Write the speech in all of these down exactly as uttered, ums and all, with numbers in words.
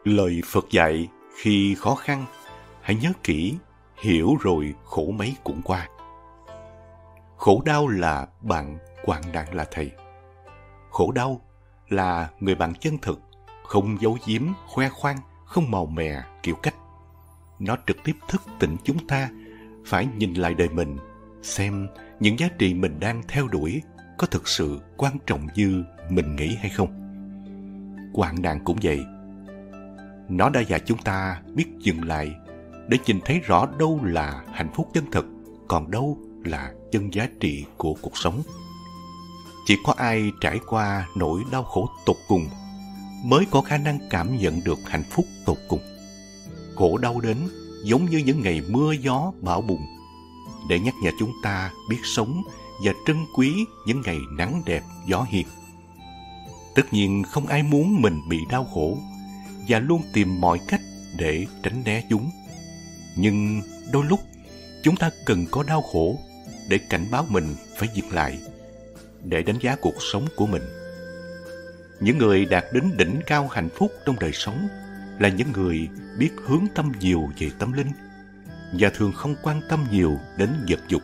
Lời Phật dạy, khi khó khăn, hãy nhớ kỹ, hiểu rồi khổ mấy cũng qua. Khổ đau là bạn, hoạn nạn là thầy. Khổ đau là người bạn chân thực, không giấu giếm, khoe khoang, không màu mè, kiểu cách. Nó trực tiếp thức tỉnh chúng ta phải nhìn lại đời mình, xem những giá trị mình đang theo đuổi có thực sự quan trọng như mình nghĩ hay không. Hoạn nạn cũng vậy. Nó đã dạy chúng ta biết dừng lại để nhìn thấy rõ đâu là hạnh phúc chân thực, còn đâu là chân giá trị của cuộc sống. Chỉ có ai trải qua nỗi đau khổ tột cùng mới có khả năng cảm nhận được hạnh phúc tột cùng. Khổ đau đến giống như những ngày mưa gió bão bùng, để nhắc nhở chúng ta biết sống và trân quý những ngày nắng đẹp gió hiền. Tất nhiên không ai muốn mình bị đau khổ và luôn tìm mọi cách để tránh né chúng. Nhưng đôi lúc chúng ta cần có đau khổ để cảnh báo mình phải dừng lại, để đánh giá cuộc sống của mình. Những người đạt đến đỉnh cao hạnh phúc trong đời sống là những người biết hướng tâm nhiều về tâm linh và thường không quan tâm nhiều đến vật dục.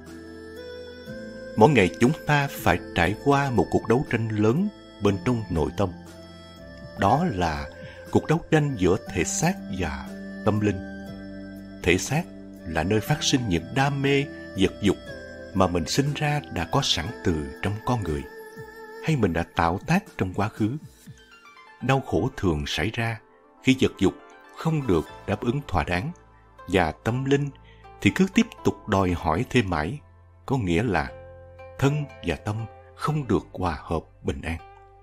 Mỗi ngày chúng ta phải trải qua một cuộc đấu tranh lớn bên trong nội tâm. Đó là cuộc đấu tranh giữa thể xác và tâm linh. Thể xác là nơi phát sinh những đam mê, vật dục mà mình sinh ra đã có sẵn từ trong con người, hay mình đã tạo tác trong quá khứ. Đau khổ thường xảy ra khi vật dục không được đáp ứng thỏa đáng, và tâm linh thì cứ tiếp tục đòi hỏi thêm mãi, có nghĩa là thân và tâm không được hòa hợp bình an.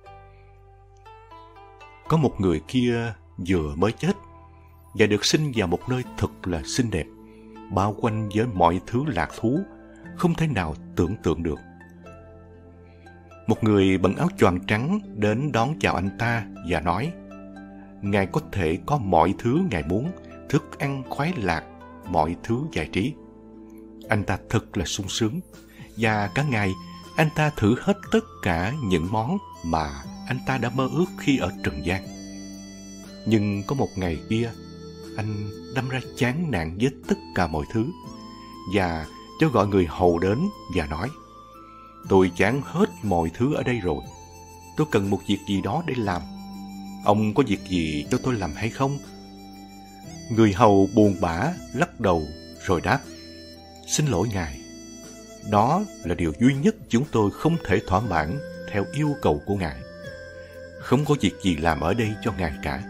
Có một người kia vừa mới chết và được sinh vào một nơi thật là xinh đẹp, bao quanh với mọi thứ lạc thú không thể nào tưởng tượng được. Một người bận áo choàng trắng đến đón chào anh ta và nói: Ngài có thể có mọi thứ Ngài muốn, thức ăn khoái lạc, mọi thứ giải trí. Anh ta thật là sung sướng, và cả ngày anh ta thử hết tất cả những món mà anh ta đã mơ ước khi ở trần gian. Nhưng có một ngày kia, anh đâm ra chán nản với tất cả mọi thứ và cho gọi người hầu đến và nói: Tôi chán hết mọi thứ ở đây rồi. Tôi cần một việc gì đó để làm. Ông có việc gì cho tôi làm hay không? Người hầu buồn bã lắc đầu rồi đáp: Xin lỗi ngài, đó là điều duy nhất chúng tôi không thể thỏa mãn theo yêu cầu của ngài. Không có việc gì làm ở đây cho ngài cả.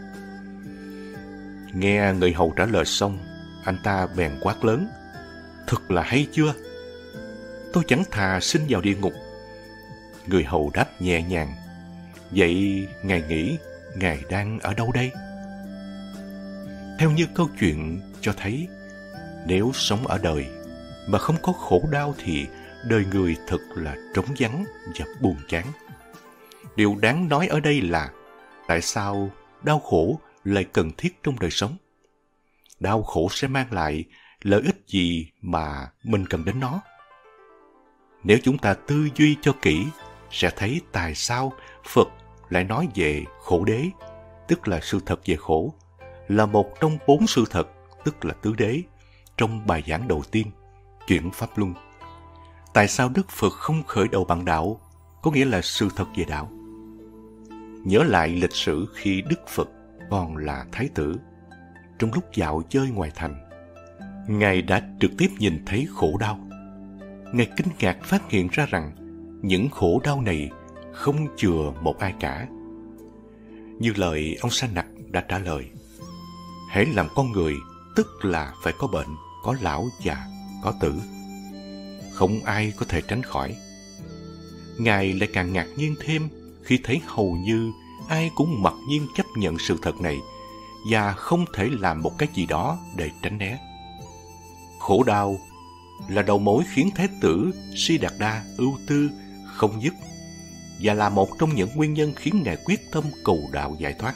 Nghe người hầu trả lời xong, anh ta bèn quát lớn: Thật là hay chưa? Tôi chẳng thà xin vào địa ngục. Người hầu đáp nhẹ nhàng: Vậy ngài nghĩ ngài đang ở đâu đây? Theo như câu chuyện cho thấy, nếu sống ở đời mà không có khổ đau thì đời người thật là trống vắng và buồn chán. Điều đáng nói ở đây là tại sao đau khổ lại cần thiết trong đời sống? Đau khổ sẽ mang lại lợi ích gì mà mình cần đến nó? Nếu chúng ta tư duy cho kỹ, sẽ thấy tại sao Phật lại nói về khổ đế, tức là sự thật về khổ, là một trong bốn sự thật, tức là tứ đế, trong bài giảng đầu tiên, Chuyển Pháp Luân. Tại sao Đức Phật không khởi đầu bằng đạo, có nghĩa là sự thật về đạo? Nhớ lại lịch sử khi Đức Phật còn là Thái tử, trong lúc dạo chơi ngoài thành, Ngài đã trực tiếp nhìn thấy khổ đau. Ngài kinh ngạc phát hiện ra rằng những khổ đau này không chừa một ai cả. Như lời ông Sa Nặc đã trả lời: hễ làm con người, tức là phải có bệnh, có lão già, có tử. Không ai có thể tránh khỏi. Ngài lại càng ngạc nhiên thêm khi thấy hầu như ai cũng mặc nhiên chấp nhận sự thật này và không thể làm một cái gì đó để tránh né. Khổ đau là đầu mối khiến Thái tử Siddhartha ưu tư không dứt và là một trong những nguyên nhân khiến Ngài quyết tâm cầu đạo giải thoát.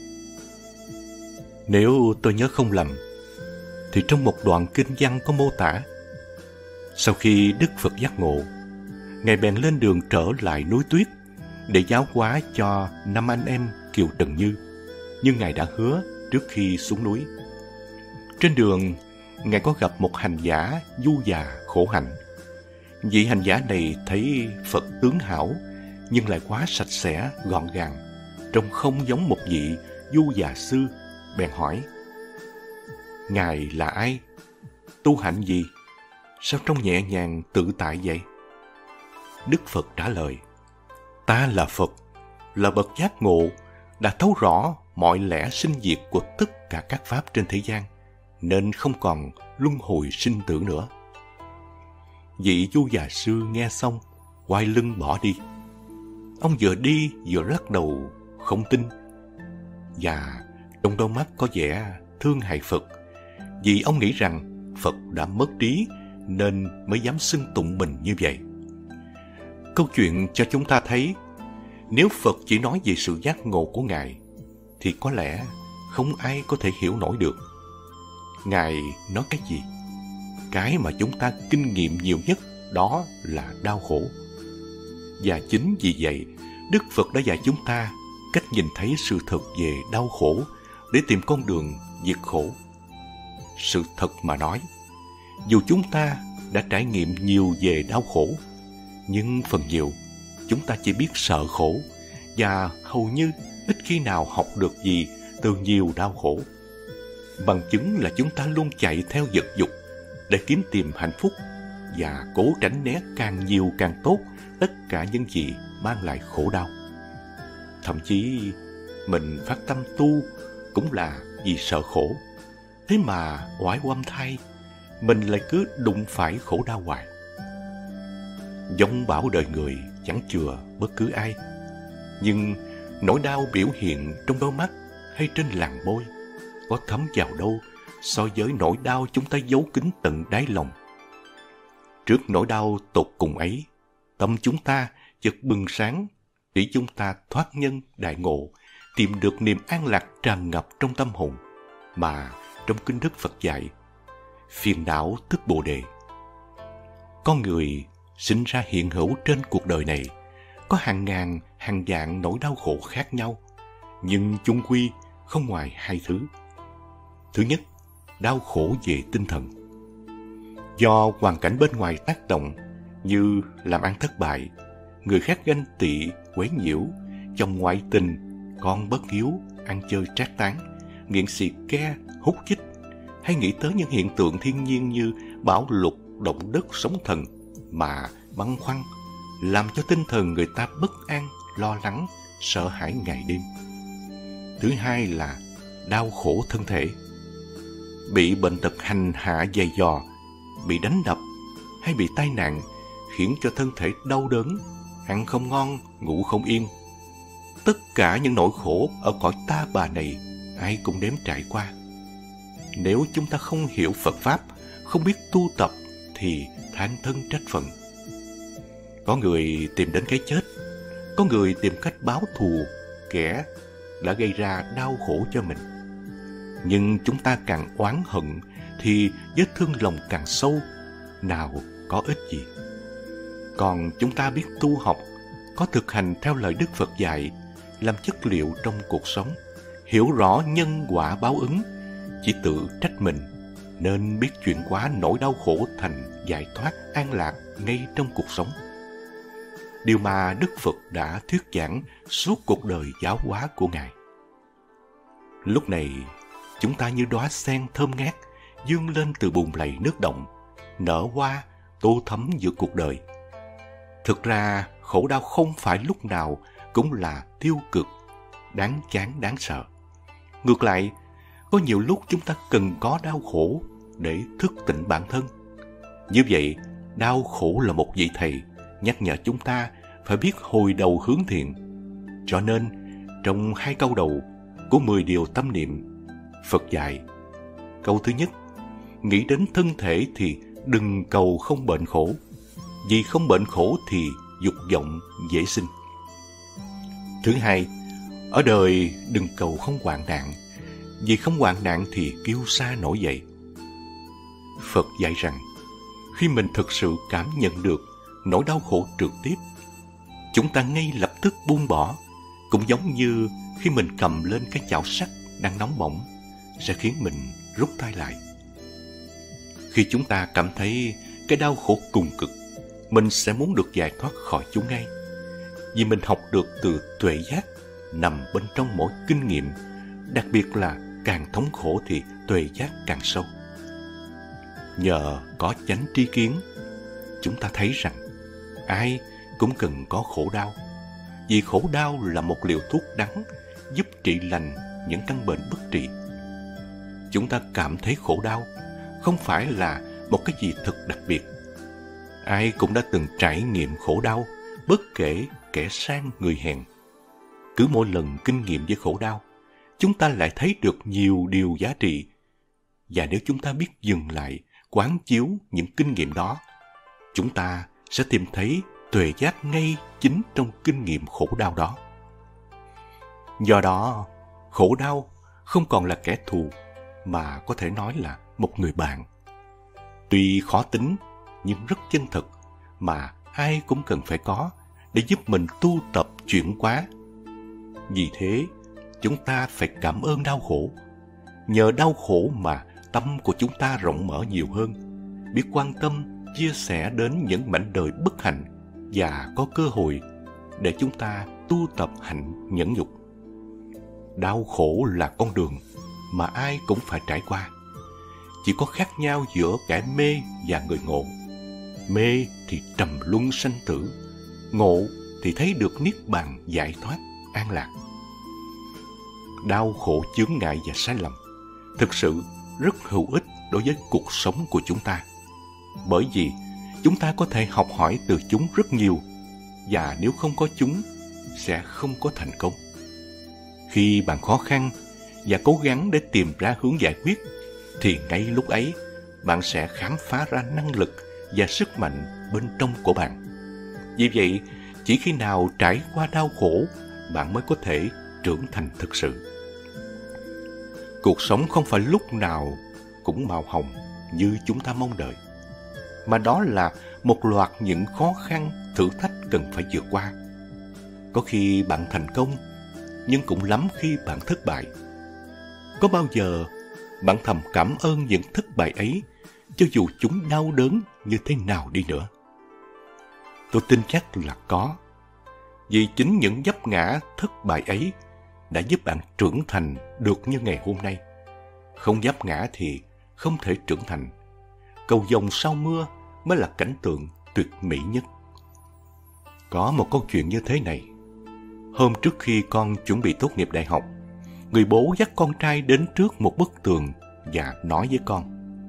Nếu tôi nhớ không lầm, thì trong một đoạn kinh văn có mô tả, sau khi Đức Phật giác ngộ, Ngài bèn lên đường trở lại núi Tuyết để giáo hóa cho năm anh em Kiều Trần Như. như Ngài đã hứa trước khi xuống núi. Trên đường, Ngài có gặp một hành giả du già khổ hạnh. Vị hành giả này thấy Phật tướng hảo, nhưng lại quá sạch sẽ, gọn gàng, trông không giống một vị du già sư, bèn hỏi: Ngài là ai? Tu hạnh gì? Sao trông nhẹ nhàng tự tại vậy? Đức Phật trả lời: Ta là Phật, là bậc giác ngộ, đã thấu rõ mọi lẽ sinh diệt của tất cả các pháp trên thế gian, nên không còn luân hồi sinh tử nữa. Vị du già sư nghe xong, quay lưng bỏ đi. Ông vừa đi vừa lắc đầu không tin, và trong đôi mắt có vẻ thương hại Phật, vì ông nghĩ rằng Phật đã mất trí nên mới dám xưng tụng mình như vậy. Câu chuyện cho chúng ta thấy, nếu Phật chỉ nói về sự giác ngộ của Ngài, thì có lẽ không ai có thể hiểu nổi được. Ngài nói cái gì? Cái mà chúng ta kinh nghiệm nhiều nhất đó là đau khổ. Và chính vì vậy, Đức Phật đã dạy chúng ta cách nhìn thấy sự thật về đau khổ để tìm con đường diệt khổ. Sự thật mà nói, dù chúng ta đã trải nghiệm nhiều về đau khổ, nhưng phần nhiều chúng ta chỉ biết sợ khổ và hầu như ít khi nào học được gì từ nhiều đau khổ. Bằng chứng là chúng ta luôn chạy theo vật dục để kiếm tìm hạnh phúc và cố tránh né càng nhiều càng tốt tất cả những gì mang lại khổ đau. Thậm chí mình phát tâm tu cũng là vì sợ khổ. Thế mà oái oăm thay, mình lại cứ đụng phải khổ đau hoài. Dông bão đời người chẳng chừa bất cứ ai, nhưng nỗi đau biểu hiện trong đôi mắt hay trên làn môi có thấm vào đâu so với nỗi đau chúng ta giấu kín tận đáy lòng. Trước nỗi đau tột cùng ấy, tâm chúng ta chợt bừng sáng để chúng ta thoát nhân đại ngộ, tìm được niềm an lạc tràn ngập trong tâm hồn mà trong kinh Đức Phật dạy: phiền não tức Bồ Đề. Con người sinh ra hiện hữu trên cuộc đời này có hàng ngàn, hàng vạn nỗi đau khổ khác nhau, nhưng chung quy không ngoài hai thứ. Thứ nhất, đau khổ về tinh thần. Do hoàn cảnh bên ngoài tác động như làm ăn thất bại, người khác ganh tị, quấy nhiễu, chồng ngoại tình, con bất hiếu, ăn chơi trác tán, nghiện xì ke, hút chích, hay nghĩ tới những hiện tượng thiên nhiên như bão lụt, động đất, sóng thần mà băn khoăn, làm cho tinh thần người ta bất an, lo lắng, sợ hãi ngày đêm. Thứ hai là đau khổ thân thể. Bị bệnh tật hành hạ dày dò, bị đánh đập hay bị tai nạn khiến cho thân thể đau đớn, ăn không ngon, ngủ không yên. Tất cả những nỗi khổ ở cõi ta bà này ai cũng đếm trải qua. Nếu chúng ta không hiểu Phật Pháp, không biết tu tập thì than thân trách phận. Có người tìm đến cái chết, có người tìm cách báo thù kẻ đã gây ra đau khổ cho mình. Nhưng chúng ta càng oán hận thì vết thương lòng càng sâu, nào có ích gì. Còn chúng ta biết tu học, có thực hành theo lời Đức Phật dạy, làm chất liệu trong cuộc sống, hiểu rõ nhân quả báo ứng, chỉ tự trách mình, nên biết chuyển hóa nỗi đau khổ thành giải thoát an lạc ngay trong cuộc sống. Điều mà Đức Phật đã thuyết giảng suốt cuộc đời giáo hóa của Ngài. Lúc này, chúng ta như đóa sen thơm ngát vươn lên từ bùn lầy nước động, nở hoa, tô thắm giữa cuộc đời. Thực ra, khổ đau không phải lúc nào cũng là tiêu cực, đáng chán, đáng sợ. Ngược lại, có nhiều lúc chúng ta cần có đau khổ để thức tỉnh bản thân. Như vậy, đau khổ là một vị thầy nhắc nhở chúng ta phải biết hồi đầu hướng thiện. Cho nên, trong hai câu đầu của mười điều tâm niệm, Phật dạy: câu thứ nhất, nghĩ đến thân thể thì đừng cầu không bệnh khổ, vì không bệnh khổ thì dục vọng dễ sinh. Thứ hai, ở đời đừng cầu không hoạn nạn, vì không hoạn nạn thì kiêu sa nổi dậy. Phật dạy rằng, khi mình thực sự cảm nhận được nỗi đau khổ trực tiếp, chúng ta ngay lập tức buông bỏ, cũng giống như khi mình cầm lên cái chảo sắt đang nóng bỏng sẽ khiến mình rút tay lại. Khi chúng ta cảm thấy cái đau khổ cùng cực, mình sẽ muốn được giải thoát khỏi chúng ngay. Vì mình học được từ tuệ giác nằm bên trong mỗi kinh nghiệm, đặc biệt là càng thống khổ thì tuệ giác càng sâu. Nhờ có chánh tri kiến, chúng ta thấy rằng ai cũng cần có khổ đau, vì khổ đau là một liều thuốc đắng giúp trị lành những căn bệnh bất trị. Chúng ta cảm thấy khổ đau không phải là một cái gì thật đặc biệt. Ai cũng đã từng trải nghiệm khổ đau, bất kể kẻ sang người hèn. Cứ mỗi lần kinh nghiệm với khổ đau, chúng ta lại thấy được nhiều điều giá trị. Và nếu chúng ta biết dừng lại, quán chiếu những kinh nghiệm đó, chúng ta sẽ tìm thấy tuệ giác ngay chính trong kinh nghiệm khổ đau đó. Do đó, khổ đau không còn là kẻ thù, mà có thể nói là một người bạn. Tuy khó tính, nhưng rất chân thực, mà ai cũng cần phải có để giúp mình tu tập chuyển hóa. Vì thế, chúng ta phải cảm ơn đau khổ. Nhờ đau khổ mà tâm của chúng ta rộng mở nhiều hơn, biết quan tâm, chia sẻ đến những mảnh đời bất hạnh và có cơ hội để chúng ta tu tập hạnh nhẫn nhục. Đau khổ là con đường mà ai cũng phải trải qua. Chỉ có khác nhau giữa kẻ mê và người ngộ. Mê thì trầm luân sanh tử, ngộ thì thấy được niết bàn giải thoát, an lạc. Đau khổ chướng ngại và sai lầm thực sự rất hữu ích đối với cuộc sống của chúng ta, bởi vì chúng ta có thể học hỏi từ chúng rất nhiều, và nếu không có chúng sẽ không có thành công. Khi bạn khó khăn và cố gắng để tìm ra hướng giải quyết, thì ngay lúc ấy bạn sẽ khám phá ra năng lực và sức mạnh bên trong của bạn. Vì vậy, chỉ khi nào trải qua đau khổ, bạn mới có thể trưởng thành thực sự. Cuộc sống không phải lúc nào cũng màu hồng như chúng ta mong đợi, mà đó là một loạt những khó khăn, thử thách cần phải vượt qua. Có khi bạn thành công, nhưng cũng lắm khi bạn thất bại. Có bao giờ bạn thầm cảm ơn những thất bại ấy, cho dù chúng đau đớn như thế nào đi nữa? Tôi tin chắc là có. Vì chính những vấp ngã thất bại ấy đã giúp bạn trưởng thành được như ngày hôm nay. Không vấp ngã thì không thể trưởng thành. Cầu vồng sau mưa mới là cảnh tượng tuyệt mỹ nhất. Có một câu chuyện như thế này. Hôm trước khi con chuẩn bị tốt nghiệp đại học, người bố dắt con trai đến trước một bức tường và nói với con: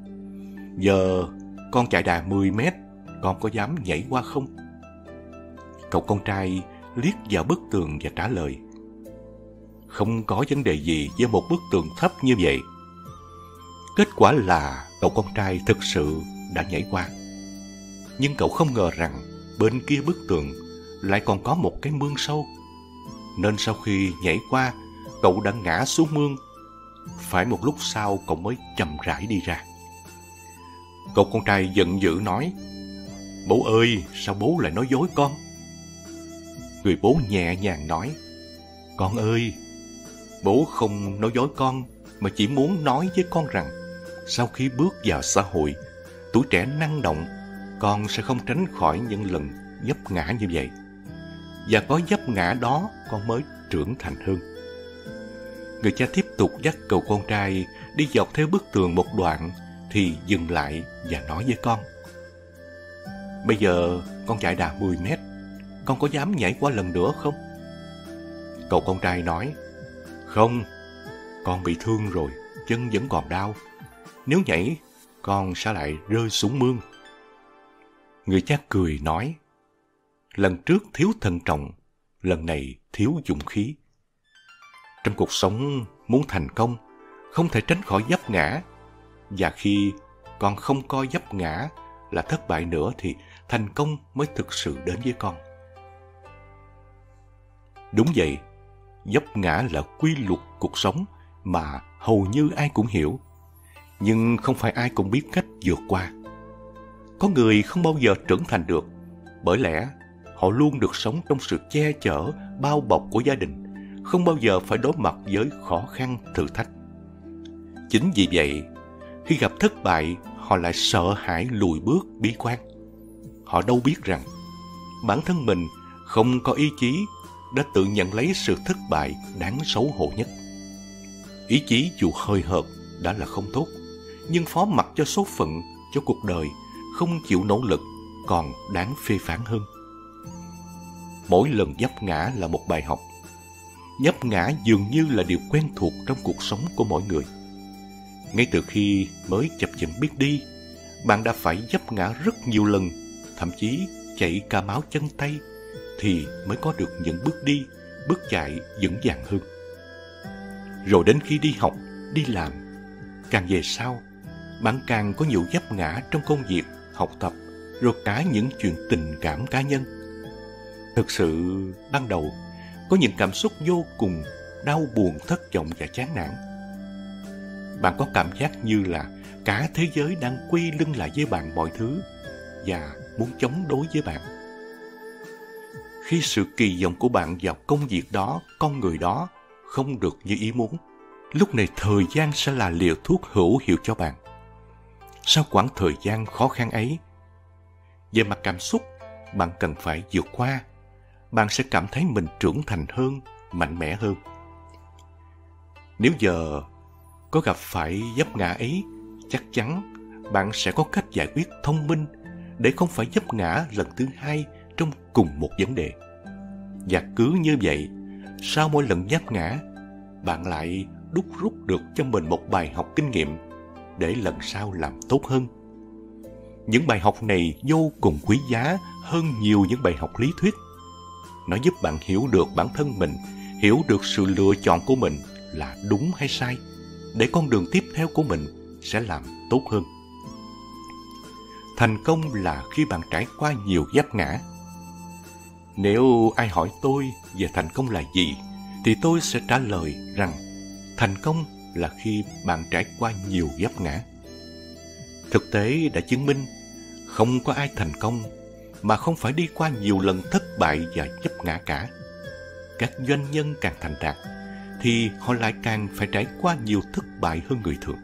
"Giờ con chạy đà mười mét, con có dám nhảy qua không?" Cậu con trai liếc vào bức tường và trả lời: "Không có vấn đề gì với một bức tường thấp như vậy." Kết quả là cậu con trai thực sự đã nhảy qua. Nhưng cậu không ngờ rằng bên kia bức tường lại còn có một cái mương sâu. Nên sau khi nhảy qua, cậu đã ngã xuống mương. Phải một lúc sau cậu mới chậm rãi đi ra. Cậu con trai giận dữ nói: "Bố ơi, sao bố lại nói dối con?" Người bố nhẹ nhàng nói: "Con ơi, bố không nói dối con, mà chỉ muốn nói với con rằng sau khi bước vào xã hội, tuổi trẻ năng động, con sẽ không tránh khỏi những lần vấp ngã như vậy. Và có vấp ngã đó con mới trưởng thành hơn." Người cha tiếp tục dắt cậu con trai đi dọc theo bức tường một đoạn thì dừng lại và nói với con: "Bây giờ con chạy đà mười mét, con có dám nhảy qua lần nữa không?" Cậu con trai nói: "Không, con bị thương rồi, chân vẫn còn đau. Nếu nhảy, con sẽ lại rơi xuống mương." Người cha cười nói: "Lần trước thiếu thận trọng, lần này thiếu dũng khí." Trong cuộc sống muốn thành công, không thể tránh khỏi vấp ngã. Và khi con không coi vấp ngã là thất bại nữa thì thành công mới thực sự đến với con. Đúng vậy, vấp ngã là quy luật cuộc sống mà hầu như ai cũng hiểu. Nhưng không phải ai cũng biết cách vượt qua. Có người không bao giờ trưởng thành được, bởi lẽ họ luôn được sống trong sự che chở, bao bọc của gia đình, không bao giờ phải đối mặt với khó khăn, thử thách. Chính vì vậy, khi gặp thất bại, họ lại sợ hãi lùi bước, bi quan. Họ đâu biết rằng bản thân mình không có ý chí đã tự nhận lấy sự thất bại đáng xấu hổ nhất. Ý chí dù hơi hợt đã là không tốt, nhưng phó mặc cho số phận, cho cuộc đời, không chịu nỗ lực còn đáng phê phán hơn. Mỗi lần vấp ngã là một bài học. Vấp ngã dường như là điều quen thuộc trong cuộc sống của mỗi người. Ngay từ khi mới chập chững biết đi, bạn đã phải vấp ngã rất nhiều lần, thậm chí chảy cả máu chân tay, thì mới có được những bước đi, bước chạy vững vàng hơn. Rồi đến khi đi học, đi làm, càng về sau, bạn càng có nhiều vấp ngã trong công việc, học tập, rồi cả những chuyện tình cảm cá nhân. Thực sự, ban đầu, có những cảm xúc vô cùng đau buồn, thất vọng và chán nản. Bạn có cảm giác như là cả thế giới đang quay lưng lại với bạn mọi thứ và muốn chống đối với bạn. Khi sự kỳ vọng của bạn vào công việc đó, con người đó không được như ý muốn, lúc này thời gian sẽ là liều thuốc hữu hiệu cho bạn. Sau quãng thời gian khó khăn ấy, về mặt cảm xúc, bạn cần phải vượt qua. Bạn sẽ cảm thấy mình trưởng thành hơn, mạnh mẽ hơn. Nếu giờ có gặp phải vấp ngã ấy, chắc chắn bạn sẽ có cách giải quyết thông minh để không phải vấp ngã lần thứ hai trong cùng một vấn đề. Và cứ như vậy, sau mỗi lần vấp ngã, bạn lại đúc rút được cho mình một bài học kinh nghiệm để lần sau làm tốt hơn. Những bài học này vô cùng quý giá hơn nhiều những bài học lý thuyết. Nó giúp bạn hiểu được bản thân mình, hiểu được sự lựa chọn của mình là đúng hay sai, để con đường tiếp theo của mình sẽ làm tốt hơn. Thành công là khi bạn trải qua nhiều vấp ngã. Nếu ai hỏi tôi về thành công là gì, thì tôi sẽ trả lời rằng thành công là khi bạn trải qua nhiều vấp ngã. Thực tế đã chứng minh không có ai thành công mà không phải đi qua nhiều lần thất bại và vấp ngã cả. Các doanh nhân càng thành đạt thì họ lại càng phải trải qua nhiều thất bại hơn người thường.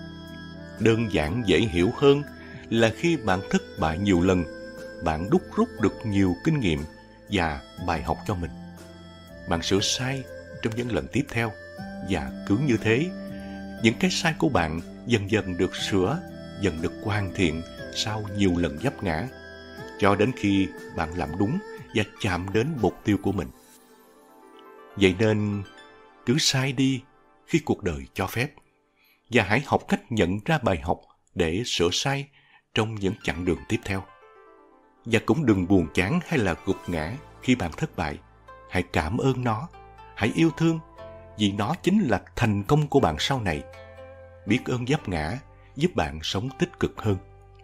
Đơn giản dễ hiểu hơn là khi bạn thất bại nhiều lần, bạn đúc rút được nhiều kinh nghiệm và bài học cho mình. Bạn sửa sai trong những lần tiếp theo, và cứ như thế, những cái sai của bạn dần dần được sửa, dần được hoàn thiện sau nhiều lần vấp ngã, cho đến khi bạn làm đúng và chạm đến mục tiêu của mình. Vậy nên, cứ sai đi khi cuộc đời cho phép, và hãy học cách nhận ra bài học để sửa sai trong những chặng đường tiếp theo. Và cũng đừng buồn chán hay là gục ngã khi bạn thất bại. Hãy cảm ơn nó, hãy yêu thương, vì nó chính là thành công của bạn sau này. Biết ơn vấp ngã giúp bạn sống tích cực hơn.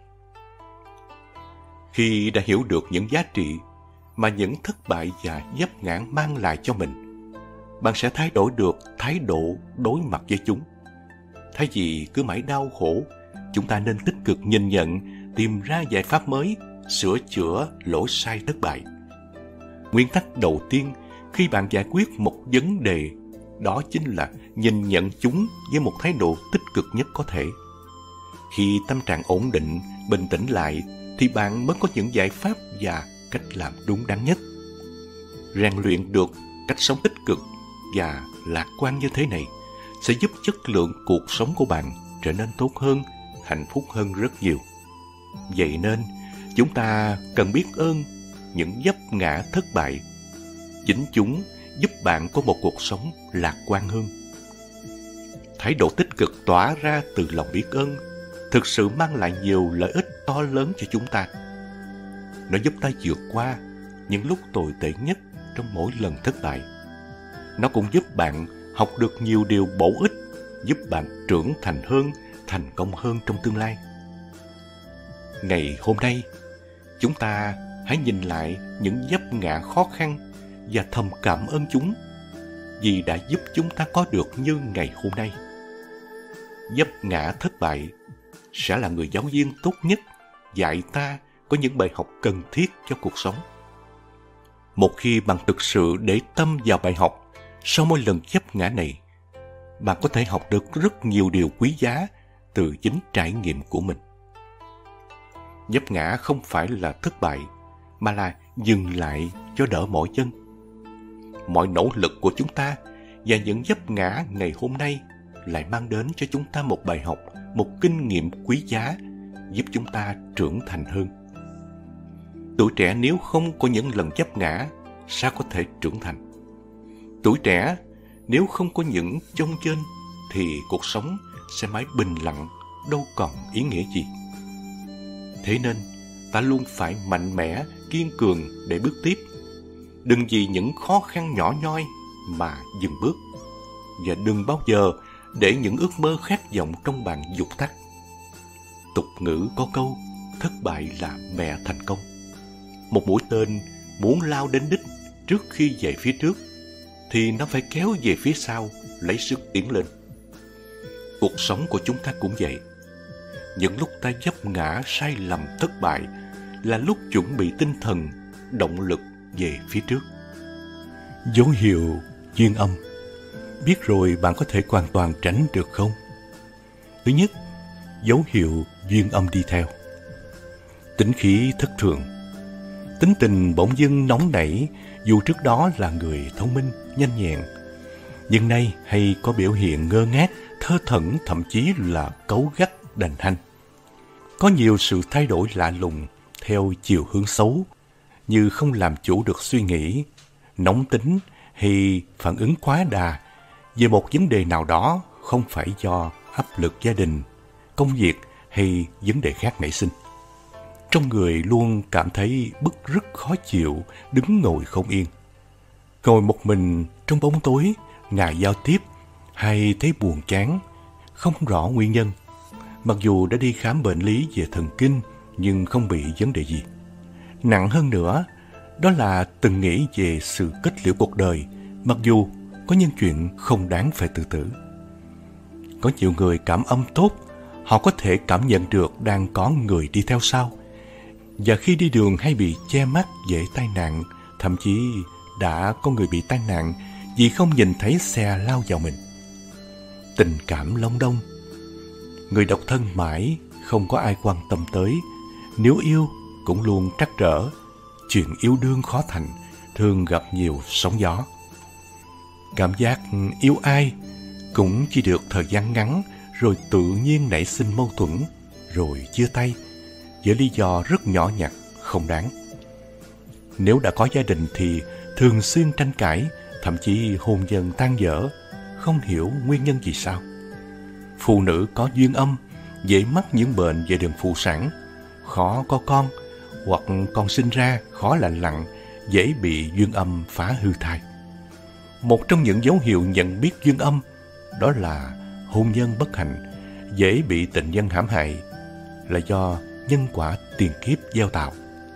Khi đã hiểu được những giá trị mà những thất bại và vấp ngã mang lại cho mình, bạn sẽ thay đổi được thái độ đối mặt với chúng. Thay vì cứ mãi đau khổ, chúng ta nên tích cực nhìn nhận, tìm ra giải pháp mới, sửa chữa lỗi sai thất bại. Nguyên tắc đầu tiên khi bạn giải quyết một vấn đề, đó chính là nhìn nhận chúng với một thái độ tích cực nhất có thể. Khi tâm trạng ổn định, bình tĩnh lại, thì bạn mới có những giải pháp và cách làm đúng đắn nhất. Rèn luyện được cách sống tích cực và lạc quan như thế này sẽ giúp chất lượng cuộc sống của bạn trở nên tốt hơn, hạnh phúc hơn rất nhiều. Vậy nên, chúng ta cần biết ơn những vấp ngã thất bại. Chính chúng giúp bạn có một cuộc sống lạc quan hơn. Thái độ tích cực tỏa ra từ lòng biết ơn thực sự mang lại nhiều lợi ích to lớn cho chúng ta. Nó giúp ta vượt qua những lúc tồi tệ nhất trong mỗi lần thất bại. Nó cũng giúp bạn học được nhiều điều bổ ích, giúp bạn trưởng thành hơn, thành công hơn trong tương lai. Ngày hôm nay, chúng ta hãy nhìn lại những vấp ngã khó khăn và thầm cảm ơn chúng, vì đã giúp chúng ta có được như ngày hôm nay. Vấp ngã thất bại sẽ là người giáo viên tốt nhất, dạy ta có những bài học cần thiết cho cuộc sống. Một khi bạn thực sự để tâm vào bài học, Sau mỗi lần vấp ngã này, bạn có thể học được rất nhiều điều quý giá từ chính trải nghiệm của mình. Vấp ngã không phải là thất bại, mà là dừng lại cho đỡ mỏi chân. Mọi nỗ lực của chúng ta và những vấp ngã ngày hôm nay lại mang đến cho chúng ta một bài học, một kinh nghiệm quý giá giúp chúng ta trưởng thành hơn. Tuổi trẻ nếu không có những lần vấp ngã, sao có thể trưởng thành? Tuổi trẻ nếu không có những chông chênh thì cuộc sống sẽ mãi bình lặng, đâu còn ý nghĩa gì. Thế nên, ta luôn phải mạnh mẽ, kiên cường để bước tiếp. Đừng vì những khó khăn nhỏ nhoi mà dừng bước. Và đừng bao giờ để những ước mơ khát vọng trong bạn vụt tắt. Tục ngữ có câu, thất bại là mẹ thành công. Một mũi tên muốn lao đến đích trước khi về phía trước, thì nó phải kéo về phía sau, lấy sức tiến lên. Cuộc sống của chúng ta cũng vậy. Những lúc ta vấp ngã, sai lầm, thất bại là lúc chuẩn bị tinh thần, động lực về phía trước. Dấu hiệu duyên âm. Biết rồi bạn có thể hoàn toàn tránh được không? Thứ nhất, dấu hiệu duyên âm đi theo. Tính khí thất thường. Tính tình bỗng dưng nóng nảy, dù trước đó là người thông minh, nhanh nhẹn, nhưng nay hay có biểu hiện ngơ ngác, thơ thẩn, thậm chí là cáu gắt, đành hanh. Có nhiều sự thay đổi lạ lùng theo chiều hướng xấu, như không làm chủ được suy nghĩ, nóng tính hay phản ứng quá đà về một vấn đề nào đó không phải do áp lực gia đình, công việc hay vấn đề khác nảy sinh. Trong người luôn cảm thấy bứt rứt khó chịu, đứng ngồi không yên. Ngồi một mình trong bóng tối, ngại giao tiếp hay thấy buồn chán, không rõ nguyên nhân. Mặc dù đã đi khám bệnh lý về thần kinh nhưng không bị vấn đề gì. Nặng hơn nữa, đó là từng nghĩ về sự kết liễu cuộc đời, mặc dù có những chuyện không đáng phải tự tử. Có nhiều người cảm âm tốt, họ có thể cảm nhận được đang có người đi theo sau. Và khi đi đường hay bị che mắt dễ tai nạn, thậm chí đã có người bị tai nạn vì không nhìn thấy xe lao vào mình. Tình cảm lông đông. Người độc thân mãi, không có ai quan tâm tới. Nếu yêu, cũng luôn trắc trở. Chuyện yêu đương khó thành, thường gặp nhiều sóng gió. Cảm giác yêu ai cũng chỉ được thời gian ngắn, rồi tự nhiên nảy sinh mâu thuẫn, rồi chia tay, với lý do rất nhỏ nhặt, không đáng. Nếu đã có gia đình thì thường xuyên tranh cãi, thậm chí hôn nhân tan vỡ, không hiểu nguyên nhân vì sao. Phụ nữ có duyên âm, dễ mắc những bệnh về đường phụ sản, khó có con, hoặc con sinh ra khó lành lặn, dễ bị duyên âm phá hư thai. Một trong những dấu hiệu nhận biết duyên âm đó là hôn nhân bất hạnh, dễ bị tình nhân hãm hại, là do nhân quả tiền kiếp gieo tạo.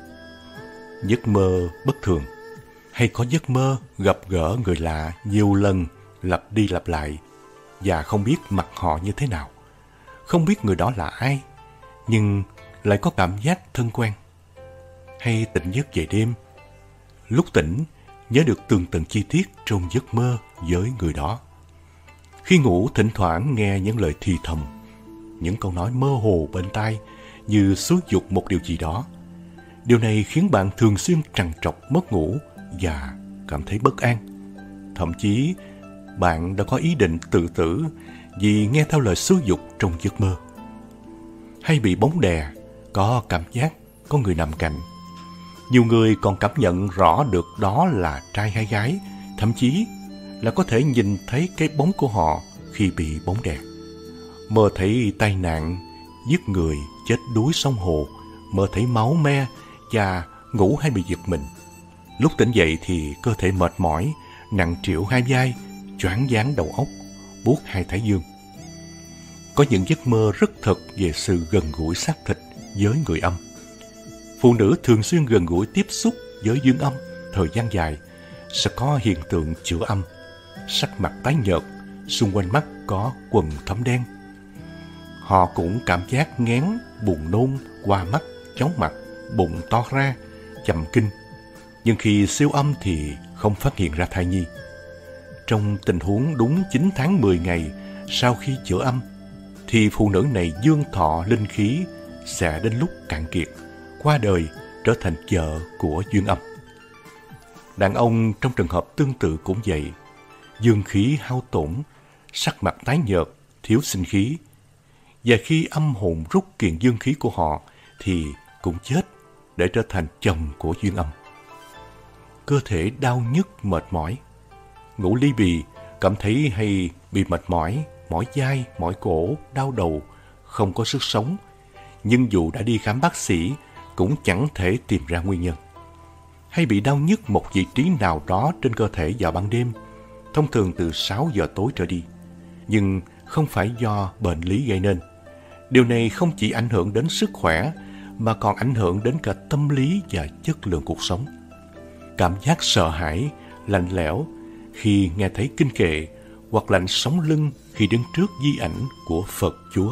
Giấc mơ bất thường. Hay có giấc mơ gặp gỡ người lạ nhiều lần, lặp đi lặp lại, và không biết mặt họ như thế nào, không biết người đó là ai, nhưng lại có cảm giác thân quen. Hay tỉnh giấc về đêm, lúc tỉnh nhớ được tường tận chi tiết trong giấc mơ với người đó. Khi ngủ thỉnh thoảng nghe những lời thì thầm, những câu nói mơ hồ bên tai như xúi giục một điều gì đó. Điều này khiến bạn thường xuyên trằn trọc mất ngủ và cảm thấy bất an. Thậm chí bạn đã có ý định tự tử vì nghe theo lời xúi giục trong giấc mơ. Hay bị bóng đè, có cảm giác có người nằm cạnh. Nhiều người còn cảm nhận rõ được đó là trai hay gái, thậm chí là có thể nhìn thấy cái bóng của họ khi bị bóng đè. Mơ thấy tai nạn, giết người, chết đuối sông hồ, mơ thấy máu me và ngủ hay bị giật mình. Lúc tỉnh dậy thì cơ thể mệt mỏi, nặng trĩu hai vai, choáng váng đầu óc, buốt hai thái dương. Có những giấc mơ rất thật về sự gần gũi xác thịt với người âm. Phụ nữ thường xuyên gần gũi tiếp xúc với dương âm thời gian dài sẽ có hiện tượng chữa âm, sắc mặt tái nhợt, xung quanh mắt có quầng thâm đen. Họ cũng cảm giác nghén, buồn nôn, qua mắt, chóng mặt, bụng to ra, chậm kinh. Nhưng khi siêu âm thì không phát hiện ra thai nhi. trong tình huống đúng chín tháng mười ngày sau khi chữa âm, thì phụ nữ này dương thọ linh khí sẽ đến lúc cạn kiệt, qua đời trở thành vợ của duyên âm. Đàn ông trong trường hợp tương tự cũng vậy, dương khí hao tổn, sắc mặt tái nhợt, thiếu sinh khí. Và khi âm hồn rút kiền dương khí của họ thì cũng chết để trở thành chồng của duyên âm. Cơ thể đau nhức mệt mỏi, ngủ ly bì, cảm thấy hay bị mệt mỏi, mỏi vai, mỏi cổ, đau đầu, không có sức sống. Nhưng dù đã đi khám bác sĩ cũng chẳng thể tìm ra nguyên nhân. Hay bị đau nhức một vị trí nào đó trên cơ thể vào ban đêm, thông thường từ sáu giờ tối trở đi, nhưng không phải do bệnh lý gây nên. Điều này không chỉ ảnh hưởng đến sức khỏe mà còn ảnh hưởng đến cả tâm lý và chất lượng cuộc sống. Cảm giác sợ hãi, lạnh lẽo khi nghe thấy kinh kệ hoặc lạnh sống lưng khi đứng trước di ảnh của Phật Chúa.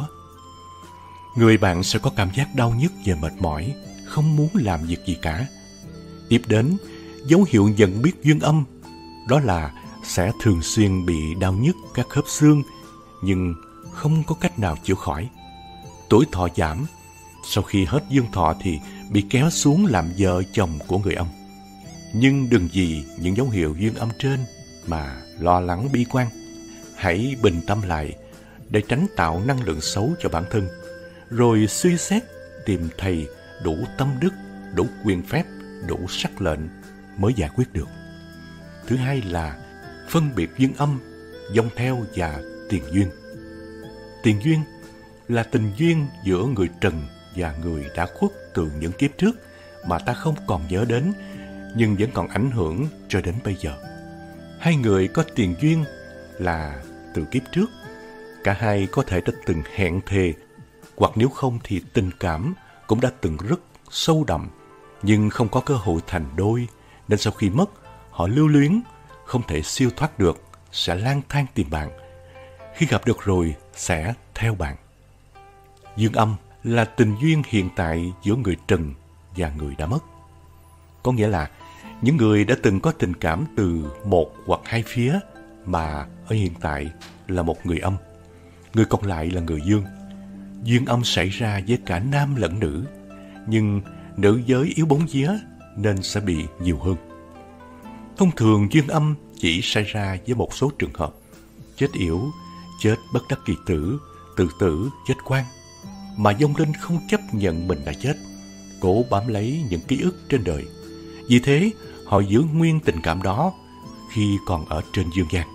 Người bạn sẽ có cảm giác đau nhức và mệt mỏi, không muốn làm việc gì cả. Tiếp đến, dấu hiệu nhận biết duyên âm, đó là sẽ thường xuyên bị đau nhức các khớp xương, nhưng không có cách nào chữa khỏi. Tuổi thọ giảm, sau khi hết dương thọ thì bị kéo xuống làm vợ chồng của người âm. Nhưng đừng vì những dấu hiệu duyên âm trên mà lo lắng bi quan. Hãy bình tâm lại để tránh tạo năng lượng xấu cho bản thân, rồi suy xét tìm thầy đủ tâm đức, đủ quyền phép, đủ sắc lệnh mới giải quyết được. Thứ hai là phân biệt duyên âm, dông theo và tiền duyên. Tiền duyên là tình duyên giữa người trần và người đã khuất từ những kiếp trước mà ta không còn nhớ đến, nhưng vẫn còn ảnh hưởng cho đến bây giờ. Hai người có tiền duyên là từ kiếp trước, cả hai có thể đã từng hẹn thề, hoặc nếu không thì tình cảm cũng đã từng rất sâu đậm, nhưng không có cơ hội thành đôi, nên sau khi mất, họ lưu luyến, không thể siêu thoát được, sẽ lang thang tìm bạn. Khi gặp được rồi, sẽ theo bạn. Duyên âm là tình duyên hiện tại giữa người trần và người đã mất. Có nghĩa là những người đã từng có tình cảm từ một hoặc hai phía mà ở hiện tại là một người âm, người còn lại là người dương. Duyên âm xảy ra với cả nam lẫn nữ, nhưng nữ giới yếu bóng vía nên sẽ bị nhiều hơn. Thông thường duyên âm chỉ xảy ra với một số trường hợp: chết yểu, chết bất đắc kỳ tử, tự tử, chết quan, mà vong linh không chấp nhận mình đã chết, cố bám lấy những ký ức trên đời. Vì thế, họ giữ nguyên tình cảm đó khi còn ở trên dương gian.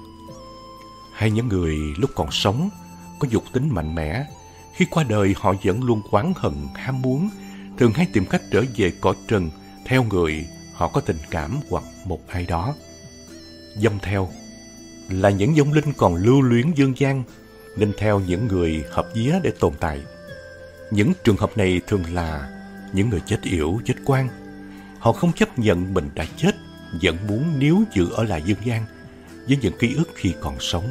Hay những người lúc còn sống có dục tính mạnh mẽ, khi qua đời họ vẫn luôn oán hận, ham muốn, thường hay tìm cách trở về cõi trần theo người họ có tình cảm hoặc một ai đó. Dông theo là những vong linh còn lưu luyến dương gian, nên theo những người hợp vía để tồn tại. Những trường hợp này thường là những người chết yểu, chết quan. Họ không chấp nhận mình đã chết, vẫn muốn níu giữ ở lại dương gian với những ký ức khi còn sống.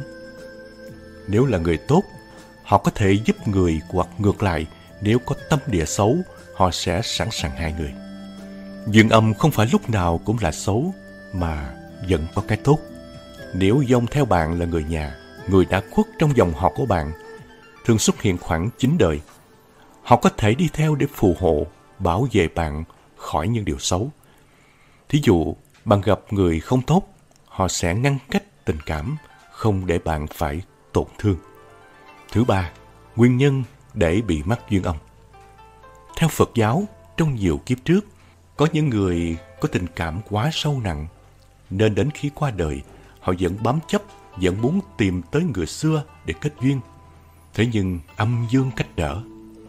Nếu là người tốt, họ có thể giúp người, hoặc ngược lại, nếu có tâm địa xấu, họ sẽ sẵn sàng hại người. Duyên âm không phải lúc nào cũng là xấu, mà vẫn có cái tốt. Nếu vong theo bạn là người nhà, người đã khuất trong dòng họ của bạn, thường xuất hiện khoảng chín đời, họ có thể đi theo để phù hộ, bảo vệ bạn khỏi những điều xấu. Thí dụ, bạn gặp người không tốt, họ sẽ ngăn cách tình cảm, không để bạn phải tổn thương. Thứ ba, nguyên nhân để bị mắc duyên âm. Theo Phật giáo, trong nhiều kiếp trước, có những người có tình cảm quá sâu nặng, nên đến khi qua đời, họ vẫn bám chấp, vẫn muốn tìm tới người xưa để kết duyên. Thế nhưng âm dương cách trở.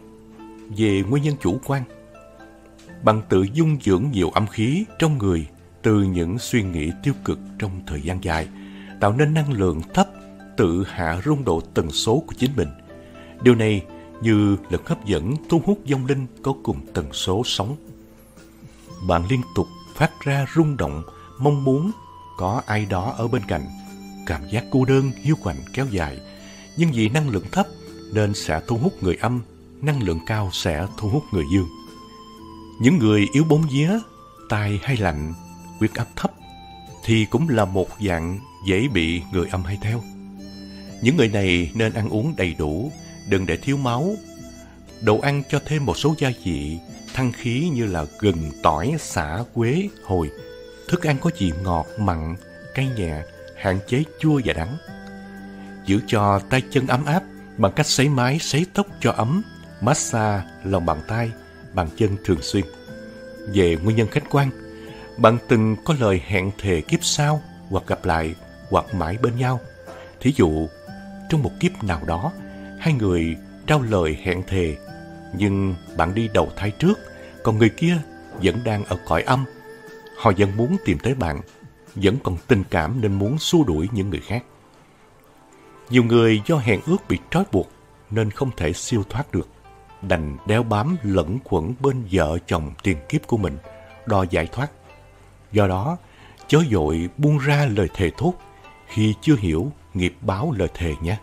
Về nguyên nhân chủ quan, bằng tự dung dưỡng nhiều âm khí trong người từ những suy nghĩ tiêu cực trong thời gian dài, tạo nên năng lượng thấp, tự hạ rung độ tần số của chính mình. Điều này như lực hấp dẫn thu hút vong linh có cùng tần số sống. Bạn liên tục phát ra rung động, mong muốn có ai đó ở bên cạnh. Cảm giác cô đơn, hiu quạnh kéo dài. Nhưng vì năng lượng thấp nên sẽ thu hút người âm, năng lượng cao sẽ thu hút người dương. Những người yếu bóng vía, tai hay lạnh, huyết áp thấp thì cũng là một dạng dễ bị người âm hay theo. Những người này nên ăn uống đầy đủ, đừng để thiếu máu. Đồ ăn cho thêm một số gia vị, thăng khí như là gừng, tỏi, sả, quế, hồi. Thức ăn có vị ngọt, mặn, cay nhẹ, hạn chế chua và đắng. Giữ cho tay chân ấm áp bằng cách sấy mái, sấy tóc cho ấm, massage lòng bàn tay, bàn chân thường xuyên. Về nguyên nhân khách quan, bạn từng có lời hẹn thề kiếp sau, hoặc gặp lại, hoặc mãi bên nhau. Thí dụ, trong một kiếp nào đó, hai người trao lời hẹn thề, nhưng bạn đi đầu thai trước, còn người kia vẫn đang ở cõi âm. Họ vẫn muốn tìm tới bạn, vẫn còn tình cảm nên muốn xua đuổi những người khác. Nhiều người do hẹn ước bị trói buộc nên không thể siêu thoát được, đành đeo bám lẫn quẩn bên vợ chồng tiền kiếp của mình, đòi giải thoát. Do đó, chớ vội buông ra lời thề thốt khi chưa hiểu nghiệp báo lời thề nhé.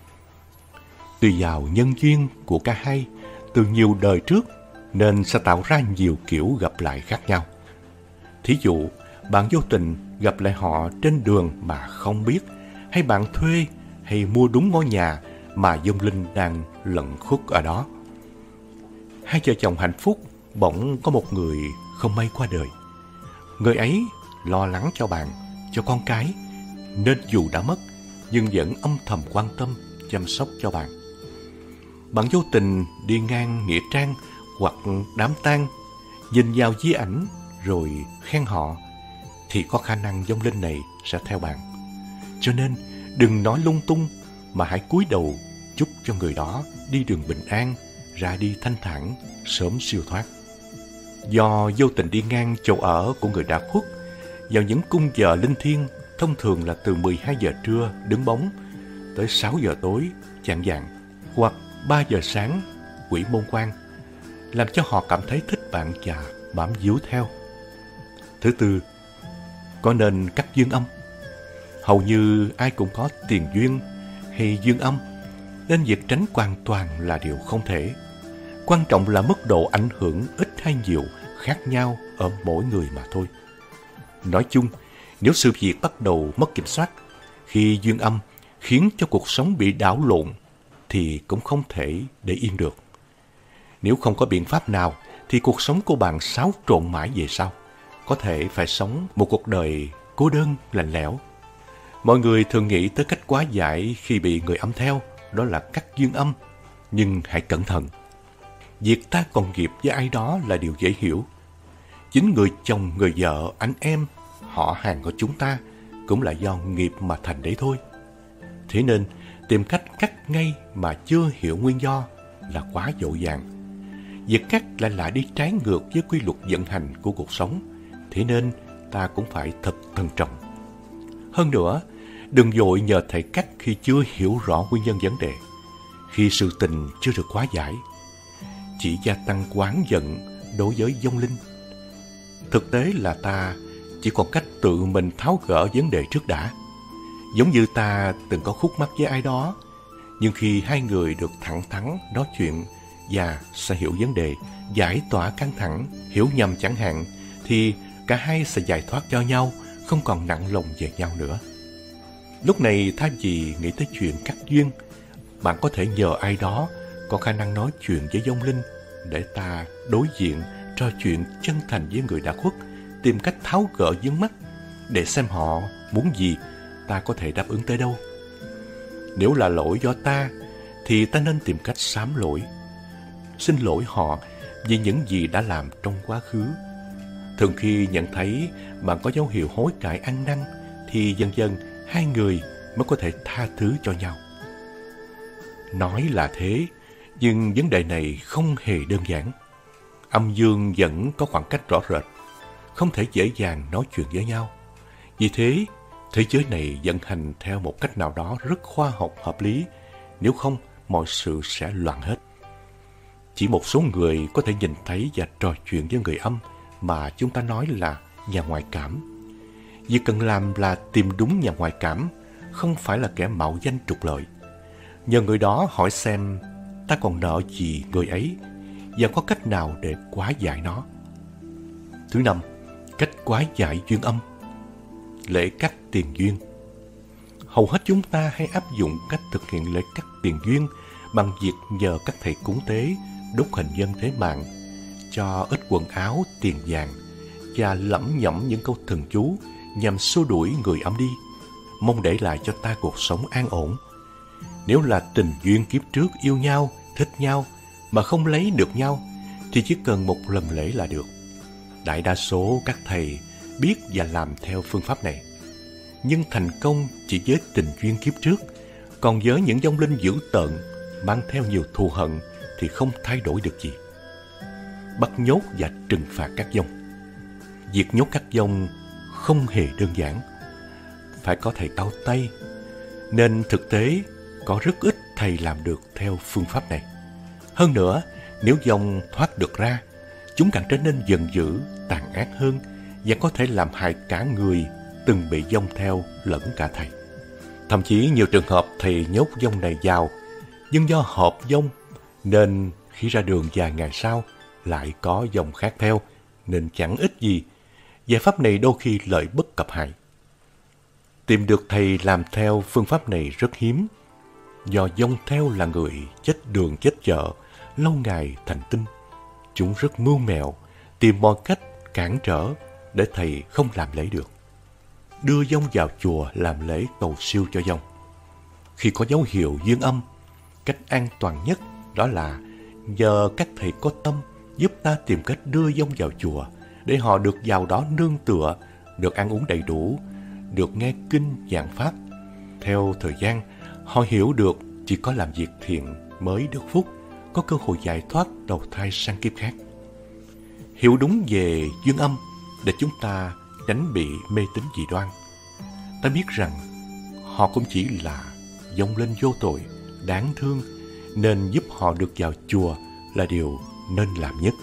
Tùy vào nhân duyên của cả hai từ nhiều đời trước nên sẽ tạo ra nhiều kiểu gặp lại khác nhau. Thí dụ, bạn vô tình gặp lại họ trên đường mà không biết, hay bạn thuê hay mua đúng ngôi nhà mà vong linh đang lẩn khuất ở đó. Hai vợ chồng hạnh phúc bỗng có một người không may qua đời. Người ấy lo lắng cho bạn, cho con cái, nên dù đã mất nhưng vẫn âm thầm quan tâm, chăm sóc cho bạn. Bạn vô tình đi ngang nghĩa trang hoặc đám tang, nhìn vào di ảnh rồi khen họ, thì có khả năng vong linh này sẽ theo bạn. Cho nên đừng nói lung tung, mà hãy cúi đầu chúc cho người đó đi đường bình an, ra đi thanh thản, sớm siêu thoát. Do vô tình đi ngang chỗ ở của người đã khuất, vào những cung giờ linh thiêng, thông thường là từ mười hai giờ trưa đứng bóng tới sáu giờ tối chạng vạng, hoặc ba giờ sáng quỷ môn quan, làm cho họ cảm thấy thích bạn và bám víu theo. Thứ tư, có nên cắt duyên âm? Hầu như ai cũng có tiền duyên hay duyên âm, nên việc tránh hoàn toàn là điều không thể. Quan trọng là mức độ ảnh hưởng ít hay nhiều khác nhau ở mỗi người mà thôi. Nói chung, nếu sự việc bắt đầu mất kiểm soát, khi duyên âm khiến cho cuộc sống bị đảo lộn, thì cũng không thể để yên được. Nếu không có biện pháp nào, thì cuộc sống của bạn xáo trộn mãi về sau. Có thể phải sống một cuộc đời cô đơn, lạnh lẽo. Mọi người thường nghĩ tới cách quá giải khi bị người âm theo, đó là cắt duyên âm. Nhưng hãy cẩn thận. Việc ta còn nghiệp với ai đó là điều dễ hiểu. Chính người chồng, người vợ, anh em, họ hàng của chúng ta cũng là do nghiệp mà thành đấy thôi. Thế nên, tìm cách cắt ngay mà chưa hiểu nguyên do là quá vội vàng. Việc cắt lại lại đi trái ngược với quy luật vận hành của cuộc sống. Thế nên, ta cũng phải thật thận trọng. Hơn nữa, đừng vội nhờ thầy cắt khi chưa hiểu rõ nguyên nhân vấn đề, khi sự tình chưa được hóa giải, chỉ gia tăng oán giận đối với vong linh. Thực tế là ta chỉ còn cách tự mình tháo gỡ vấn đề trước đã. Giống như ta từng có khúc mắc với ai đó, nhưng khi hai người được thẳng thắn nói chuyện và sẽ hiểu vấn đề, giải tỏa căng thẳng, hiểu nhầm chẳng hạn, thì cả hai sẽ giải thoát cho nhau, không còn nặng lòng về nhau nữa. Lúc này thay vì nghĩ tới chuyện cắt duyên, bạn có thể nhờ ai đó có khả năng nói chuyện với vong linh để ta đối diện, trò chuyện chân thành với người đã khuất, tìm cách tháo gỡ vướng mắc để xem họ muốn gì, ta có thể đáp ứng tới đâu. Nếu là lỗi do ta, thì ta nên tìm cách sám lỗi, xin lỗi họ vì những gì đã làm trong quá khứ. Thường khi nhận thấy bạn có dấu hiệu hối cải ăn năn, thì dần dần hai người mới có thể tha thứ cho nhau. Nói là thế, nhưng vấn đề này không hề đơn giản. Âm dương vẫn có khoảng cách rõ rệt, không thể dễ dàng nói chuyện với nhau. Vì thế, thế giới này vận hành theo một cách nào đó rất khoa học hợp lý, nếu không mọi sự sẽ loạn hết. Chỉ một số người có thể nhìn thấy và trò chuyện với người âm mà chúng ta nói là nhà ngoại cảm. Việc cần làm là tìm đúng nhà ngoại cảm, không phải là kẻ mạo danh trục lợi. Nhờ người đó hỏi xem ta còn nợ gì người ấy và có cách nào để hóa giải nó. Thứ năm, cách hóa giải duyên âm. Lễ cắt tiền duyên. hầu hết chúng ta hay áp dụng cách thực hiện lễ cắt tiền duyên bằng việc nhờ các thầy cúng tế, đốt hình dân thế mạng, cho ít quần áo, tiền vàng và lẩm nhẩm những câu thần chú nhằm xua đuổi người âm đi, mong để lại cho ta cuộc sống an ổn. Nếu là tình duyên kiếp trước yêu nhau, thích nhau mà không lấy được nhau, thì chỉ cần một lần lễ là được. Đại đa số các thầy biết và làm theo phương pháp này. Nhưng thành công chỉ với tình duyên kiếp trước, còn với những vong linh dữ tợn, mang theo nhiều thù hận thì không thay đổi được gì. Bắt nhốt và trừng phạt các vong. Việc nhốt các vong không hề đơn giản, phải có thầy cao tay, nên thực tế có rất ít thầy làm được theo phương pháp này. Hơn nữa, nếu vong thoát được ra, chúng càng trở nên giận dữ, tàn ác hơn và có thể làm hại cả người từng bị vong theo lẫn cả thầy. Thậm chí nhiều trường hợp thầy nhốt vong này vào, nhưng do hợp vong nên khi ra đường vài ngày sau lại có vong khác theo, nên chẳng ích gì. Giải pháp này đôi khi lợi bất cập hại. Tìm được thầy làm theo phương pháp này rất hiếm, do vong theo là người chết đường chết chợ, lâu ngày thành tinh. Chúng rất mưu mẹo, tìm mọi cách cản trở để thầy không làm lễ được. Đưa vong vào chùa làm lễ cầu siêu cho vong. Khi có dấu hiệu duyên âm, cách an toàn nhất đó là nhờ các thầy có tâm giúp ta tìm cách đưa vong vào chùa để họ được vào đó nương tựa, được ăn uống đầy đủ, được nghe kinh giảng pháp. Theo thời gian, họ hiểu được chỉ có làm việc thiện mới được phúc, có cơ hội giải thoát đầu thai sang kiếp khác. Hiểu đúng về duyên âm để chúng ta tránh bị mê tín dị đoan. Ta biết rằng họ cũng chỉ là vong linh vô tội, đáng thương, nên giúp họ được vào chùa là điều nên làm nhất.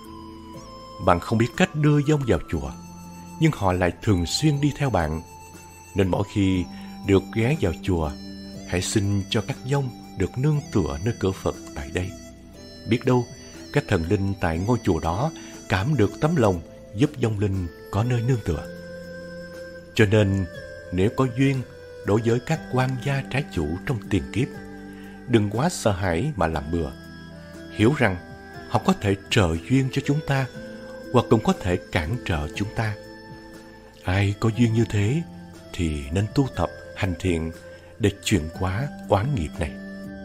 Bạn không biết cách đưa vong vào chùa, nhưng họ lại thường xuyên đi theo bạn, nên mỗi khi được ghé vào chùa, hãy xin cho các vong được nương tựa nơi cửa Phật tại đây. Biết đâu, các thần linh tại ngôi chùa đó cảm được tấm lòng giúp vong linh có nơi nương tựa. Cho nên, nếu có duyên đối với các quan gia trái chủ trong tiền kiếp, đừng quá sợ hãi mà làm bừa. Hiểu rằng họ có thể trợ duyên cho chúng ta, hoặc cũng có thể cản trở chúng ta. Ai có duyên như thế thì nên tu tập hành thiện để chuyển hóa oán nghiệp này.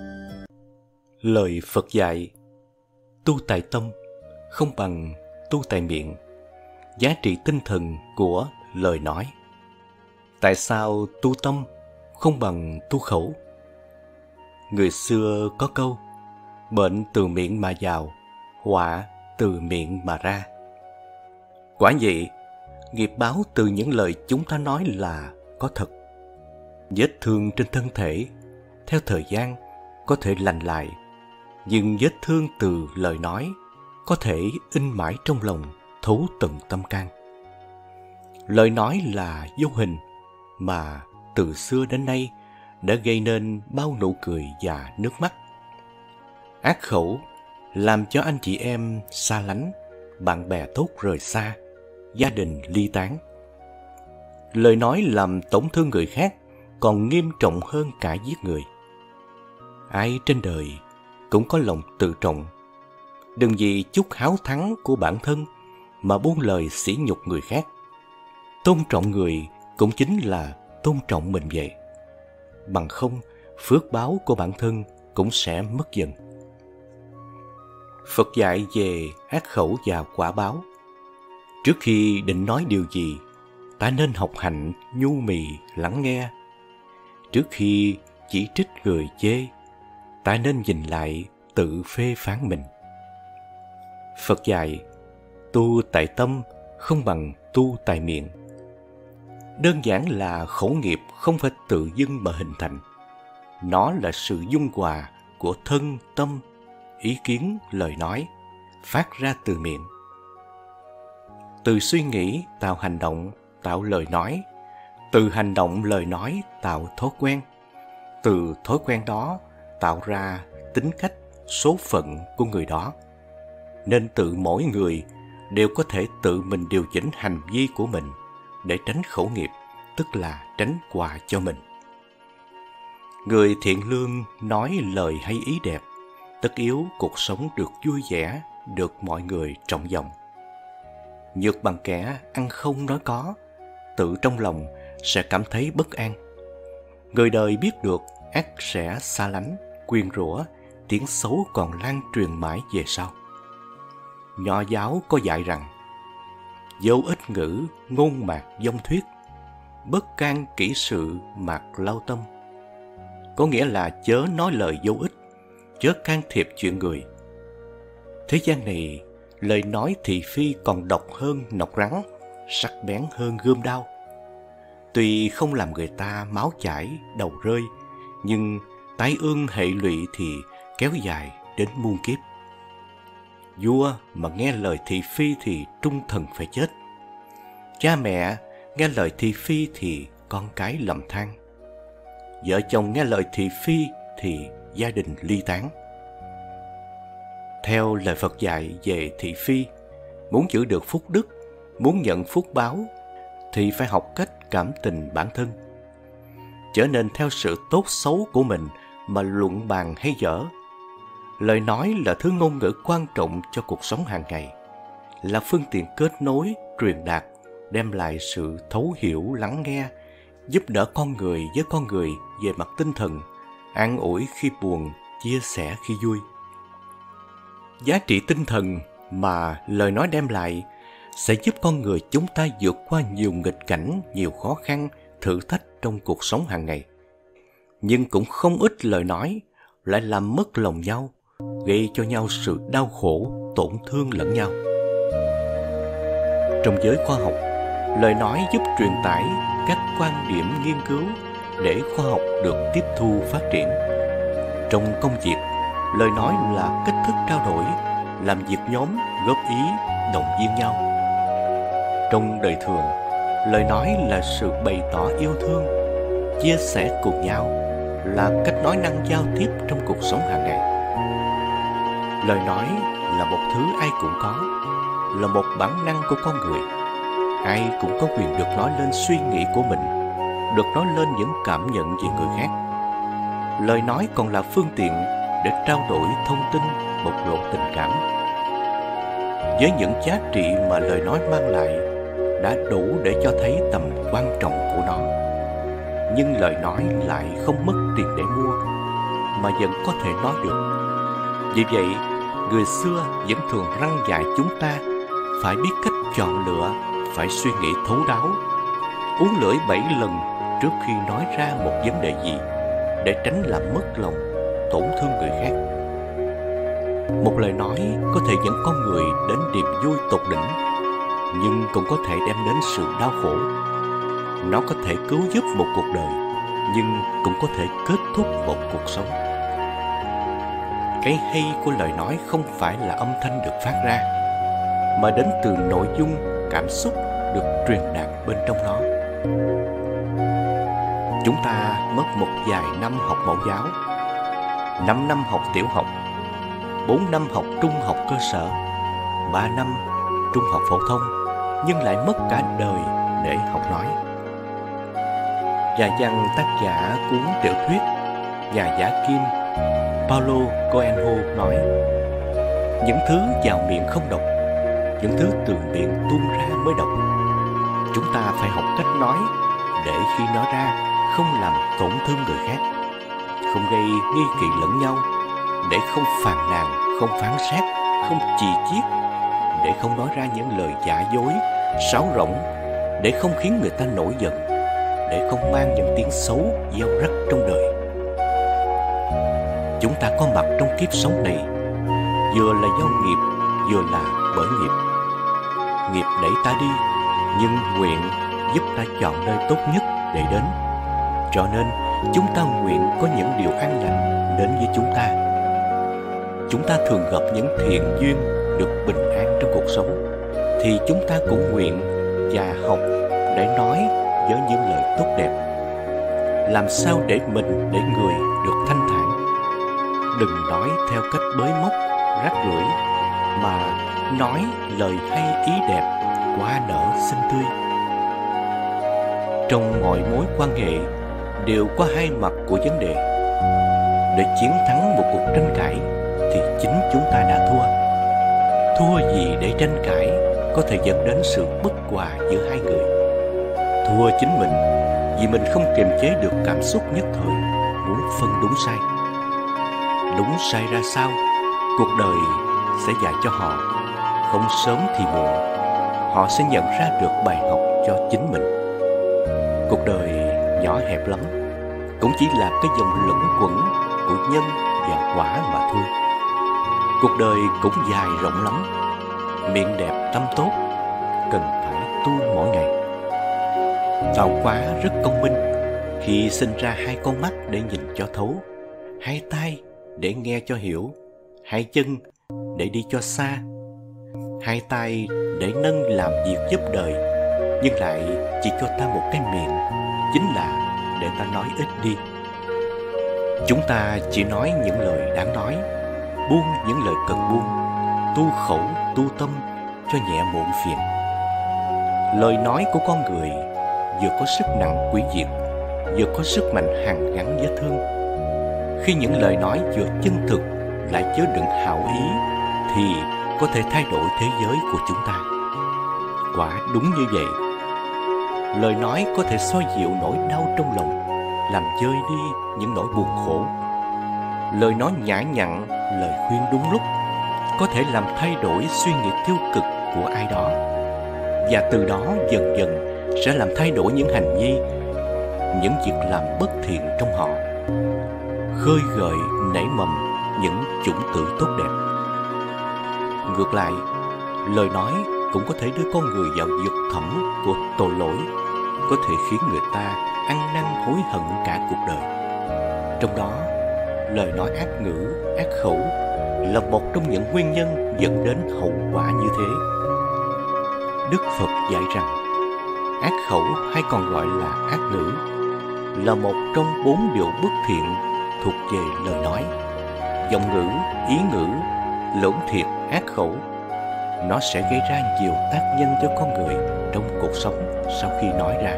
Lời Phật dạy: tu tại tâm không bằng tu tại miệng. Giá trị tinh thần của lời nói. Tại sao tu tâm không bằng tu khẩu? Người xưa có câu: bệnh từ miệng mà vào, họa từ miệng mà ra. Quả vậy, nghiệp báo từ những lời chúng ta nói là có thật. Vết thương trên thân thể theo thời gian có thể lành lại, nhưng vết thương từ lời nói có thể in mãi trong lòng, thấu tận tâm can. Lời nói là vô hình mà từ xưa đến nay đã gây nên bao nụ cười và nước mắt. Ác khẩu làm cho anh chị em xa lánh, bạn bè tốt rời xa, gia đình ly tán. Lời nói làm tổn thương người khác còn nghiêm trọng hơn cả giết người. Ai trên đời cũng có lòng tự trọng. Đừng vì chút háo thắng của bản thân mà buông lời sỉ nhục người khác. Tôn trọng người cũng chính là tôn trọng mình vậy. Bằng không, phước báo của bản thân cũng sẽ mất dần. Phật dạy về ác khẩu và quả báo. Trước khi định nói điều gì, ta nên học hành nhu mì lắng nghe. Trước khi chỉ trích người chê, ta nên nhìn lại tự phê phán mình. Phật dạy: tu tại tâm không bằng tu tại miệng. Đơn giản là khẩu nghiệp không phải tự dưng mà hình thành. Nó là sự dung hòa của thân, tâm, ý kiến, lời nói, phát ra từ miệng. Từ suy nghĩ tạo hành động, tạo lời nói. Từ hành động, lời nói tạo thói quen. Từ thói quen đó tạo ra tính cách, số phận của người đó. Nên tự mỗi người đều có thể tự mình điều chỉnh hành vi của mình để tránh khẩu nghiệp, tức là tránh họa cho mình. Người thiện lương nói lời hay ý đẹp, tất yếu cuộc sống được vui vẻ, được mọi người trọng vọng. Nhược bằng kẻ ăn không nói có, tự trong lòng sẽ cảm thấy bất an. Người đời biết được ắt sẽ xa lánh, quyên rủa, tiếng xấu còn lan truyền mãi về sau. Nho giáo có dạy rằng: vô ích ngữ, ngôn mạc dông thuyết, bất can kỹ sự mạc lao tâm. Có nghĩa là chớ nói lời vô ích, chớ can thiệp chuyện người. Thế gian này, lời nói thị phi còn độc hơn nọc rắn, sắc bén hơn gươm đao. Tuy không làm người ta máu chảy, đầu rơi, nhưng tai ương hệ lụy thì kéo dài đến muôn kiếp. Vua mà nghe lời thị phi thì trung thần phải chết. Cha mẹ nghe lời thị phi thì con cái lầm than. Vợ chồng nghe lời thị phi thì gia đình ly tán. Theo lời Phật dạy về thị phi, muốn giữ được phúc đức, muốn nhận phúc báo, thì phải học cách cảm tình bản thân. Trở nên theo sự tốt xấu của mình mà luận bàn hay dở. Lời nói là thứ ngôn ngữ quan trọng cho cuộc sống hàng ngày, là phương tiện kết nối, truyền đạt, đem lại sự thấu hiểu, lắng nghe, giúp đỡ con người với con người về mặt tinh thần, an ủi khi buồn, chia sẻ khi vui. Giá trị tinh thần mà lời nói đem lại sẽ giúp con người chúng ta vượt qua nhiều nghịch cảnh, nhiều khó khăn, thử thách trong cuộc sống hàng ngày. Nhưng cũng không ít lời nói lại làm mất lòng nhau, gây cho nhau sự đau khổ, tổn thương lẫn nhau. Trong giới khoa học, lời nói giúp truyền tải các quan điểm nghiên cứu để khoa học được tiếp thu phát triển. Trong công việc, lời nói là cách thức trao đổi, làm việc nhóm, góp ý, động viên nhau. Trong đời thường, lời nói là sự bày tỏ yêu thương, chia sẻ cùng nhau, là cách nói năng giao tiếp trong cuộc sống hàng ngày. Lời nói là một thứ ai cũng có, là một bản năng của con người. Ai cũng có quyền được nói lên suy nghĩ của mình, được nói lên những cảm nhận về người khác. Lời nói còn là phương tiện để trao đổi thông tin, bộc lộ tình cảm. Với những giá trị mà lời nói mang lại đã đủ để cho thấy tầm quan trọng của nó. Nhưng lời nói lại không mất tiền để mua, mà vẫn có thể nói được. Vì vậy, người xưa vẫn thường răn dạy chúng ta phải biết cách chọn lựa, phải suy nghĩ thấu đáo, uốn lưỡi bảy lần trước khi nói ra một vấn đề gì, để tránh làm mất lòng, tổn thương người khác. Một lời nói có thể dẫn con người đến niềm vui tột đỉnh, nhưng cũng có thể đem đến sự đau khổ. Nó có thể cứu giúp một cuộc đời, nhưng cũng có thể kết thúc một cuộc sống. Cái hay của lời nói không phải là âm thanh được phát ra, mà đến từ nội dung, cảm xúc được truyền đạt bên trong nó. Chúng ta mất một vài năm học mẫu giáo, năm năm học tiểu học, bốn năm học trung học cơ sở, ba năm trung học phổ thông, nhưng lại mất cả đời để học nói. Nhà văn tác giả cuốn tiểu thuyết Nhà giả kim Paulo Coelho nói: những thứ vào miệng không độc, những thứ từ miệng tuôn ra mới độc. Chúng ta phải học cách nói để khi nói ra không làm tổn thương người khác, không gây nghi kỵ lẫn nhau, để không phàn nàn, không phán xét, không chì chiết, để không nói ra những lời giả dối, sáo rỗng, để không khiến người ta nổi giận, để không mang những tiếng xấu gieo rắc trong đời. Chúng ta có mặt trong kiếp sống này, vừa là do nghiệp, vừa là bởi nghiệp. Nghiệp đẩy ta đi, nhưng nguyện giúp ta chọn nơi tốt nhất để đến. Cho nên, chúng ta nguyện có những điều an lành đến với chúng ta. Chúng ta thường gặp những thiện duyên được bình an trong cuộc sống, thì chúng ta cũng nguyện và học để nói với những lời tốt đẹp. Làm sao để mình, để người được thanh thản. Đừng nói theo cách bới móc, rác rưởi, mà nói lời hay ý đẹp, hoa nở xinh tươi. Trong mọi mối quan hệ đều có hai mặt của vấn đề. Để chiến thắng một cuộc tranh cãi thì chính chúng ta đã thua. Thua gì để tranh cãi có thể dẫn đến sự bất hòa giữa hai người. Thua chính mình vì mình không kiềm chế được cảm xúc nhất thời, muốn phân đúng sai. Đúng sai ra sao, cuộc đời sẽ dạy cho họ. Không sớm thì muộn, họ sẽ nhận ra được bài học cho chính mình. Cuộc đời nhỏ hẹp lắm, cũng chỉ là cái dòng luẩn quẩn của nhân và quả mà thôi. Cuộc đời cũng dài rộng lắm, miệng đẹp tâm tốt, cần phải tu mỗi ngày. Tạo hóa rất công minh khi sinh ra hai con mắt để nhìn cho thấu, hai tai để nghe cho hiểu, hai chân để đi cho xa, hai tay để nâng làm việc giúp đời, nhưng lại chỉ cho ta một cái miệng, chính là để ta nói ít đi. Chúng ta chỉ nói những lời đáng nói, buông những lời cần buông, tu khẩu tu tâm cho nhẹ muộn phiền. Lời nói của con người vừa có sức nặng hủy diệt, vừa có sức mạnh hàn gắn vết thương. Khi những lời nói vừa chân thực lại chứa đựng hảo ý thì có thể thay đổi thế giới của chúng ta. Quả đúng như vậy. Lời nói có thể xoa dịu nỗi đau trong lòng, làm vơi đi những nỗi buồn khổ. Lời nói nhã nhặn, lời khuyên đúng lúc có thể làm thay đổi suy nghĩ tiêu cực của ai đó, và từ đó dần dần sẽ làm thay đổi những hành vi, những việc làm bất thiện trong họ, khơi gợi nảy mầm những chủng tử tốt đẹp. Ngược lại, lời nói cũng có thể đưa con người vào vực thẳm của tội lỗi, có thể khiến người ta ăn năn hối hận cả cuộc đời. Trong đó, lời nói ác ngữ, ác khẩu là một trong những nguyên nhân dẫn đến hậu quả như thế. Đức Phật dạy rằng, ác khẩu hay còn gọi là ác ngữ là một trong bốn điều bất thiện thuộc về lời nói. Giọng ngữ, ý ngữ, lưỡng thiệt, ác khẩu, nó sẽ gây ra nhiều tác nhân cho con người trong cuộc sống sau khi nói ra.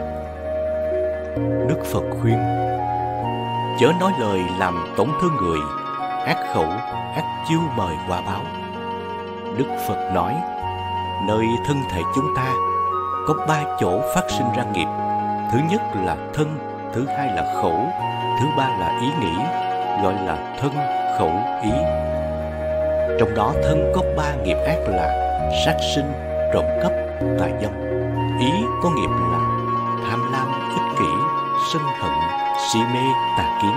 Đức Phật khuyên, chớ nói lời làm tổn thương người, ác khẩu, ác chiêu mời quả báo. Đức Phật nói, nơi thân thể chúng ta có ba chỗ phát sinh ra nghiệp. Thứ nhất là thân, thứ hai là khẩu, thứ ba là ý nghĩ, gọi là thân, khẩu, ý. Trong đó thân có ba nghiệp ác là sát sinh, trộm cắp, tà dâm. Ý có nghiệp là tham lam, ích kỷ, sân hận, si mê, tà kiến.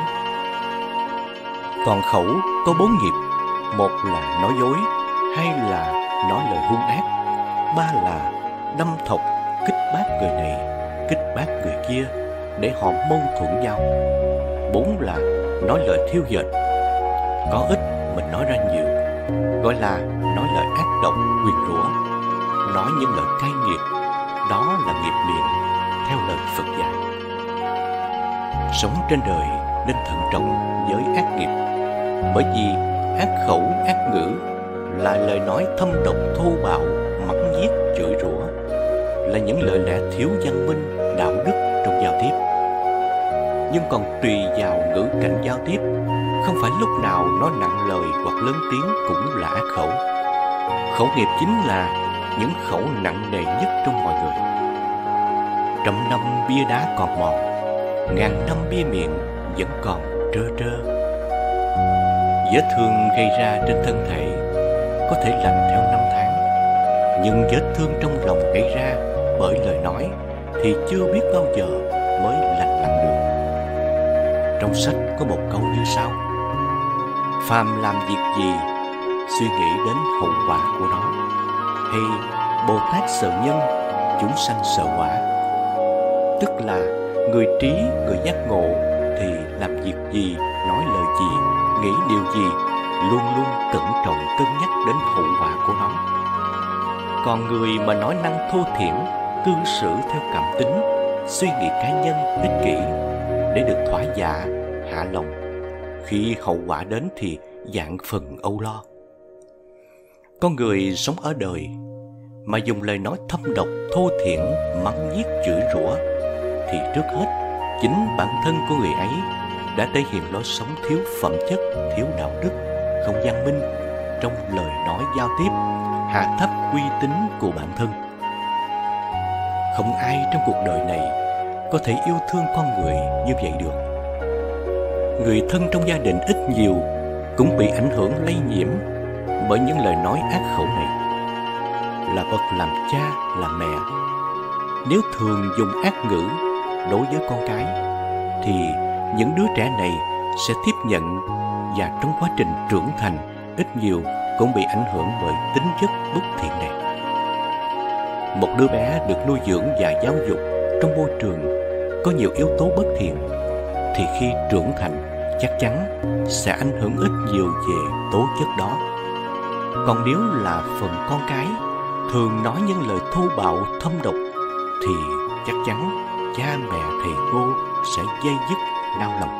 Còn khẩu có bốn nghiệp, một là nói dối, hai là nói lời hung ác, ba là đâm thọc, kích bác người này, kích bác người kia để họ mâu thuẫn nhau, bốn là nói lời thiêu dệt, có ít mình nói ra nhiều, gọi là nói lời ác độc, nguyền rủa, nói những lời cay nghiệt, đó là nghiệp miệng theo lời Phật dạy. Sống trên đời nên thận trọng với ác nghiệp, bởi vì ác khẩu, ác ngữ là lời nói thâm độc, thô bạo, mắng nhiếc, chửi rủa, là những lời lẽ thiếu văn minh, đạo đức trong giao tiếp. Nhưng còn tùy vào ngữ cảnh giao tiếp, không phải lúc nào nói nặng lời hoặc lớn tiếng cũng là ác khẩu. Khẩu nghiệp chính là những khẩu nặng nề nhất trong mọi người. Trăm năm bia đá còn mòn, ngàn năm bia miệng vẫn còn trơ trơ. Vết thương gây ra trên thân thể có thể lành theo năm tháng, nhưng vết thương trong lòng gây ra bởi lời nói thì chưa biết bao giờ mới lành lặn được. Trong sách có một câu như sau: phàm làm việc gì, suy nghĩ đến hậu quả của nó, hay Bồ Tát sợ nhân, chúng sanh sợ quả. Tức là người trí, người giác ngộ thì làm việc gì, nói lời gì, nghĩ điều gì luôn luôn cẩn trọng cân nhắc đến hậu quả của nó. Còn người mà nói năng thô thiển, cư xử theo cảm tính, suy nghĩ cá nhân, ích kỷ để được thỏa dạ, hạ lòng, khi hậu quả đến thì vạn phần âu lo. Con người sống ở đời mà dùng lời nói thâm độc, thô thiển, mắng nhiếc, chửi rủa thì trước hết chính bản thân của người ấy đã thể hiện lối sống thiếu phẩm chất, thiếu đạo đức, không văn minh trong lời nói giao tiếp, hạ thấp uy tín của bản thân. Không ai trong cuộc đời này có thể yêu thương con người như vậy được. Người thân trong gia đình ít nhiều cũng bị ảnh hưởng lây nhiễm bởi những lời nói ác khẩu này. Là bậc làm cha, làm mẹ, nếu thường dùng ác ngữ đối với con cái thì những đứa trẻ này sẽ tiếp nhận, và trong quá trình trưởng thành ít nhiều cũng bị ảnh hưởng bởi tính chất bất thiện này. Một đứa bé được nuôi dưỡng và giáo dục trong môi trường có nhiều yếu tố bất thiện thì khi trưởng thành chắc chắn sẽ ảnh hưởng ít nhiều về tố chất đó. Còn nếu là phần con cái thường nói những lời thô bạo thâm độc thì chắc chắn cha mẹ thầy cô sẽ dây dứt nao lòng.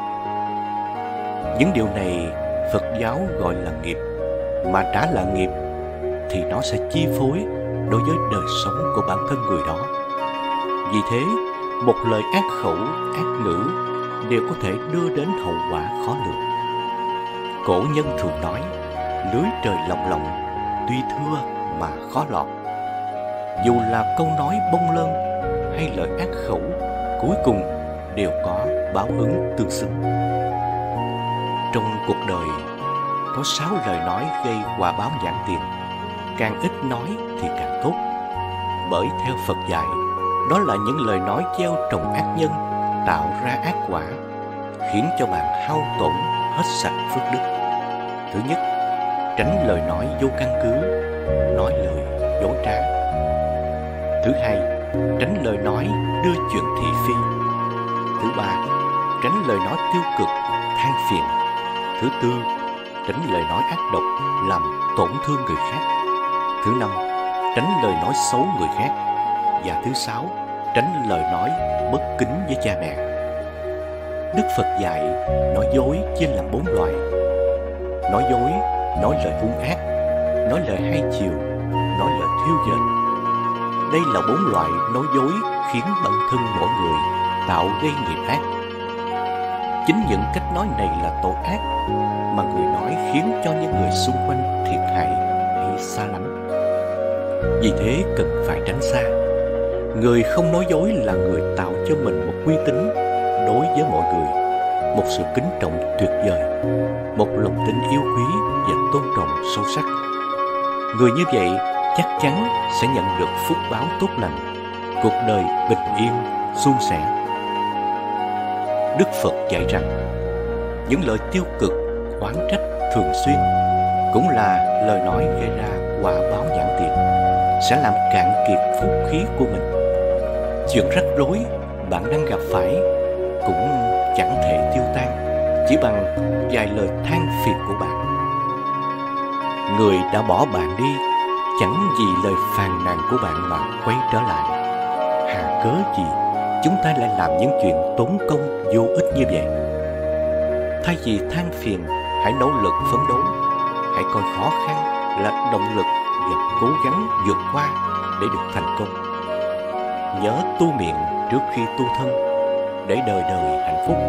Những điều này Phật giáo gọi là nghiệp, mà đã là nghiệp thì nó sẽ chi phối đối với đời sống của bản thân người đó. Vì thế, một lời ác khẩu, ác ngữ đều có thể đưa đến hậu quả khó lường. Cổ nhân thường nói, lưới trời lồng lộng, tuy thưa mà khó lọt. Dù là câu nói bông lơn hay lời ác khẩu, cuối cùng đều có báo ứng tương xứng. Trong cuộc đời có sáu lời nói gây quả báo nhãn tiền, càng ít nói thì càng tốt. Bởi theo Phật dạy, đó là những lời nói gieo trồng ác nhân, tạo ra ác quả, khiến cho bạn hao tổn hết sạch phước đức. Thứ nhất, tránh lời nói vô căn cứ, nói lời dối trá. Thứ hai, tránh lời nói đưa chuyện thị phi. Thứ ba, tránh lời nói tiêu cực, than phiền. Thứ tư, tránh lời nói ác độc, làm tổn thương người khác. Thứ năm, tránh lời nói xấu người khác. Và thứ sáu, tránh lời nói bất kính với cha mẹ. Đức Phật dạy nói dối chia làm bốn loại: nói dối, nói lời hung ác, nói lời hai chiều, nói lời thiêu dệt. Đây là bốn loại nói dối khiến bản thân mỗi người tạo gây nghiệp ác. Chính những cách nói này là tội ác mà người nói khiến cho những người xung quanh thiệt hại hay xa lánh. Vì thế cần phải tránh xa. Người không nói dối là người tạo cho mình một uy tín đối với mọi người, một sự kính trọng tuyệt vời, một lòng tin yêu quý và tôn trọng sâu sắc. Người như vậy chắc chắn sẽ nhận được phúc báo tốt lành, cuộc đời bình yên, suôn sẻ. Đức Phật dạy rằng những lời tiêu cực, oán trách thường xuyên cũng là lời nói gây ra quả báo nhãn tiền, sẽ làm cạn kiệt phúc khí của mình. Chuyện rắc rối bạn đang gặp phải cũng chẳng thể tiêu tan chỉ bằng vài lời than phiền của bạn. Người đã bỏ bạn đi chẳng vì lời phàn nàn của bạn mà quay trở lại. Hà cớ gì chúng ta lại làm những chuyện tốn công vô ích như vậy? Thay vì than phiền, hãy nỗ lực phấn đấu. Hãy coi khó khăn là động lực và cố gắng vượt qua để được thành công. Nhớ tu miệng trước khi tu thân để đời đời hạnh phúc.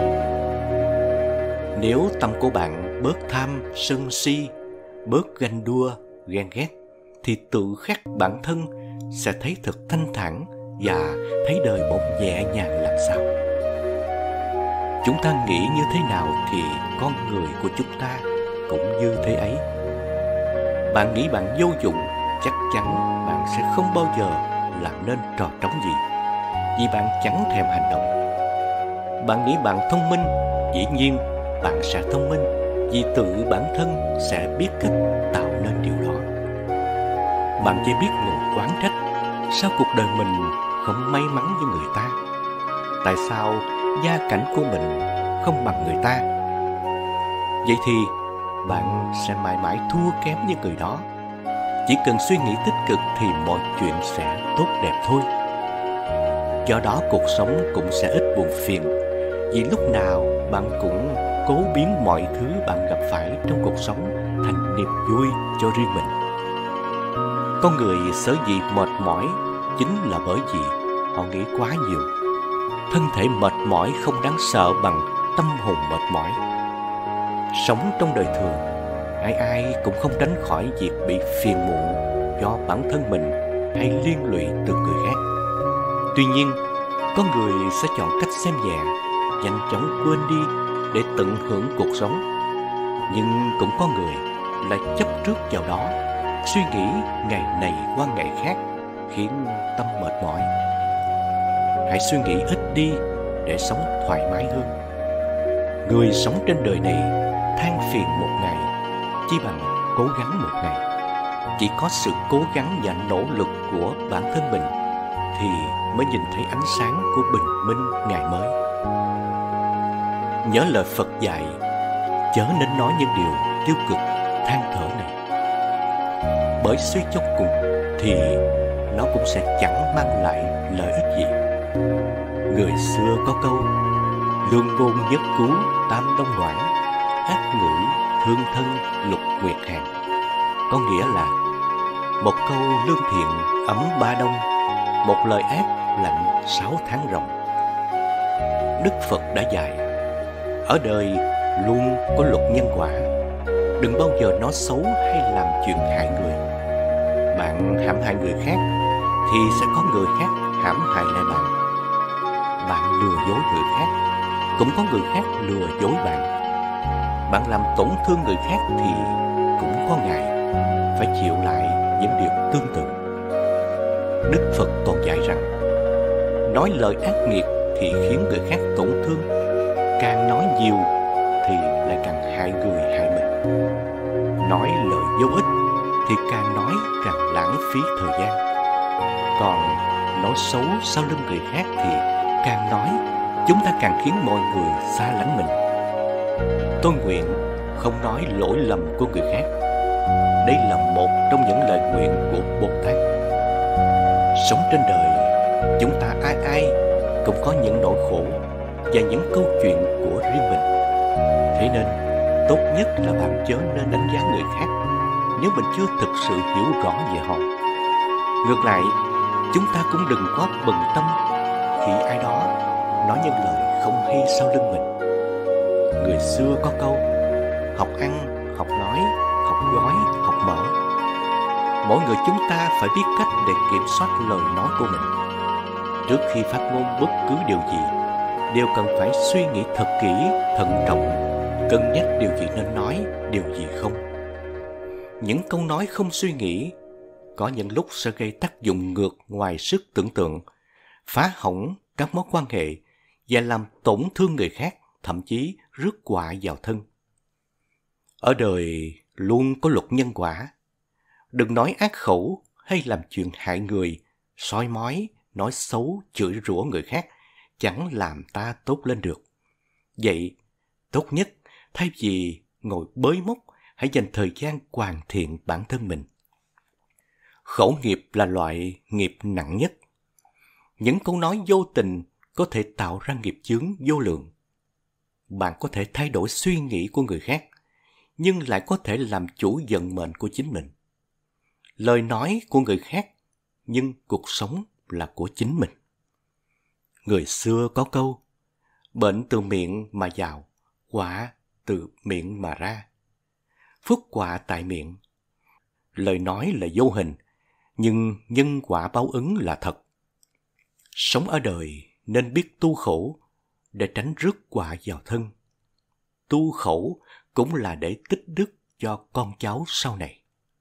Nếu tâm của bạn bớt tham, sân si, bớt ganh đua, ghen ghét, thì tự khắc bản thân sẽ thấy thật thanh thản và thấy đời bỗng nhẹ nhàng làm sao. Chúng ta nghĩ như thế nào thì con người của chúng ta cũng như thế ấy. Bạn nghĩ bạn vô dụng, chắc chắn bạn sẽ không bao giờ làm nên trò trống gì, vì bạn chẳng thèm hành động. Bạn nghĩ bạn thông minh, dĩ nhiên bạn sẽ thông minh, vì tự bản thân sẽ biết cách tạo nên điều đó. Bạn chỉ biết ngồi oán trách, sao cuộc đời mình không may mắn như người ta? Tại sao gia cảnh của mình không bằng người ta? Vậy thì bạn sẽ mãi mãi thua kém như người đó. Chỉ cần suy nghĩ tích cực thì mọi chuyện sẽ tốt đẹp thôi. Do đó cuộc sống cũng sẽ ít buồn phiền, vì lúc nào bạn cũng cố biến mọi thứ bạn gặp phải trong cuộc sống thành niềm vui cho riêng mình. Con người sở dĩ mệt mỏi chính là bởi vì họ nghĩ quá nhiều. Thân thể mệt mỏi không đáng sợ bằng tâm hồn mệt mỏi. Sống trong đời thường, ai ai cũng không tránh khỏi việc bị phiền muộn do bản thân mình hay liên lụy từ người khác. Tuy nhiên, có người sẽ chọn cách xem nhẹ, nhanh chóng quên đi để tận hưởng cuộc sống. Nhưng cũng có người lại chấp trước vào đó, suy nghĩ ngày này qua ngày khác, khiến tâm mệt mỏi. Hãy suy nghĩ ít đi để sống thoải mái hơn. Người sống trên đời này than phiền một ngày chỉ bằng cố gắng một ngày. Chỉ có sự cố gắng và nỗ lực của bản thân mình thì mới nhìn thấy ánh sáng của bình minh ngày mới. Nhớ lời Phật dạy, chớ nên nói những điều tiêu cực than thở này, bởi suy cho cùng thì nó cũng sẽ chẳng mang lại lợi ích gì. Người xưa có câu lương ngôn nhất cú tam đông noãn, ác ngữ thương thân lục nguyệt hàng. Có nghĩa là một câu lương thiện ấm ba đông, một lời ác lạnh sáu tháng ròng. Đức Phật đã dạy, ở đời luôn có luật nhân quả. Đừng bao giờ nói xấu hay làm chuyện hại người. Bạn hãm hại người khác thì sẽ có người khác hãm hại lại bạn. Bạn lừa dối người khác, cũng có người khác lừa dối bạn. Bạn làm tổn thương người khác thì cũng có ngày phải chịu lại những điều tương tự. Đức Phật còn dạy rằng, nói lời ác nghiệt thì khiến người khác tổn thương, càng nói nhiều thì lại càng hại người hại mình. Nói lời vô ích thì càng nói càng lãng phí thời gian. Còn nói xấu sau lưng người khác thì càng nói, chúng ta càng khiến mọi người xa lánh mình. Tôi nguyện không nói lỗi lầm của người khác. Đây là một trong những lời nguyện của Bồ Tát. Sống trên đời, chúng ta ai ai cũng có những nỗi khổ và những câu chuyện của riêng mình. Thế nên, tốt nhất là bạn chớ nên đánh giá người khác nếu mình chưa thực sự hiểu rõ về họ. Ngược lại, chúng ta cũng đừng quá bận tâm khi ai đó nói những lời không hay sau lưng mình. Người xưa có câu, học ăn, học nói, học gói, học mở. Mỗi người chúng ta phải biết cách để kiểm soát lời nói của mình. Trước khi phát ngôn bất cứ điều gì, đều cần phải suy nghĩ thật kỹ, thận trọng, cân nhắc điều gì nên nói, điều gì không. Những câu nói không suy nghĩ có những lúc sẽ gây tác dụng ngược ngoài sức tưởng tượng, phá hỏng các mối quan hệ và làm tổn thương người khác, thậm chí rước họa vào thân. Ở đời luôn có luật nhân quả. Đừng nói ác khẩu hay làm chuyện hại người, soi mói, nói xấu, chửi rủa người khác, chẳng làm ta tốt lên được. Vậy, tốt nhất, thay vì ngồi bới móc, hãy dành thời gian hoàn thiện bản thân mình. Khẩu nghiệp là loại nghiệp nặng nhất. Những câu nói vô tình có thể tạo ra nghiệp chướng vô lượng. Bạn có thể thay đổi suy nghĩ của người khác, nhưng lại có thể làm chủ vận mệnh của chính mình. Lời nói của người khác, nhưng cuộc sống là của chính mình. Người xưa có câu, bệnh từ miệng mà vào, họa từ miệng mà ra. Phước họa tại miệng. Lời nói là vô hình, nhưng nhân quả báo ứng là thật. Sống ở đời nên biết tu khổ để tránh rước họa vào thân. Tu khổ cũng là để tích đức cho con cháu sau này.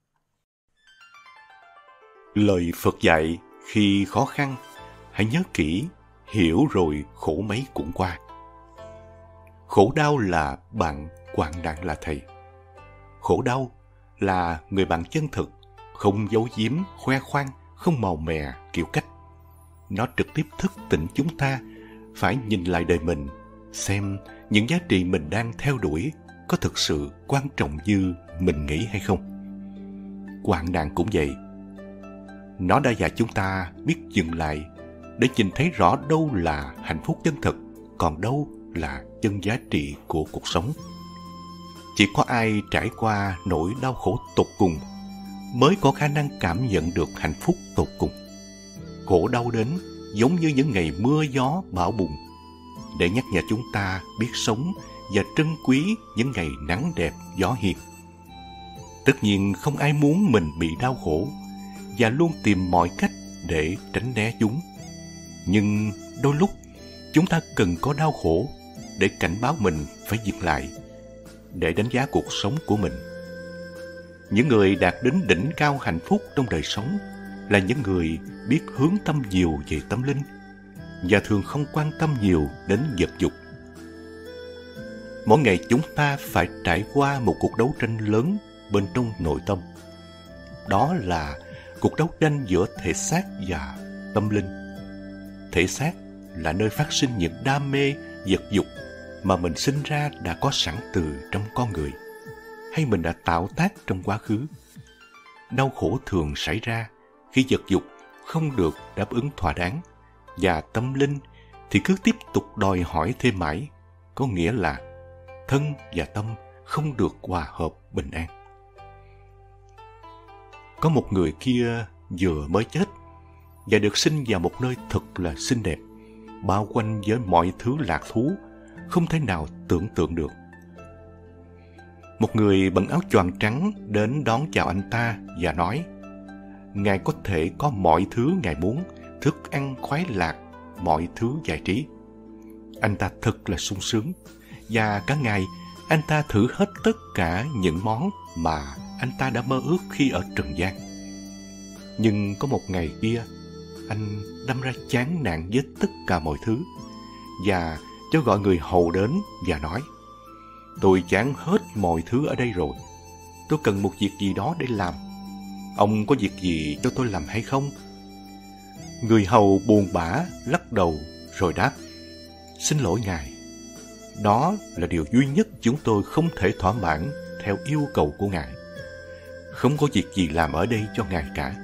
Lời Phật dạy, khi khó khăn, hãy nhớ kỹ, hiểu rồi khổ mấy cũng qua. Khổ đau là bạn, hoạn nạn là thầy. Khổ đau là người bạn chân thực, không giấu giếm, khoe khoang, không màu mè, kiểu cách. Nó trực tiếp thức tỉnh chúng ta phải nhìn lại đời mình, xem những giá trị mình đang theo đuổi có thực sự quan trọng như mình nghĩ hay không. Hoạn nạn cũng vậy. Nó đã dạy chúng ta biết dừng lại để nhìn thấy rõ đâu là hạnh phúc chân thực, còn đâu là chân giá trị của cuộc sống. Chỉ có ai trải qua nỗi đau khổ tột cùng mới có khả năng cảm nhận được hạnh phúc tột cùng. Khổ đau đến giống như những ngày mưa gió bão bùng, để nhắc nhở chúng ta biết sống và trân quý những ngày nắng đẹp gió hiền. Tất nhiên không ai muốn mình bị đau khổ và luôn tìm mọi cách để tránh né chúng. Nhưng đôi lúc chúng ta cần có đau khổ để cảnh báo mình phải dừng lại, để đánh giá cuộc sống của mình. Những người đạt đến đỉnh cao hạnh phúc trong đời sống là những người biết hướng tâm nhiều về tâm linh và thường không quan tâm nhiều đến vật dục. Mỗi ngày chúng ta phải trải qua một cuộc đấu tranh lớn bên trong nội tâm. Đó là cuộc đấu tranh giữa thể xác và tâm linh. Thể xác là nơi phát sinh những đam mê, vật dục mà mình sinh ra đã có sẵn từ trong con người, hay mình đã tạo tác trong quá khứ. Đau khổ thường xảy ra khi vật dục không được đáp ứng thỏa đáng, và tâm linh thì cứ tiếp tục đòi hỏi thêm mãi, có nghĩa là thân và tâm không được hòa hợp bình an. Có một người kia vừa mới chết và được sinh vào một nơi thật là xinh đẹp, bao quanh với mọi thứ lạc thú, không thể nào tưởng tượng được. Một người bận áo choàng trắng đến đón chào anh ta và nói: Ngài có thể có mọi thứ Ngài muốn, thức ăn khoái lạc, mọi thứ giải trí. Anh ta thật là sung sướng, và cả ngày anh ta thử hết tất cả những món mà anh ta đã mơ ước khi ở trần gian. Nhưng có một ngày kia, anh đâm ra chán nản với tất cả mọi thứ, và cho gọi người hầu đến và nói: Tôi chán hết mọi thứ ở đây rồi. Tôi cần một việc gì đó để làm. Ông có việc gì cho tôi làm hay không? Người hầu buồn bã lắc đầu rồi đáp: Xin lỗi ngài, đó là điều duy nhất chúng tôi không thể thỏa mãn theo yêu cầu của ngài. Không có việc gì làm ở đây cho ngài cả.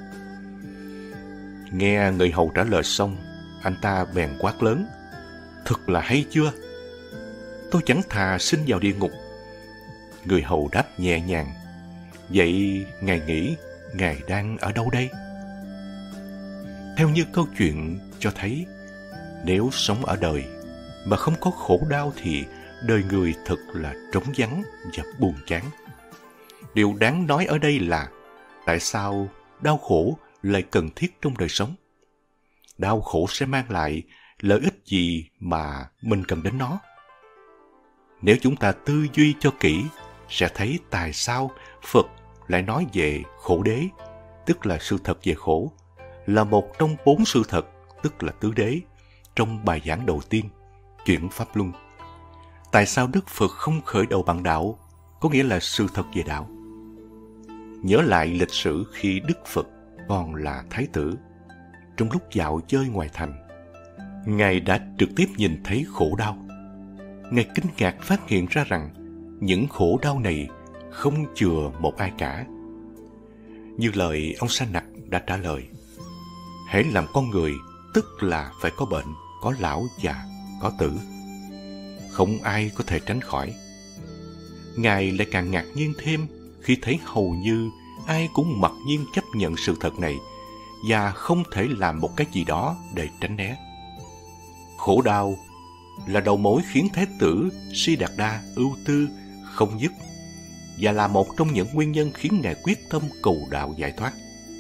Nghe người hầu trả lời xong, anh ta bèn quát lớn: Thật là hay chưa? Tôi chẳng thà xin vào địa ngục. Người hầu đáp nhẹ nhàng: Vậy ngài nghĩ ngài đang ở đâu đây? Theo như câu chuyện cho thấy, nếu sống ở đời mà không có khổ đau thì đời người thật là trống vắng và buồn chán. Điều đáng nói ở đây là tại sao đau khổ lại cần thiết trong đời sống? Đau khổ sẽ mang lại lợi ích gì mà mình cần đến nó? Nếu chúng ta tư duy cho kỹ, sẽ thấy tại sao Phật lại nói về khổ đế, tức là sự thật về khổ, là một trong bốn sự thật, tức là tứ đế, trong bài giảng đầu tiên, Chuyển Pháp Luân. Tại sao Đức Phật không khởi đầu bằng đạo, có nghĩa là sự thật về đạo? Nhớ lại lịch sử khi Đức Phật còn là Thái tử, trong lúc dạo chơi ngoài thành, Ngài đã trực tiếp nhìn thấy khổ đau. Ngài kinh ngạc phát hiện ra rằng những khổ đau này không chừa một ai cả. Như lời ông Sa Nặc đã trả lời: hễ làm con người, tức là phải có bệnh, có lão già, có tử. Không ai có thể tránh khỏi. Ngài lại càng ngạc nhiên thêm khi thấy hầu như ai cũng mặc nhiên chấp nhận sự thật này và không thể làm một cái gì đó để tránh né. Khổ đau là đầu mối khiến Thái tử Siddhartha ưu tư không dứt và là một trong những nguyên nhân khiến Ngài quyết tâm cầu đạo giải thoát.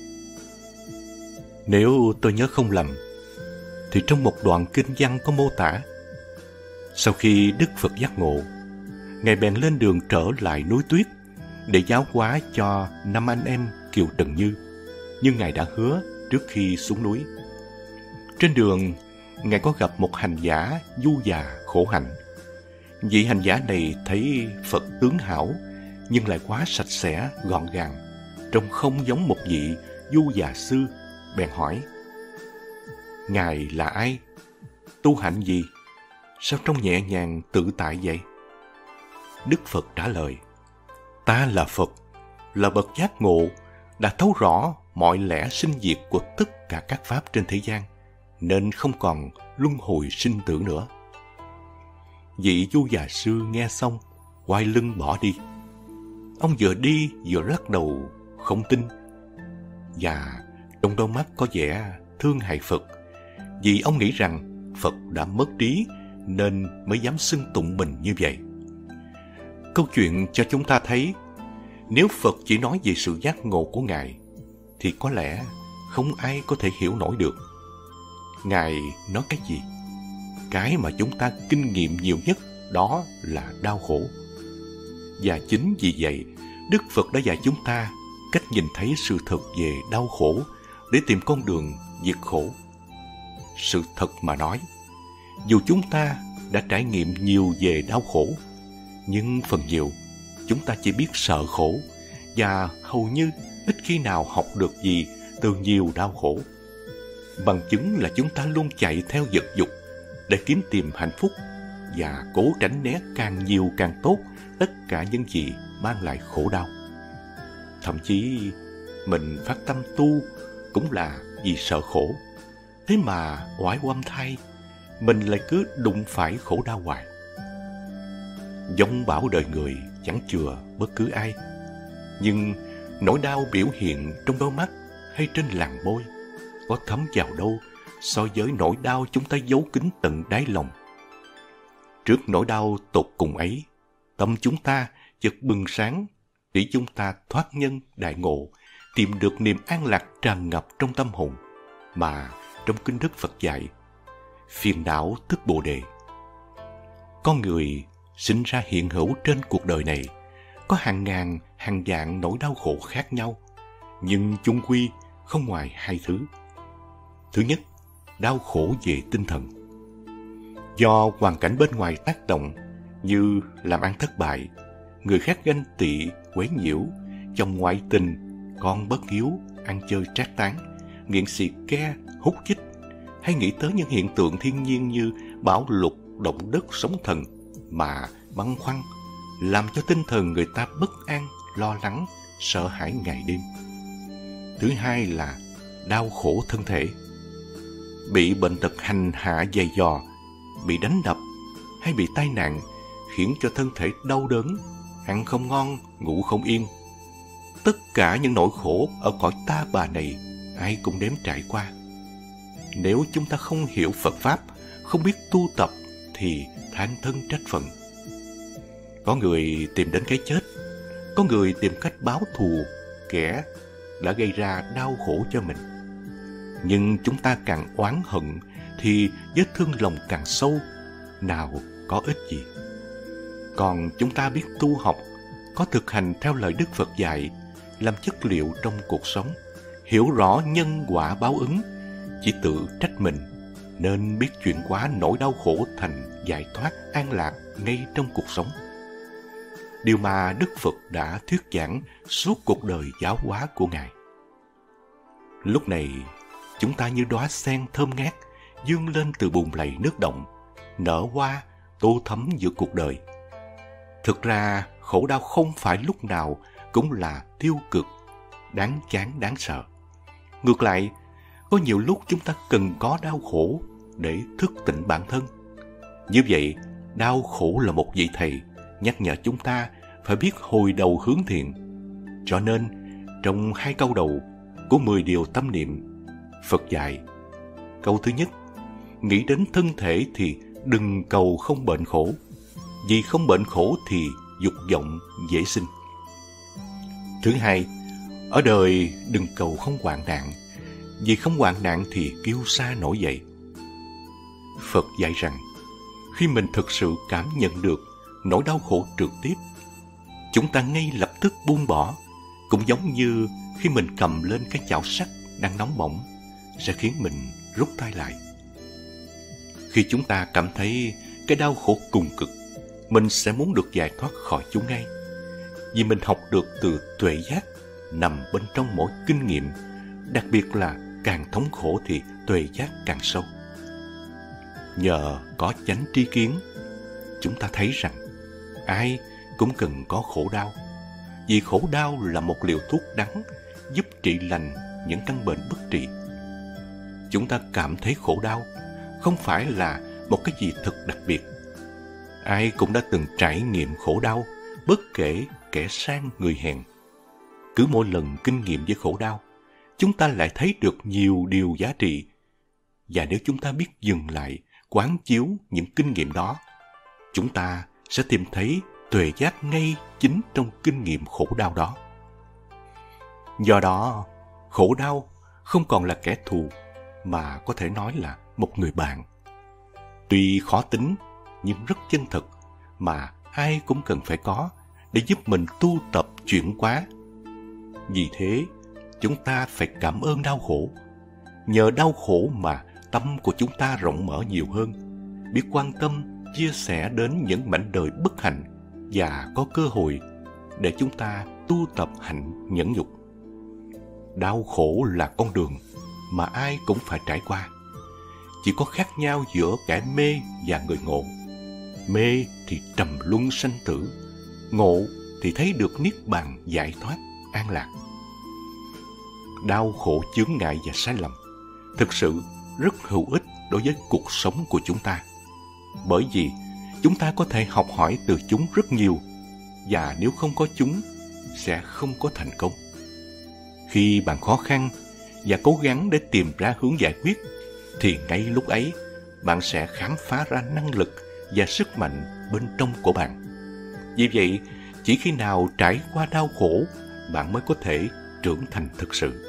Nếu tôi nhớ không lầm, thì trong một đoạn kinh văn có mô tả, sau khi Đức Phật giác ngộ, Ngài bèn lên đường trở lại núi Tuyết để giáo hóa cho năm anh em Kiều Trần Như, như Ngài đã hứa trước khi xuống núi. Trên đường, Ngài có gặp một hành giả du già khổ hạnh. Vị hành giả này thấy Phật tướng hảo, nhưng lại quá sạch sẽ, gọn gàng, trông không giống một vị du già sư, bèn hỏi: Ngài là ai? Tu hạnh gì? Sao trông nhẹ nhàng tự tại vậy? Đức Phật trả lời: Ta là Phật, là bậc giác ngộ, đã thấu rõ mọi lẽ sinh diệt của tất cả các pháp trên thế gian, nên không còn luân hồi sinh tử nữa. Vị du già sư nghe xong, quay lưng bỏ đi. Ông vừa đi vừa lắc đầu không tin, và trong đôi mắt có vẻ thương hại Phật, vì ông nghĩ rằng Phật đã mất trí nên mới dám xưng tụng mình như vậy. Câu chuyện cho chúng ta thấy, nếu Phật chỉ nói về sự giác ngộ của Ngài, thì có lẽ không ai có thể hiểu nổi được. Ngài nói cái gì? Cái mà chúng ta kinh nghiệm nhiều nhất đó là đau khổ. Và chính vì vậy, Đức Phật đã dạy chúng ta cách nhìn thấy sự thật về đau khổ để tìm con đường diệt khổ. Sự thật mà nói, dù chúng ta đã trải nghiệm nhiều về đau khổ, nhưng phần nhiều chúng ta chỉ biết sợ khổ và hầu như ít khi nào học được gì từ nhiều đau khổ. Bằng chứng là chúng ta luôn chạy theo vật dục để kiếm tìm hạnh phúc và cố tránh né càng nhiều càng tốt tất cả những gì mang lại khổ đau. Thậm chí mình phát tâm tu cũng là vì sợ khổ. Thế mà oái oăm thay, mình lại cứ đụng phải khổ đau hoài. Dông bão đời người chẳng chừa bất cứ ai, nhưng nỗi đau biểu hiện trong đôi mắt hay trên làn môi có thấm vào đâu so với nỗi đau chúng ta giấu kín tận đáy lòng. Trước nỗi đau tột cùng ấy, tâm chúng ta chợt bừng sáng để chúng ta thoát nhân đại ngộ, tìm được niềm an lạc tràn ngập trong tâm hồn mà trong kinh Đức Phật dạy, phiền não tức Bồ Đề. Con người sinh ra hiện hữu trên cuộc đời này có hàng ngàn, hàng vạn nỗi đau khổ khác nhau, nhưng chung quy không ngoài hai thứ. Thứ nhất, đau khổ về tinh thần. Do hoàn cảnh bên ngoài tác động như làm ăn thất bại, người khác ganh tị, quấy nhiễu, chồng ngoại tình, con bất hiếu, ăn chơi trác tán, nghiện xì ke, hút chích, hay nghĩ tới những hiện tượng thiên nhiên như bão lụt, động đất, sóng thần mà băn khoăn, làm cho tinh thần người ta bất an, lo lắng, sợ hãi ngày đêm. Thứ hai là đau khổ thân thể. Bị bệnh tật hành hạ dày dò, bị đánh đập hay bị tai nạn khiến cho thân thể đau đớn, ăn không ngon, ngủ không yên. Tất cả những nỗi khổ ở cõi ta bà này ai cũng đếm trải qua. Nếu chúng ta không hiểu Phật Pháp, không biết tu tập thì than thân trách phận. Có người tìm đến cái chết, có người tìm cách báo thù kẻ đã gây ra đau khổ cho mình. Nhưng chúng ta càng oán hận thì vết thương lòng càng sâu, nào có ích gì. Còn chúng ta biết tu học, có thực hành theo lời Đức Phật dạy, làm chất liệu trong cuộc sống, hiểu rõ nhân quả báo ứng, chỉ tự trách mình, nên biết chuyển hóa nỗi đau khổ thành giải thoát an lạc ngay trong cuộc sống. Điều mà Đức Phật đã thuyết giảng suốt cuộc đời giáo hóa của Ngài. Lúc này, chúng ta như đóa sen thơm ngát, vươn lên từ bùn lầy nước động, nở hoa, tô thắm giữa cuộc đời. Thực ra, khổ đau không phải lúc nào cũng là tiêu cực, đáng chán, đáng sợ. Ngược lại, có nhiều lúc chúng ta cần có đau khổ để thức tỉnh bản thân. Như vậy, đau khổ là một vị thầy nhắc nhở chúng ta phải biết hồi đầu hướng thiện. Cho nên, trong hai câu đầu của mười điều tâm niệm, Phật dạy, câu thứ nhất, nghĩ đến thân thể thì đừng cầu không bệnh khổ, vì không bệnh khổ thì dục vọng dễ sinh. Thứ hai, ở đời đừng cầu không hoạn nạn, vì không hoạn nạn thì kiêu sa nổi dậy. Phật dạy rằng, khi mình thực sự cảm nhận được nỗi đau khổ trực tiếp, chúng ta ngay lập tức buông bỏ, cũng giống như khi mình cầm lên cái chảo sắt đang nóng bỏng, sẽ khiến mình rút tay lại. Khi chúng ta cảm thấy cái đau khổ cùng cực, mình sẽ muốn được giải thoát khỏi chúng ngay, vì mình học được từ tuệ giác nằm bên trong mỗi kinh nghiệm, đặc biệt là càng thống khổ thì tuệ giác càng sâu. Nhờ có chánh tri kiến, chúng ta thấy rằng ai cũng cần có khổ đau, vì khổ đau là một liều thuốc đắng giúp trị lành những căn bệnh bất trị. Chúng ta cảm thấy khổ đau không phải là một cái gì thật đặc biệt. Ai cũng đã từng trải nghiệm khổ đau, bất kể kẻ sang người hèn. Cứ mỗi lần kinh nghiệm với khổ đau, chúng ta lại thấy được nhiều điều giá trị. Và nếu chúng ta biết dừng lại, quán chiếu những kinh nghiệm đó, chúng ta sẽ tìm thấy tuệ giác ngay chính trong kinh nghiệm khổ đau đó. Do đó, khổ đau không còn là kẻ thù, mà có thể nói là một người bạn. Tuy khó tính, nhưng rất chân thực, mà ai cũng cần phải có để giúp mình tu tập chuyển hóa. Vì thế, chúng ta phải cảm ơn đau khổ. Nhờ đau khổ mà tâm của chúng ta rộng mở nhiều hơn, biết quan tâm, chia sẻ đến những mảnh đời bất hạnh và có cơ hội để chúng ta tu tập hạnh nhẫn nhục. Đau khổ là con đường mà ai cũng phải trải qua. Chỉ có khác nhau giữa kẻ mê và người ngộ. Mê thì trầm luân sanh tử, ngộ thì thấy được niết bàn giải thoát, an lạc. Đau khổ chướng ngại và sai lầm thực sự rất hữu ích đối với cuộc sống của chúng ta, bởi vì chúng ta có thể học hỏi từ chúng rất nhiều, và nếu không có chúng sẽ không có thành công. Khi bạn khó khăn và cố gắng để tìm ra hướng giải quyết, thì ngay lúc ấy bạn sẽ khám phá ra năng lực và sức mạnh bên trong của bạn. Vì vậy, chỉ khi nào trải qua đau khổ, bạn mới có thể trưởng thành thực sự.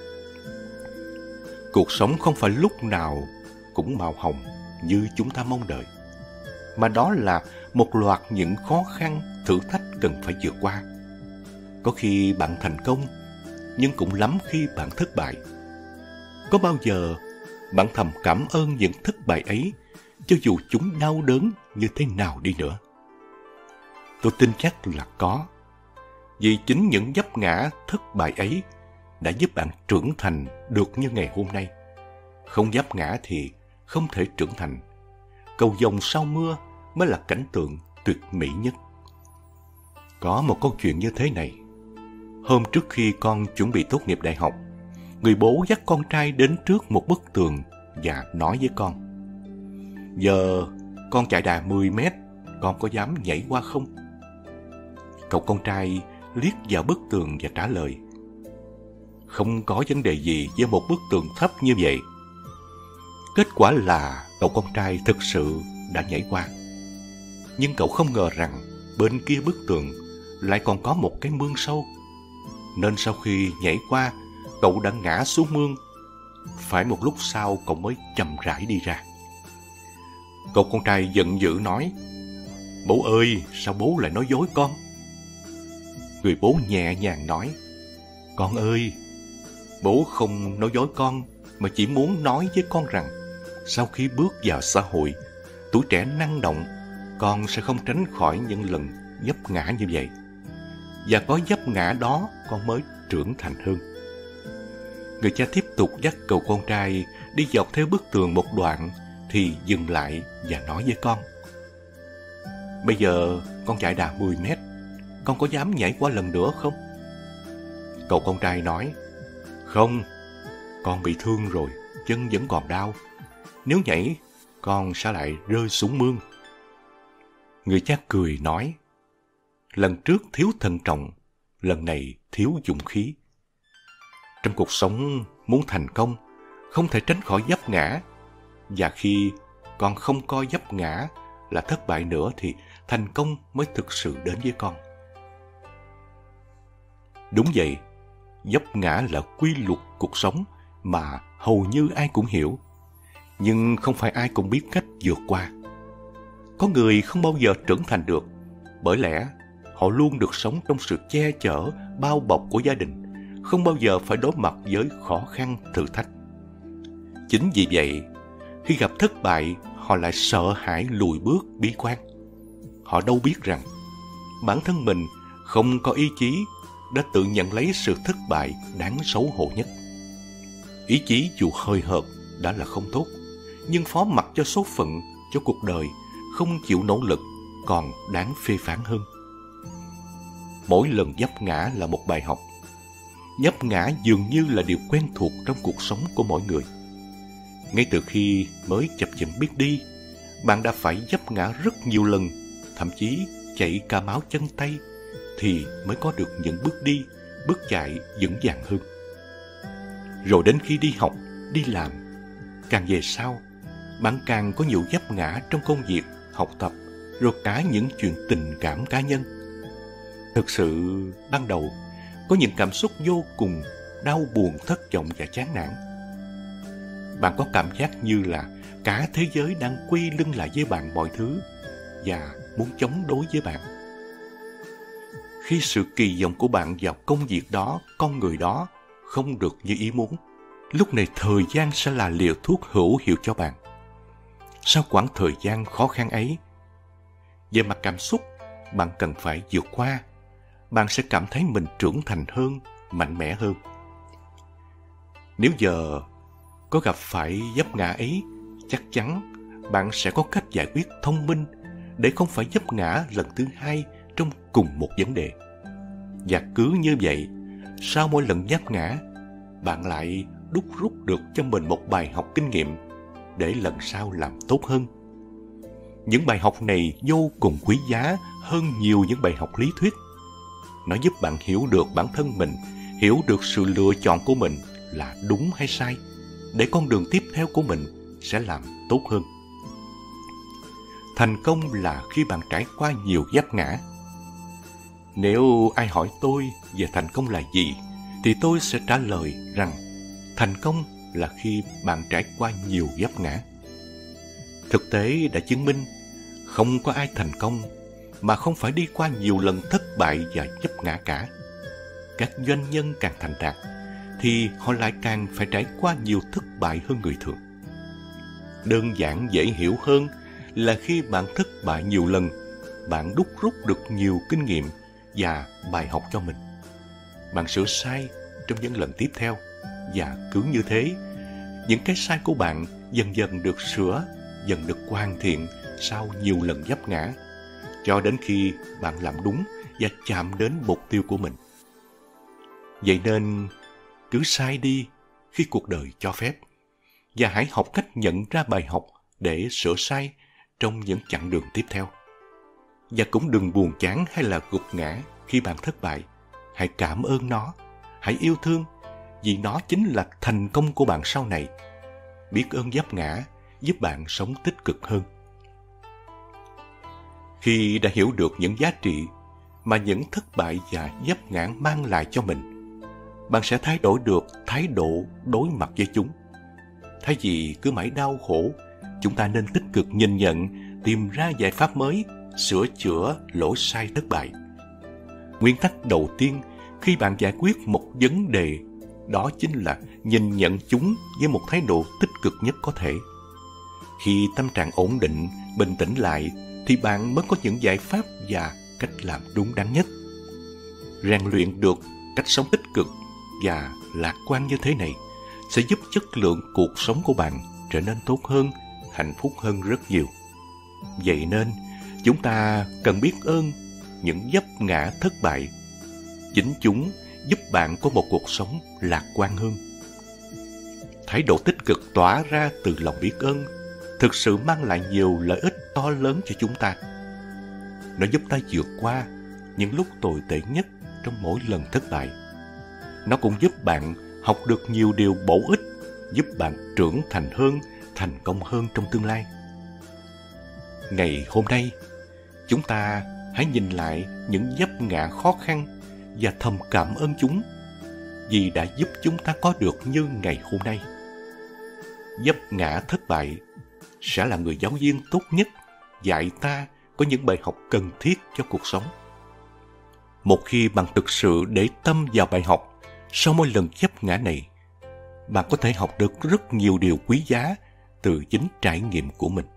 Cuộc sống không phải lúc nào cũng màu hồng như chúng ta mong đợi, mà đó là một loạt những khó khăn, thử thách cần phải vượt qua. Có khi bạn thành công, nhưng cũng lắm khi bạn thất bại. Có bao giờ bạn thầm cảm ơn những thất bại ấy, cho dù chúng đau đớn như thế nào đi nữa? Tôi tin chắc là có. Vì chính những vấp ngã thất bại ấy đã giúp bạn trưởng thành được như ngày hôm nay. Không vấp ngã thì không thể trưởng thành. Cầu vồng sau mưa mới là cảnh tượng tuyệt mỹ nhất. Có một câu chuyện như thế này. Hôm trước khi con chuẩn bị tốt nghiệp đại học, người bố dắt con trai đến trước một bức tường và nói với con: "Giờ con chạy đà mười mét, con có dám nhảy qua không?" Cậu con trai liếc vào bức tường và trả lời: "Không có vấn đề gì với một bức tường thấp như vậy." Kết quả là cậu con trai thực sự đã nhảy qua. Nhưng cậu không ngờ rằng bên kia bức tường lại còn có một cái mương sâu. Nên sau khi nhảy qua, cậu đã ngã xuống mương. Phải một lúc sau cậu mới chậm rãi đi ra. Cậu con trai giận dữ nói: "Bố ơi, sao bố lại nói dối con?" Người bố nhẹ nhàng nói: "Con ơi, bố không nói dối con, mà chỉ muốn nói với con rằng sau khi bước vào xã hội, tuổi trẻ năng động, con sẽ không tránh khỏi những lần vấp ngã như vậy. Và có vấp ngã đó con mới trưởng thành hơn." Người cha tiếp tục dắt cậu con trai đi dọc theo bức tường một đoạn thì dừng lại và nói với con: "Bây giờ con chạy đà mười mét, con có dám nhảy qua lần nữa không?" Cậu con trai nói: "Không, con bị thương rồi, chân vẫn còn đau. Nếu nhảy, con sẽ lại rơi xuống mương." Người cha cười nói: "Lần trước thiếu thận trọng, lần này thiếu dũng khí." Trong cuộc sống, muốn thành công, không thể tránh khỏi vấp ngã. Và khi con không coi vấp ngã là thất bại nữa, thì thành công mới thực sự đến với con. Đúng vậy, vấp ngã là quy luật cuộc sống mà hầu như ai cũng hiểu. Nhưng không phải ai cũng biết cách vượt qua. Có người không bao giờ trưởng thành được, bởi lẽ họ luôn được sống trong sự che chở, bao bọc của gia đình, không bao giờ phải đối mặt với khó khăn, thử thách. Chính vì vậy, khi gặp thất bại, họ lại sợ hãi lùi bước, bi quan. Họ đâu biết rằng bản thân mình không có ý chí đã tự nhận lấy sự thất bại đáng xấu hổ nhất. Ý chí dù hơi hợt đã là không tốt, nhưng phó mặc cho số phận, cho cuộc đời, không chịu nỗ lực còn đáng phê phán hơn. Mỗi lần vấp ngã là một bài học. Vấp ngã dường như là điều quen thuộc trong cuộc sống của mỗi người. Ngay từ khi mới chập chững biết đi, bạn đã phải vấp ngã rất nhiều lần, thậm chí chảy cả máu chân tay, thì mới có được những bước đi, bước chạy vững vàng hơn. Rồi đến khi đi học, đi làm, càng về sau, bạn càng có nhiều vấp ngã trong công việc, học tập, rồi cả những chuyện tình cảm cá nhân. Thực sự, ban đầu, có những cảm xúc vô cùng đau buồn, thất vọng và chán nản. Bạn có cảm giác như là cả thế giới đang quay lưng lại với bạn mọi thứ và muốn chống đối với bạn. Khi sự kỳ vọng của bạn vào công việc đó, con người đó không được như ý muốn, lúc này thời gian sẽ là liều thuốc hữu hiệu cho bạn. Sau quãng thời gian khó khăn ấy, về mặt cảm xúc, bạn cần phải vượt qua. Bạn sẽ cảm thấy mình trưởng thành hơn, mạnh mẽ hơn. Nếu giờ có gặp phải vấp ngã ấy, chắc chắn bạn sẽ có cách giải quyết thông minh để không phải vấp ngã lần thứ hai trong cùng một vấn đề. Và cứ như vậy, sau mỗi lần vấp ngã, bạn lại đúc rút được cho mình một bài học kinh nghiệm để lần sau làm tốt hơn. Những bài học này vô cùng quý giá hơn nhiều những bài học lý thuyết. Nó giúp bạn hiểu được bản thân mình, hiểu được sự lựa chọn của mình là đúng hay sai, để con đường tiếp theo của mình sẽ làm tốt hơn. Thành công là khi bạn trải qua nhiều vấp ngã. Nếu ai hỏi tôi về thành công là gì, thì tôi sẽ trả lời rằng thành công là khi bạn trải qua nhiều vấp ngã. Thực tế đã chứng minh không có ai thành công mà không phải đi qua nhiều lần thất bại và vấp ngã cả. Các doanh nhân càng thành đạt thì họ lại càng phải trải qua nhiều thất bại hơn người thường. Đơn giản dễ hiểu hơn là khi bạn thất bại nhiều lần, bạn đúc rút được nhiều kinh nghiệm và bài học cho mình. Bạn sửa sai trong những lần tiếp theo, và cứ như thế, những cái sai của bạn dần dần được sửa, dần được hoàn thiện sau nhiều lần vấp ngã, cho đến khi bạn làm đúng và chạm đến mục tiêu của mình. Vậy nên, cứ sai đi khi cuộc đời cho phép, và hãy học cách nhận ra bài học để sửa sai trong những chặng đường tiếp theo. Và cũng đừng buồn chán hay là gục ngã khi bạn thất bại. Hãy cảm ơn nó, hãy yêu thương, vì nó chính là thành công của bạn sau này. Biết ơn vấp ngã giúp bạn sống tích cực hơn. Khi đã hiểu được những giá trị mà những thất bại và vấp ngã mang lại cho mình, bạn sẽ thay đổi được thái độ đối mặt với chúng. Thay vì cứ mãi đau khổ, chúng ta nên tích cực nhìn nhận, tìm ra giải pháp mới, sửa chữa lỗi sai thất bại. Nguyên tắc đầu tiên khi bạn giải quyết một vấn đề, đó chính là nhìn nhận chúng với một thái độ tích cực nhất có thể. Khi tâm trạng ổn định, bình tĩnh lại, thì bạn mới có những giải pháp và cách làm đúng đắn nhất. Rèn luyện được cách sống tích cực và lạc quan như thế này sẽ giúp chất lượng cuộc sống của bạn trở nên tốt hơn, hạnh phúc hơn rất nhiều. Vậy nên, chúng ta cần biết ơn những vấp ngã thất bại. Chính chúng giúp bạn có một cuộc sống lạc quan hơn. Thái độ tích cực tỏa ra từ lòng biết ơn thực sự mang lại nhiều lợi ích to lớn cho chúng ta. Nó giúp ta vượt qua những lúc tồi tệ nhất trong mỗi lần thất bại. Nó cũng giúp bạn học được nhiều điều bổ ích, giúp bạn trưởng thành hơn, thành công hơn trong tương lai. Ngày hôm nay, chúng ta hãy nhìn lại những vấp ngã khó khăn và thầm cảm ơn chúng, vì đã giúp chúng ta có được như ngày hôm nay. Vấp ngã thất bại sẽ là người giáo viên tốt nhất, dạy ta có những bài học cần thiết cho cuộc sống. Một khi bạn thực sự để tâm vào bài học, sau mỗi lần vấp ngã này, bạn có thể học được rất nhiều điều quý giá từ chính trải nghiệm của mình.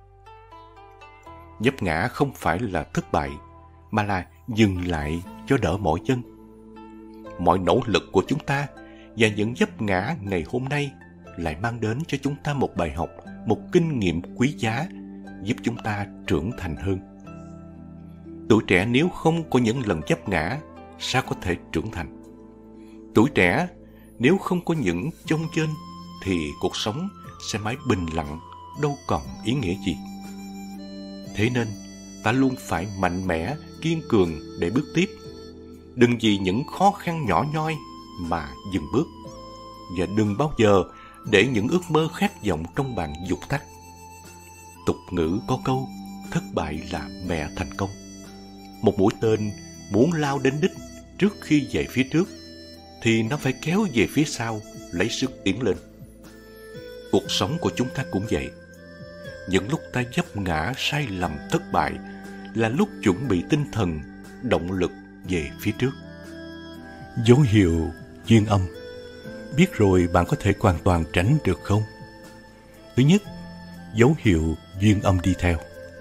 Vấp ngã không phải là thất bại, mà là dừng lại cho đỡ mỏi chân. Mọi nỗ lực của chúng ta và những vấp ngã ngày hôm nay lại mang đến cho chúng ta một bài học, một kinh nghiệm quý giá, giúp chúng ta trưởng thành hơn. Tuổi trẻ nếu không có những lần vấp ngã, sao có thể trưởng thành? Tuổi trẻ nếu không có những chông chênh, thì cuộc sống sẽ mãi bình lặng, đâu còn ý nghĩa gì. Thế nên, ta luôn phải mạnh mẽ, kiên cường để bước tiếp. Đừng vì những khó khăn nhỏ nhoi mà dừng bước. Và đừng bao giờ để những ước mơ khát vọng trong bạn dụt tắt. tục ngữ có câu thất bại là mẹ thành công. Một mũi tên muốn lao đến đích trước khi về phía trước thì nó phải kéo về phía sau lấy sức tiến lên. Cuộc sống của chúng ta cũng vậy. Những lúc ta vấp ngã sai lầm thất bại là lúc chuẩn bị tinh thần, động lực về phía trước. Dấu hiệu duyên âm. Biết rồi bạn có thể hoàn toàn tránh được không? Thứ nhất, dấu hiệu duyên âm đi theo.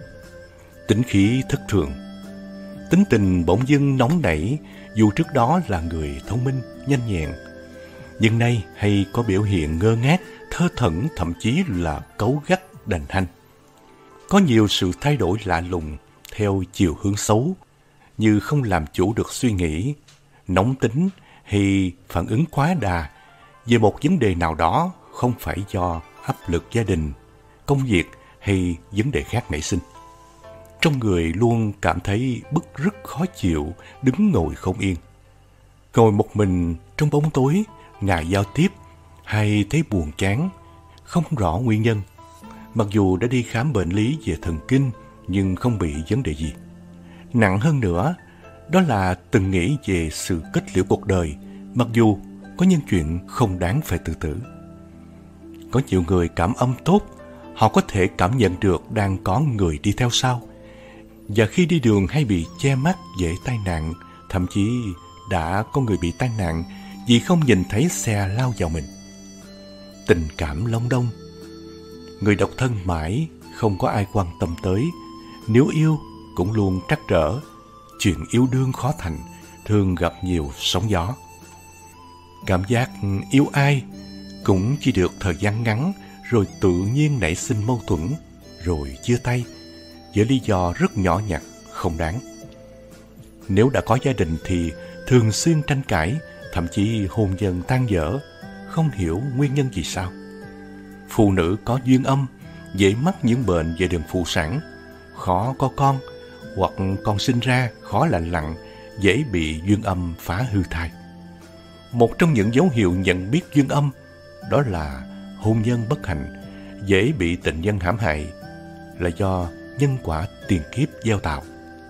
Tính khí thất thường. Tính tình bỗng dưng nóng nảy, dù trước đó là người thông minh, nhanh nhẹn, nhưng nay hay có biểu hiện ngơ ngác, thơ thẩn, thậm chí là cáu gắt, đành hanh. Có nhiều sự thay đổi lạ lùng theo chiều hướng xấu, như không làm chủ được suy nghĩ, nóng tính hay phản ứng quá đà về một vấn đề nào đó không phải do áp lực gia đình, công việc hay vấn đề khác nảy sinh. Trong người luôn cảm thấy bứt rứt khó chịu, đứng ngồi không yên. Ngồi một mình trong bóng tối, ngại giao tiếp hay thấy buồn chán, không rõ nguyên nhân. Mặc dù đã đi khám bệnh lý về thần kinh nhưng không bị vấn đề gì. Nặng hơn nữa, đó là từng nghĩ về sự kết liễu cuộc đời, mặc dù có những chuyện không đáng phải tự tử. Có nhiều người cảm âm tốt, họ có thể cảm nhận được đang có người đi theo sau. Và khi đi đường hay bị che mắt dễ tai nạn, thậm chí đã có người bị tai nạn vì không nhìn thấy xe lao vào mình. Tình cảm long đong. Người độc thân mãi, không có ai quan tâm tới. Nếu yêu cũng luôn trắc trở. Chuyện yêu đương khó thành, thường gặp nhiều sóng gió. Cảm giác yêu ai cũng chỉ được thời gian ngắn, rồi tự nhiên nảy sinh mâu thuẫn, rồi chia tay với lý do rất nhỏ nhặt, không đáng. Nếu đã có gia đình thì thường xuyên tranh cãi, thậm chí hôn nhân tan vỡ, không hiểu nguyên nhân vì sao. Phụ nữ có duyên âm dễ mắc những bệnh về đường phụ sản, khó có con, hoặc con sinh ra khó lành lặn, dễ bị duyên âm phá hư thai. Một trong những dấu hiệu nhận biết duyên âm đó là hôn nhân bất hạnh, dễ bị tình nhân hãm hại, là do nhân quả tiền kiếp gieo tạo.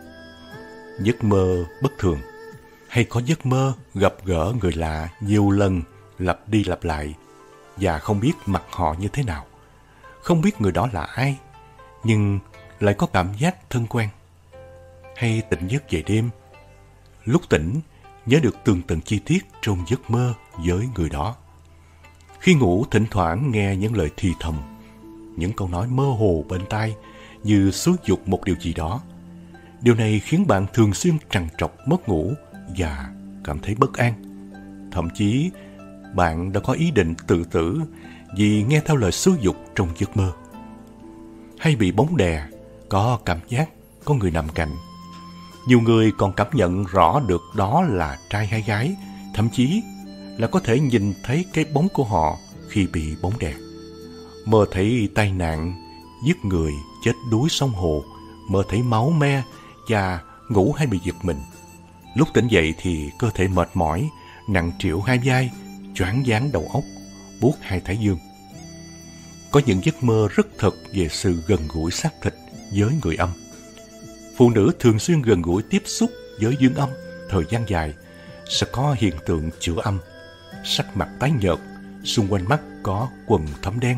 Giấc mơ bất thường. Hay có giấc mơ gặp gỡ người lạ nhiều lần, lặp đi lặp lại, và không biết mặt họ như thế nào, không biết người đó là ai, nhưng lại có cảm giác thân quen. Hay tỉnh giấc về đêm, lúc tỉnh nhớ được tường tận chi tiết trong giấc mơ với người đó. Khi ngủ thỉnh thoảng nghe những lời thì thầm, những câu nói mơ hồ bên tai như xúi giục một điều gì đó. Điều này khiến bạn thường xuyên trằn trọc mất ngủ và cảm thấy bất an. Thậm chí bạn đã có ý định tự tử vì nghe theo lời xúi giục trong giấc mơ. Hay bị bóng đè, có cảm giác có người nằm cạnh. Nhiều người còn cảm nhận rõ được đó là trai hay gái, thậm chí là có thể nhìn thấy cái bóng của họ khi bị bóng đè. Mơ thấy tai nạn, giết người, chết đuối sông hồ, mơ thấy máu me và ngủ hay bị giật mình. Lúc tỉnh dậy thì cơ thể mệt mỏi, nặng trĩu hai vai, choáng váng đầu óc, buốt hai thái dương. Có những giấc mơ rất thật về sự gần gũi xác thịt với người âm. Phụ nữ thường xuyên gần gũi tiếp xúc với duyên âm thời gian dài sẽ có hiện tượng chữa âm, sắc mặt tái nhợt, xung quanh mắt có quầng thâm đen.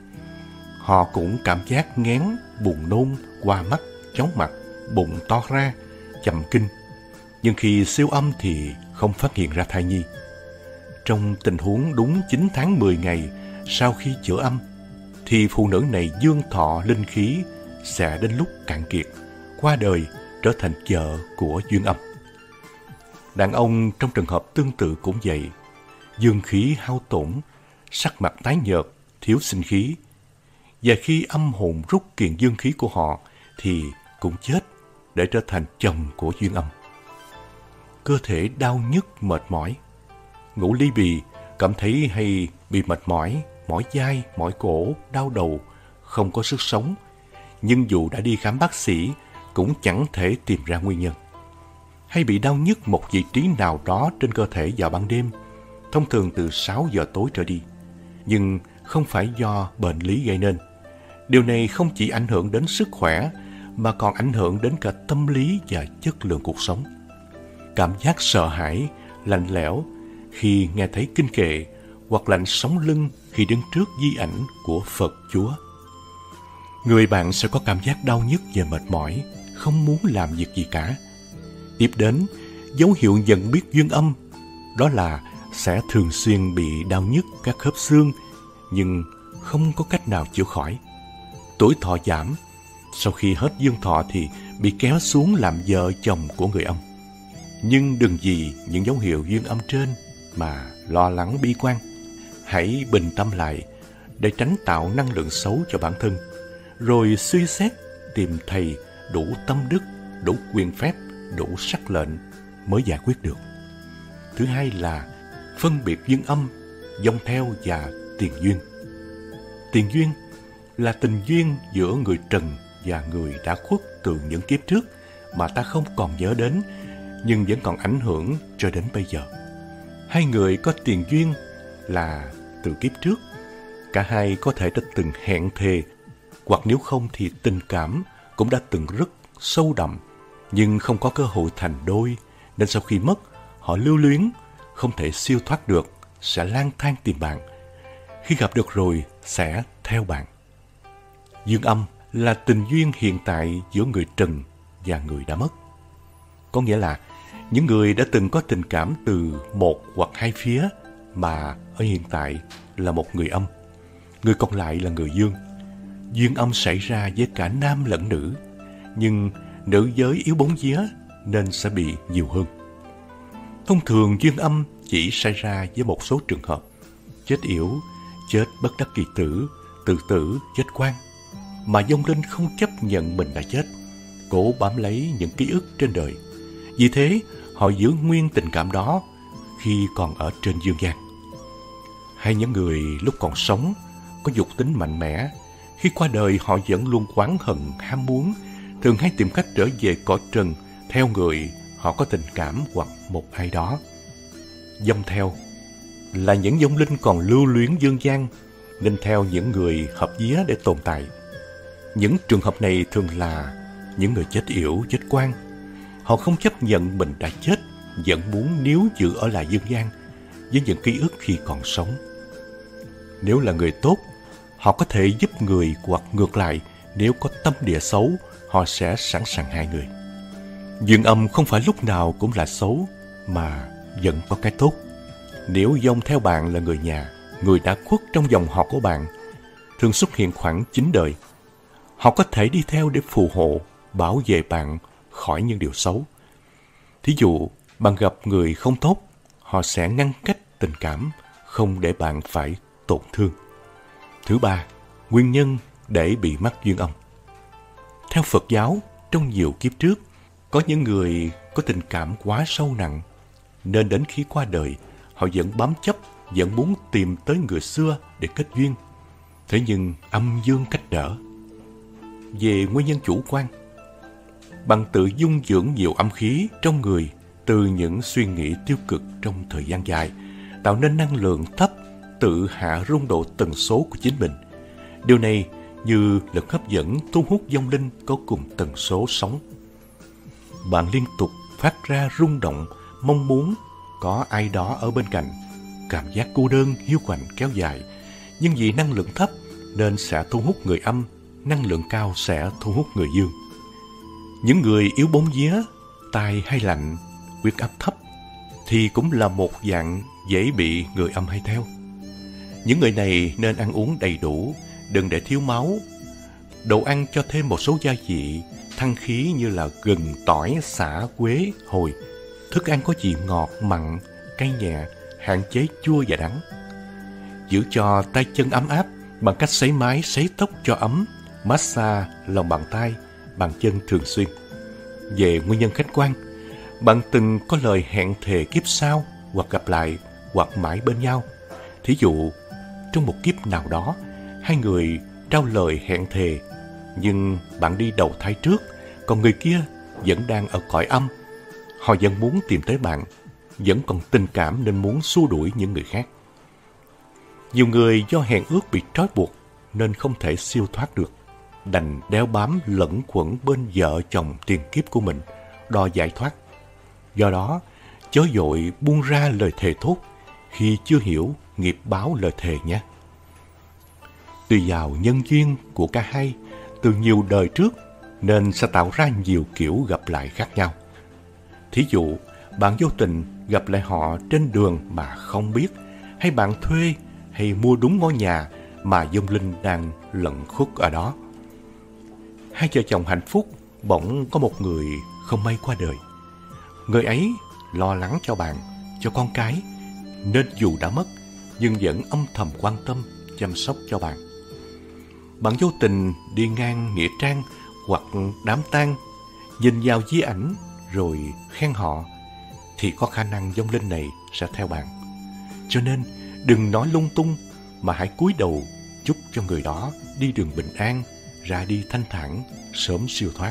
Họ cũng cảm giác nghén, buồn nôn, hoa mắt, chóng mặt, bụng to ra, chậm kinh. Nhưng khi siêu âm thì không phát hiện ra thai nhi. Trong tình huống đúng chín tháng mười ngày sau khi chữa âm, thì phụ nữ này dương thọ linh khí sẽ đến lúc cạn kiệt, qua đời trở thành vợ của duyên âm. Đàn ông trong trường hợp tương tự cũng vậy, dương khí hao tổn, sắc mặt tái nhợt, thiếu sinh khí. Và khi âm hồn rút kiền dương khí của họ thì cũng chết để trở thành chồng của duyên âm. Cơ thể đau nhức mệt mỏi, ngủ ly bì, cảm thấy hay bị mệt mỏi, mỏi vai, mỏi cổ, đau đầu, không có sức sống. Nhưng dù đã đi khám bác sĩ cũng chẳng thể tìm ra nguyên nhân. Hay bị đau nhức một vị trí nào đó trên cơ thể vào ban đêm, thông thường từ sáu giờ tối trở đi, nhưng không phải do bệnh lý gây nên. Điều này không chỉ ảnh hưởng đến sức khỏe mà còn ảnh hưởng đến cả tâm lý và chất lượng cuộc sống. Cảm giác sợ hãi, lạnh lẽo khi nghe thấy kinh kệ hoặc lạnh sống lưng khi đứng trước di ảnh của Phật Chúa. Người bạn sẽ có cảm giác đau nhức và mệt mỏi, không muốn làm việc gì cả. Tiếp đến, dấu hiệu nhận biết duyên âm, đó là sẽ thường xuyên bị đau nhức các khớp xương, nhưng không có cách nào chữa khỏi. Tuổi thọ giảm, sau khi hết dương thọ thì bị kéo xuống làm vợ chồng của người âm. Nhưng đừng vì những dấu hiệu duyên âm trên mà lo lắng bi quan. Hãy bình tâm lại để tránh tạo năng lượng xấu cho bản thân, rồi suy xét tìm thầy đủ tâm đức, đủ quyền phép, đủ sắc lệnh mới giải quyết được. Thứ hai là phân biệt duyên âm, dông theo và tiền duyên. Tiền duyên là tình duyên giữa người trần và người đã khuất từ những kiếp trước mà ta không còn nhớ đến, nhưng vẫn còn ảnh hưởng cho đến bây giờ. Hai người có tiền duyên là từ kiếp trước. Cả hai có thể đã từng hẹn thề, hoặc nếu không thì tình cảm cũng đã từng rất sâu đậm, nhưng không có cơ hội thành đôi, nên sau khi mất, họ lưu luyến, không thể siêu thoát được, sẽ lang thang tìm bạn. Khi gặp được rồi, sẽ theo bạn. Duyên âm là tình duyên hiện tại giữa người trần và người đã mất. Có nghĩa là những người đã từng có tình cảm từ một hoặc hai phía mà ở hiện tại là một người âm, người còn lại là người dương. Duyên âm xảy ra với cả nam lẫn nữ, nhưng nữ giới yếu bóng vía nên sẽ bị nhiều hơn. Thông thường duyên âm chỉ xảy ra với một số trường hợp: chết yểu, chết bất đắc kỳ tử, tự tử, chết quan, mà vong linh không chấp nhận mình đã chết, cố bám lấy những ký ức trên đời. Vì thế, họ giữ nguyên tình cảm đó khi còn ở trên dương gian. Hay những người lúc còn sống có dục tính mạnh mẽ, khi qua đời họ vẫn luôn oán hận, ham muốn, thường hay tìm cách trở về cõi trần theo người họ có tình cảm hoặc một ai đó. Vong theo là những vong linh còn lưu luyến dương gian, nên theo những người hợp vía để tồn tại. Những trường hợp này thường là những người chết yểu, chết quan. Họ không chấp nhận mình đã chết, vẫn muốn níu giữ ở lại dương gian với những ký ức khi còn sống. Nếu là người tốt, họ có thể giúp người, hoặc ngược lại, nếu có tâm địa xấu, họ sẽ sẵn sàng hại người. Duyên âm không phải lúc nào cũng là xấu, mà vẫn có cái tốt. Nếu vong theo bạn là người nhà, người đã khuất trong dòng họ của bạn, thường xuất hiện khoảng chín đời, họ có thể đi theo để phù hộ, bảo vệ bạn khỏi những điều xấu. Thí dụ, bạn gặp người không tốt, họ sẽ ngăn cách tình cảm, không để bạn phải tổn thương. Thứ ba, nguyên nhân để bị mắc duyên âm. Theo Phật giáo, trong nhiều kiếp trước, có những người có tình cảm quá sâu nặng, nên đến khi qua đời, họ vẫn bám chấp, vẫn muốn tìm tới người xưa để kết duyên. Thế nhưng âm dương cách trở. Về nguyên nhân chủ quan, bằng tự dung dưỡng nhiều âm khí trong người từ những suy nghĩ tiêu cực trong thời gian dài, tạo nên năng lượng thấp, tự hạ rung độ tần số của chính mình. Điều này như lực hấp dẫn thu hút vong linh có cùng tần số sống. Bạn liên tục phát ra rung động, mong muốn có ai đó ở bên cạnh. Cảm giác cô đơn, hiu quạnh kéo dài, nhưng vì năng lượng thấp nên sẽ thu hút người âm, năng lượng cao sẽ thu hút người dương. Những người yếu bóng vía, tai hay lạnh, huyết áp thấp thì cũng là một dạng dễ bị người âm hay theo. Những người này nên ăn uống đầy đủ, đừng để thiếu máu. Đồ ăn cho thêm một số gia vị, thăng khí như là gừng, tỏi, sả, quế, hồi. Thức ăn có vị ngọt, mặn, cay nhẹ, hạn chế chua và đắng. Giữ cho tay chân ấm áp bằng cách sấy máy, sấy tóc cho ấm, massage lòng bàn tay, bàn chân thường xuyên. Về nguyên nhân khách quan, bạn từng có lời hẹn thề kiếp sau, hoặc gặp lại, hoặc mãi bên nhau. Thí dụ, trong một kiếp nào đó, hai người trao lời hẹn thề, nhưng bạn đi đầu thai trước, còn người kia vẫn đang ở cõi âm. Họ vẫn muốn tìm tới bạn, vẫn còn tình cảm nên muốn xua đuổi những người khác. Nhiều người do hẹn ước bị trói buộc nên không thể siêu thoát được, đành đeo bám lẫn quẩn bên vợ chồng tiền kiếp của mình, đòi giải thoát. Do đó, chớ vội buông ra lời thề thốt khi chưa hiểu nghiệp báo lời thề nhé. Tùy vào nhân duyên của cả hai từ nhiều đời trước nên sẽ tạo ra nhiều kiểu gặp lại khác nhau. Thí dụ, bạn vô tình gặp lại họ trên đường mà không biết, hay bạn thuê hay mua đúng ngôi nhà mà vong linh đang lẩn khuất ở đó. Hai vợ chồng hạnh phúc bỗng có một người không may qua đời. Người ấy lo lắng cho bạn, cho con cái, nên dù đã mất nhưng vẫn âm thầm quan tâm, chăm sóc cho bạn. Bạn vô tình đi ngang nghĩa trang hoặc đám tang, nhìn vào di ảnh rồi khen họ, thì có khả năng vong linh này sẽ theo bạn. Cho nên đừng nói lung tung, mà hãy cúi đầu chúc cho người đó đi đường bình an, ra đi thanh thản, sớm siêu thoát.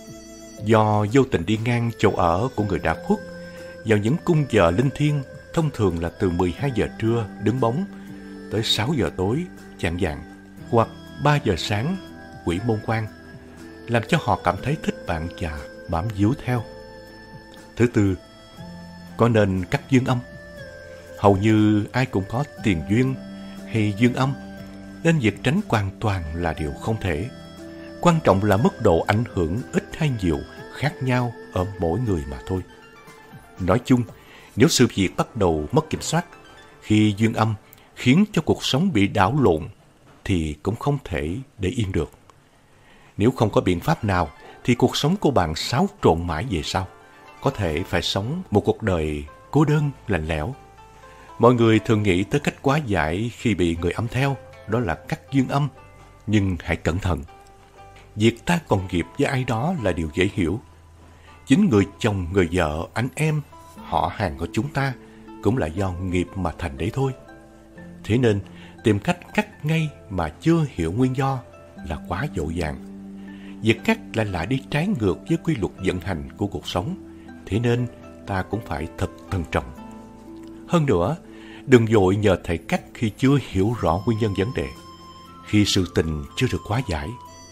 Do vô tình đi ngang chỗ ở của người đã khuất vào những cung giờ linh thiêng, thông thường là từ mười hai giờ trưa đứng bóng tới sáu giờ tối chạng vạng, hoặc ba giờ sáng quỷ môn quan, làm cho họ cảm thấy thích bạn và bám víu theo. Thứ tư, có nên cắt duyên âm? Hầu như ai cũng có tiền duyên hay duyên âm, nên việc tránh hoàn toàn là điều không thể. Quan trọng là mức độ ảnh hưởng ít hay nhiều khác nhau ở mỗi người mà thôi. Nói chung, nếu sự việc bắt đầu mất kiểm soát, khi duyên âm khiến cho cuộc sống bị đảo lộn, thì cũng không thể để yên được. Nếu không có biện pháp nào, thì cuộc sống của bạn xáo trộn mãi về sau. Có thể phải sống một cuộc đời cô đơn, lạnh lẽo. Mọi người thường nghĩ tới cách hóa giải khi bị người âm theo, đó là cắt duyên âm. Nhưng hãy cẩn thận. Việc ta còn nghiệp với ai đó là điều dễ hiểu. Chính người chồng, người vợ, anh em, họ hàng của chúng ta cũng là do nghiệp mà thành đấy thôi. Thế nên, tìm cách cắt ngay mà chưa hiểu nguyên do là quá dội vàng. Việc cắt lại lại đi trái ngược với quy luật vận hành của cuộc sống. Thế nên, ta cũng phải thật thận trọng. Hơn nữa, đừng vội nhờ thầy cắt khi chưa hiểu rõ nguyên nhân vấn đề, khi sự tình chưa được hóa giải.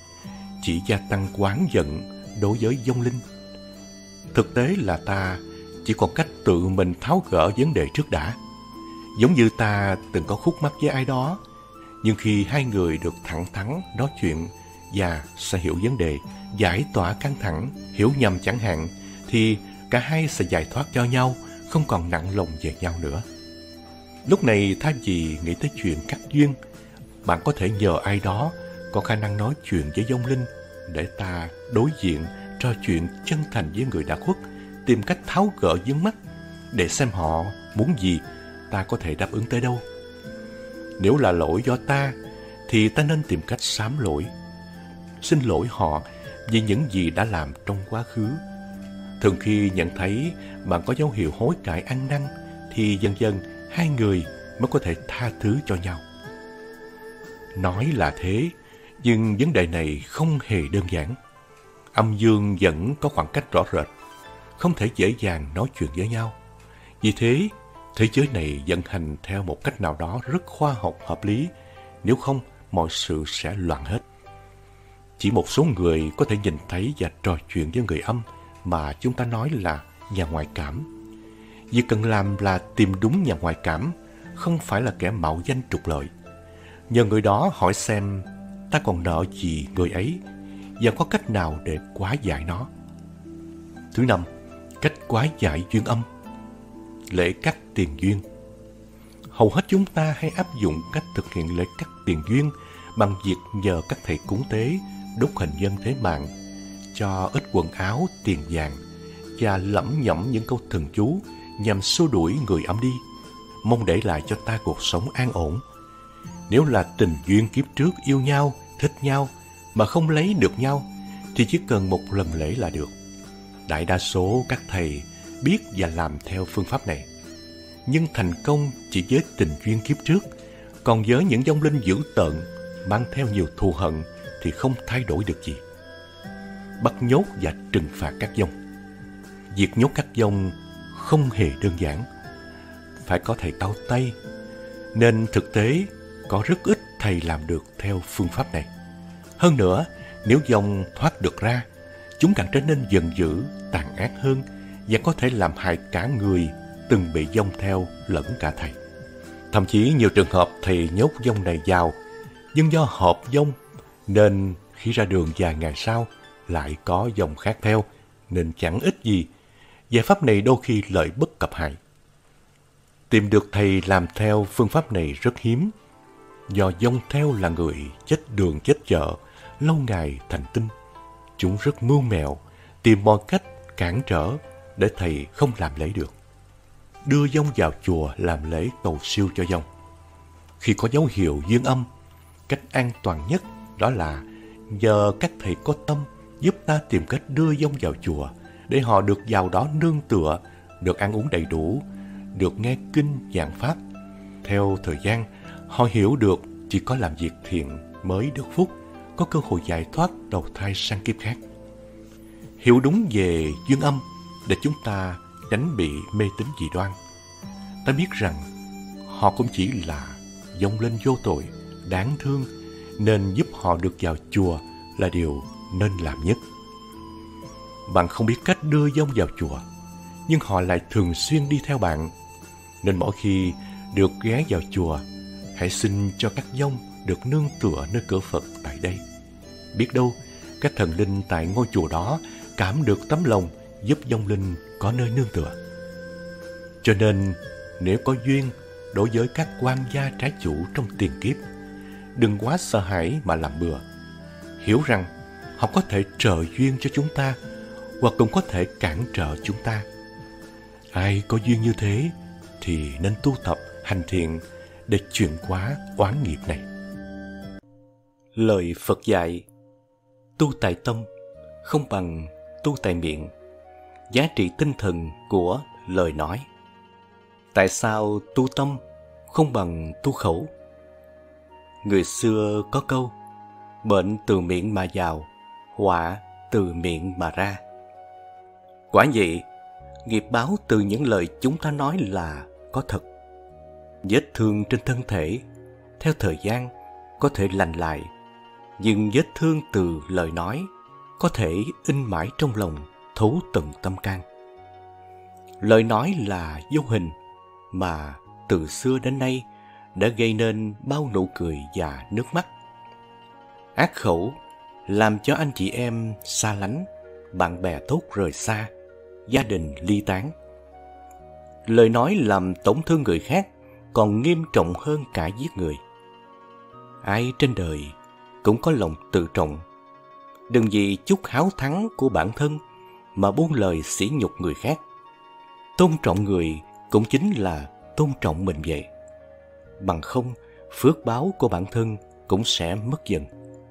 Chỉ gia tăng oán giận đối với vong linh. Thực tế là ta chỉ còn cách tự mình tháo gỡ vấn đề trước đã. Giống như ta từng có khúc mắc với ai đó, nhưng khi hai người được thẳng thắn nói chuyện và sẽ hiểu vấn đề, giải tỏa căng thẳng, hiểu nhầm chẳng hạn, thì cả hai sẽ giải thoát cho nhau, không còn nặng lòng về nhau nữa. Lúc này thay vì nghĩ tới chuyện cắt duyên, bạn có thể nhờ ai đó có khả năng nói chuyện với vong linh để ta đối diện, trò chuyện chân thành với người đã khuất, tìm cách tháo gỡ vướng mắc để xem họ muốn gì, ta có thể đáp ứng tới đâu. Nếu là lỗi do ta, thì ta nên tìm cách sám lỗi, xin lỗi họ vì những gì đã làm trong quá khứ. Thường khi nhận thấy bạn có dấu hiệu hối cải ăn năn, thì dần dần hai người mới có thể tha thứ cho nhau. Nói là thế, nhưng vấn đề này không hề đơn giản. Âm dương vẫn có khoảng cách rõ rệt, không thể dễ dàng nói chuyện với nhau. Vì thế, thế giới này vận hành theo một cách nào đó rất khoa học hợp lý, nếu không mọi sự sẽ loạn hết. Chỉ một số người có thể nhìn thấy và trò chuyện với người âm mà chúng ta nói là nhà ngoại cảm. Việc cần làm là tìm đúng nhà ngoại cảm, không phải là kẻ mạo danh trục lợi. Nhờ người đó hỏi xem ta còn nợ gì người ấy và có cách nào để hóa giải nó. Thứ năm, cách hóa giải duyên âm. Lễ cắt tiền duyên. Hầu hết chúng ta hay áp dụng cách thực hiện lễ cắt tiền duyên bằng việc nhờ các thầy cúng tế, đốt hình dân thế mạng, cho ít quần áo, tiền vàng và lẩm nhẩm những câu thần chú nhằm xua đuổi người âm đi, mong để lại cho ta cuộc sống an ổn. Nếu là tình duyên kiếp trước yêu nhau, thích nhau mà không lấy được nhau, thì chỉ cần một lần lễ là được. Đại đa số các thầy biết và làm theo phương pháp này. Nhưng thành công chỉ với tình duyên kiếp trước, còn với những vong linh dữ tợn, mang theo nhiều thù hận thì không thay đổi được gì. Bắt nhốt và trừng phạt các vong. Việc nhốt các vong không hề đơn giản, phải có thầy cao tay, nên thực tế có rất ít thầy làm được theo phương pháp này. Hơn nữa, nếu dông thoát được ra, chúng càng trở nên giận dữ, tàn ác hơn và có thể làm hại cả người từng bị dông theo lẫn cả thầy. Thậm chí nhiều trường hợp thầy nhốt dông này vào, nhưng do hợp dông nên khi ra đường vài ngày sau lại có dông khác theo, nên chẳng ích gì. Giải pháp này đôi khi lợi bất cập hại. Tìm được thầy làm theo phương pháp này rất hiếm, do dông theo là người chết đường chết chợ, lâu ngày thành tinh. Chúng rất mưu mẹo, tìm mọi cách cản trở để thầy không làm lễ được. Đưa dông vào chùa làm lễ cầu siêu cho dông. Khi có dấu hiệu duyên âm, cách an toàn nhất đó là nhờ các thầy có tâm giúp ta tìm cách đưa dông vào chùa để họ được vào đó nương tựa, được ăn uống đầy đủ, được nghe kinh giảng pháp. Theo thời gian, họ hiểu được chỉ có làm việc thiện mới được phúc, có cơ hội giải thoát đầu thai sang kiếp khác. Hiểu đúng về duyên âm để chúng ta tránh bị mê tín dị đoan. Ta biết rằng họ cũng chỉ là vong linh vô tội, đáng thương, nên giúp họ được vào chùa là điều nên làm nhất. Bạn không biết cách đưa vong vào chùa, nhưng họ lại thường xuyên đi theo bạn. Nên mỗi khi được ghé vào chùa, hãy xin cho các vong được nương tựa nơi cửa Phật tại đây. Biết đâu, các thần linh tại ngôi chùa đó cảm được tấm lòng giúp vong linh có nơi nương tựa. Cho nên, nếu có duyên đối với các quan gia trái chủ trong tiền kiếp, đừng quá sợ hãi mà làm bừa. Hiểu rằng họ có thể trợ duyên cho chúng ta, hoặc cũng có thể cản trở chúng ta. Ai có duyên như thế thì nên tu tập hành thiện để chuyển hóa oán nghiệp này. Lời Phật dạy: tu tại tâm không bằng tu tại miệng. Giá trị tinh thần của lời nói. Tại sao tu tâm không bằng tu khẩu? Người xưa có câu: bệnh từ miệng mà vào, họa từ miệng mà ra. Quả vậy, nghiệp báo từ những lời chúng ta nói là có thật. Vết thương trên thân thể theo thời gian có thể lành lại, nhưng vết thương từ lời nói có thể in mãi trong lòng, thấu tận tâm can. Lời nói là vô hình mà từ xưa đến nay đã gây nên bao nụ cười và nước mắt. Ác khẩu làm cho anh chị em xa lánh, bạn bè tốt rời xa, gia đình ly tán. Lời nói làm tổn thương người khác còn nghiêm trọng hơn cả giết người. Ai trên đời cũng có lòng tự trọng. Đừng vì chút háo thắng của bản thân mà buông lời sỉ nhục người khác. Tôn trọng người cũng chính là tôn trọng mình vậy. Bằng không, phước báo của bản thân cũng sẽ mất dần.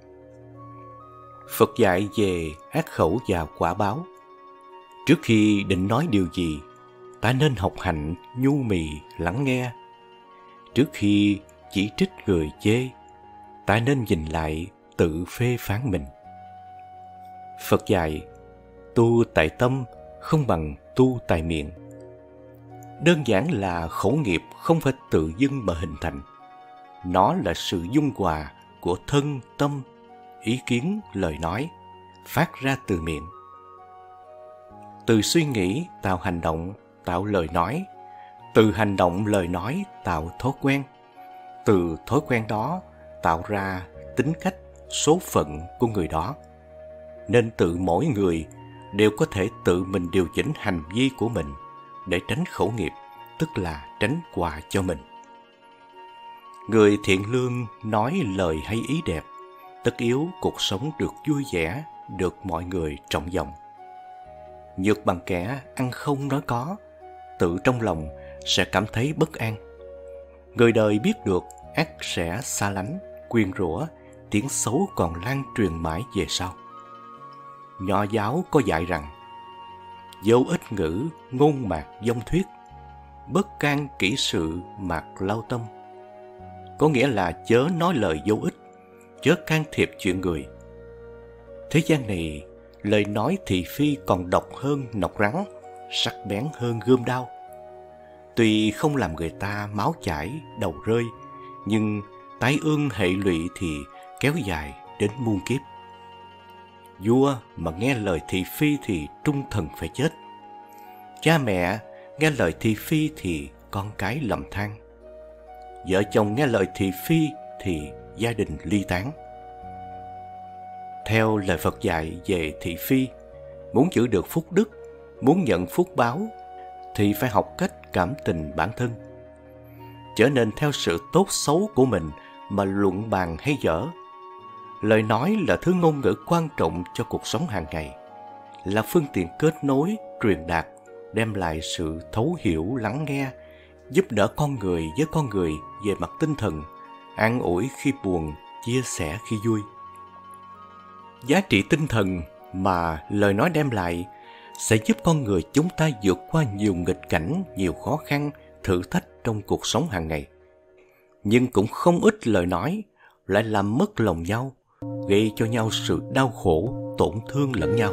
Phật dạy về ác khẩu và quả báo. Trước khi định nói điều gì, ta nên học hành nhu mì lắng nghe. Trước khi chỉ trích người chê, ta nên nhìn lại tự phê phán mình. Phật dạy: tu tại tâm không bằng tu tại miệng. Đơn giản là khẩu nghiệp không phải tự dưng mà hình thành. Nó là sự dung hòa của thân, tâm, ý kiến, lời nói, phát ra từ miệng. Từ suy nghĩ tạo hành động, tạo lời nói. Từ hành động, lời nói tạo thói quen. Từ thói quen đó tạo ra tính cách, số phận của người đó. Nên tự mỗi người đều có thể tự mình điều chỉnh hành vi của mình để tránh khẩu nghiệp, tức là tránh họa cho mình. Người thiện lương nói lời hay ý đẹp, tất yếu cuộc sống được vui vẻ, được mọi người trọng vọng. Nhược bằng kẻ ăn không nói có, tự trong lòng sẽ cảm thấy bất an. Người đời biết được ắt sẽ xa lánh, quyên rủa, tiếng xấu còn lan truyền mãi về sau. Nho giáo có dạy rằng: vô ích ngữ, ngôn mạc vong thuyết, bất can kỹ sự mạc lao tâm. Có nghĩa là chớ nói lời vô ích, chớ can thiệp chuyện người. Thế gian này, lời nói thị phi còn độc hơn nọc rắn, sắc bén hơn gươm đao. Tuy không làm người ta máu chảy, đầu rơi, nhưng tai ương hệ lụy thì kéo dài đến muôn kiếp. Vua mà nghe lời thị phi thì trung thần phải chết. Cha mẹ nghe lời thị phi thì con cái lầm than. Vợ chồng nghe lời thị phi thì gia đình ly tán. Theo lời Phật dạy về thị phi, muốn giữ được phúc đức, muốn nhận phúc báo thì phải học cách cảm tình bản thân, trở nên theo sự tốt xấu của mình mà luận bàn hay dở. Lời nói là thứ ngôn ngữ quan trọng cho cuộc sống hàng ngày, là phương tiện kết nối, truyền đạt, đem lại sự thấu hiểu, lắng nghe, giúp đỡ con người với con người về mặt tinh thần, an ủi khi buồn, chia sẻ khi vui. Giá trị tinh thần mà lời nói đem lại sẽ giúp con người chúng ta vượt qua nhiều nghịch cảnh, nhiều khó khăn, thử thách trong cuộc sống hàng ngày. Nhưng cũng không ít lời nói lại làm mất lòng nhau, gây cho nhau sự đau khổ, tổn thương lẫn nhau.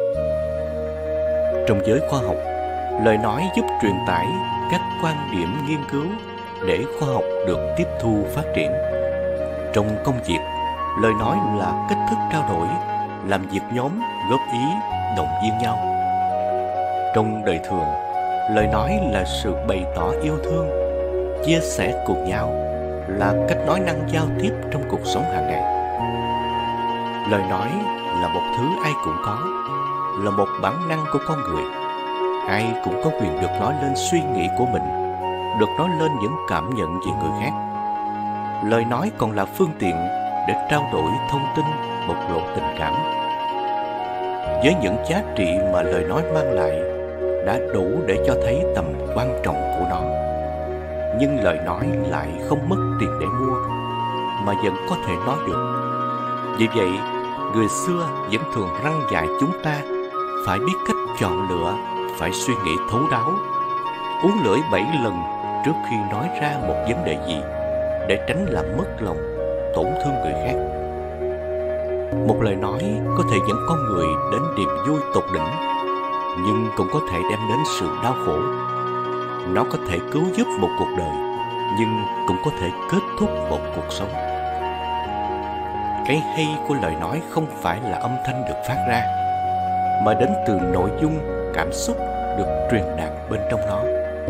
Trong giới khoa học, lời nói giúp truyền tải các quan điểm nghiên cứu để khoa học được tiếp thu phát triển. Trong công việc, lời nói là cách thức trao đổi, làm việc nhóm, góp ý, động viên nhau. Trong đời thường, lời nói là sự bày tỏ yêu thương, chia sẻ cùng nhau, là cách nói năng giao tiếp trong cuộc sống hàng ngày. Lời nói là một thứ ai cũng có, là một bản năng của con người. Ai cũng có quyền được nói lên suy nghĩ của mình, được nói lên những cảm nhận về người khác. Lời nói còn là phương tiện để trao đổi thông tin, bộc lộ tình cảm. Với những giá trị mà lời nói mang lại đã đủ để cho thấy tầm quan trọng của nó. Nhưng lời nói lại không mất tiền để mua, mà vẫn có thể nói được. Vì vậy, người xưa vẫn thường răn dạy chúng ta phải biết cách chọn lựa, phải suy nghĩ thấu đáo, uốn lưỡi bảy lần trước khi nói ra một vấn đề gì, để tránh làm mất lòng, tổn thương người khác. Một lời nói có thể dẫn con người đến niềm vui tột đỉnh, nhưng cũng có thể đem đến sự đau khổ. Nó có thể cứu giúp một cuộc đời, nhưng cũng có thể kết thúc một cuộc sống. Cái hay của lời nói không phải là âm thanh được phát ra, mà đến từ nội dung, cảm xúc được truyền đạt bên trong nó.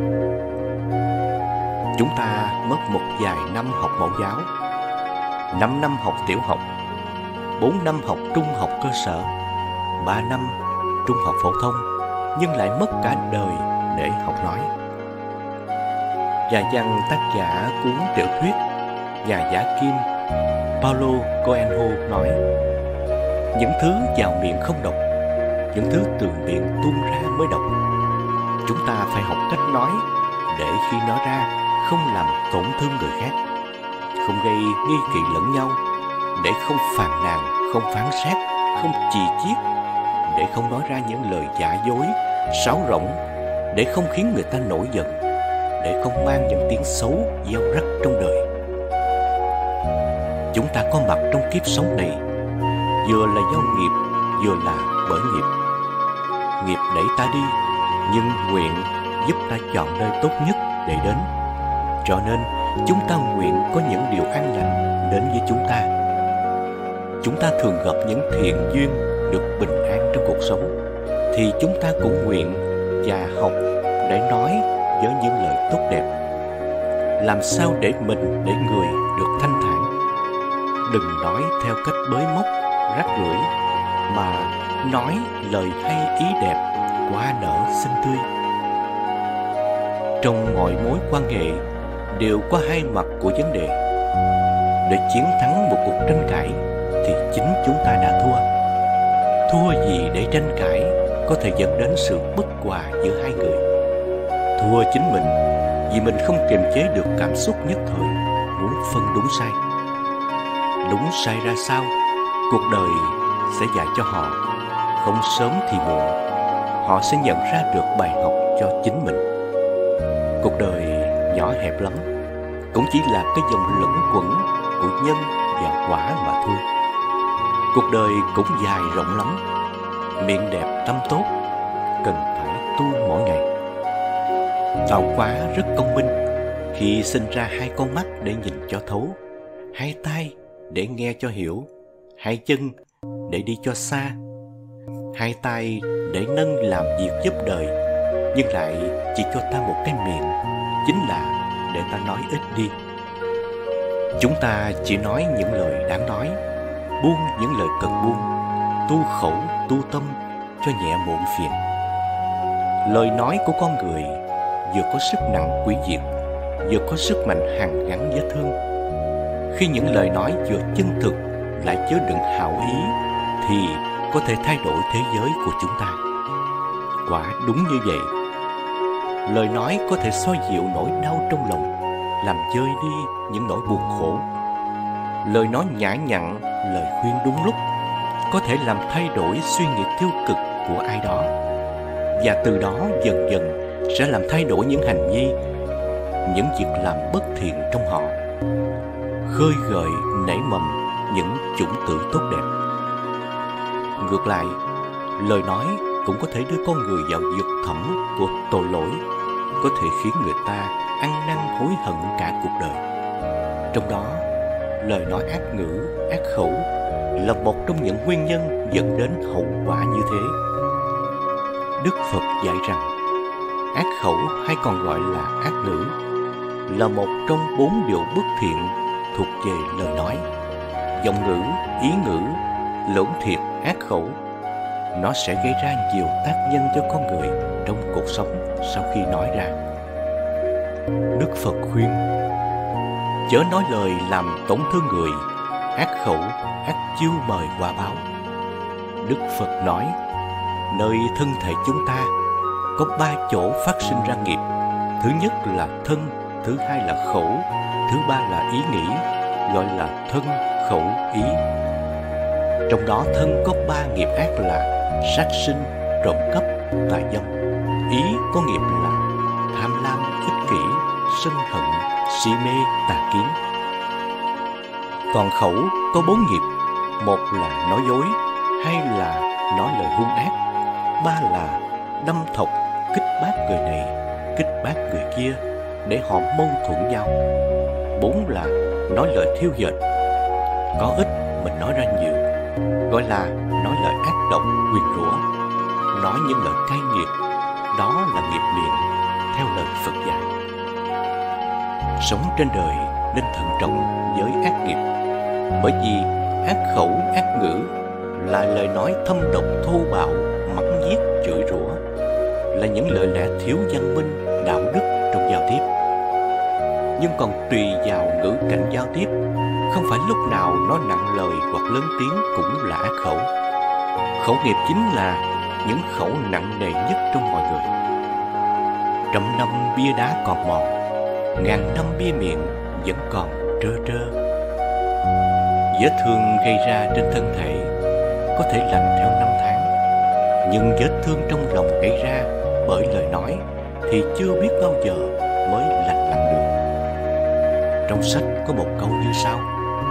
Chúng ta mất một vài năm học mẫu giáo, năm năm học tiểu học, bốn năm học trung học cơ sở, ba năm trung học phổ thông, nhưng lại mất cả đời để học nói. Nhà văn tác giả cuốn tiểu thuyết Nhà giả kim Paulo Coelho nói: những thứ vào miệng không độc, những thứ từ miệng tuôn ra mới độc. Chúng ta phải học cách nói để khi nói ra không làm tổn thương người khác, không gây nghi kỵ lẫn nhau, để không phàn nàn, không phán xét, không chì chiết, để không nói ra những lời giả dối, sáo rỗng, để không khiến người ta nổi giận, để không mang những tiếng xấu gieo rắc trong đời. Chúng ta có mặt trong kiếp sống này vừa là do nghiệp, vừa là bởi nghiệp. Nghiệp đẩy ta đi, nhưng nguyện giúp ta chọn nơi tốt nhất để đến. Cho nên chúng ta nguyện có những điều an lành đến với chúng ta. Chúng ta thường gặp những thiện duyên được bình an trong cuộc sống, thì chúng ta cũng nguyện và học để nói với những lời tốt đẹp. Làm sao để mình, để người được thanh thản. Đừng nói theo cách bới móc, rác rưởi, mà nói lời hay ý đẹp, hoa nở xinh tươi. Trong mọi mối quan hệ đều có hai mặt của vấn đề. Để chiến thắng một cuộc tranh cãi thì chính chúng ta đã thua. Thua gì để tranh cãi có thể dẫn đến sự bất hòa giữa hai người. Thua chính mình vì mình không kiềm chế được cảm xúc nhất thời, muốn phân đúng sai. Đúng sai ra sao, cuộc đời sẽ dạy cho họ. Không sớm thì muộn, họ sẽ nhận ra được bài học cho chính mình. Cuộc đời nhỏ hẹp lắm, cũng chỉ là cái dòng luẩn quẩn của nhân và quả mà thôi. Cuộc đời cũng dài rộng lắm, miệng đẹp tâm tốt, cần phải tu mỗi ngày. Tạo hóa rất công minh khi sinh ra hai con mắt để nhìn cho thấu, hai tay để nghe cho hiểu, hai chân để đi cho xa, hai tay để nâng làm việc giúp đời, nhưng lại chỉ cho ta một cái miệng, chính là để ta nói ít đi. Chúng ta chỉ nói những lời đáng nói, buông những lời cần buông, tu khẩu tu tâm cho nhẹ muộn phiền. Lời nói của con người vừa có sức nặng hủy diệt, vừa có sức mạnh hàn gắn vết thương. Khi những lời nói vừa chân thực lại chứa đựng hảo ý thì có thể thay đổi thế giới của chúng ta. Quả đúng như vậy. Lời nói có thể xoa dịu nỗi đau trong lòng, làm vơi đi những nỗi buồn khổ. Lời nói nhã nhặn, lời khuyên đúng lúc có thể làm thay đổi suy nghĩ tiêu cực của ai đó, và từ đó dần dần sẽ làm thay đổi những hành vi, những việc làm bất thiện trong họ, khơi gợi nảy mầm những chủng tử tốt đẹp. Ngược lại, lời nói cũng có thể đưa con người vào vực thẳm của tội lỗi, có thể khiến người ta ăn năn hối hận cả cuộc đời. Trong đó, lời nói ác ngữ, ác khẩu là một trong những nguyên nhân dẫn đến hậu quả như thế. Đức Phật dạy rằng, ác khẩu hay còn gọi là ác ngữ là một trong bốn điều bất thiện thuộc về lời nói. Giọng ngữ, ý ngữ, lưỡng thiệt, ác khẩu, nó sẽ gây ra nhiều tác nhân cho con người trong cuộc sống sau khi nói ra. Đức Phật khuyên, chớ nói lời làm tổn thương người, ác khẩu, ác chiêu mời quả báo. Đức Phật nói, nơi thân thể chúng ta có ba chỗ phát sinh ra nghiệp. Thứ nhất là thân, thứ hai là khẩu, thứ ba là ý nghĩ, gọi là thân, khẩu, ý. Trong đó thân có ba nghiệp ác là sát sinh, trộm cắp, tà dâm. Ý có nghiệp là tham lam, ích kỷ, sân hận, si mê, tà kiến. Còn khẩu có bốn nghiệp, một là nói dối, hai là nói lời hung ác, ba là đâm thọc, kích bác người này, kích bác người kia để họ mâu thuẫn nhau, bốn là nói lời thiêu dệt. Có ít mình nói ra nhiều, gọi là nói lời ác độc, nguyền rủa, nói những lời cay nghiệt, đó là nghiệp miệng theo lời Phật dạy. Sống trên đời nên thận trọng với ác nghiệp, bởi vì ác khẩu, ác ngữ là lời nói thâm độc thô bạo, mắng nhiếc, chửi rủa, là những lời lẽ thiếu văn minh, đạo đức trong giao tiếp. Nhưng còn tùy vào ngữ cảnh giao tiếp, không phải lúc nào nói nặng lời hoặc lớn tiếng cũng là ác khẩu. Khẩu nghiệp chính là những khẩu nặng nề nhất trong mọi người. Trăm năm bia đá còn mòn, ngàn năm bia miệng vẫn còn trơ trơ. Vết thương gây ra trên thân thể có thể lành theo năm tháng, nhưng vết thương trong lòng gây ra bởi lời nói thì chưa biết bao giờ mới lành lặn được. Trong sách có một câu như sau: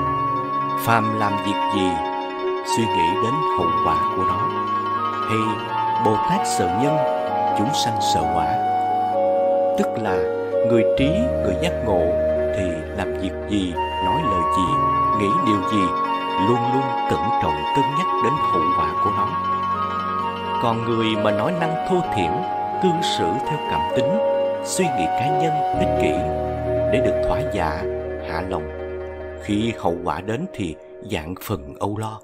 phàm làm việc gì, suy nghĩ đến hậu quả của nó, hay Bồ Tát sợ nhân, chúng sanh sợ quả. Tức là người trí, người giác ngộ thì làm việc gì, nói lời gì, nghĩ điều gì, luôn luôn cẩn trọng cân nhắc đến hậu quả của nó. Còn người mà nói năng thô thiển, cư xử theo cảm tính, suy nghĩ cá nhân, ích kỷ để được thỏa dạ, hạ lòng, khi hậu quả đến thì vạn phần âu lo.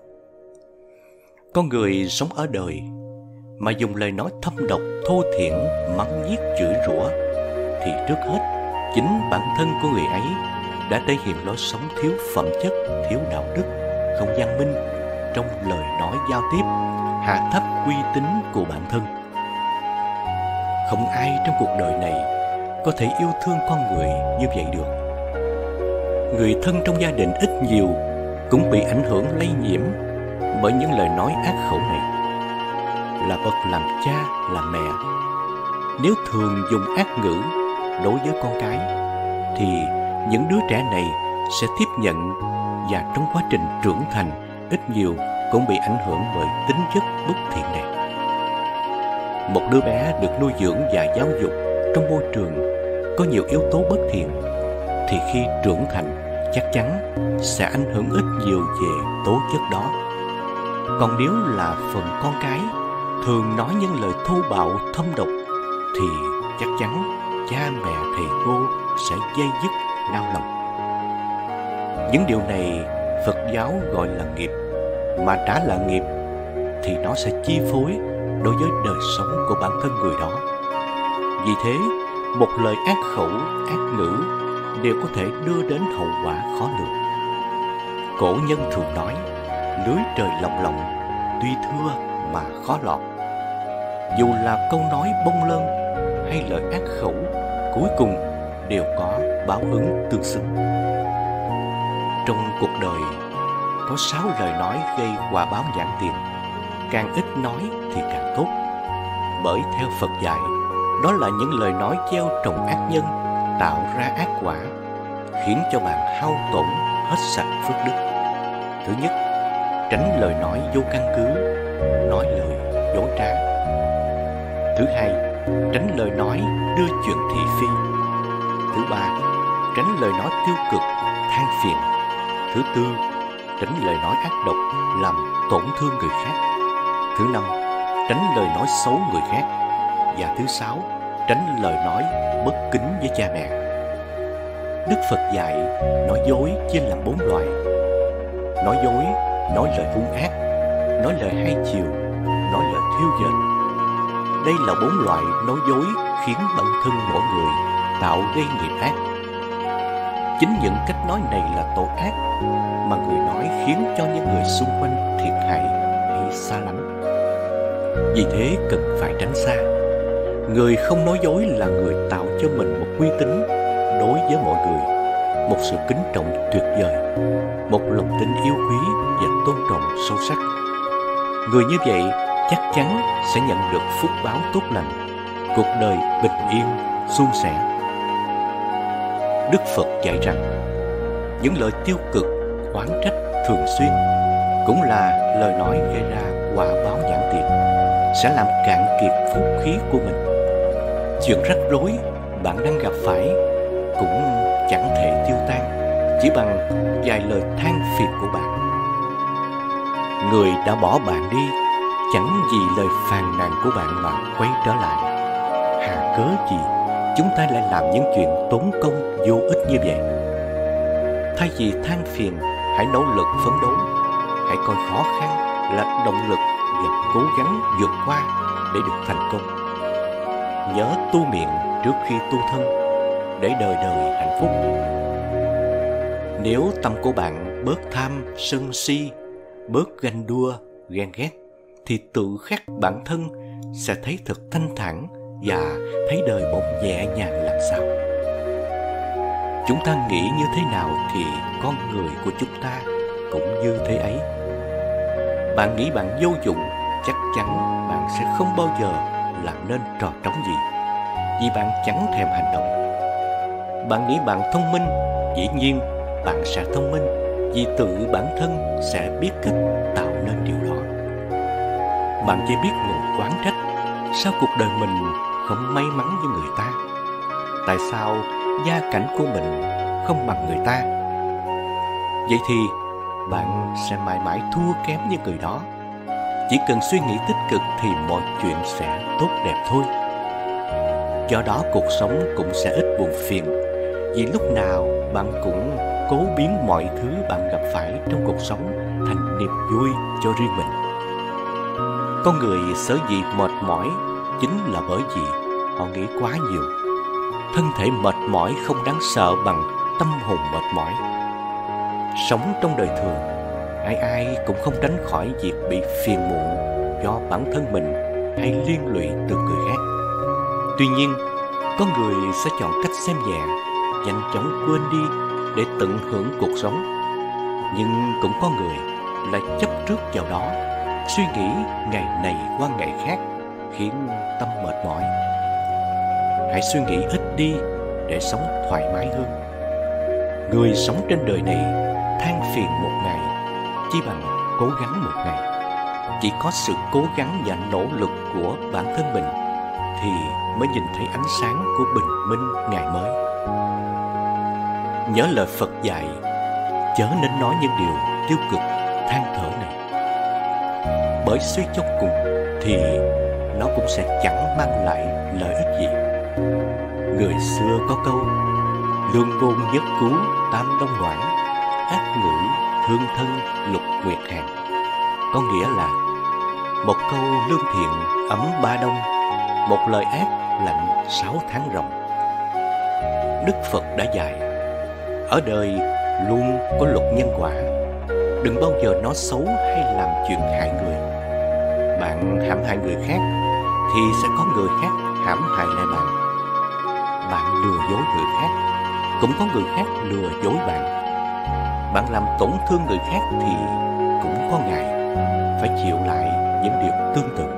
Con người sống ở đời mà dùng lời nói thâm độc, thô thiển, mắng nhiếc, chửi rủa thì trước hết chính bản thân của người ấy đã thể hiện lối sống thiếu phẩm chất, thiếu đạo đức, không văn minh trong lời nói giao tiếp, hạ thấp uy tín của bản thân. Không ai trong cuộc đời này có thể yêu thương con người như vậy được. Người thân trong gia đình ít nhiều cũng bị ảnh hưởng lây nhiễm bởi những lời nói ác khẩu này. Là bậc làm cha, làm mẹ, nếu thường dùng ác ngữ đối với con cái thì những đứa trẻ này sẽ tiếp nhận, và trong quá trình trưởng thành ít nhiều cũng bị ảnh hưởng bởi tính chất bất thiện này. Một đứa bé được nuôi dưỡng và giáo dục trong môi trường có nhiều yếu tố bất thiện thì khi trưởng thành chắc chắn sẽ ảnh hưởng ít nhiều về tố chất đó. Còn nếu là phần con cái thường nói những lời thô bạo thâm độc thì chắc chắn cha mẹ thầy cô sẽ dây dứt nao lòng. Những điều này Phật giáo gọi là nghiệp, mà đã là nghiệp thì nó sẽ chi phối đối với đời sống của bản thân người đó. Vì thế, một lời ác khẩu, ác ngữ đều có thể đưa đến hậu quả khó lường. Cổ nhân thường nói, lưới trời lồng lộng, tuy thưa mà khó lọt. Dù là câu nói bông lơn hay lời ác khẩu, cuối cùng đều có báo ứng tương xứng. Trong cuộc đời, có sáu lời nói gây quả báo nhãn tiền, càng ít nói thì càng tốt. Bởi theo Phật dạy, đó là những lời nói gieo trồng ác nhân, tạo ra ác quả, khiến cho bạn hao tổn hết sạch phước đức. Thứ nhất, tránh lời nói vô căn cứ, nói lời dối trá. Thứ hai, tránh lời nói đưa chuyện thị phi. Thứ ba, tránh lời nói tiêu cực, than phiền. Thứ tư, tránh lời nói ác độc, làm tổn thương người khác. Thứ năm, tránh lời nói xấu người khác. Và thứ sáu, tránh lời nói bất kính với cha mẹ. Đức Phật dạy nói dối chia làm bốn loại: nói dối, nói lời hung ác, nói lời hai chiều, nói lời thiêu dệt. Đây là bốn loại nói dối khiến bản thân mỗi người tạo gây nghiệp ác. Chính những cách nói này là tội ác mà người nói khiến cho những người xung quanh thiệt hại hay xa lánh. Vì thế cần phải tránh xa. Người không nói dối là người tạo cho mình một uy tín đối với mọi người, một sự kính trọng tuyệt vời, một lòng tin yêu quý và tôn trọng sâu sắc. Người như vậy chắc chắn sẽ nhận được phúc báo tốt lành, cuộc đời bình yên, suôn sẻ. Đức Phật dạy rằng, những lời tiêu cực, oán trách thường xuyên cũng là lời nói gây ra quả báo nhãn tiền, sẽ làm cạn kiệt phúc khí của mình. Chuyện rắc rối bạn đang gặp phải cũng chẳng thể tiêu tan chỉ bằng vài lời than phiền của bạn. Người đã bỏ bạn đi chẳng vì lời phàn nàn của bạn mà quay trở lại. Hà cớ gì chúng ta lại làm những chuyện tốn công vô ích như vậy? Thay vì than phiền, hãy nỗ lực phấn đấu. Hãy coi khó khăn là động lực và cố gắng vượt qua để được thành công. Nhớ tu miệng trước khi tu thân, để đời đời hạnh phúc. Nếu tâm của bạn bớt tham, sân si, bớt ganh đua, ghen ghét, thì tự khắc bản thân sẽ thấy thật thanh thản và thấy đời một nhẹ nhàng làm sao. Chúng ta nghĩ như thế nào thì con người của chúng ta cũng như thế ấy. Bạn nghĩ bạn vô dụng, chắc chắn bạn sẽ không bao giờ làm nên trò trống gì, vì bạn chẳng thèm hành động. Bạn nghĩ bạn thông minh, dĩ nhiên bạn sẽ thông minh, vì tự bản thân sẽ biết cách tạo nên điều đó. Bạn chỉ biết ngồi oán trách, sao cuộc đời mình không may mắn như người ta? Tại sao gia cảnh của mình không bằng người ta? Vậy thì bạn sẽ mãi mãi thua kém như người đó. Chỉ cần suy nghĩ tích cực thì mọi chuyện sẽ tốt đẹp thôi. Do đó cuộc sống cũng sẽ ít buồn phiền, vì lúc nào bạn cũng cố biến mọi thứ bạn gặp phải trong cuộc sống thành niềm vui cho riêng mình. Con người sở dĩ mệt mỏi chính là bởi vì họ nghĩ quá nhiều. Thân thể mệt mỏi không đáng sợ bằng tâm hồn mệt mỏi. Sống trong đời thường, ai ai cũng không tránh khỏi việc bị phiền muộn do bản thân mình hay liên lụy từ người khác. Tuy nhiên, có người sẽ chọn cách xem nhẹ, nhanh chóng quên đi để tận hưởng cuộc sống. Nhưng cũng có người lại chấp trước vào đó, suy nghĩ ngày này qua ngày khác, khiến tâm mệt mỏi. Hãy suy nghĩ ít đi để sống thoải mái hơn. Người sống trên đời này than phiền một ngày chỉ bằng cố gắng một ngày. Chỉ có sự cố gắng và nỗ lực của bản thân mình thì mới nhìn thấy ánh sáng của bình minh ngày mới. Nhớ lời Phật dạy, chớ nên nói những điều tiêu cực than thở này. Bởi suy cho cùng thì nó cũng sẽ chẳng mang lại lợi ích gì. Người xưa có câu lương ngôn nhất cứu tam đông noãn, ác ngữ thương thân lục nguyệt hàng. Có nghĩa là một câu lương thiện ấm ba đông, một lời ác lạnh sáu tháng ròng. Đức Phật đã dạy ở đời luôn có luật nhân quả. Đừng bao giờ nói xấu hay làm chuyện hại người. Bạn hãm hại người khác thì sẽ có người khác hãm hại lại bạn. Bạn lừa dối người khác, cũng có người khác lừa dối bạn. Bạn làm tổn thương người khác thì cũng có ngày phải chịu lại những điều tương tự.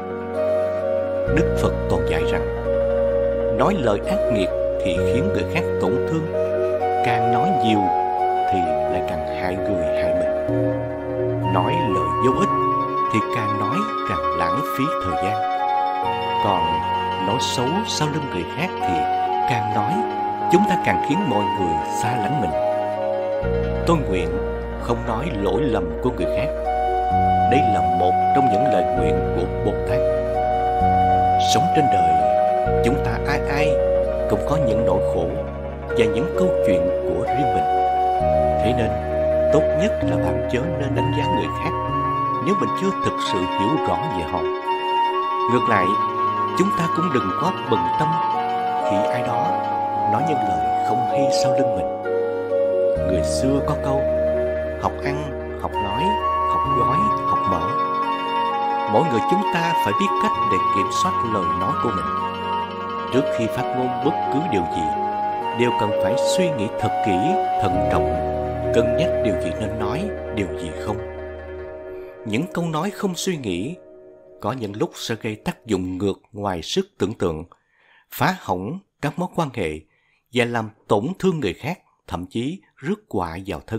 Đức Phật còn dạy rằng nói lời ác nghiệt thì khiến người khác tổn thương, càng nói nhiều thì lại càng hại người hại mình. Nói lời vô ích thì càng nói càng lãng phí thời gian. Còn nói xấu sau lưng người khác thì càng nói chúng ta càng khiến mọi người xa lánh mình. Tôi nguyện không nói lỗi lầm của người khác. Đây là một trong những lời nguyện của Bồ Tát. Sống trên đời, chúng ta ai ai cũng có những nỗi khổ và những câu chuyện của riêng mình. Thế nên tốt nhất là bạn chớ nên đánh giá người khác nếu mình chưa thực sự hiểu rõ về họ. Ngược lại, chúng ta cũng đừng có bận tâm khi ai đó nói những lời không hay sau lưng mình. Người xưa có câu học ăn, học nói, học gói, học mở. Mỗi người chúng ta phải biết cách để kiểm soát lời nói của mình. Trước khi phát ngôn bất cứ điều gì, đều cần phải suy nghĩ thật kỹ, thận trọng, cân nhắc điều gì nên nói, điều gì không. Những câu nói không suy nghĩ có những lúc sẽ gây tác dụng ngược ngoài sức tưởng tượng, phá hỏng các mối quan hệ và làm tổn thương người khác, thậm chí rước họa vào thân.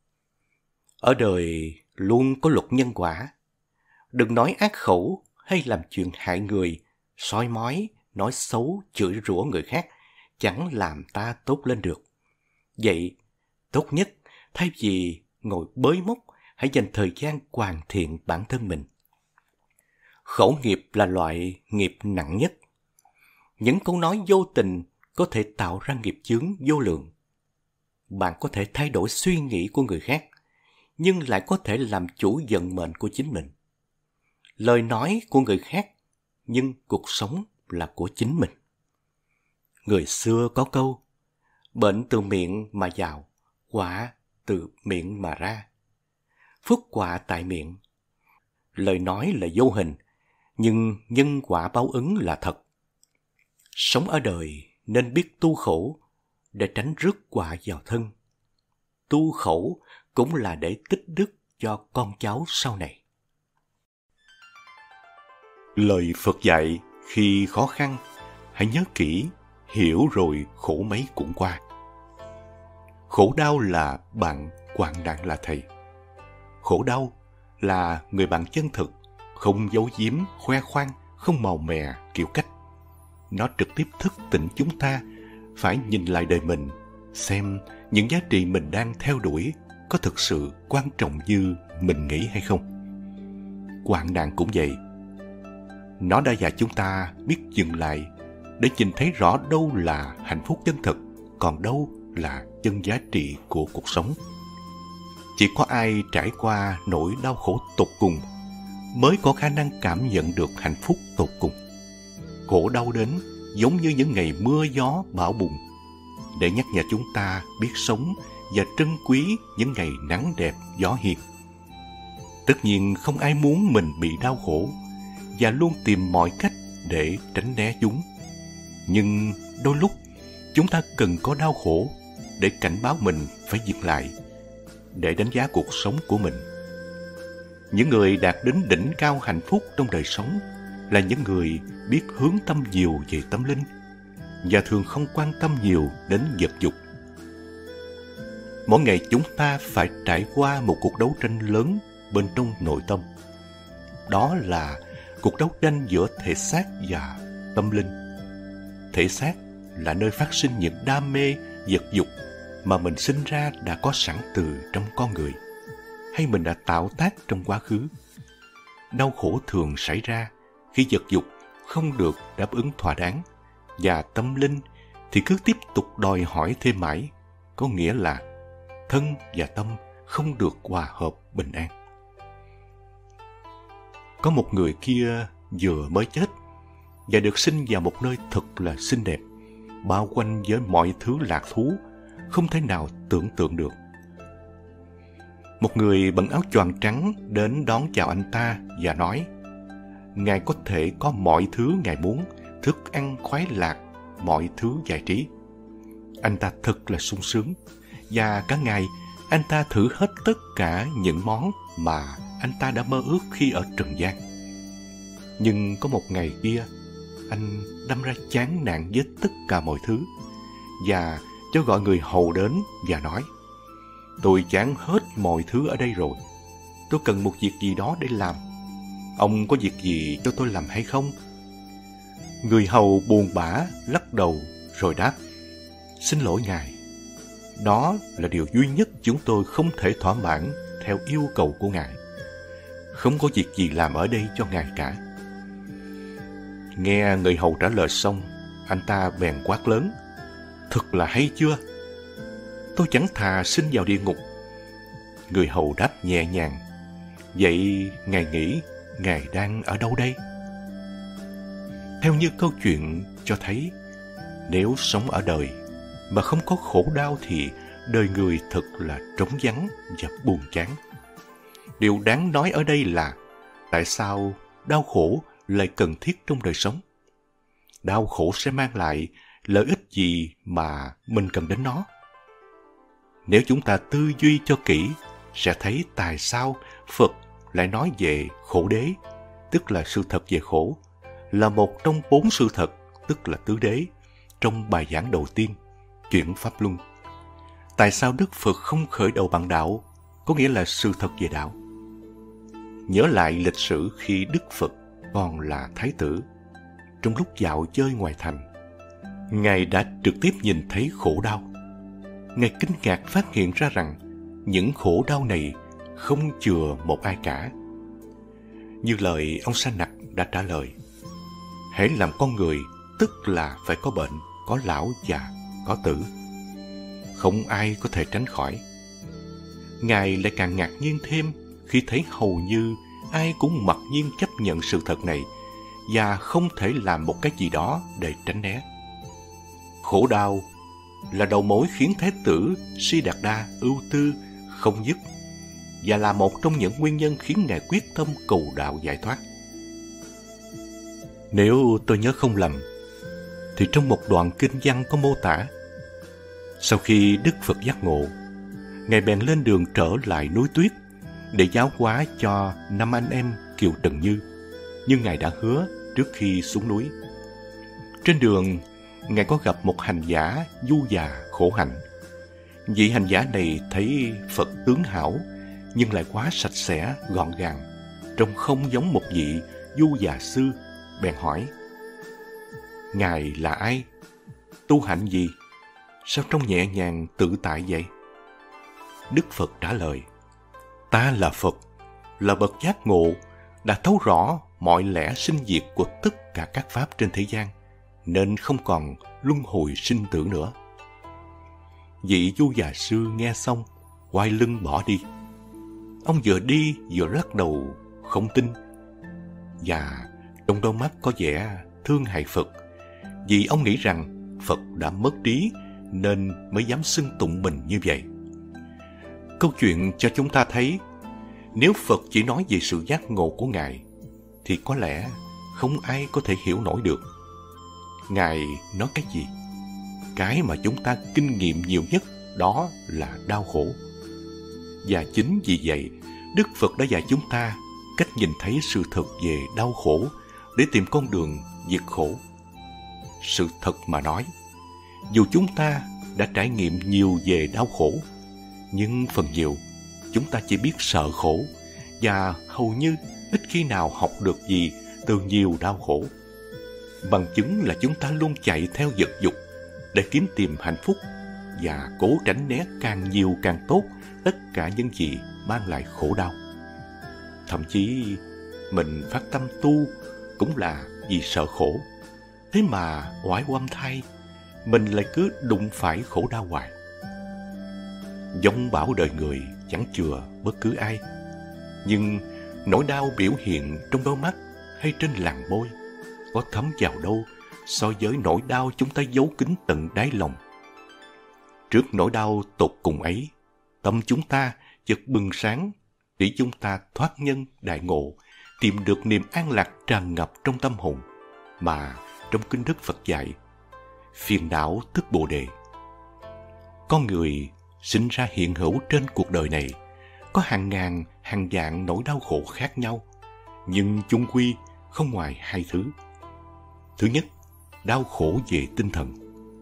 Ở đời luôn có luật nhân quả. Đừng nói ác khẩu hay làm chuyện hại người, soi mói, nói xấu, chửi rủa người khác, chẳng làm ta tốt lên được. Vậy, tốt nhất, thay vì ngồi bới móc, hãy dành thời gian hoàn thiện bản thân mình. Khẩu nghiệp là loại nghiệp nặng nhất. Những câu nói vô tình có thể tạo ra nghiệp chướng vô lượng. Bạn có thể thay đổi suy nghĩ của người khác, nhưng lại có thể làm chủ vận mệnh của chính mình. Lời nói của người khác, nhưng cuộc sống là của chính mình. Người xưa có câu, bệnh từ miệng mà vào, quả từ miệng mà ra. Phước quả tại miệng. Lời nói là vô hình, nhưng nhân quả báo ứng là thật. Sống ở đời nên biết tu khổ để tránh rước họa vào thân. Tu khổ cũng là để tích đức cho con cháu sau này. Lời Phật dạy, khi khó khăn, hãy nhớ kỹ, hiểu rồi khổ mấy cũng qua. Khổ đau là bạn, hoạn nạn là thầy. Khổ đau là người bạn chân thực, không giấu giếm, khoe khoang, không màu mè, kiểu cách. Nó trực tiếp thức tỉnh chúng ta phải nhìn lại đời mình, xem những giá trị mình đang theo đuổi có thực sự quan trọng như mình nghĩ hay không. Hoạn nạn cũng vậy. Nó đã dạy chúng ta biết dừng lại để nhìn thấy rõ đâu là hạnh phúc chân thực, còn đâu là chân giá trị của cuộc sống. Chỉ có ai trải qua nỗi đau khổ tột cùng mới có khả năng cảm nhận được hạnh phúc tột cùng. Khổ đau đến giống như những ngày mưa gió bão bùng, để nhắc nhở chúng ta biết sống và trân quý những ngày nắng đẹp gió hiền. Tất nhiên không ai muốn mình bị đau khổ và luôn tìm mọi cách để tránh né chúng. Nhưng đôi lúc chúng ta cần có đau khổ để cảnh báo mình phải dừng lại, để đánh giá cuộc sống của mình. Những người đạt đến đỉnh cao hạnh phúc trong đời sống là những người biết hướng tâm nhiều về tâm linh và thường không quan tâm nhiều đến vật dục. Mỗi ngày chúng ta phải trải qua một cuộc đấu tranh lớn bên trong nội tâm. Đó là cuộc đấu tranh giữa thể xác và tâm linh. Thể xác là nơi phát sinh những đam mê, vật dục, mà mình sinh ra đã có sẵn từ trong con người, hay mình đã tạo tác trong quá khứ. Đau khổ thường xảy ra khi vật dục không được đáp ứng thỏa đáng, và tâm linh thì cứ tiếp tục đòi hỏi thêm mãi, có nghĩa là thân và tâm không được hòa hợp bình an. Có một người kia vừa mới chết và được sinh vào một nơi thật là xinh đẹp, bao quanh với mọi thứ lạc thú không thể nào tưởng tượng được. Một người bận áo choàng trắng đến đón chào anh ta và nói: Ngài có thể có mọi thứ Ngài muốn, thức ăn khoái lạc, mọi thứ giải trí. Anh ta thật là sung sướng, và cả ngày anh ta thử hết tất cả những món mà anh ta đã mơ ước khi ở trần gian. Nhưng có một ngày kia, anh đâm ra chán nản với tất cả mọi thứ, và cho gọi người hầu đến và nói: Tôi chán hết mọi thứ ở đây rồi. Tôi cần một việc gì đó để làm. Ông có việc gì cho tôi làm hay không? Người hầu buồn bã lắc đầu rồi đáp: Xin lỗi ngài, đó là điều duy nhất chúng tôi không thể thỏa mãn theo yêu cầu của ngài. Không có việc gì làm ở đây cho ngài cả. Nghe người hầu trả lời xong, anh ta bèn quát lớn: Thật là hay chưa? Tôi chẳng thà sinh vào địa ngục. Người hầu đáp nhẹ nhàng: Vậy ngài nghĩ ngài đang ở đâu đây? Theo như câu chuyện cho thấy, nếu sống ở đời mà không có khổ đau thì đời người thật là trống vắng và buồn chán. Điều đáng nói ở đây là tại sao đau khổ lại cần thiết trong đời sống? Đau khổ sẽ mang lại lợi ích gì mà mình cần đến nó? Nếu chúng ta tư duy cho kỹ, sẽ thấy tại sao Phật lại nói về khổ đế, tức là sự thật về khổ, là một trong bốn sự thật, tức là tứ đế, trong bài giảng đầu tiên, Chuyển Pháp Luân. Tại sao Đức Phật không khởi đầu bằng đạo, có nghĩa là sự thật về đạo? Nhớ lại lịch sử khi Đức Phật còn là Thái tử, trong lúc dạo chơi ngoài thành, Ngài đã trực tiếp nhìn thấy khổ đau. Ngài kinh ngạc phát hiện ra rằng những khổ đau này không chừa một ai cả. Như lời ông Sa Nặc đã trả lời: hễ làm con người, tức là phải có bệnh, có lão già, có tử. Không ai có thể tránh khỏi. Ngài lại càng ngạc nhiên thêm khi thấy hầu như ai cũng mặc nhiên chấp nhận sự thật này và không thể làm một cái gì đó để tránh né. Khổ đau là đầu mối khiến Thái tử Siddhartha ưu tư không dứt và là một trong những nguyên nhân khiến Ngài quyết tâm cầu đạo giải thoát. Nếu tôi nhớ không lầm, thì trong một đoạn kinh văn có mô tả, sau khi Đức Phật giác ngộ, Ngài bèn lên đường trở lại núi Tuyết để giáo hóa cho năm anh em Kiều Trần Như, như Ngài đã hứa trước khi xuống núi. Trên đường, Ngài có gặp một hành giả du già khổ hạnh. Vị hành giả này thấy Phật tướng hảo, nhưng lại quá sạch sẽ, gọn gàng, trông không giống một vị du già sư, bèn hỏi: Ngài là ai? Tu hạnh gì? Sao trông nhẹ nhàng tự tại vậy? Đức Phật trả lời: Ta là Phật, là bậc giác ngộ, đã thấu rõ mọi lẽ sinh diệt của tất cả các pháp trên thế gian, nên không còn luân hồi sinh tử nữa. Vị du già sư nghe xong, quay lưng bỏ đi. Ông vừa đi vừa lắc đầu không tin, và trong đôi mắt có vẻ thương hại Phật, vì ông nghĩ rằng Phật đã mất trí nên mới dám xưng tụng mình như vậy. Câu chuyện cho chúng ta thấy, nếu Phật chỉ nói về sự giác ngộ của Ngài, thì có lẽ không ai có thể hiểu nổi được. Ngài nói cái gì? Cái mà chúng ta kinh nghiệm nhiều nhất đó là đau khổ. Và chính vì vậy, Đức Phật đã dạy chúng ta cách nhìn thấy sự thật về đau khổ để tìm con đường diệt khổ. Sự thật mà nói, dù chúng ta đã trải nghiệm nhiều về đau khổ, nhưng phần nhiều chúng ta chỉ biết sợ khổ và hầu như ít khi nào học được gì từ nhiều đau khổ. Bằng chứng là chúng ta luôn chạy theo vật dục để kiếm tìm hạnh phúc và cố tránh né càng nhiều càng tốt tất cả những gì mang lại khổ đau. Thậm chí mình phát tâm tu cũng là vì sợ khổ. Thế mà oái oăm thay, mình lại cứ đụng phải khổ đau hoài. Dông bão đời người chẳng chừa bất cứ ai, nhưng nỗi đau biểu hiện trong đôi mắt hay trên làn môi có thấm vào đâu so với nỗi đau chúng ta giấu kín tận đáy lòng. Trước nỗi đau tột cùng ấy, tâm chúng ta chợt bừng sáng để chúng ta thoát nhân đại ngộ, tìm được niềm an lạc tràn ngập trong tâm hồn mà trong kinh Đức Phật dạy, phiền não tức Bồ Đề. Con người sinh ra hiện hữu trên cuộc đời này có hàng ngàn, hàng vạn nỗi đau khổ khác nhau, nhưng chung quy không ngoài hai thứ. Thứ nhất, đau khổ về tinh thần.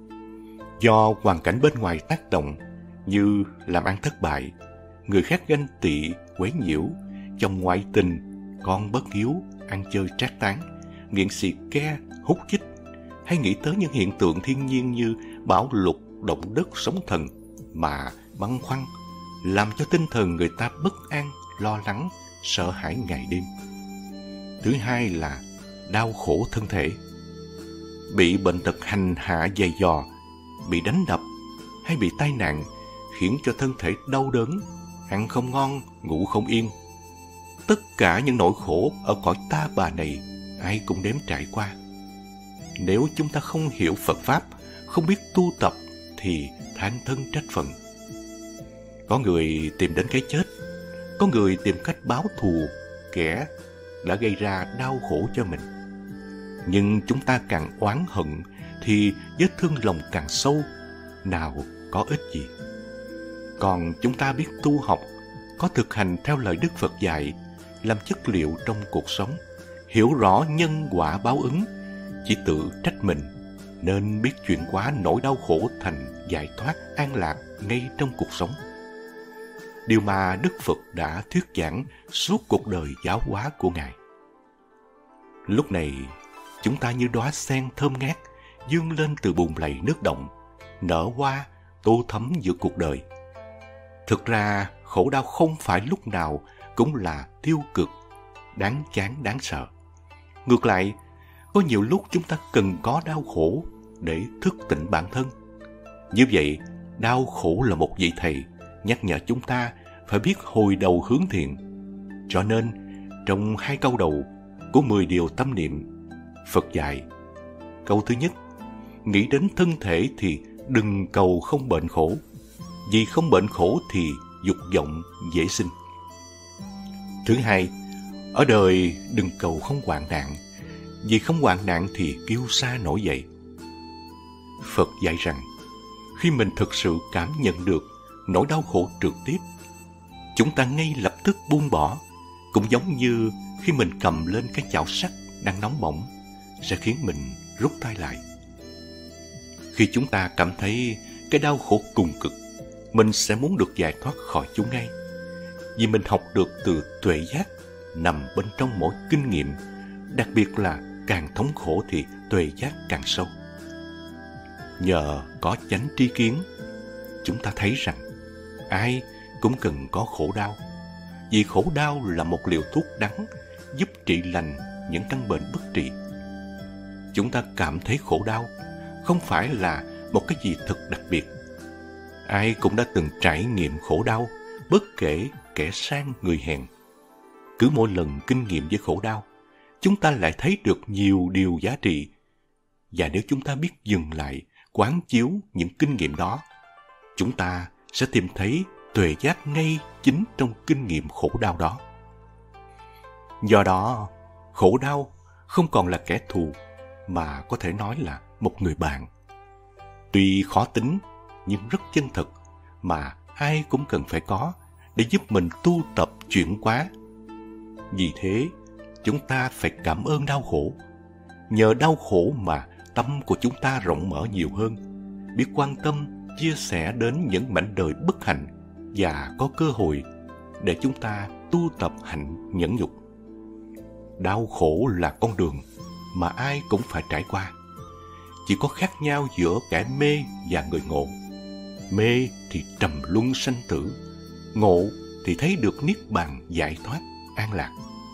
Do hoàn cảnh bên ngoài tác động như làm ăn thất bại, người khác ganh tị, quấy nhiễu, chồng ngoại tình, con bất hiếu, ăn chơi trác tán, nghiện xì ke, hút chích, hay nghĩ tới những hiện tượng thiên nhiên như bão lụt, động đất, sóng thần mà băn khoăn, làm cho tinh thần người ta bất an, lo lắng, sợ hãi ngày đêm. Thứ hai là đau khổ thân thể. Bị bệnh tật hành hạ dày dò, bị đánh đập hay bị tai nạn khiến cho thân thể đau đớn, ăn không ngon, ngủ không yên. Tất cả những nỗi khổ ở cõi ta bà này ai cũng đếm trải qua. Nếu chúng ta không hiểu Phật Pháp, không biết tu tập thì than thân trách phận. Có người tìm đến cái chết, có người tìm cách báo thù kẻ đã gây ra đau khổ cho mình. Nhưng chúng ta càng oán hận thì vết thương lòng càng sâu, nào có ích gì. Còn chúng ta biết tu học, có thực hành theo lời Đức Phật dạy, làm chất liệu trong cuộc sống, hiểu rõ nhân quả báo ứng, chỉ tự trách mình, nên biết chuyển hóa nỗi đau khổ thành giải thoát an lạc ngay trong cuộc sống. Điều mà Đức Phật đã thuyết giảng suốt cuộc đời giáo hóa của Ngài. Lúc này, chúng ta như đóa sen thơm ngát vươn lên từ bùn lầy nước động, nở hoa, tô thắm giữa cuộc đời. Thực ra, khổ đau không phải lúc nào cũng là tiêu cực, đáng chán, đáng sợ. Ngược lại, có nhiều lúc chúng ta cần có đau khổ để thức tỉnh bản thân. Như vậy, đau khổ là một vị thầy nhắc nhở chúng ta phải biết hồi đầu hướng thiện. Cho nên, trong hai câu đầu của mười điều tâm niệm, Phật dạy, câu thứ nhất, nghĩ đến thân thể thì đừng cầu không bệnh khổ, vì không bệnh khổ thì dục vọng dễ sinh. Thứ hai, ở đời đừng cầu không hoạn nạn, vì không hoạn nạn thì kiêu sa nổi dậy. Phật dạy rằng, khi mình thực sự cảm nhận được nỗi đau khổ trực tiếp, chúng ta ngay lập tức buông bỏ, cũng giống như khi mình cầm lên cái chảo sắt đang nóng bỏng, sẽ khiến mình rút tay lại. Khi chúng ta cảm thấy cái đau khổ cùng cực, mình sẽ muốn được giải thoát khỏi chúng ngay, vì mình học được từ tuệ giác nằm bên trong mỗi kinh nghiệm, đặc biệt là càng thống khổ thì tuệ giác càng sâu. Nhờ có chánh tri kiến, chúng ta thấy rằng ai cũng cần có khổ đau, vì khổ đau là một liều thuốc đắng giúp trị lành những căn bệnh bất trị. Chúng ta cảm thấy khổ đau không phải là một cái gì thật đặc biệt. Ai cũng đã từng trải nghiệm khổ đau, bất kể kẻ sang người hèn. Cứ mỗi lần kinh nghiệm với khổ đau, chúng ta lại thấy được nhiều điều giá trị. Và nếu chúng ta biết dừng lại, quán chiếu những kinh nghiệm đó, chúng ta sẽ tìm thấy tuệ giác ngay chính trong kinh nghiệm khổ đau đó. Do đó, khổ đau không còn là kẻ thù, mà có thể nói là một người bạn. Tuy khó tính, nhưng rất chân thực, mà ai cũng cần phải có để giúp mình tu tập chuyển hóa. Vì thế, chúng ta phải cảm ơn đau khổ. Nhờ đau khổ mà tâm của chúng ta rộng mở nhiều hơn, biết quan tâm, chia sẻ đến những mảnh đời bất hạnh và có cơ hội để chúng ta tu tập hạnh nhẫn nhục. Đau khổ là con đường mà ai cũng phải trải qua. Chỉ có khác nhau giữa kẻ mê và người ngộ. mê thì trầm luân sanh tử, ngộ thì thấy được niết bàn giải thoát, an lạc.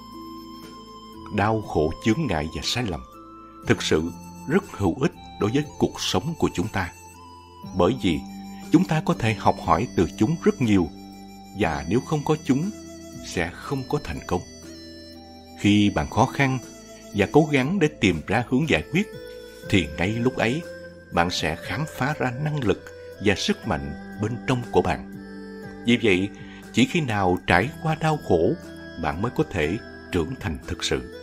Đau khổ, chướng ngại và sai lầm thực sự rất hữu ích đối với cuộc sống của chúng ta, bởi vì chúng ta có thể học hỏi từ chúng rất nhiều, và nếu không có chúng sẽ không có thành công. Khi bạn khó khăn và cố gắng để tìm ra hướng giải quyết, thì ngay lúc ấy bạn sẽ khám phá ra năng lực và sức mạnh bên trong của bạn. Vì vậy, chỉ khi nào trải qua đau khổ, bạn mới có thể trưởng thành thực sự.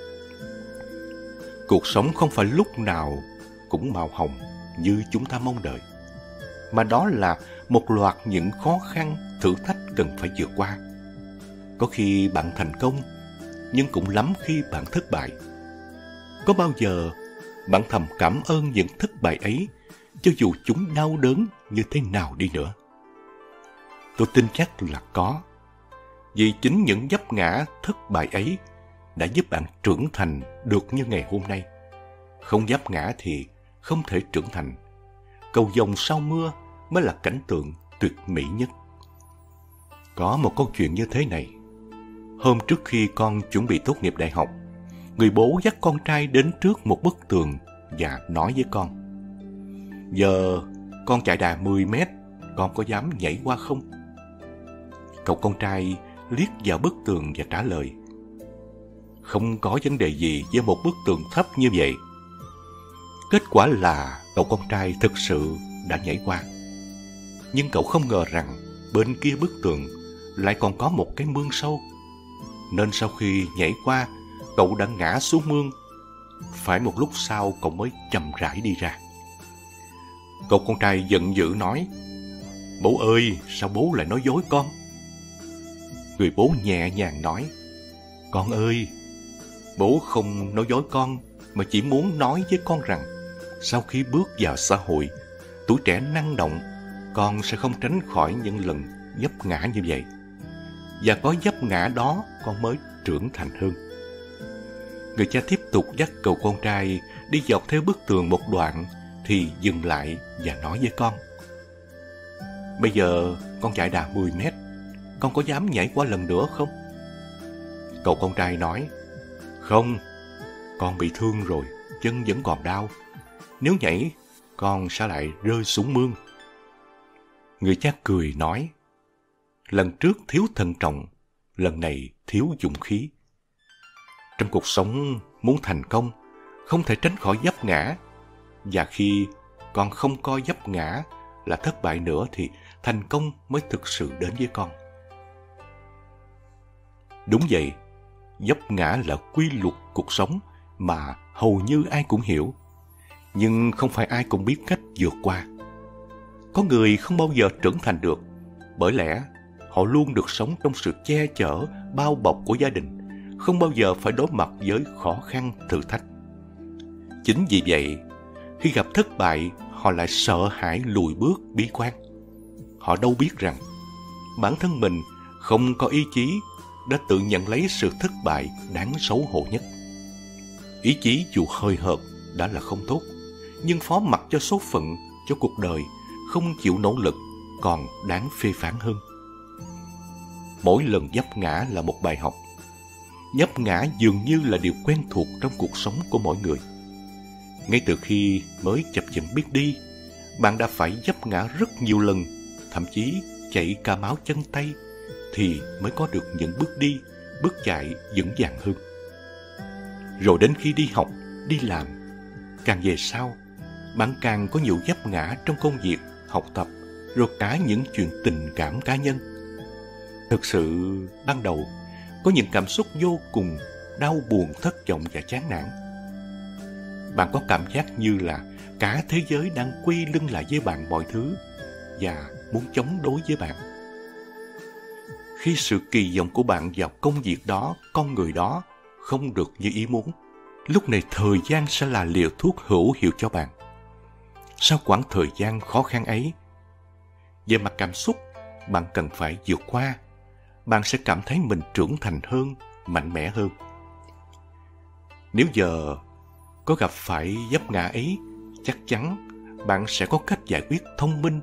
Cuộc sống không phải lúc nào cũng màu hồng như chúng ta mong đợi, mà đó là một loạt những khó khăn, thử thách cần phải vượt qua. Có khi bạn thành công, nhưng cũng lắm khi bạn thất bại. Có bao giờ bạn thầm cảm ơn những thất bại ấy, cho dù chúng đau đớn như thế nào đi nữa? Tôi tin chắc là có. Vì chính những vấp ngã thất bại ấy đã giúp bạn trưởng thành được như ngày hôm nay. Không vấp ngã thì không thể trưởng thành. Cầu vồng sau mưa mới là cảnh tượng tuyệt mỹ nhất. Có một câu chuyện như thế này. Hôm trước khi con chuẩn bị tốt nghiệp đại học, người bố dắt con trai đến trước một bức tường và nói với con: "Giờ con chạy đà mười mét, con có dám nhảy qua không?" Cậu con trai liếc vào bức tường và trả lời: "Không có vấn đề gì với một bức tường thấp như vậy." Kết quả là cậu con trai thực sự đã nhảy qua. Nhưng cậu không ngờ rằng bên kia bức tường lại còn có một cái mương sâu. Nên sau khi nhảy qua, cậu đã ngã xuống mương. Phải một lúc sau cậu mới chậm rãi đi ra. Cậu con trai giận dữ nói: "Bố ơi, sao bố lại nói dối con?" Người bố nhẹ nhàng nói: "Con ơi, bố không nói dối con, mà chỉ muốn nói với con rằng sau khi bước vào xã hội, tuổi trẻ năng động, con sẽ không tránh khỏi những lần vấp ngã như vậy. Và có vấp ngã đó, con mới trưởng thành hơn." Người cha tiếp tục dắt cậu con trai đi dọc theo bức tường một đoạn, thì dừng lại và nói với con: "Bây giờ con chạy đà mười mét, con có dám nhảy qua lần nữa không?" Cậu con trai nói: "Không, con bị thương rồi, chân vẫn còn đau. Nếu nhảy, con sẽ lại rơi xuống mương." Người cha cười nói: "Lần trước thiếu thận trọng, lần này thiếu dũng khí." Trong cuộc sống, muốn thành công, không thể tránh khỏi vấp ngã. Và khi con không coi vấp ngã là thất bại nữa, thì thành công mới thực sự đến với con. Đúng vậy, vấp ngã là quy luật cuộc sống mà hầu như ai cũng hiểu. Nhưng không phải ai cũng biết cách vượt qua. Có người không bao giờ trưởng thành được, bởi lẽ họ luôn được sống trong sự che chở, bao bọc của gia đình, không bao giờ phải đối mặt với khó khăn, thử thách. Chính vì vậy, khi gặp thất bại, họ lại sợ hãi lùi bước, bi quan. Họ đâu biết rằng bản thân mình không có ý chí đã tự nhận lấy sự thất bại đáng xấu hổ nhất. Ý chí dù hơi hợt đã là không tốt, nhưng phó mặc cho số phận, cho cuộc đời, không chịu nỗ lực còn đáng phê phán hơn. Mỗi lần vấp ngã là một bài học. Vấp ngã dường như là điều quen thuộc trong cuộc sống của mỗi người. Ngay từ khi mới chập chững biết đi, bạn đã phải vấp ngã rất nhiều lần, thậm chí chạy cả máu chân tay, thì mới có được những bước đi, bước chạy vững vàng hơn. Rồi đến khi đi học, đi làm, càng về sau, bạn càng có nhiều vấp ngã trong công việc, học tập, rồi cả những chuyện tình cảm cá nhân. Thực sự, ban đầu, có những cảm xúc vô cùng đau buồn, thất vọng và chán nản. Bạn có cảm giác như là cả thế giới đang quay lưng lại với bạn mọi thứ và muốn chống đối với bạn. Khi sự kỳ vọng của bạn vào công việc đó, con người đó không được như ý muốn, lúc này thời gian sẽ là liều thuốc hữu hiệu cho bạn. Sau quãng thời gian khó khăn ấy, về mặt cảm xúc, bạn cần phải vượt qua. Bạn sẽ cảm thấy mình trưởng thành hơn, mạnh mẽ hơn. Nếu giờ có gặp phải vấp ngã ấy, chắc chắn bạn sẽ có cách giải quyết thông minh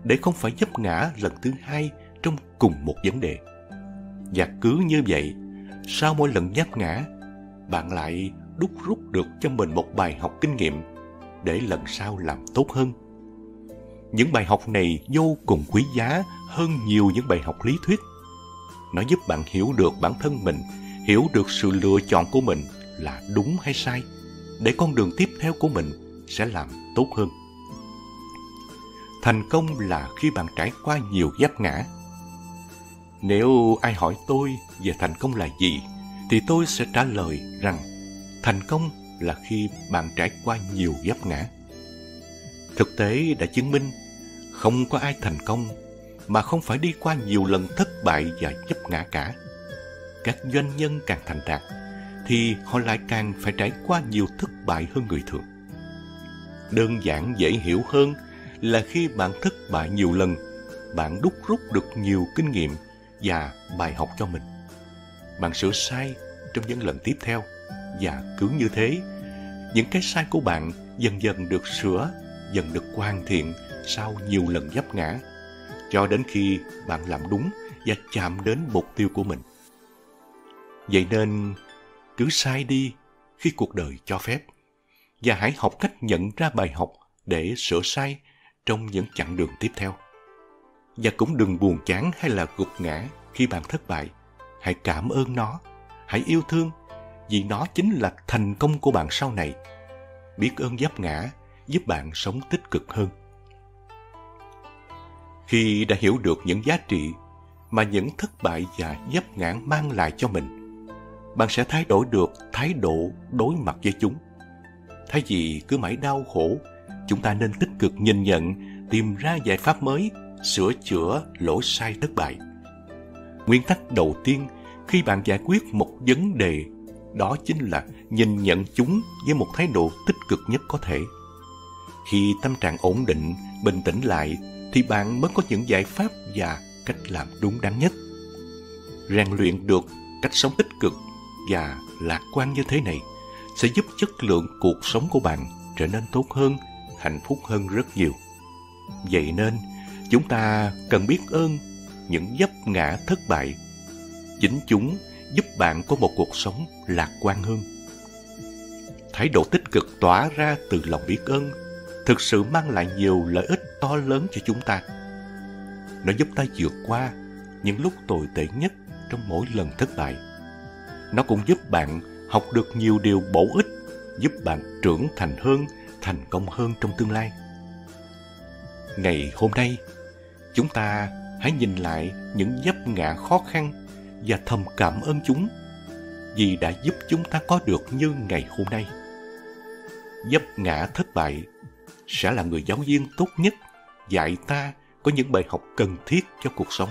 để không phải vấp ngã lần thứ hai trong cùng một vấn đề. Và cứ như vậy, sau mỗi lần vấp ngã, bạn lại đúc rút được cho mình một bài học kinh nghiệm để lần sau làm tốt hơn. Những bài học này vô cùng quý giá hơn nhiều những bài học lý thuyết. Nó giúp bạn hiểu được bản thân mình, hiểu được sự lựa chọn của mình là đúng hay sai, để con đường tiếp theo của mình sẽ làm tốt hơn. Thành công là khi bạn trải qua nhiều vấp ngã. Nếu ai hỏi tôi về thành công là gì, thì tôi sẽ trả lời rằng thành công là khi bạn trải qua nhiều vấp ngã. Thực tế đã chứng minh không có ai thành công mà không phải đi qua nhiều lần thất bại và vấp ngã cả. Các doanh nhân càng thành đạt thì họ lại càng phải trải qua nhiều thất bại hơn người thường. Đơn giản dễ hiểu hơn là khi bạn thất bại nhiều lần, bạn đúc rút được nhiều kinh nghiệm và bài học cho mình. Bạn sửa sai trong những lần tiếp theo, và cứ như thế, những cái sai của bạn dần dần được sửa, dần được hoàn thiện sau nhiều lần vấp ngã, cho đến khi bạn làm đúng và chạm đến mục tiêu của mình. Vậy nên, cứ sai đi khi cuộc đời cho phép, và hãy học cách nhận ra bài học để sửa sai trong những chặng đường tiếp theo. Và cũng đừng buồn chán hay là gục ngã khi bạn thất bại. Hãy cảm ơn nó, hãy yêu thương, vì nó chính là thành công của bạn sau này. Biết ơn vấp ngã giúp bạn sống tích cực hơn. Khi đã hiểu được những giá trị mà những thất bại và vấp ngã mang lại cho mình, bạn sẽ thay đổi được thái độ đối mặt với chúng. Thay vì cứ mãi đau khổ, chúng ta nên tích cực nhìn nhận, tìm ra giải pháp mới, sửa chữa lỗi sai thất bại. Nguyên tắc đầu tiên khi bạn giải quyết một vấn đề, đó chính là nhìn nhận chúng với một thái độ tích cực nhất có thể. Khi tâm trạng ổn định, bình tĩnh lại, thì bạn mới có những giải pháp và cách làm đúng đắn nhất. Rèn luyện được cách sống tích cực và lạc quan như thế này sẽ giúp chất lượng cuộc sống của bạn trở nên tốt hơn, hạnh phúc hơn rất nhiều. Vậy nên, chúng ta cần biết ơn những vấp ngã thất bại. Chính chúng giúp bạn có một cuộc sống lạc quan hơn. Thái độ tích cực tỏa ra từ lòng biết ơn thực sự mang lại nhiều lợi ích to lớn cho chúng ta. Nó giúp ta vượt qua những lúc tồi tệ nhất trong mỗi lần thất bại. Nó cũng giúp bạn học được nhiều điều bổ ích, giúp bạn trưởng thành hơn, thành công hơn trong tương lai. Ngày hôm nay, chúng ta hãy nhìn lại những vấp ngã khó khăn và thầm cảm ơn chúng, vì đã giúp chúng ta có được như ngày hôm nay. Vấp ngã thất bại sẽ là người giáo viên tốt nhất dạy ta có những bài học cần thiết cho cuộc sống.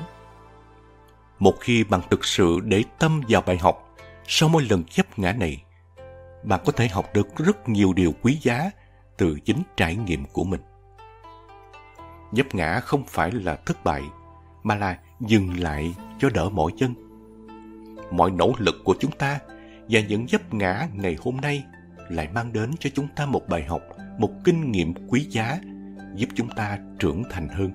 Một khi bạn thực sự để tâm vào bài học, sau mỗi lần vấp ngã này, bạn có thể học được rất nhiều điều quý giá từ chính trải nghiệm của mình. Vấp ngã không phải là thất bại, mà là dừng lại cho đỡ mỏi chân. Mọi nỗ lực của chúng ta và những vấp ngã ngày hôm nay lại mang đến cho chúng ta một bài học, một kinh nghiệm quý giá, giúp chúng ta trưởng thành hơn.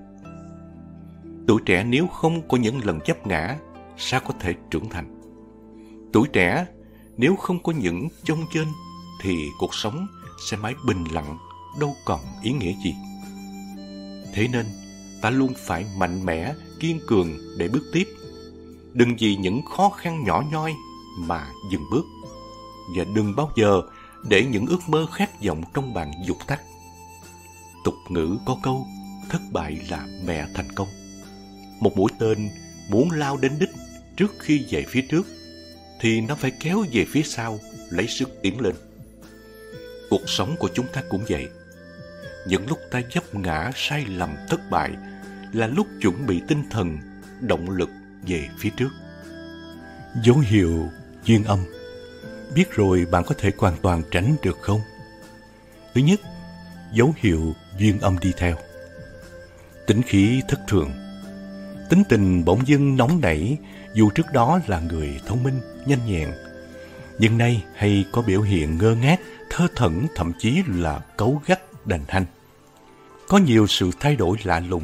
Tuổi trẻ nếu không có những lần vấp ngã, sao có thể trưởng thành? Tuổi trẻ nếu không có những chông chênh, thì cuộc sống sẽ mãi bình lặng, đâu còn ý nghĩa gì. Thế nên, ta luôn phải mạnh mẽ, kiên cường để bước tiếp. Đừng vì những khó khăn nhỏ nhoi mà dừng bước. Và đừng bao giờ để những ước mơ khát vọng trong bạn dụt tắt. Tục ngữ có câu, thất bại là mẹ thành công. Một mũi tên muốn lao đến đích trước khi về phía trước, thì nó phải kéo về phía sau, lấy sức tiến lên. Cuộc sống của chúng ta cũng vậy. Những lúc ta vấp ngã, sai lầm, thất bại là lúc chuẩn bị tinh thần, động lực về phía trước. Dấu hiệu duyên âm. Biết rồi bạn có thể hoàn toàn tránh được không? Thứ nhất, dấu hiệu duyên âm đi theo. Tính khí thất thường. Tính tình bỗng dưng nóng nảy, dù trước đó là người thông minh, nhanh nhẹn, nhưng nay hay có biểu hiện ngơ ngác, thơ thẩn, thậm chí là cáu gắt, đành hanh. Có nhiều sự thay đổi lạ lùng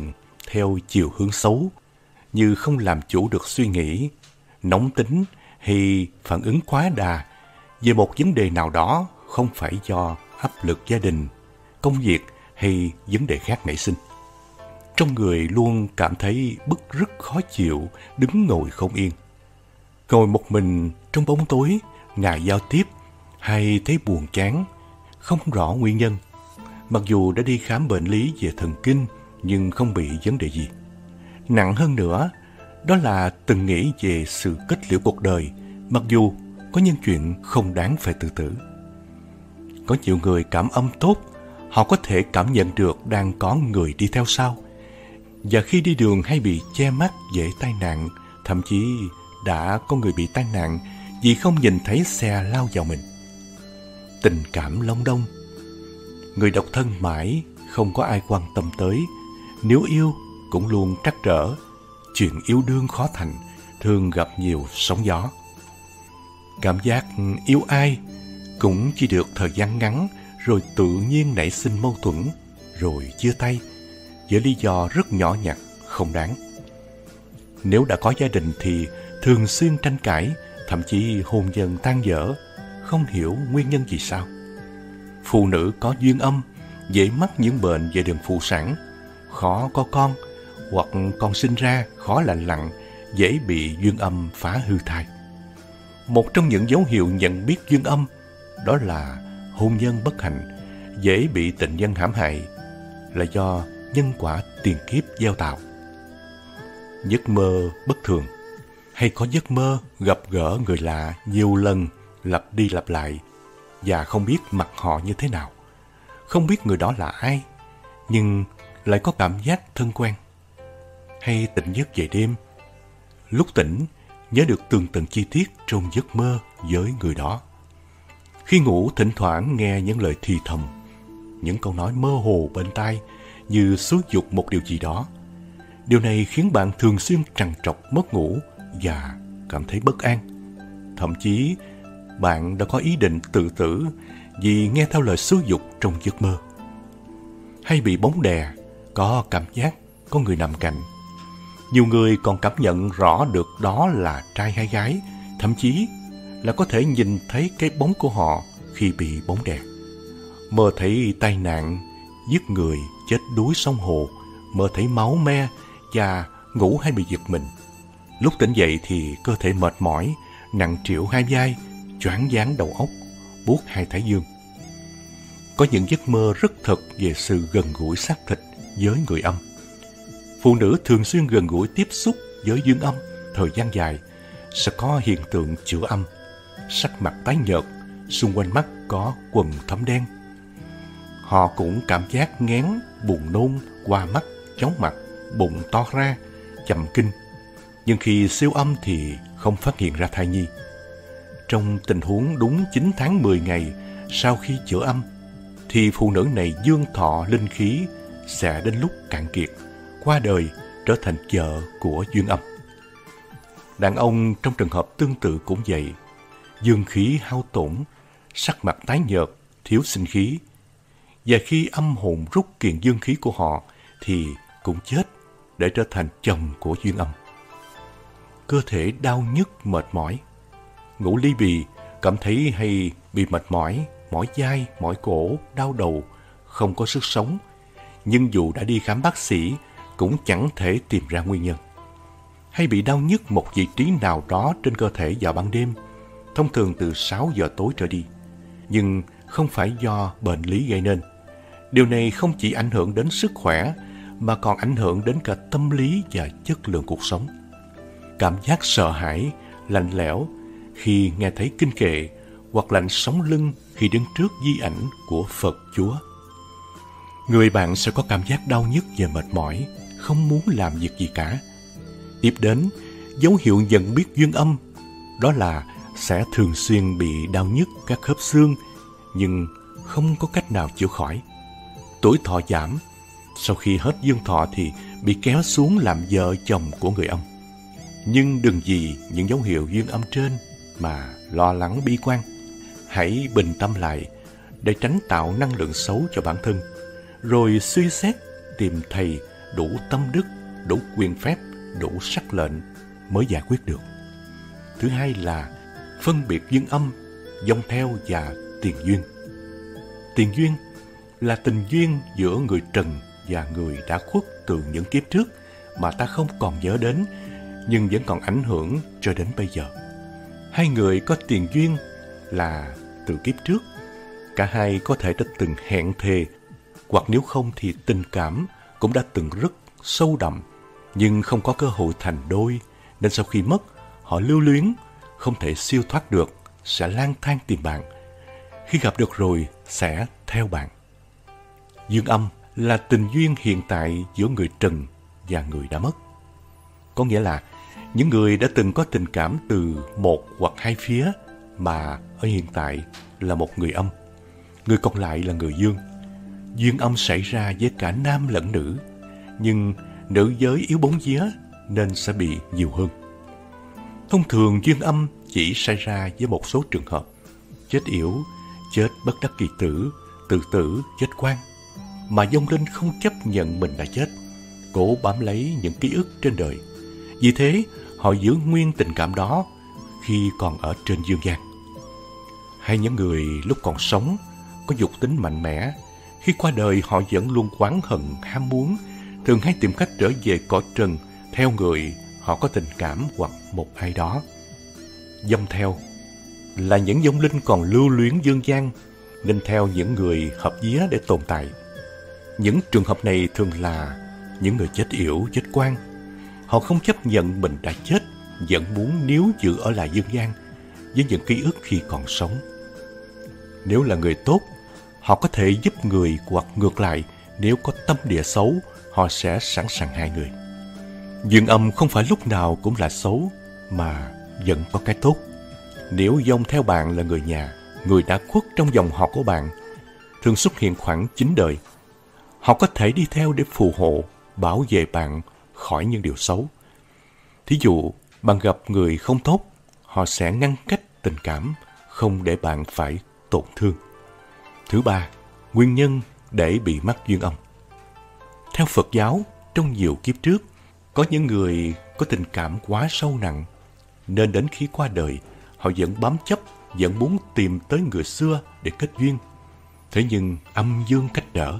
theo chiều hướng xấu, như không làm chủ được suy nghĩ, nóng tính hay phản ứng quá đà về một vấn đề nào đó không phải do áp lực gia đình, công việc hay vấn đề khác nảy sinh. Trong người luôn cảm thấy bứt rứt khó chịu, đứng ngồi không yên. Ngồi một mình trong bóng tối, ngại giao tiếp hay thấy buồn chán, không rõ nguyên nhân. Mặc dù đã đi khám bệnh lý về thần kinh nhưng không bị vấn đề gì. Nặng hơn nữa, đó là từng nghĩ về sự kết liễu cuộc đời, mặc dù có những chuyện không đáng phải tự tử. Có nhiều người cảm âm tốt, họ có thể cảm nhận được đang có người đi theo sau. Và khi đi đường hay bị che mắt dễ tai nạn, thậm chí đã có người bị tai nạn vì không nhìn thấy xe lao vào mình. Tình cảm long đong, người độc thân mãi, không có ai quan tâm tới. Nếu yêu cũng luôn trắc trở, chuyện yêu đương khó thành, thường gặp nhiều sóng gió. Cảm giác yêu ai cũng chỉ được thời gian ngắn, rồi tự nhiên nảy sinh mâu thuẫn, rồi chia tay, với lý do rất nhỏ nhặt, không đáng. Nếu đã có gia đình thì thường xuyên tranh cãi, thậm chí hôn nhân tan vỡ, không hiểu nguyên nhân vì sao. Phụ nữ có duyên âm, dễ mắc những bệnh về đường phụ sản, khó có con, hoặc con sinh ra khó lành lặn, dễ bị duyên âm phá hư thai. Một trong những dấu hiệu nhận biết duyên âm đó là hôn nhân bất hạnh, dễ bị tình nhân hãm hại, là do nhân quả tiền kiếp gieo tạo. Giấc mơ bất thường, hay có giấc mơ gặp gỡ người lạ nhiều lần, lặp đi lặp lại, và không biết mặt họ như thế nào, không biết người đó là ai, nhưng lại có cảm giác thân quen. Hay tỉnh giấc về đêm, lúc tỉnh nhớ được tường tận chi tiết trong giấc mơ với người đó. Khi ngủ thỉnh thoảng nghe những lời thì thầm, những câu nói mơ hồ bên tai như xúi giục một điều gì đó. Điều này khiến bạn thường xuyên trằn trọc mất ngủ và cảm thấy bất an. Thậm chí bạn đã có ý định tự tử vì nghe theo lời xúi giục trong giấc mơ. Hay bị bóng đè, có cảm giác có người nằm cạnh. Nhiều người còn cảm nhận rõ được đó là trai hay gái, thậm chí là có thể nhìn thấy cái bóng của họ khi bị bóng đè. Mơ thấy tai nạn, giết người, chết đuối sông hồ, mơ thấy máu me và ngủ hay bị giật mình. Lúc tỉnh dậy thì cơ thể mệt mỏi, nặng trĩu hai vai, choáng váng đầu óc, buốt hai thái dương. Có những giấc mơ rất thật về sự gần gũi xác thịt với người âm. Phụ nữ thường xuyên gần gũi tiếp xúc với dương âm thời gian dài sẽ có hiện tượng chữa âm, sắc mặt tái nhợt, xung quanh mắt có quầng thâm đen. Họ cũng cảm giác nghén, buồn nôn, qua mắt, chóng mặt, bụng to ra, chậm kinh. Nhưng khi siêu âm thì không phát hiện ra thai nhi. Trong tình huống đúng chín tháng mười ngày sau khi chữa âm, thì phụ nữ này dương thọ linh khí sẽ đến lúc cạn kiệt, qua đời trở thành vợ của duyên âm. Đàn ông trong trường hợp tương tự cũng vậy, dương khí hao tổn, sắc mặt tái nhợt, thiếu sinh khí. Và khi âm hồn rút kiền dương khí của họ thì cũng chết để trở thành chồng của duyên âm. Cơ thể đau nhức mệt mỏi, ngủ ly bì, cảm thấy hay bị mệt mỏi, mỏi vai, mỏi cổ, đau đầu, không có sức sống. Nhưng dù đã đi khám bác sĩ cũng chẳng thể tìm ra nguyên nhân. Hay bị đau nhức một vị trí nào đó trên cơ thể vào ban đêm, thông thường từ sáu giờ tối trở đi, nhưng không phải do bệnh lý gây nên. Điều này không chỉ ảnh hưởng đến sức khỏe mà còn ảnh hưởng đến cả tâm lý và chất lượng cuộc sống. Cảm giác sợ hãi, lạnh lẽo khi nghe thấy kinh kệ, hoặc lạnh sống lưng khi đứng trước di ảnh của Phật Chúa. Người bạn sẽ có cảm giác đau nhức và mệt mỏi, không muốn làm việc gì cả. Tiếp đến, dấu hiệu nhận biết duyên âm, đó là sẽ thường xuyên bị đau nhức các khớp xương, nhưng không có cách nào chữa khỏi. Tuổi thọ giảm, sau khi hết dương thọ thì bị kéo xuống làm vợ chồng của người âm. Nhưng đừng vì những dấu hiệu duyên âm trên mà lo lắng bi quan. Hãy bình tâm lại để tránh tạo năng lượng xấu cho bản thân, rồi suy xét tìm thầy đủ tâm đức đủ quyền phép, đủ sắc lệnh mới giải quyết được. Thứ hai là phân biệt duyên âm, vong theo và tiền duyên. Tiền duyên là tình duyên giữa người trần và người đã khuất từ những kiếp trước mà ta không còn nhớ đến, nhưng vẫn còn ảnh hưởng cho đến bây giờ. Hai người có tiền duyên là từ kiếp trước. Cả hai có thể đã từng hẹn thề, hoặc nếu không thì tình cảm cũng đã từng rất sâu đậm, nhưng không có cơ hội thành đôi, nên sau khi mất, họ lưu luyến, không thể siêu thoát được, sẽ lang thang tìm bạn. Khi gặp được rồi, sẽ theo bạn. Duyên âm là tình duyên hiện tại giữa người trần và người đã mất. Có nghĩa là những người đã từng có tình cảm từ một hoặc hai phía mà ở hiện tại là một người âm, người còn lại là người dương. Duyên âm xảy ra với cả nam lẫn nữ, nhưng nữ giới yếu bóng vía nên sẽ bị nhiều hơn. Thông thường duyên âm chỉ xảy ra với một số trường hợp: chết yểu, chết bất đắc kỳ tử, tự tử, chết oan. Mà vong linh không chấp nhận mình đã chết, cố bám lấy những ký ức trên đời. Vì thế, họ giữ nguyên tình cảm đó khi còn ở trên dương gian. Hay những người lúc còn sống có dục tính mạnh mẽ, khi qua đời họ vẫn luôn oán hận, ham muốn, thường hay tìm cách trở về cõi trần theo người họ có tình cảm hoặc một ai đó. Vong theo là những vong linh còn lưu luyến dương gian, nên theo những người hợp vía để tồn tại. Những trường hợp này thường là những người chết yểu, chết oan. Họ không chấp nhận mình đã chết, vẫn muốn níu giữ ở lại dương gian với những ký ức khi còn sống. Nếu là người tốt, họ có thể giúp người, hoặc ngược lại, nếu có tâm địa xấu, họ sẽ sẵn sàng hai người. Duyên âm không phải lúc nào cũng là xấu, mà vẫn có cái tốt. Nếu vong theo bạn là người nhà, người đã khuất trong dòng họ của bạn, thường xuất hiện khoảng chín đời, họ có thể đi theo để phù hộ, bảo vệ bạn khỏi những điều xấu. Thí dụ, bạn gặp người không tốt, họ sẽ ngăn cách tình cảm, không để bạn phải tổn thương. Thứ ba, nguyên nhân để bị mắc duyên âm. Theo Phật giáo, trong nhiều kiếp trước, có những người có tình cảm quá sâu nặng, nên đến khi qua đời, họ vẫn bám chấp, vẫn muốn tìm tới người xưa để kết duyên. Thế nhưng âm dương cách trở.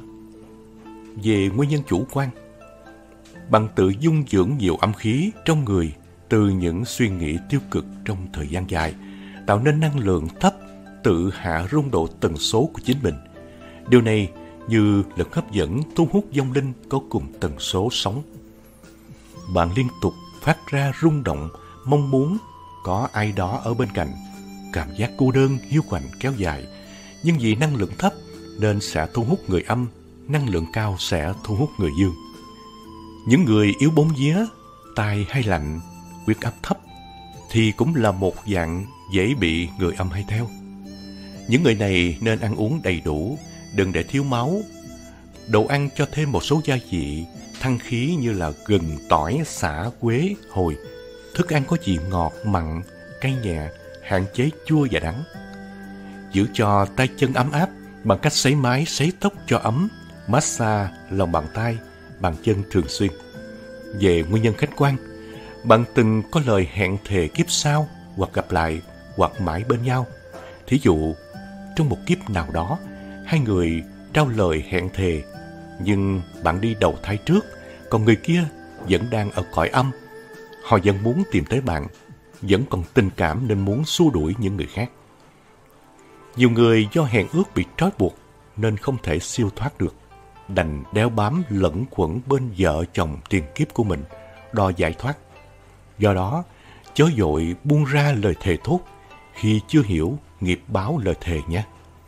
Về nguyên nhân chủ quan, bằng tự dung dưỡng nhiều âm khí trong người từ những suy nghĩ tiêu cực trong thời gian dài, tạo nên năng lượng thấp, tự hạ rung độ tần số của chính mình. Điều này như lực hấp dẫn thu hút vong linh có cùng tần số sống. Bạn liên tục phát ra rung động, mong muốn có ai đó ở bên cạnh. Cảm giác cô đơn, hiu quạnh kéo dài. Nhưng vì năng lượng thấp nên sẽ thu hút người âm, năng lượng cao sẽ thu hút người dương. Những người yếu bóng vía, tai hay lạnh, huyết áp thấp thì cũng là một dạng dễ bị người âm hay theo. Những người này nên ăn uống đầy đủ, đừng để thiếu máu. Đồ ăn cho thêm một số gia vị, thăng khí như là gừng, tỏi, sả, quế, hồi. Thức ăn có vị ngọt, mặn, cay nhẹ, hạn chế chua và đắng. Giữ cho tay chân ấm áp bằng cách sấy mái, sấy tóc cho ấm, massage lòng bàn tay, bàn chân thường xuyên. Về nguyên nhân khách quan, bạn từng có lời hẹn thề kiếp sau, hoặc gặp lại, hoặc mãi bên nhau. Thí dụ, trong một kiếp nào đó, hai người trao lời hẹn thề, nhưng bạn đi đầu thai trước, còn người kia vẫn đang ở cõi âm. Họ vẫn muốn tìm tới bạn, vẫn còn tình cảm nên muốn xua đuổi những người khác. Nhiều người do hẹn ước bị trói buộc nên không thể siêu thoát được, đành đeo bám lẫn quẩn bên vợ chồng tiền kiếp của mình, đòi giải thoát. Do đó, chớ vội buông ra lời thề thốt khi chưa hiểu nghiệp báo lời thề nhé.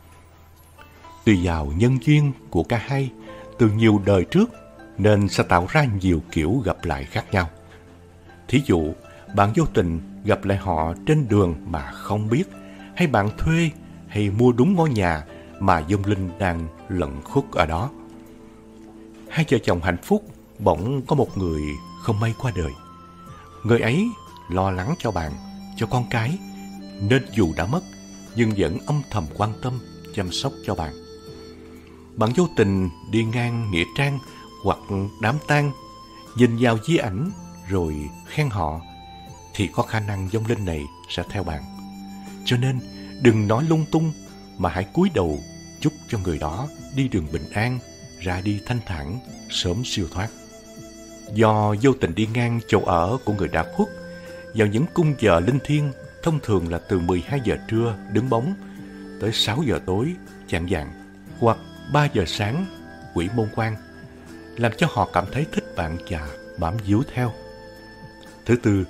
Tùy vào nhân duyên của cả hai từ nhiều đời trước nên sẽ tạo ra nhiều kiểu gặp lại khác nhau. Thí dụ, bạn vô tình gặp lại họ trên đường mà không biết, hay bạn thuê hay mua đúng ngôi nhà mà vong linh đang lẩn khuất ở đó. Hai vợ chồng hạnh phúc, bỗng có một người không may qua đời. Người ấy lo lắng cho bạn, cho con cái, nên dù đã mất nhưng vẫn âm thầm quan tâm, chăm sóc cho bạn. Bạn vô tình đi ngang nghĩa trang hoặc đám tang, nhìn vào di ảnh rồi khen họ, thì có khả năng vong linh này sẽ theo bạn. Cho nên đừng nói lung tung, mà hãy cúi đầu chúc cho người đó đi đường bình an, ra đi thanh thản, sớm siêu thoát. Do vô tình đi ngang chỗ ở của người đã khuất vào những cung giờ linh thiêng, thông thường là từ mười hai giờ trưa đứng bóng tới sáu giờ tối chạng vạng, hoặc ba giờ sáng quỷ môn quan, làm cho họ cảm thấy thích bạn và bám víu theo. Thứ tư,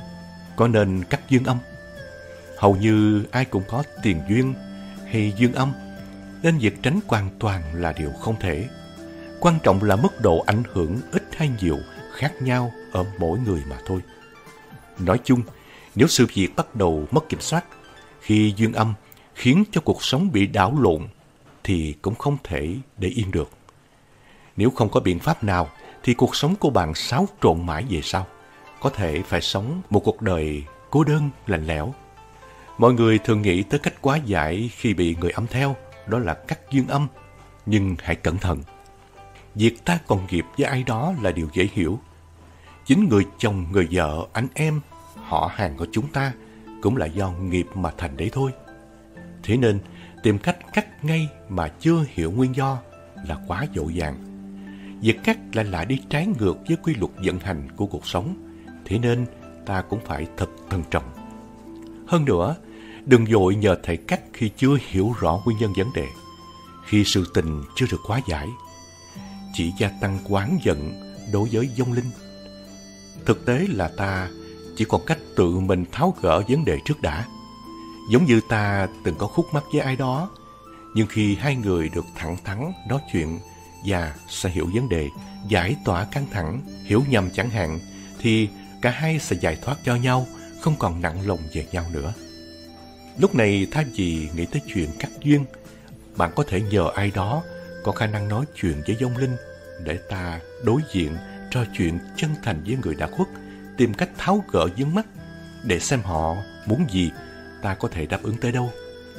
có nên cắt duyên âm? Hầu như ai cũng có tiền duyên hay duyên âm, nên việc tránh hoàn toàn là điều không thể. Quan trọng là mức độ ảnh hưởng ít hay nhiều khác nhau ở mỗi người mà thôi. Nói chung, nếu sự việc bắt đầu mất kiểm soát, khi duyên âm khiến cho cuộc sống bị đảo lộn, thì cũng không thể để yên được. Nếu không có biện pháp nào, thì cuộc sống của bạn xáo trộn mãi về sau. Có thể phải sống một cuộc đời cô đơn, lạnh lẽo. Mọi người thường nghĩ tới cách hóa giải khi bị người âm theo, đó là cắt duyên âm. Nhưng hãy cẩn thận. Việc ta còn nghiệp với ai đó là điều dễ hiểu. Chính người chồng, người vợ, anh em, họ hàng của chúng ta cũng là do nghiệp mà thành đấy thôi. Thế nên tìm cách cắt ngay mà chưa hiểu nguyên do là quá dội vàng. Việc cắt lại là đi trái ngược với quy luật vận hành của cuộc sống. Thế nên ta cũng phải thật thận trọng. Hơn nữa, đừng vội nhờ thầy cắt khi chưa hiểu rõ nguyên nhân vấn đề, khi sự tình chưa được hóa giải, chỉ gia tăng oán giận đối với vong linh. Thực tế là ta chỉ còn cách tự mình tháo gỡ vấn đề trước đã. Giống như ta từng có khúc mắc với ai đó, nhưng khi hai người được thẳng thắn nói chuyện và sẽ hiểu vấn đề, giải tỏa căng thẳng, hiểu nhầm chẳng hạn, thì cả hai sẽ giải thoát cho nhau, không còn nặng lòng về nhau nữa. Lúc này thay vì nghĩ tới chuyện cắt duyên, bạn có thể nhờ ai đó có khả năng nói chuyện với vong linh để ta đối diện, trò chuyện chân thành với người đã khuất, tìm cách tháo gỡ vướng mắc để xem họ muốn gì, ta có thể đáp ứng tới đâu.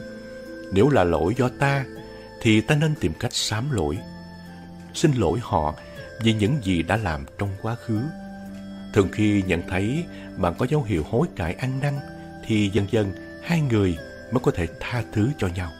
Nếu là lỗi do ta, thì ta nên tìm cách sám lỗi, xin lỗi họ vì những gì đã làm trong quá khứ. Thường khi nhận thấy bạn có dấu hiệu hối cải ăn năn, thì dần dần hai người mới có thể tha thứ cho nhau.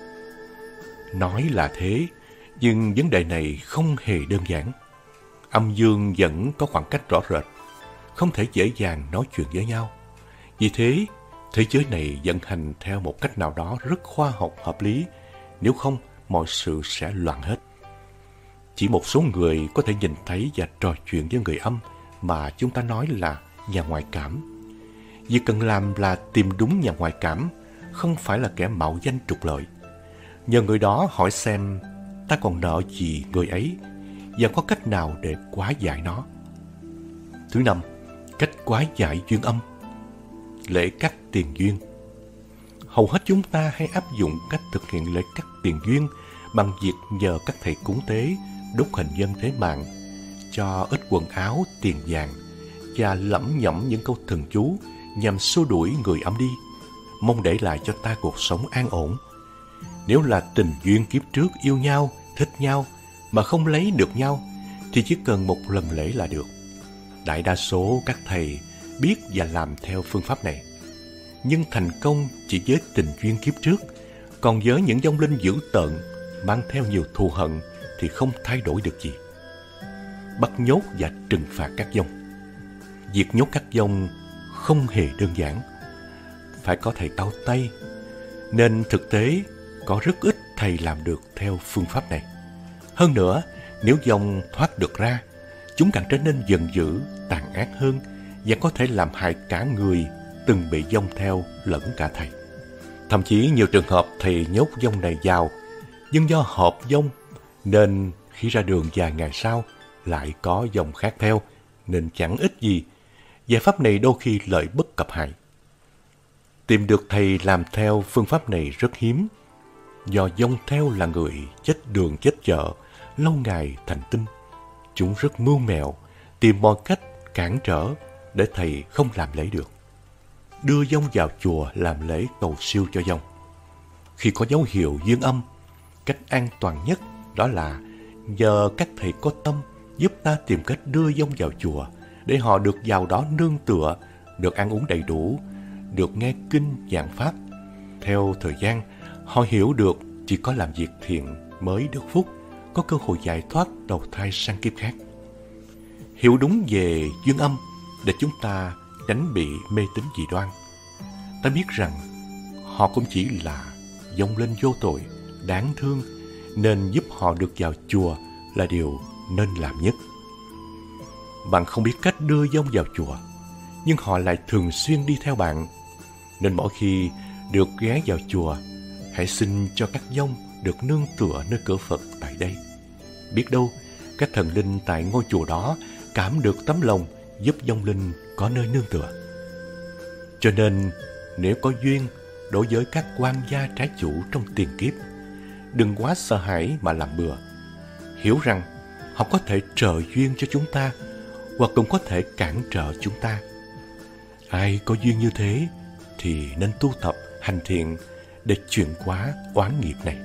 Nói là thế, nhưng vấn đề này không hề đơn giản. Âm dương vẫn có khoảng cách rõ rệt, không thể dễ dàng nói chuyện với nhau. Vì thế, thế giới này vận hành theo một cách nào đó rất khoa học hợp lý, nếu không mọi sự sẽ loạn hết. Chỉ một số người có thể nhìn thấy và trò chuyện với người âm mà chúng ta nói là nhà ngoại cảm. Việc cần làm là tìm đúng nhà ngoại cảm, không phải là kẻ mạo danh trục lợi. Nhờ người đó hỏi xem ta còn nợ gì người ấy và có cách nào để hóa giải nó. Thứ năm, cách hóa giải duyên âm. Lễ cắt tiền duyên. Hầu hết chúng ta hay áp dụng cách thực hiện lễ cắt tiền duyên bằng việc nhờ các thầy cúng tế, đốt hình nhân thế mạng, cho ít quần áo, tiền vàng và lẩm nhẩm những câu thần chú nhằm xua đuổi người âm đi, mong để lại cho ta cuộc sống an ổn. Nếu là tình duyên kiếp trước yêu nhau, thích nhau mà không lấy được nhau, thì chỉ cần một lần lễ là được. Đại đa số các thầy biết và làm theo phương pháp này. Nhưng thành công chỉ với tình duyên kiếp trước, còn với những vong linh dữ tợn mang theo nhiều thù hận thì không thay đổi được gì. Bắt nhốt và trừng phạt các vong. Việc nhốt các vong không hề đơn giản, phải có thầy cao tay, nên thực tế có rất ít thầy làm được theo phương pháp này. Hơn nữa, nếu vong thoát được ra, chúng càng trở nên giận dữ, tàn ác hơn và có thể làm hại cả người từng bị vong theo lẫn cả thầy. Thậm chí nhiều trường hợp thầy nhốt vong này vào, nhưng do hợp vong nên khi ra đường vài ngày sau lại có vong khác theo, nên chẳng ích gì. Giải pháp này đôi khi lợi bất cập hại. Tìm được thầy làm theo phương pháp này rất hiếm, do vong theo là người chết đường chết chợ, lâu ngày thành tinh. Chúng rất mưu mẹo, tìm mọi cách cản trở để thầy không làm lễ được. Đưa vong vào chùa làm lễ cầu siêu cho vong. Khi có dấu hiệu duyên âm, cách an toàn nhất đó là nhờ các thầy có tâm giúp ta tìm cách đưa dông vào chùa để họ được vào đó nương tựa, được ăn uống đầy đủ, được nghe kinh giảng pháp. Theo thời gian, họ hiểu được chỉ có làm việc thiện mới được phúc, có cơ hội giải thoát đầu thai sang kiếp khác. Hiểu đúng về duyên âm để chúng ta tránh bị mê tín dị đoan. Ta biết rằng họ cũng chỉ là vong linh vô tội, đáng thương, nên giúp họ được vào chùa là điều nên làm nhất. Bạn không biết cách đưa vong vào chùa, nhưng họ lại thường xuyên đi theo bạn. Nên mỗi khi được ghé vào chùa, hãy xin cho các vong được nương tựa nơi cửa Phật tại đây. Biết đâu, các thần linh tại ngôi chùa đó cảm được tấm lòng giúp vong linh có nơi nương tựa. Cho nên, nếu có duyên đối với các quan gia trái chủ trong tiền kiếp, đừng quá sợ hãi mà làm bừa. Hiểu rằng họ có thể trợ duyên cho chúng ta, hoặc cũng có thể cản trở chúng ta. Ai có duyên như thế thì nên tu tập hành thiện để chuyển hóa oán nghiệp này.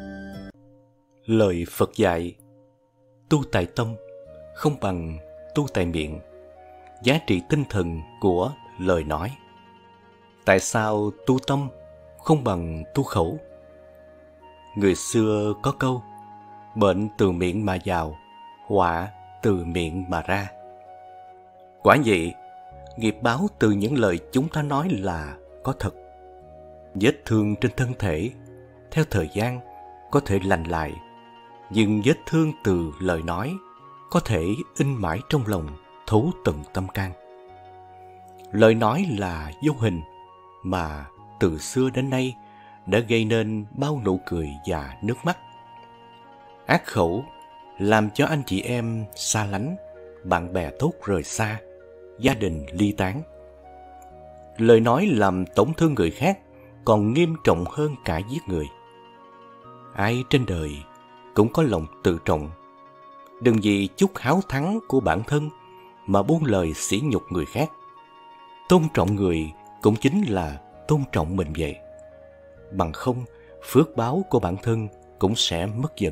Lời Phật dạy: tu tại tâm không bằng tu tại miệng. Giá trị tinh thần của lời nói. Tại sao tu tâm không bằng tu khẩu? Người xưa có câu: bệnh từ miệng mà vào, họa từ miệng mà ra. Quả vậy, nghiệp báo từ những lời chúng ta nói là có thật. Vết thương trên thân thể theo thời gian có thể lành lại, nhưng vết thương từ lời nói có thể in mãi trong lòng, thấu tận tâm can. Lời nói là vô hình mà từ xưa đến nay đã gây nên bao nụ cười và nước mắt. Ác khẩu làm cho anh chị em xa lánh, bạn bè tốt rời xa, gia đình ly tán. Lời nói làm tổn thương người khác còn nghiêm trọng hơn cả giết người. Ai trên đời cũng có lòng tự trọng. Đừng vì chút háo thắng của bản thân mà buông lời sỉ nhục người khác. Tôn trọng người cũng chính là tôn trọng mình vậy. Bằng không, phước báo của bản thân cũng sẽ mất dần.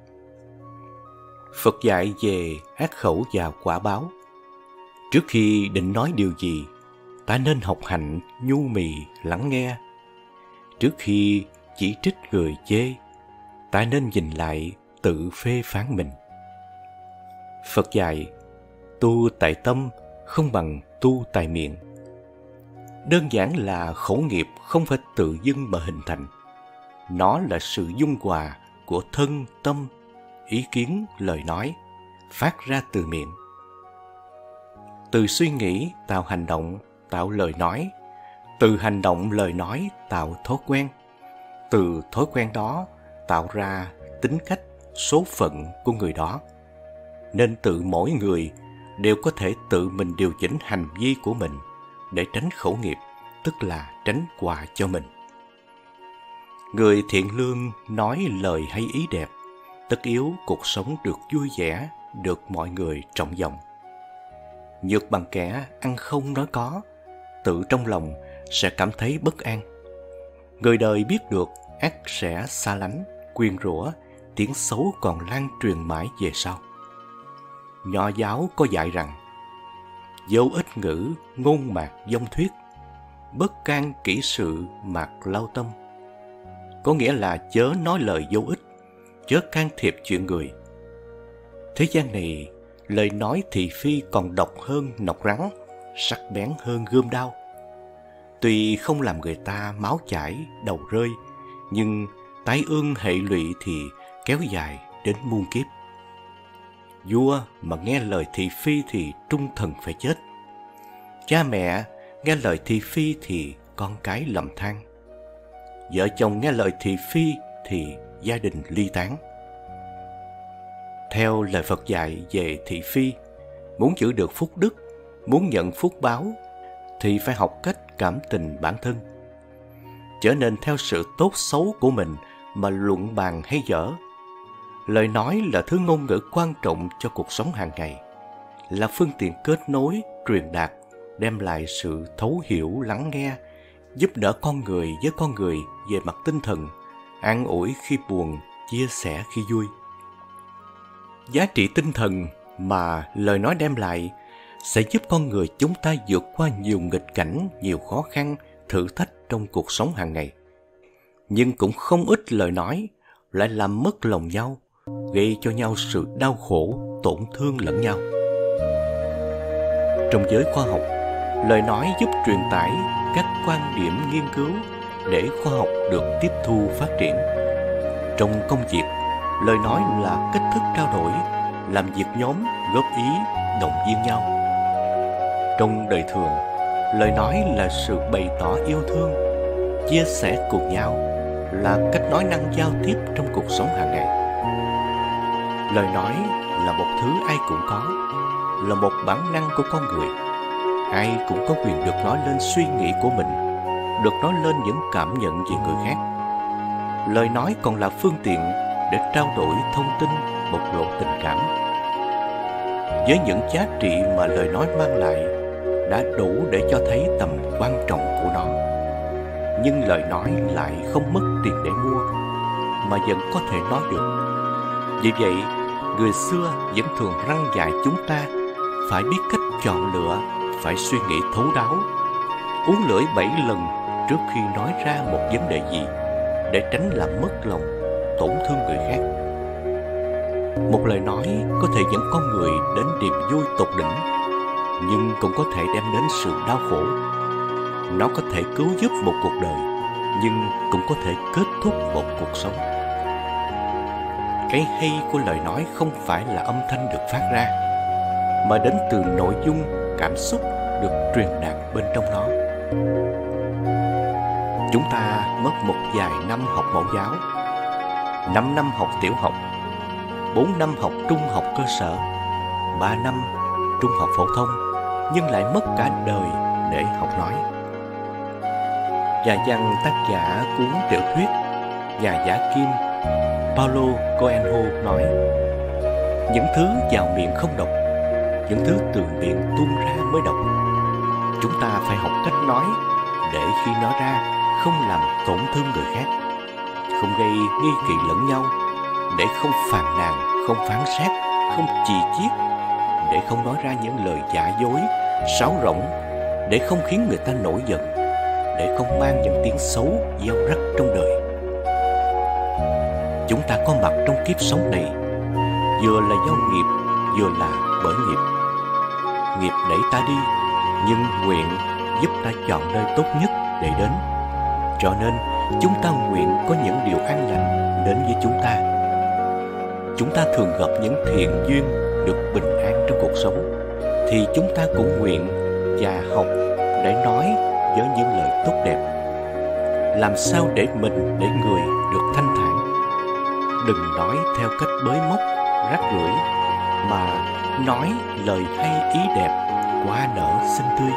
Phật dạy về ác khẩu và quả báo. Trước khi định nói điều gì, ta nên học hành nhu mì lắng nghe. Trước khi chỉ trích người chê, ta nên nhìn lại tự phê phán mình. Phật dạy: tu tại tâm không bằng tu tại miệng. Đơn giản là khẩu nghiệp không phải tự dưng mà hình thành. Nó là sự dung hòa của thân, tâm, ý kiến, lời nói, phát ra từ miệng. Từ suy nghĩ tạo hành động, tạo lời nói. Từ hành động, lời nói tạo thói quen. Từ thói quen đó tạo ra tính cách, số phận của người đó. Nên tự mỗi người đều có thể tự mình điều chỉnh hành vi của mình để tránh khẩu nghiệp, tức là tránh họa cho mình. Người thiện lương nói lời hay ý đẹp, tất yếu cuộc sống được vui vẻ, được mọi người trọng vọng. Nhược bằng kẻ ăn không nói có, tự trong lòng sẽ cảm thấy bất an. Người đời biết được ắt sẽ xa lánh, quyên rủa, tiếng xấu còn lan truyền mãi về sau. Nho giáo có dạy rằng: vô ích ngữ, ngôn mạc vong thuyết, bất can kỹ sự mạc lao tâm. Có nghĩa là chớ nói lời vô ích, chớ can thiệp chuyện người. Thế gian này, lời nói thị phi còn độc hơn nọc rắn, sắc bén hơn gươm đao. Tuy không làm người ta máu chảy, đầu rơi, nhưng tai ương hệ lụy thì kéo dài đến muôn kiếp. Vua mà nghe lời thị phi thì trung thần phải chết. Cha mẹ nghe lời thị phi thì con cái lầm than. Vợ chồng nghe lời thị phi thì gia đình ly tán. Theo lời Phật dạy về thị phi, muốn giữ được phúc đức, muốn nhận phúc báo, thì phải học cách cảm tình bản thân. Trở nên theo sự tốt xấu của mình mà luận bàn hay dở. Lời nói là thứ ngôn ngữ quan trọng cho cuộc sống hàng ngày, là phương tiện kết nối, truyền đạt, đem lại sự thấu hiểu, lắng nghe, giúp đỡ con người với con người về mặt tinh thần, an ủi khi buồn, chia sẻ khi vui. Giá trị tinh thần mà lời nói đem lại sẽ giúp con người chúng ta vượt qua nhiều nghịch cảnh, nhiều khó khăn, thử thách trong cuộc sống hàng ngày. Nhưng cũng không ít lời nói lại làm mất lòng nhau, gây cho nhau sự đau khổ, tổn thương lẫn nhau. Trong giới khoa học, lời nói giúp truyền tải các quan điểm nghiên cứu để khoa học được tiếp thu phát triển. Trong công việc, lời nói là cách thức trao đổi, làm việc nhóm, góp ý, động viên nhau. Trong đời thường, lời nói là sự bày tỏ yêu thương, chia sẻ cùng nhau, là cách nói năng giao tiếp trong cuộc sống hàng ngày. Lời nói là một thứ ai cũng có, là một bản năng của con người. Ai cũng có quyền được nói lên suy nghĩ của mình, được nói lên những cảm nhận về người khác. Lời nói còn là phương tiện để trao đổi thông tin, bộc lộ tình cảm. Với những giá trị mà lời nói mang lại đã đủ để cho thấy tầm quan trọng của nó. Nhưng lời nói lại không mất tiền để mua, mà vẫn có thể nói được. Vì vậy, người xưa vẫn thường răn dạy chúng ta phải biết cách chọn lựa, phải suy nghĩ thấu đáo, uốn lưỡi bảy lần trước khi nói ra một vấn đề gì, để tránh làm mất lòng, tổn thương người khác. Một lời nói có thể dẫn con người đến niềm vui tột đỉnh, nhưng cũng có thể đem đến sự đau khổ. Nó có thể cứu giúp một cuộc đời, nhưng cũng có thể kết thúc một cuộc sống. Cái hay của lời nói không phải là âm thanh được phát ra, mà đến từ nội dung, cảm xúc được truyền đạt bên trong nó. Chúng ta mất một vài năm học mẫu giáo, năm năm học tiểu học, bốn năm học trung học cơ sở, ba năm trung học phổ thông, nhưng lại mất cả đời để học nói. Nhà văn tác giả cuốn tiểu thuyết Nhà giả kim Paulo Coelho nói: những thứ vào miệng không độc, những thứ từ miệng tuôn ra mới độc. Chúng ta phải học cách nói để khi nói ra không làm tổn thương người khác, không gây nghi kỵ lẫn nhau, để không phàn nàn, không phán xét, không chì chiết, để không nói ra những lời giả dối, sáo rỗng, để không khiến người ta nổi giận, để không mang những tiếng xấu gieo rắc trong đời. Chúng ta có mặt trong kiếp sống này, vừa là do nghiệp, vừa là bởi nghiệp. Nghiệp đẩy ta đi, nhưng nguyện giúp ta chọn nơi tốt nhất để đến. Cho nên, chúng ta nguyện có những điều an lành đến với chúng ta. Chúng ta thường gặp những thiện duyên được bình an trong cuộc sống, thì chúng ta cũng nguyện và học để nói với những lời tốt đẹp. Làm sao để mình, để người được thanh thản. Đừng nói theo cách bới móc, rác rưởi, mà nói lời hay ý đẹp, hoa nở xinh tươi.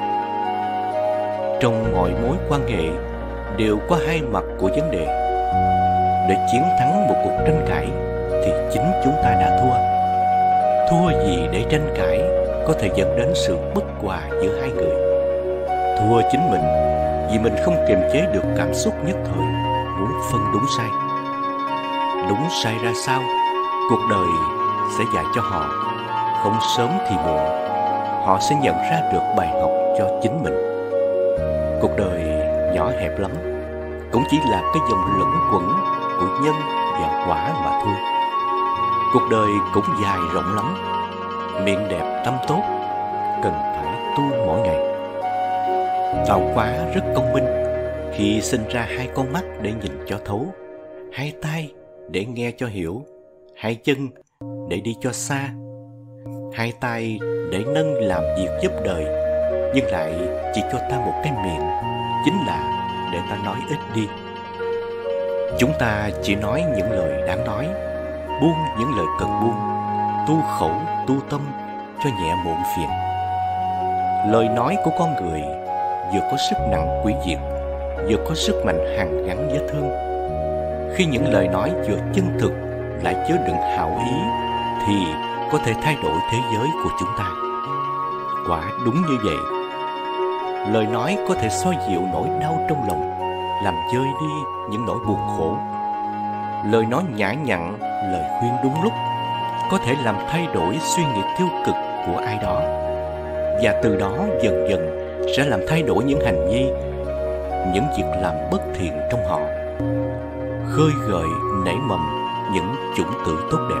Trong mọi mối quan hệ đều có hai mặt của vấn đề. Để chiến thắng một cuộc tranh cãi thì chính chúng ta đã thua. Thua gì để tranh cãi có thể dẫn đến sự bất hòa giữa hai người. Thua chính mình vì mình không kiềm chế được cảm xúc nhất thời, muốn phân đúng sai. Đúng sai ra sao, cuộc đời sẽ dạy cho họ. Không sớm thì muộn, họ sẽ nhận ra được bài học cho chính mình. Cuộc đời nhỏ hẹp lắm, cũng chỉ là cái dòng luẩn quẩn của nhân và quả mà thôi. Cuộc đời cũng dài rộng lắm, miệng đẹp tâm tốt, cần phải tu mỗi ngày. Tạo hóa rất công minh khi sinh ra hai con mắt để nhìn cho thấu, hai tai để nghe cho hiểu, hai chân để đi cho xa, hai tay để nâng làm việc giúp đời, nhưng lại chỉ cho ta một cái miệng, chính là để ta nói ít đi. Chúng ta chỉ nói những lời đáng nói, buông những lời cần buông, tu khẩu, tu tâm cho nhẹ muộn phiền. Lời nói của con người vừa có sức nặng hủy diệt, vừa có sức mạnh hàn gắn vết thương. Khi những lời nói vừa chân thực lại chứa đựng hảo ý thì có thể thay đổi thế giới của chúng ta. Quả đúng như vậy. Lời nói có thể xoa dịu nỗi đau trong lòng, làm vơi đi những nỗi buồn khổ. Lời nói nhã nhặn, lời khuyên đúng lúc, có thể làm thay đổi suy nghĩ tiêu cực của ai đó, và từ đó dần dần sẽ làm thay đổi những hành vi, những việc làm bất thiện trong họ, khơi gợi nảy mầm những chủng tử tốt đẹp.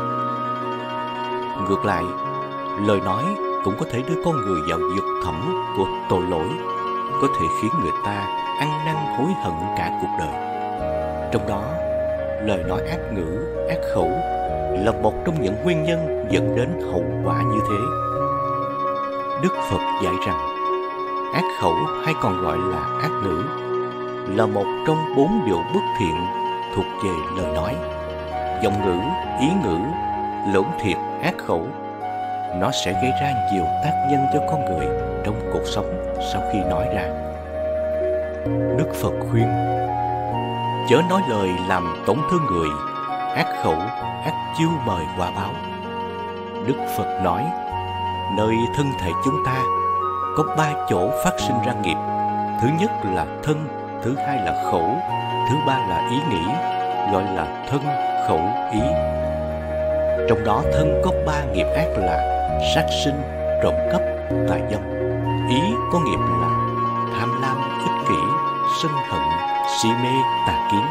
Ngược lại, lời nói cũng có thể đưa con người vào vực thẳm của tội lỗi, có thể khiến người ta ăn năn hối hận cả cuộc đời. Trong đó, lời nói ác ngữ, ác khẩu là một trong những nguyên nhân dẫn đến hậu quả như thế. Đức Phật dạy rằng, ác khẩu hay còn gọi là ác ngữ là một trong bốn điều bất thiện thuộc về lời nói. Giọng ngữ, ý ngữ, lưỡng thiệt, ác khẩu, nó sẽ gây ra nhiều tác nhân cho con người trong cuộc sống sau khi nói ra. Đức Phật khuyên, chớ nói lời làm tổn thương người, ác khẩu, ác chiêu mời quả báo. Đức Phật nói, nơi thân thể chúng ta có ba chỗ phát sinh ra nghiệp. Thứ nhất là thân, thứ hai là khẩu, thứ ba là ý nghĩ, gọi là thân, khẩu, ý. Trong đó thân có ba nghiệp ác là sát sinh, trộm cắp, tà dâm. Ý có nghiệp là tham lam, ích kỷ, sân hận, si mê, tà kiến.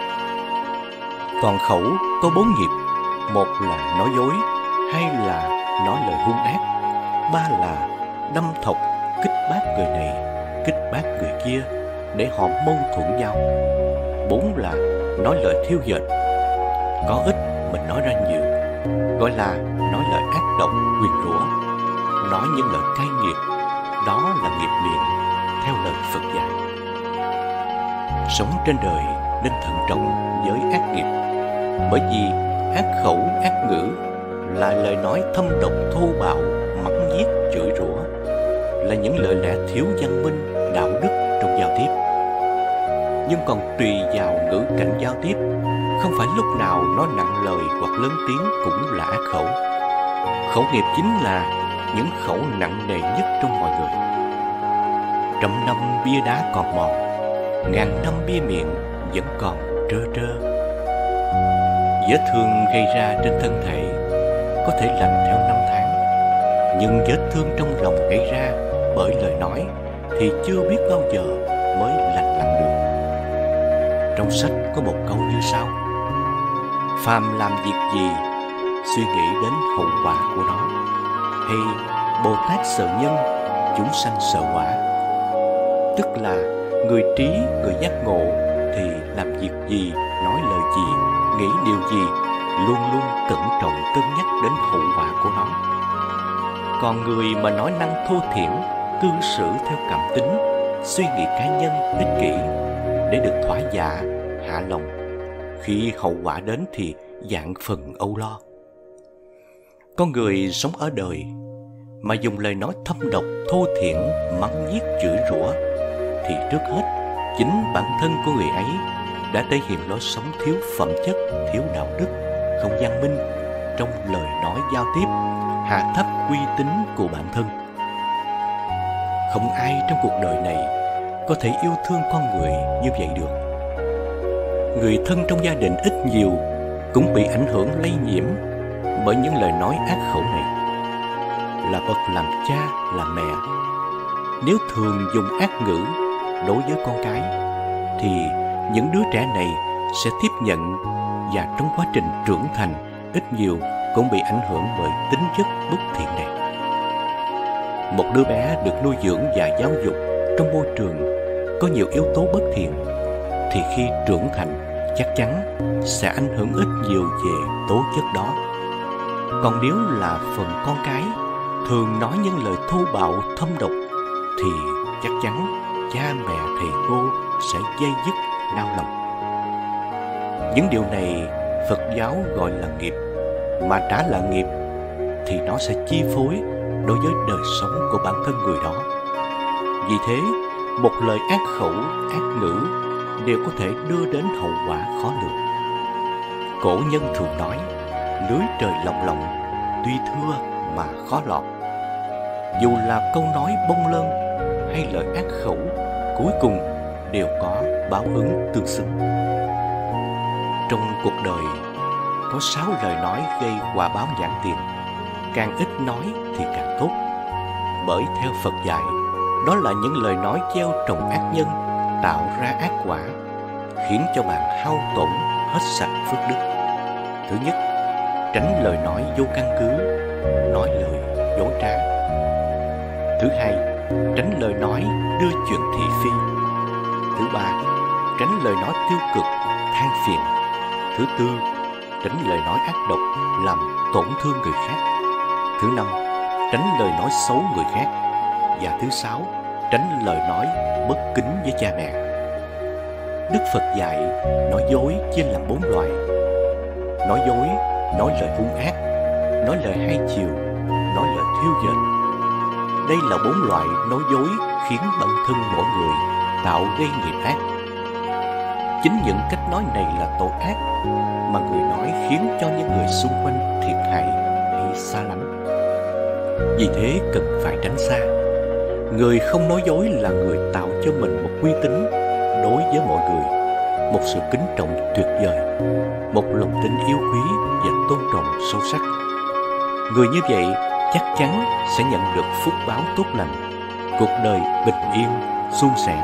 Còn khẩu có bốn nghiệp, một là nói dối, hai là nói lời hung ác, ba là đâm thọc, kích bác người này, kích bác người kia để họ mâu thuẫn nhau, bốn là nói lời thiêu dệt. Có ít mình nói ra nhiều, gọi là nói lời ác độc, nguyền rủa, nói những lời cay nghiệt, đó là nghiệp miệng theo lời Phật dạy. Sống trên đời nên thận trọng với ác nghiệp, bởi vì ác khẩu, ác ngữ là lời nói thâm độc, thô bạo, mắng nhiếc, chửi rủa, là những lời lẽ thiếu văn minh, đạo đức trong giao tiếp. Nhưng còn tùy vào ngữ cảnh giao tiếp, không phải lúc nào nói nặng lời hoặc lớn tiếng cũng là ác khẩu. Khẩu nghiệp chính là những khẩu nặng nề nhất trong mọi người. Trăm năm bia đá còn mòn, ngàn năm bia miệng vẫn còn trơ trơ. Vết thương gây ra trên thân thể có thể lành theo năm tháng, nhưng vết thương trong lòng gây ra bởi lời nói thì chưa biết bao giờ mới lành lặn được. Trong sách có một câu như sau: phàm làm việc gì, suy nghĩ đến hậu quả của nó, hay Bồ Tát sợ nhân, chúng sanh sợ quả. Tức là người trí, người giác ngộ thì làm việc gì, nói lời gì, nghĩ điều gì, luôn luôn cẩn trọng cân nhắc đến hậu quả của nó. Còn người mà nói năng thô thiển, cư xử theo cảm tính, suy nghĩ cá nhân, ích kỷ để được thỏa dạ, hạ lòng, khi hậu quả đến thì vạn phần âu lo. Con người sống ở đời mà dùng lời nói thâm độc, thô thiển, mắng nhiếc, chửi rủa thì trước hết chính bản thân của người ấy đã thể hiện lối sống thiếu phẩm chất, thiếu đạo đức, không văn minh trong lời nói giao tiếp, hạ thấp uy tín của bản thân. Không ai trong cuộc đời này có thể yêu thương con người như vậy được. Người thân trong gia đình ít nhiều cũng bị ảnh hưởng lây nhiễm bởi những lời nói ác khẩu này. Là bậc làm cha, làm mẹ, nếu thường dùng ác ngữ đối với con cái thì những đứa trẻ này sẽ tiếp nhận, và trong quá trình trưởng thành ít nhiều cũng bị ảnh hưởng bởi tính chất bất thiện này. Một đứa bé được nuôi dưỡng và giáo dục trong môi trường có nhiều yếu tố bất thiện thì khi trưởng thành chắc chắn sẽ ảnh hưởng ít nhiều về tố chất đó. Còn nếu là phần con cái thường nói những lời thô bạo, thâm độc thì chắc chắn cha mẹ, thầy cô sẽ dây dứt, đau lòng. Những điều này Phật giáo gọi là nghiệp, mà đã là nghiệp thì nó sẽ chi phối đối với đời sống của bản thân người đó. Vì thế, một lời ác khẩu, ác ngữ đều có thể đưa đến hậu quả khó lường. Cổ nhân thường nói, lưới trời lồng lộng, tuy thưa mà khó lọt. Dù là câu nói bông lơn hay lời ác khẩu, cuối cùng đều có báo ứng tương xứng. Trong cuộc đời, có sáu lời nói gây quả báo nhãn tiền, càng ít nói thì càng tốt. Bởi theo Phật dạy, đó là những lời nói gieo trồng ác nhân, tạo ra ác quả, khiến cho bạn hao tổn hết sạch phước đức. Thứ nhất, tránh lời nói vô căn cứ, nói lời dối trá. Thứ hai, tránh lời nói đưa chuyện thị phi. Thứ ba, tránh lời nói tiêu cực, than phiền. Thứ tư, tránh lời nói ác độc, làm tổn thương người khác. Thứ năm, tránh lời nói xấu người khác. Và thứ sáu, tránh lời nói bất kính với cha mẹ. Đức Phật dạy nói dối chia làm bốn loại: nói dối, nói lời hung ác, nói lời hai chiều, nói lời thiêu dệt. Đây là bốn loại nói dối khiến bản thân mỗi người tạo gây nghiệp ác. Chính những cách nói này là tội ác mà người nói khiến cho những người xung quanh thiệt hại hay xa lánh. Vì thế cần phải tránh xa. Người không nói dối là người tạo cho mình một uy tín đối với mọi người, một sự kính trọng tuyệt vời, một lòng tin yêu quý và tôn trọng sâu sắc. Người như vậy chắc chắn sẽ nhận được phúc báo tốt lành, cuộc đời bình yên, suôn sẻ.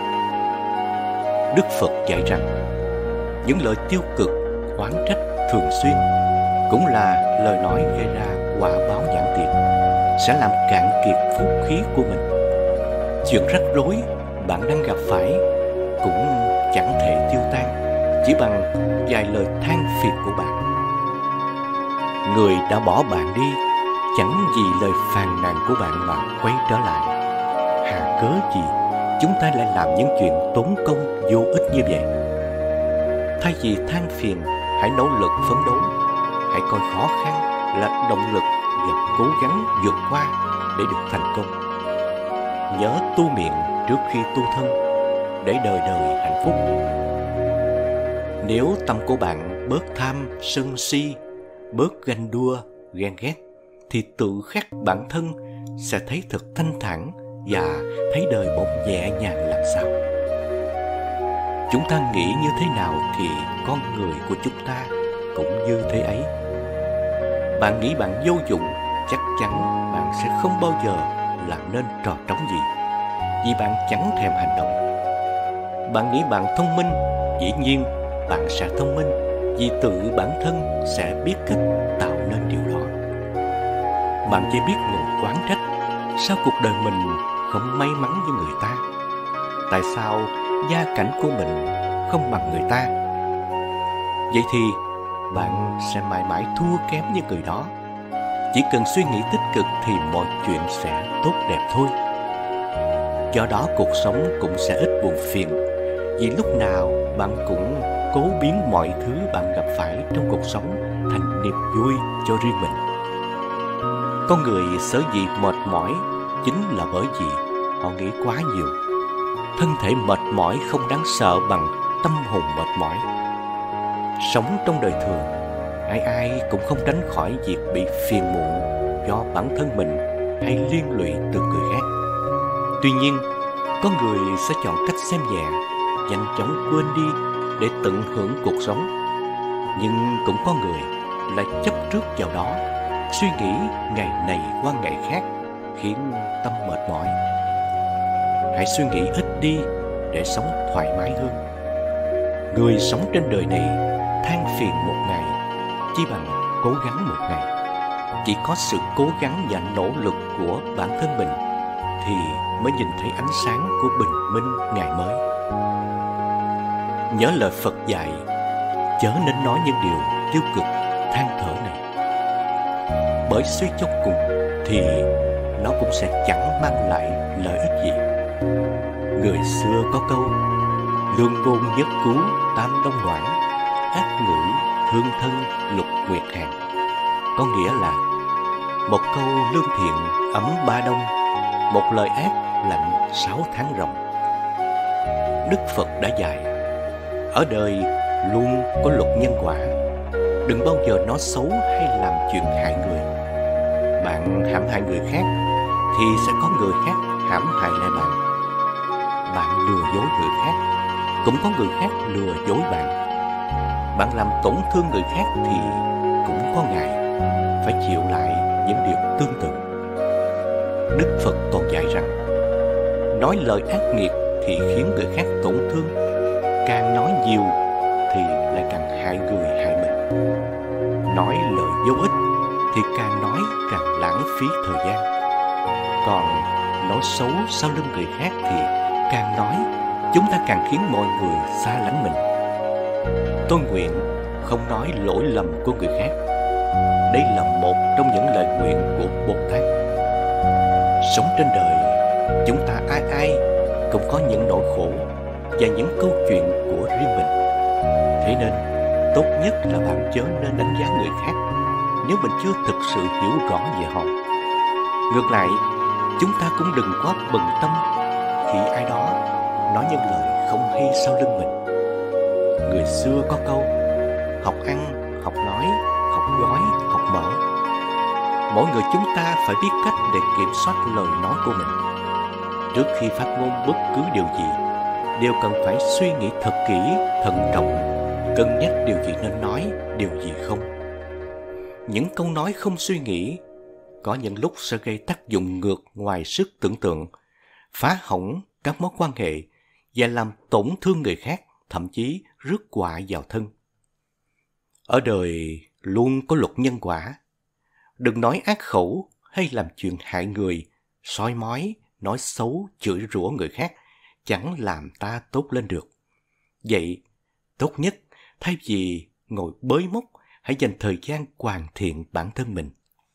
Đức Phật dạy rằng những lời tiêu cực, oán trách thường xuyên cũng là lời nói gây ra quả báo nhãn tiền, sẽ làm cạn kiệt phúc khí của mình. Chuyện rắc rối bạn đang gặp phải cũng chẳng thể tiêu tan chỉ bằng vài lời than phiền của bạn. Người đã bỏ bạn đi chẳng vì lời phàn nàn của bạn mà quay trở lại. Hà cớ gì chúng ta lại làm những chuyện tốn công vô ích như vậy? Thay vì than phiền, hãy nỗ lực phấn đấu. Hãy coi khó khăn là động lực và cố gắng vượt qua để được thành công. Nhớ tu miệng trước khi tu thân, để đời đời hạnh phúc. Nếu tâm của bạn bớt tham, sân si, bớt ganh đua, ghen ghét, thì tự khắc bản thân sẽ thấy thật thanh thản và thấy đời bỗng nhẹ nhàng làm sao. Chúng ta nghĩ như thế nào thì con người của chúng ta cũng như thế ấy. Bạn nghĩ bạn vô dụng, chắc chắn bạn sẽ không bao giờ làm nên trò trống gì, vì bạn chẳng thèm hành động. Bạn nghĩ bạn thông minh, dĩ nhiên bạn sẽ thông minh, vì tự bản thân sẽ biết cách tạo nên điều đó. Bạn chỉ biết ngồi quán trách, sao cuộc đời mình không may mắn như người ta? Tại sao gia cảnh của mình không bằng người ta? Vậy thì bạn sẽ mãi mãi thua kém như người đó. Chỉ cần suy nghĩ tích cực thì mọi chuyện sẽ tốt đẹp thôi. Do đó cuộc sống cũng sẽ ít buồn phiền, vì lúc nào bạn cũng cố biến mọi thứ bạn gặp phải trong cuộc sống thành niềm vui cho riêng mình. Con người sở dĩ mệt mỏi chính là bởi vì họ nghĩ quá nhiều. Thân thể mệt mỏi không đáng sợ bằng tâm hồn mệt mỏi. Sống trong đời thường, ai ai cũng không tránh khỏi việc bị phiền muộn do bản thân mình hay liên lụy từ người khác. Tuy nhiên, có người sẽ chọn cách xem nhẹ, nhanh chóng quên đi để tận hưởng cuộc sống. Nhưng cũng có người lại chấp trước vào đó, suy nghĩ ngày này qua ngày khác, khiến tâm mệt mỏi. Hãy suy nghĩ ít đi để sống thoải mái hơn. Người sống trên đời này than phiền một ngày chỉ bằng cố gắng một ngày. Chỉ có sự cố gắng và nỗ lực của bản thân mình thì mới nhìn thấy ánh sáng của bình minh ngày mới. Nhớ lời Phật dạy, chớ nên nói những điều tiêu cực, than thở này. Bởi suy cho cùng thì nó cũng sẽ chẳng mang lại lợi ích gì. Người xưa có câu, lương ngôn nhất cứu tam đông noãn, ác ngữ thương thân lục nguyệt hàng. Có nghĩa là một câu lương thiện ấm ba đông, một lời ác lạnh sáu tháng ròng. Đức Phật đã dạy, ở đời luôn có luật nhân quả. Đừng bao giờ nói xấu hay làm chuyện hại người. Bạn hãm hại người khác thì sẽ có người khác hãm hại lại bạn. Bạn lừa dối người khác, cũng có người khác lừa dối bạn. bạn làm tổn thương người khác thì cũng có ngày phải chịu lại những điều tương tự. Đức Phật còn dạy rằng, nói lời ác nghiệt thì khiến người khác tổn thương, càng nói nhiều thì lại càng hại người hại mình. Nói lời vô ích thì càng nói càng lãng phí thời gian. Còn nói xấu sau lưng người khác thì càng nói, chúng ta càng khiến mọi người xa lánh mình. Tôi nguyện không nói lỗi lầm của người khác. Đây là một trong những lời nguyện của Bồ Tát. Sống trên đời, chúng ta ai ai cũng có những nỗi khổ và những câu chuyện của riêng mình. Thế nên, tốt nhất là bạn chớ nên đánh giá người khác nếu mình chưa thực sự hiểu rõ về họ. Ngược lại, chúng ta cũng đừng quá bận tâm khi ai đó nói những lời không hay sau lưng mình. Người xưa có câu, học ăn, học nói, học gói, học mở. Mỗi người chúng ta phải biết cách để kiểm soát lời nói của mình. Trước khi phát ngôn bất cứ điều gì, đều cần phải suy nghĩ thật kỹ, thận trọng, cân nhắc điều gì nên nói, điều gì không. Những câu nói không suy nghĩ có những lúc sẽ gây tác dụng ngược ngoài sức tưởng tượng, phá hỏng các mối quan hệ và làm tổn thương người khác, thậm chí rước họa vào thân. Ở đời luôn có luật nhân quả. Đừng nói ác khẩu hay làm chuyện hại người, soi mói, nói xấu, chửi rủa người khác, chẳng làm ta tốt lên được. Vậy, tốt nhất, thay vì ngồi bới móc, hãy dành thời gian hoàn thiện bản thân mình.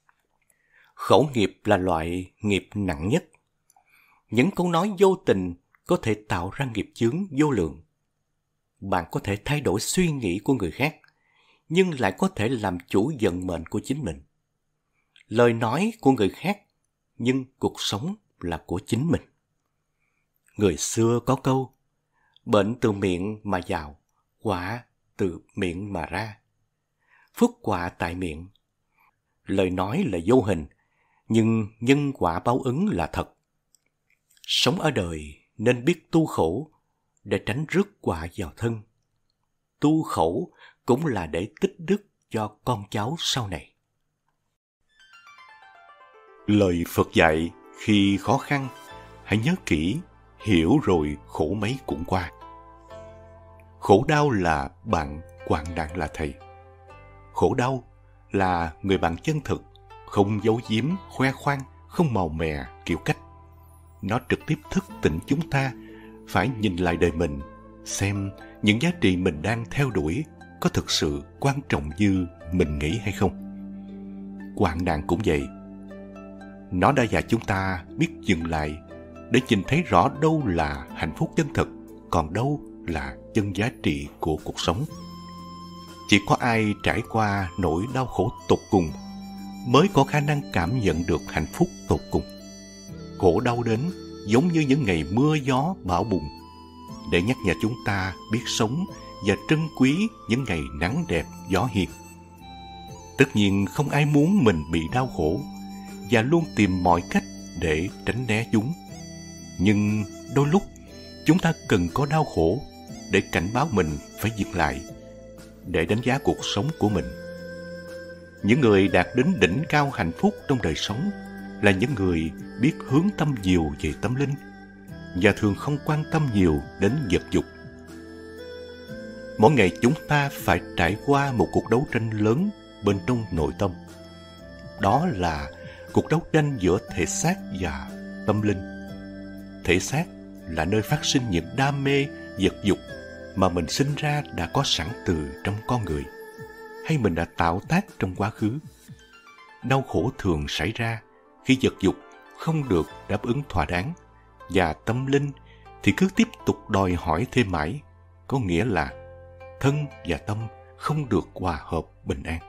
Khẩu nghiệp là loại nghiệp nặng nhất. Những câu nói vô tình có thể tạo ra nghiệp chướng vô lượng. Bạn có thể thay đổi suy nghĩ của người khác, nhưng lại có thể làm chủ vận mệnh của chính mình. Lời nói của người khác, nhưng cuộc sống là của chính mình. Người xưa có câu, bệnh từ miệng mà vào, họa từ miệng mà ra. Phúc họa tại miệng. Lời nói là vô hình, nhưng nhân quả báo ứng là thật. Sống ở đời nên biết tu khổ để tránh rước họa vào thân. Tu khổ cũng là để tích đức cho con cháu sau này. Lời Phật dạy, khi khó khăn, hãy nhớ kỹ, hiểu rồi khổ mấy cũng qua. Khổ đau là bạn, hoạn nạn là thầy. Khổ đau là người bạn chân thực, không giấu giếm, khoe khoang, không màu mè, kiểu cách. Nó trực tiếp thức tỉnh chúng ta phải nhìn lại đời mình, xem những giá trị mình đang theo đuổi có thực sự quan trọng như mình nghĩ hay không. Hoạn nạn cũng vậy. Nó đã dạy chúng ta biết dừng lại để nhìn thấy rõ đâu là hạnh phúc chân thực, còn đâu là chân giá trị của cuộc sống. Chỉ có ai trải qua nỗi đau khổ tột cùng mới có khả năng cảm nhận được hạnh phúc tột cùng. Khổ đau đến giống như những ngày mưa gió bão bùng, để nhắc nhở chúng ta biết sống và trân quý những ngày nắng đẹp gió hiền. Tất nhiên không ai muốn mình bị đau khổ và luôn tìm mọi cách để tránh né chúng. Nhưng đôi lúc chúng ta cần có đau khổ để cảnh báo mình phải dừng lại, để đánh giá cuộc sống của mình. Những người đạt đến đỉnh cao hạnh phúc trong đời sống là những người biết hướng tâm nhiều về tâm linh và thường không quan tâm nhiều đến vật dục. Mỗi ngày chúng ta phải trải qua một cuộc đấu tranh lớn bên trong nội tâm. Đó là cuộc đấu tranh giữa thể xác và tâm linh. Thể xác là nơi phát sinh những đam mê, vật dục mà mình sinh ra đã có sẵn từ trong con người, hay mình đã tạo tác trong quá khứ. Đau khổ thường xảy ra khi vật dục không được đáp ứng thỏa đáng, và tâm linh thì cứ tiếp tục đòi hỏi thêm mãi, có nghĩa là thân và tâm không được hòa hợp bình an.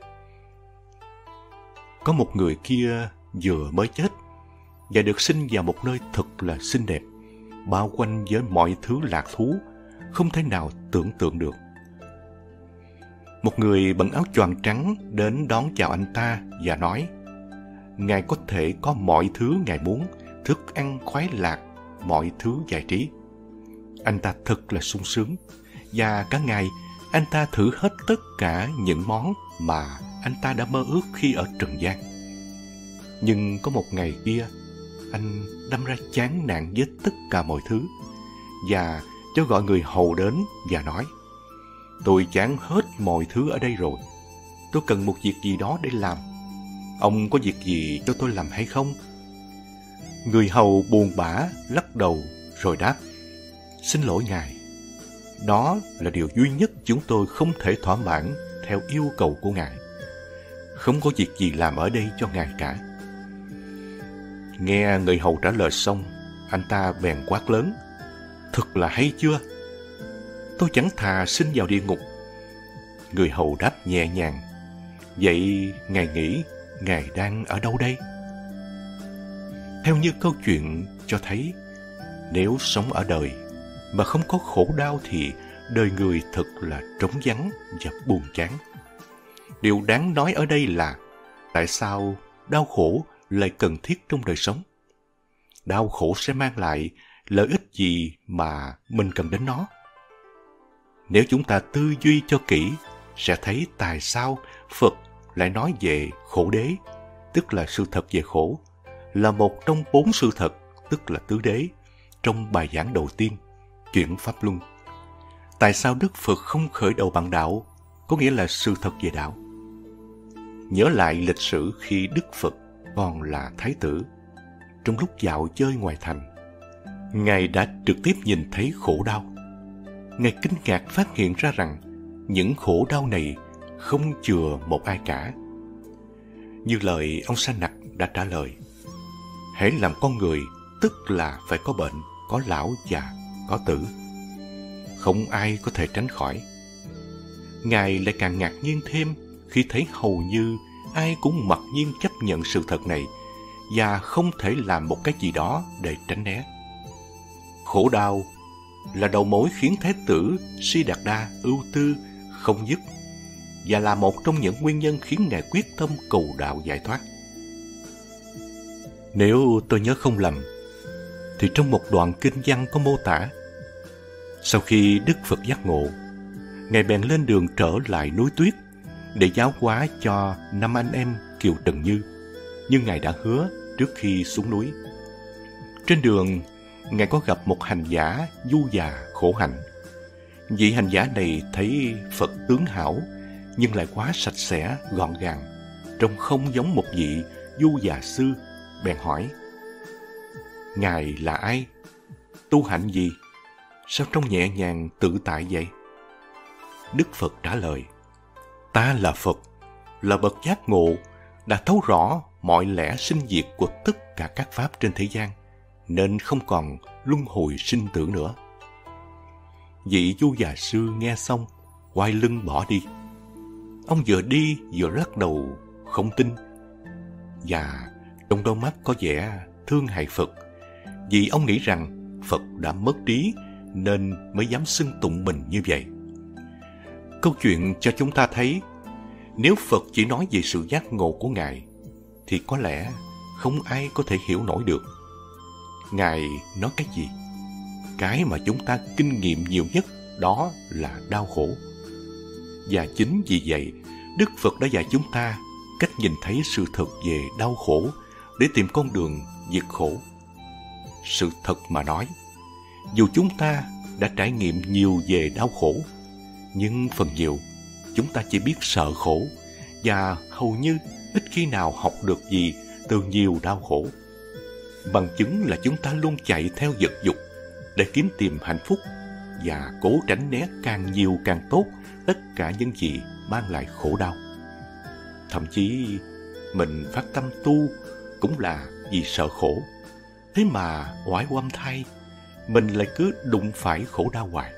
Có một người kia vừa mới chết và được sinh vào một nơi thật là xinh đẹp, bao quanh với mọi thứ lạc thú, không thể nào tưởng tượng được. Một người bận áo choàng trắng đến đón chào anh ta và nói: Ngài có thể có mọi thứ Ngài muốn, thức ăn khoái lạc, mọi thứ giải trí. Anh ta thật là sung sướng, và cả ngày anh ta thử hết tất cả những món mà anh ta đã mơ ước khi ở trần gian. Nhưng có một ngày kia, anh đâm ra chán nản với tất cả mọi thứ và cho gọi người hầu đến và nói: "Tôi chán hết mọi thứ ở đây rồi. Tôi cần một việc gì đó để làm. Ông có việc gì cho tôi làm hay không?" Người hầu buồn bã lắc đầu rồi đáp: "Xin lỗi ngài. Đó là điều duy nhất chúng tôi không thể thỏa mãn theo yêu cầu của ngài. Không có việc gì làm ở đây cho ngài cả." Nghe người hầu trả lời xong, anh ta bèn quát lớn: "Thật là hay chưa? Tôi chẳng thà xin vào địa ngục." Người hầu đáp nhẹ nhàng: "Vậy ngài nghĩ ngài đang ở đâu đây?" Theo như câu chuyện cho thấy, nếu sống ở đời mà không có khổ đau thì đời người thật là trống vắng và buồn chán. Điều đáng nói ở đây là tại sao đau khổ lại cần thiết trong đời sống? Đau khổ sẽ mang lại lợi ích gì mà mình cần đến nó? Nếu chúng ta tư duy cho kỹ, sẽ thấy tại sao Phật lại nói về khổ đế, tức là sự thật về khổ, là một trong bốn sự thật, tức là tứ đế, trong bài giảng đầu tiên, Chuyển Pháp Luân. Tại sao Đức Phật không khởi đầu bằng đạo, có nghĩa là sự thật về đạo? Nhớ lại lịch sử khi Đức Phật còn là Thái tử, trong lúc dạo chơi ngoài thành, Ngài đã trực tiếp nhìn thấy khổ đau. Ngài kinh ngạc phát hiện ra rằng những khổ đau này không chừa một ai cả. Như lời ông Sa Nặc đã trả lời: hễ làm con người, tức là phải có bệnh, có lão già, có tử. Không ai có thể tránh khỏi. Ngài lại càng ngạc nhiên thêm khi thấy hầu như ai cũng mặc nhiên chấp nhận sự thật này và không thể làm một cái gì đó để tránh né. Khổ đau là đầu mối khiến Thái tử Siddhartha ưu tư không dứt và là một trong những nguyên nhân khiến Ngài quyết tâm cầu đạo giải thoát. Nếu tôi nhớ không lầm, thì trong một đoạn kinh văn có mô tả, sau khi Đức Phật giác ngộ, Ngài bèn lên đường trở lại núi Tuyết để giáo hóa cho năm anh em Kiều Trần Như, như Ngài đã hứa trước khi xuống núi. Trên đường, Ngài có gặp một hành giả du già khổ hạnh. Vị hành giả này thấy Phật tướng hảo, nhưng lại quá sạch sẽ, gọn gàng, trông không giống một vị du già sư, bèn hỏi: Ngài là ai? Tu hạnh gì? Sao trông nhẹ nhàng tự tại vậy? Đức Phật trả lời: Ta là Phật, là bậc giác ngộ, đã thấu rõ mọi lẽ sinh diệt của tất cả các pháp trên thế gian, nên không còn luân hồi sinh tử nữa. Vị du già sư nghe xong, quay lưng bỏ đi. Ông vừa đi vừa lắc đầu không tin, và trong đôi mắt có vẻ thương hại Phật, vì ông nghĩ rằng Phật đã mất trí nên mới dám xưng tụng mình như vậy. Câu chuyện cho chúng ta thấy, nếu Phật chỉ nói về sự giác ngộ của Ngài, thì có lẽ không ai có thể hiểu nổi được. Ngài nói cái gì? Cái mà chúng ta kinh nghiệm nhiều nhất đó là đau khổ. Và chính vì vậy, Đức Phật đã dạy chúng ta cách nhìn thấy sự thật về đau khổ để tìm con đường diệt khổ. Sự thật mà nói, dù chúng ta đã trải nghiệm nhiều về đau khổ, nhưng phần nhiều chúng ta chỉ biết sợ khổ và hầu như ít khi nào học được gì từ nhiều đau khổ. Bằng chứng là chúng ta luôn chạy theo vật dục để kiếm tìm hạnh phúc và cố tránh né càng nhiều càng tốt tất cả những gì mang lại khổ đau. Thậm chí mình phát tâm tu cũng là vì sợ khổ. Thế mà oải oăm thay, mình lại cứ đụng phải khổ đau hoài.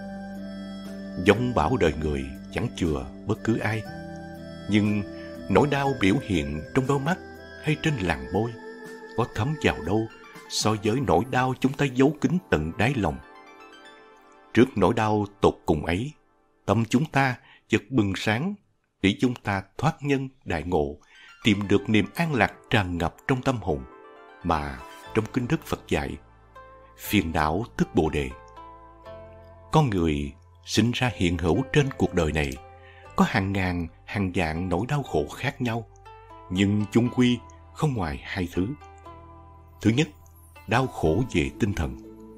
Dông bão đời người chẳng chừa bất cứ ai, nhưng nỗi đau biểu hiện trong đôi mắt hay trên làn môi có thấm vào đâu so với nỗi đau chúng ta giấu kín tận đáy lòng. Trước nỗi đau tột cùng ấy, tâm chúng ta chợt bừng sáng để chúng ta thoát nhân đại ngộ, tìm được niềm an lạc tràn ngập trong tâm hồn mà trong kinh Đức Phật dạy, phiền não tức Bồ Đề. Con người sinh ra hiện hữu trên cuộc đời này có hàng ngàn, hàng vạn nỗi đau khổ khác nhau, nhưng chung quy không ngoài hai thứ. Thứ nhất, đau khổ về tinh thần.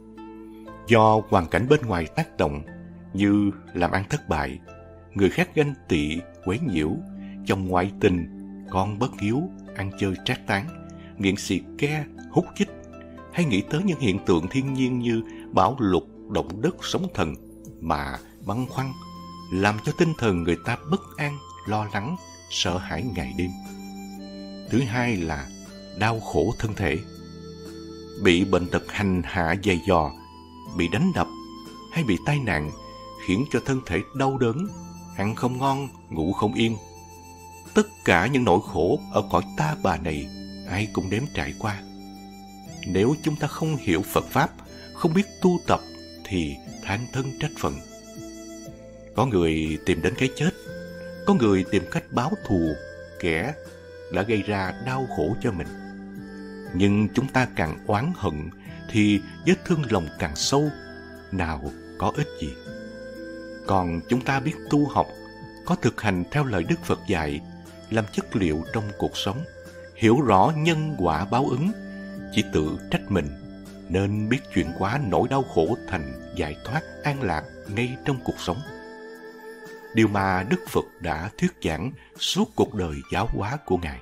Do hoàn cảnh bên ngoài tác động như làm ăn thất bại, người khác ganh tị, quấy nhiễu, chồng ngoại tình, con bất hiếu, ăn chơi trác tán, nghiện xì ke, hút chích, hay nghĩ tới những hiện tượng thiên nhiên như bão lụt, động đất, sóng thần mà băn khoăn, làm cho tinh thần người ta bất an, lo lắng, sợ hãi ngày đêm. Thứ hai là đau khổ thân thể. Bị bệnh tật hành hạ dày dò, bị đánh đập hay bị tai nạn khiến cho thân thể đau đớn, ăn không ngon, ngủ không yên. Tất cả những nỗi khổ ở cõi ta bà này ai cũng nếm trải qua. Nếu chúng ta không hiểu Phật Pháp, không biết tu tập thì than thân trách phận. Có người tìm đến cái chết, có người tìm cách báo thù kẻ đã gây ra đau khổ cho mình. Nhưng chúng ta càng oán hận thì vết thương lòng càng sâu, nào có ích gì. Còn chúng ta biết tu học, có thực hành theo lời Đức Phật dạy, làm chất liệu trong cuộc sống, hiểu rõ nhân quả báo ứng, chỉ tự trách mình, nên biết chuyển hóa nỗi đau khổ thành giải thoát an lạc ngay trong cuộc sống. Điều mà Đức Phật đã thuyết giảng suốt cuộc đời giáo hóa của Ngài.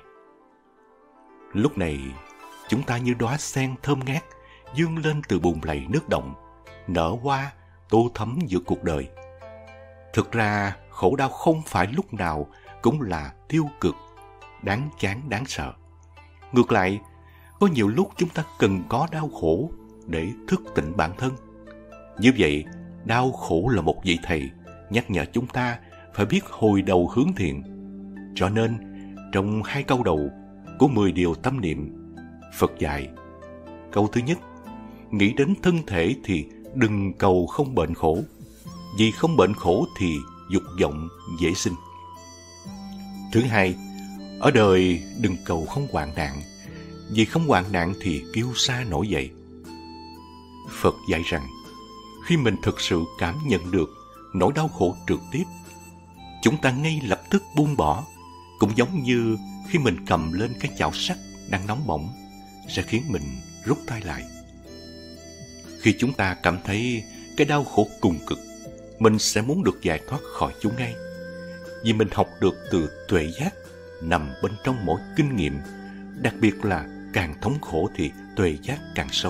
Lúc này, chúng ta như đóa sen thơm ngát, vươn lên từ bùn lầy nước động, nở hoa, tô thắm giữa cuộc đời. Thực ra, khổ đau không phải lúc nào cũng là tiêu cực, đáng chán, đáng sợ. Ngược lại, có nhiều lúc chúng ta cần có đau khổ để thức tỉnh bản thân. Như vậy, đau khổ là một vị thầy nhắc nhở chúng ta phải biết hồi đầu hướng thiện. Cho nên, trong hai câu đầu của mười điều tâm niệm, Phật dạy, câu thứ nhất, nghĩ đến thân thể thì đừng cầu không bệnh khổ, vì không bệnh khổ thì dục vọng dễ sinh. Thứ hai, ở đời đừng cầu không hoạn nạn, vì không hoạn nạn thì kiêu sa nổi dậy. Phật dạy rằng, khi mình thực sự cảm nhận được nỗi đau khổ trực tiếp, chúng ta ngay lập tức buông bỏ, cũng giống như khi mình cầm lên cái chảo sắt đang nóng bỏng, sẽ khiến mình rút tay lại. Khi chúng ta cảm thấy cái đau khổ cùng cực, mình sẽ muốn được giải thoát khỏi chúng ngay, vì mình học được từ tuệ giác nằm bên trong mỗi kinh nghiệm, đặc biệt là càng thống khổ thì tuệ giác càng sâu.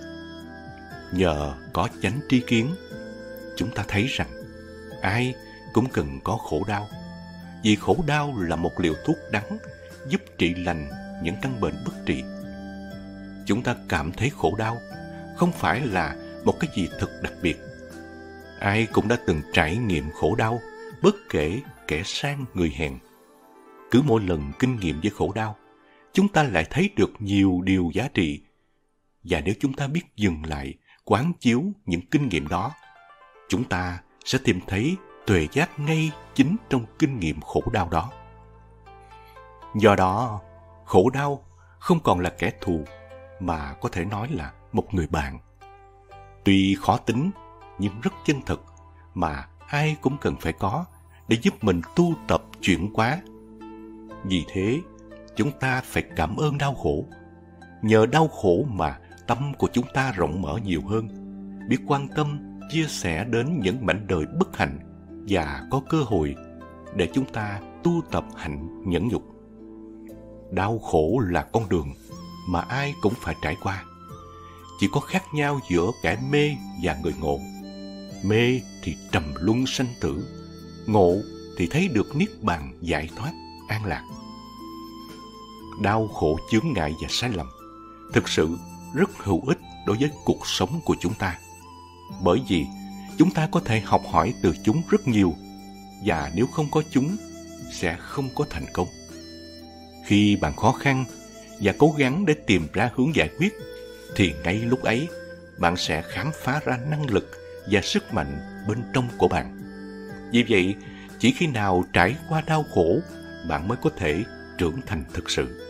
Nhờ có chánh tri kiến, chúng ta thấy rằng ai cũng cần có khổ đau, vì khổ đau là một liều thuốc đắng giúp trị lành những căn bệnh bất trị. Chúng ta cảm thấy khổ đau không phải là một cái gì thật đặc biệt. Ai cũng đã từng trải nghiệm khổ đau, bất kể kẻ sang người hèn. Cứ mỗi lần kinh nghiệm với khổ đau, chúng ta lại thấy được nhiều điều giá trị. Và nếu chúng ta biết dừng lại, quán chiếu những kinh nghiệm đó, chúng ta sẽ tìm thấy tuệ giác ngay chính trong kinh nghiệm khổ đau đó. Do đó, khổ đau không còn là kẻ thù, mà có thể nói là một người bạn. Tuy khó tính, nhưng rất chân thực, mà ai cũng cần phải có để giúp mình tu tập chuyển hóa. Vì thế, chúng ta phải cảm ơn đau khổ. Nhờ đau khổ mà tâm của chúng ta rộng mở nhiều hơn, biết quan tâm, chia sẻ đến những mảnh đời bất hạnh và có cơ hội để chúng ta tu tập hạnh nhẫn nhục. Đau khổ là con đường mà ai cũng phải trải qua. Chỉ có khác nhau giữa kẻ mê và người ngộ. Mê thì trầm luân sanh tử, ngộ thì thấy được niết bàn giải thoát, an lạc. Đau khổ chướng ngại và sai lầm thực sự rất hữu ích đối với cuộc sống của chúng ta. Bởi vì chúng ta có thể học hỏi từ chúng rất nhiều, và nếu không có chúng, sẽ không có thành công. Khi bạn khó khăn và cố gắng để tìm ra hướng giải quyết, thì ngay lúc ấy, bạn sẽ khám phá ra năng lực và sức mạnh bên trong của bạn. Vì vậy, chỉ khi nào trải qua đau khổ, bạn mới có thể trưởng thành thực sự.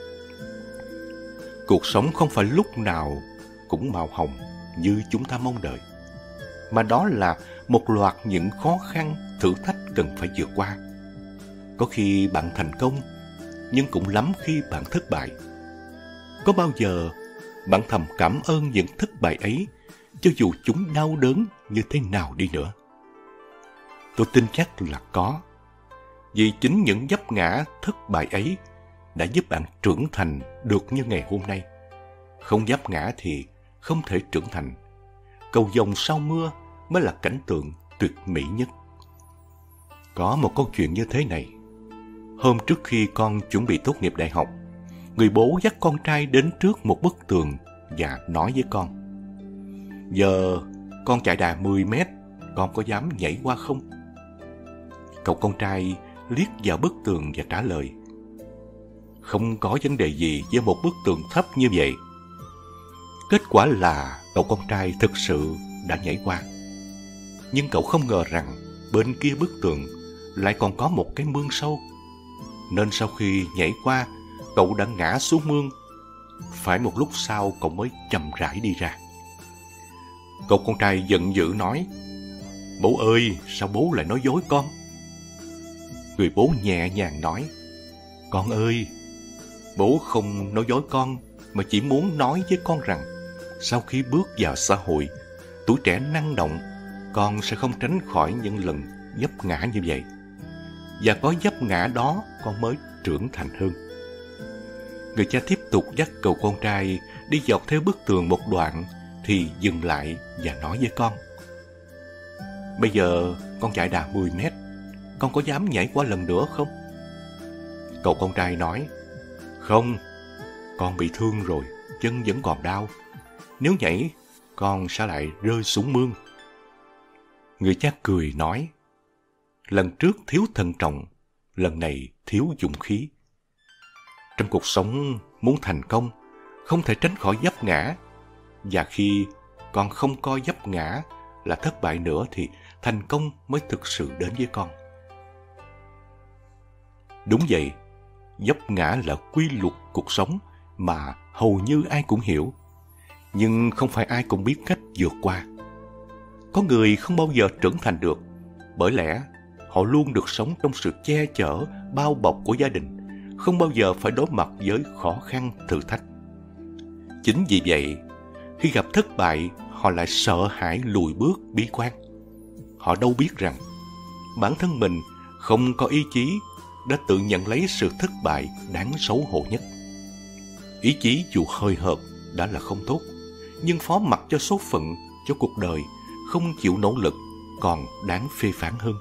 Cuộc sống không phải lúc nào cũng màu hồng như chúng ta mong đợi. mà đó là một loạt những khó khăn, thử thách cần phải vượt qua. Có khi bạn thành công, nhưng cũng lắm khi bạn thất bại. Có bao giờ bạn thầm cảm ơn những thất bại ấy, cho dù chúng đau đớn như thế nào đi nữa? Tôi tin chắc là có. Vì chính những vấp ngã thất bại ấy đã giúp bạn trưởng thành được như ngày hôm nay. Không vấp ngã thì không thể trưởng thành. Cầu vồng sau mưa mới là cảnh tượng tuyệt mỹ nhất. Có một câu chuyện như thế này. Hôm trước khi con chuẩn bị tốt nghiệp đại học, người bố dắt con trai đến trước một bức tường và nói với con: "Giờ con chạy đà mười mét, con có dám nhảy qua không?" Cậu con trai liếc vào bức tường và trả lời: "Không có vấn đề gì với một bức tường thấp như vậy." Kết quả là cậu con trai thực sự đã nhảy qua. Nhưng cậu không ngờ rằng bên kia bức tường lại còn có một cái mương sâu. Nên sau khi nhảy qua, cậu đã ngã xuống mương. Phải một lúc sau cậu mới chậm rãi đi ra. Cậu con trai giận dữ nói: "Bố ơi, sao bố lại nói dối con?" Người bố nhẹ nhàng nói: "Con ơi, bố không nói dối con, mà chỉ muốn nói với con rằng sau khi bước vào xã hội, tuổi trẻ năng động, con sẽ không tránh khỏi những lần vấp ngã như vậy. Và có vấp ngã đó, con mới trưởng thành hơn." Người cha tiếp tục dắt cậu con trai đi dọc theo bức tường một đoạn thì dừng lại và nói với con: "Bây giờ con chạy đà mười mét, con có dám nhảy qua lần nữa không?" Cậu con trai nói: "Không, con bị thương rồi, chân vẫn còn đau. Nếu nhảy, con sẽ lại rơi xuống mương." Người cha cười nói: "Lần trước thiếu thận trọng, lần này thiếu dũng khí. Trong cuộc sống muốn thành công, không thể tránh khỏi vấp ngã. Và khi con không coi vấp ngã là thất bại nữa thì thành công mới thực sự đến với con." Đúng vậy, vấp ngã là quy luật cuộc sống mà hầu như ai cũng hiểu. Nhưng không phải ai cũng biết cách vượt qua. Có người không bao giờ trưởng thành được, bởi lẽ họ luôn được sống trong sự che chở, bao bọc của gia đình, không bao giờ phải đối mặt với khó khăn, thử thách. Chính vì vậy, khi gặp thất bại, họ lại sợ hãi lùi bước, bi quan. Họ đâu biết rằng bản thân mình không có ý chí đã tự nhận lấy sự thất bại đáng xấu hổ nhất. Ý chí dù hơi hợt đã là không tốt, nhưng phó mặc cho số phận, cho cuộc đời, không chịu nỗ lực còn đáng phê phán hơn.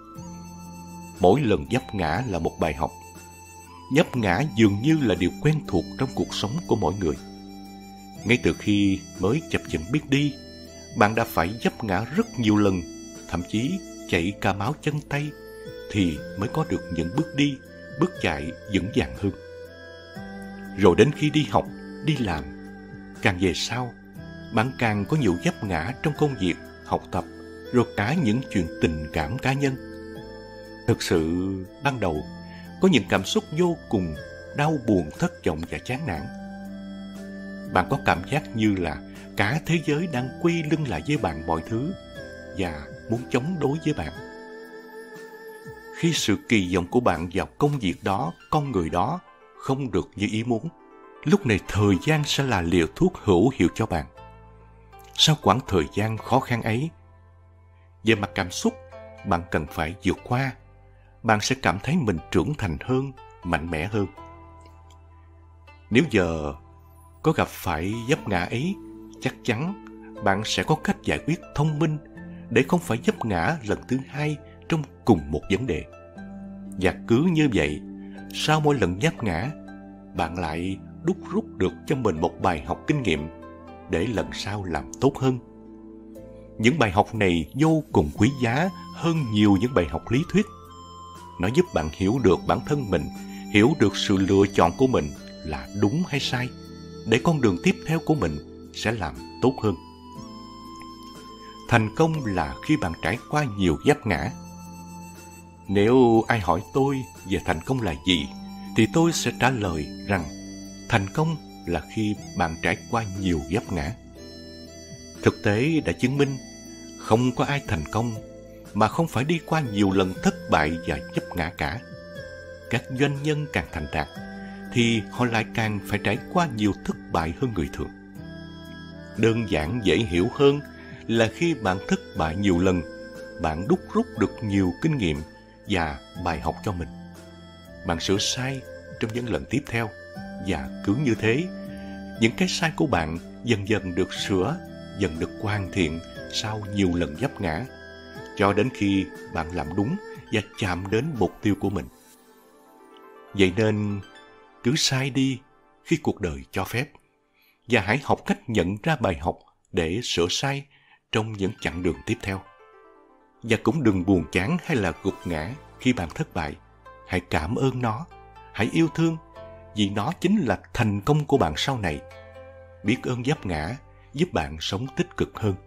Mỗi lần vấp ngã là một bài học. Vấp ngã dường như là điều quen thuộc trong cuộc sống của mỗi người. Ngay từ khi mới chập chững biết đi, bạn đã phải vấp ngã rất nhiều lần, thậm chí chảy cả máu chân tay, thì mới có được những bước đi, bước chạy vững vàng hơn. Rồi đến khi đi học, đi làm, càng về sau, bạn càng có nhiều vấp ngã trong công việc, học tập, rồi cả những chuyện tình cảm cá nhân. Thực sự, ban đầu, có những cảm xúc vô cùng đau buồn, thất vọng và chán nản. Bạn có cảm giác như là cả thế giới đang quay lưng lại với bạn mọi thứ và muốn chống đối với bạn. Khi sự kỳ vọng của bạn vào công việc đó, con người đó không được như ý muốn, lúc này thời gian sẽ là liều thuốc hữu hiệu cho bạn. Sau quãng thời gian khó khăn ấy, về mặt cảm xúc, bạn cần phải vượt qua. Bạn sẽ cảm thấy mình trưởng thành hơn, mạnh mẽ hơn. Nếu giờ có gặp phải vấp ngã ấy, chắc chắn bạn sẽ có cách giải quyết thông minh để không phải vấp ngã lần thứ hai trong cùng một vấn đề. Và cứ như vậy, sau mỗi lần vấp ngã, bạn lại đúc rút được cho mình một bài học kinh nghiệm để lần sau làm tốt hơn. Những bài học này vô cùng quý giá hơn nhiều những bài học lý thuyết. Nó giúp bạn hiểu được bản thân mình, hiểu được sự lựa chọn của mình là đúng hay sai, để con đường tiếp theo của mình sẽ làm tốt hơn. Thành công là khi bạn trải qua nhiều vấp ngã. Nếu ai hỏi tôi về thành công là gì, thì tôi sẽ trả lời rằng thành công là khi bạn trải qua nhiều vấp ngã. Thực tế đã chứng minh, Không có ai thành công mà không phải đi qua nhiều lần thất bại và vấp ngã cả. Các doanh nhân càng thành đạt thì họ lại càng phải trải qua nhiều thất bại hơn người thường. Đơn giản dễ hiểu hơn là khi bạn thất bại nhiều lần, bạn đúc rút được nhiều kinh nghiệm và bài học cho mình. Bạn sửa sai trong những lần tiếp theo, và cứ như thế, những cái sai của bạn dần dần được sửa, dần được hoàn thiện sau nhiều lần vấp ngã, cho đến khi bạn làm đúng và chạm đến mục tiêu của mình. Vậy nên, cứ sai đi khi cuộc đời cho phép, và hãy học cách nhận ra bài học để sửa sai trong những chặng đường tiếp theo. Và cũng đừng buồn chán hay là gục ngã khi bạn thất bại. Hãy cảm ơn nó, hãy yêu thương, vì nó chính là thành công của bạn sau này. Biết ơn vấp ngã giúp bạn sống tích cực hơn.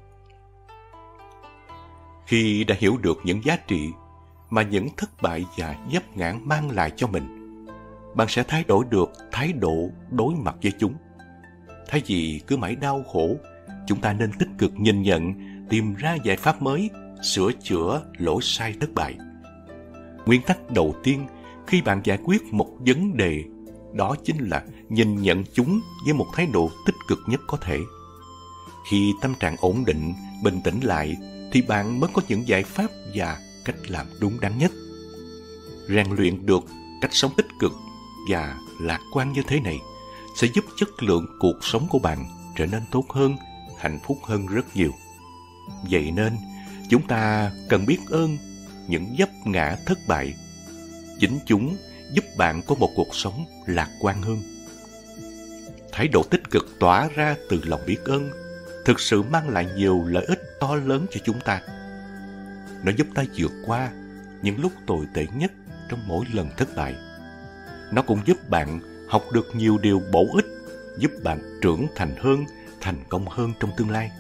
Khi đã hiểu được những giá trị mà những thất bại và vấp ngã mang lại cho mình, bạn sẽ thay đổi được thái độ đối mặt với chúng. Thay vì cứ mãi đau khổ, chúng ta nên tích cực nhìn nhận, tìm ra giải pháp mới, sửa chữa lỗi sai thất bại. Nguyên tắc đầu tiên khi bạn giải quyết một vấn đề, đó chính là nhìn nhận chúng với một thái độ tích cực nhất có thể. Khi tâm trạng ổn định, bình tĩnh lại, thì bạn mới có những giải pháp và cách làm đúng đắn nhất. Rèn luyện được cách sống tích cực và lạc quan như thế này sẽ giúp chất lượng cuộc sống của bạn trở nên tốt hơn, hạnh phúc hơn rất nhiều. Vậy nên, chúng ta cần biết ơn những vấp ngã thất bại. Chính chúng giúp bạn có một cuộc sống lạc quan hơn. Thái độ tích cực tỏa ra từ lòng biết ơn thực sự mang lại nhiều lợi ích to lớn cho chúng ta. Nó giúp ta vượt qua những lúc tồi tệ nhất trong mỗi lần thất bại. Nó cũng giúp bạn học được nhiều điều bổ ích, giúp bạn trưởng thành hơn, thành công hơn trong tương lai.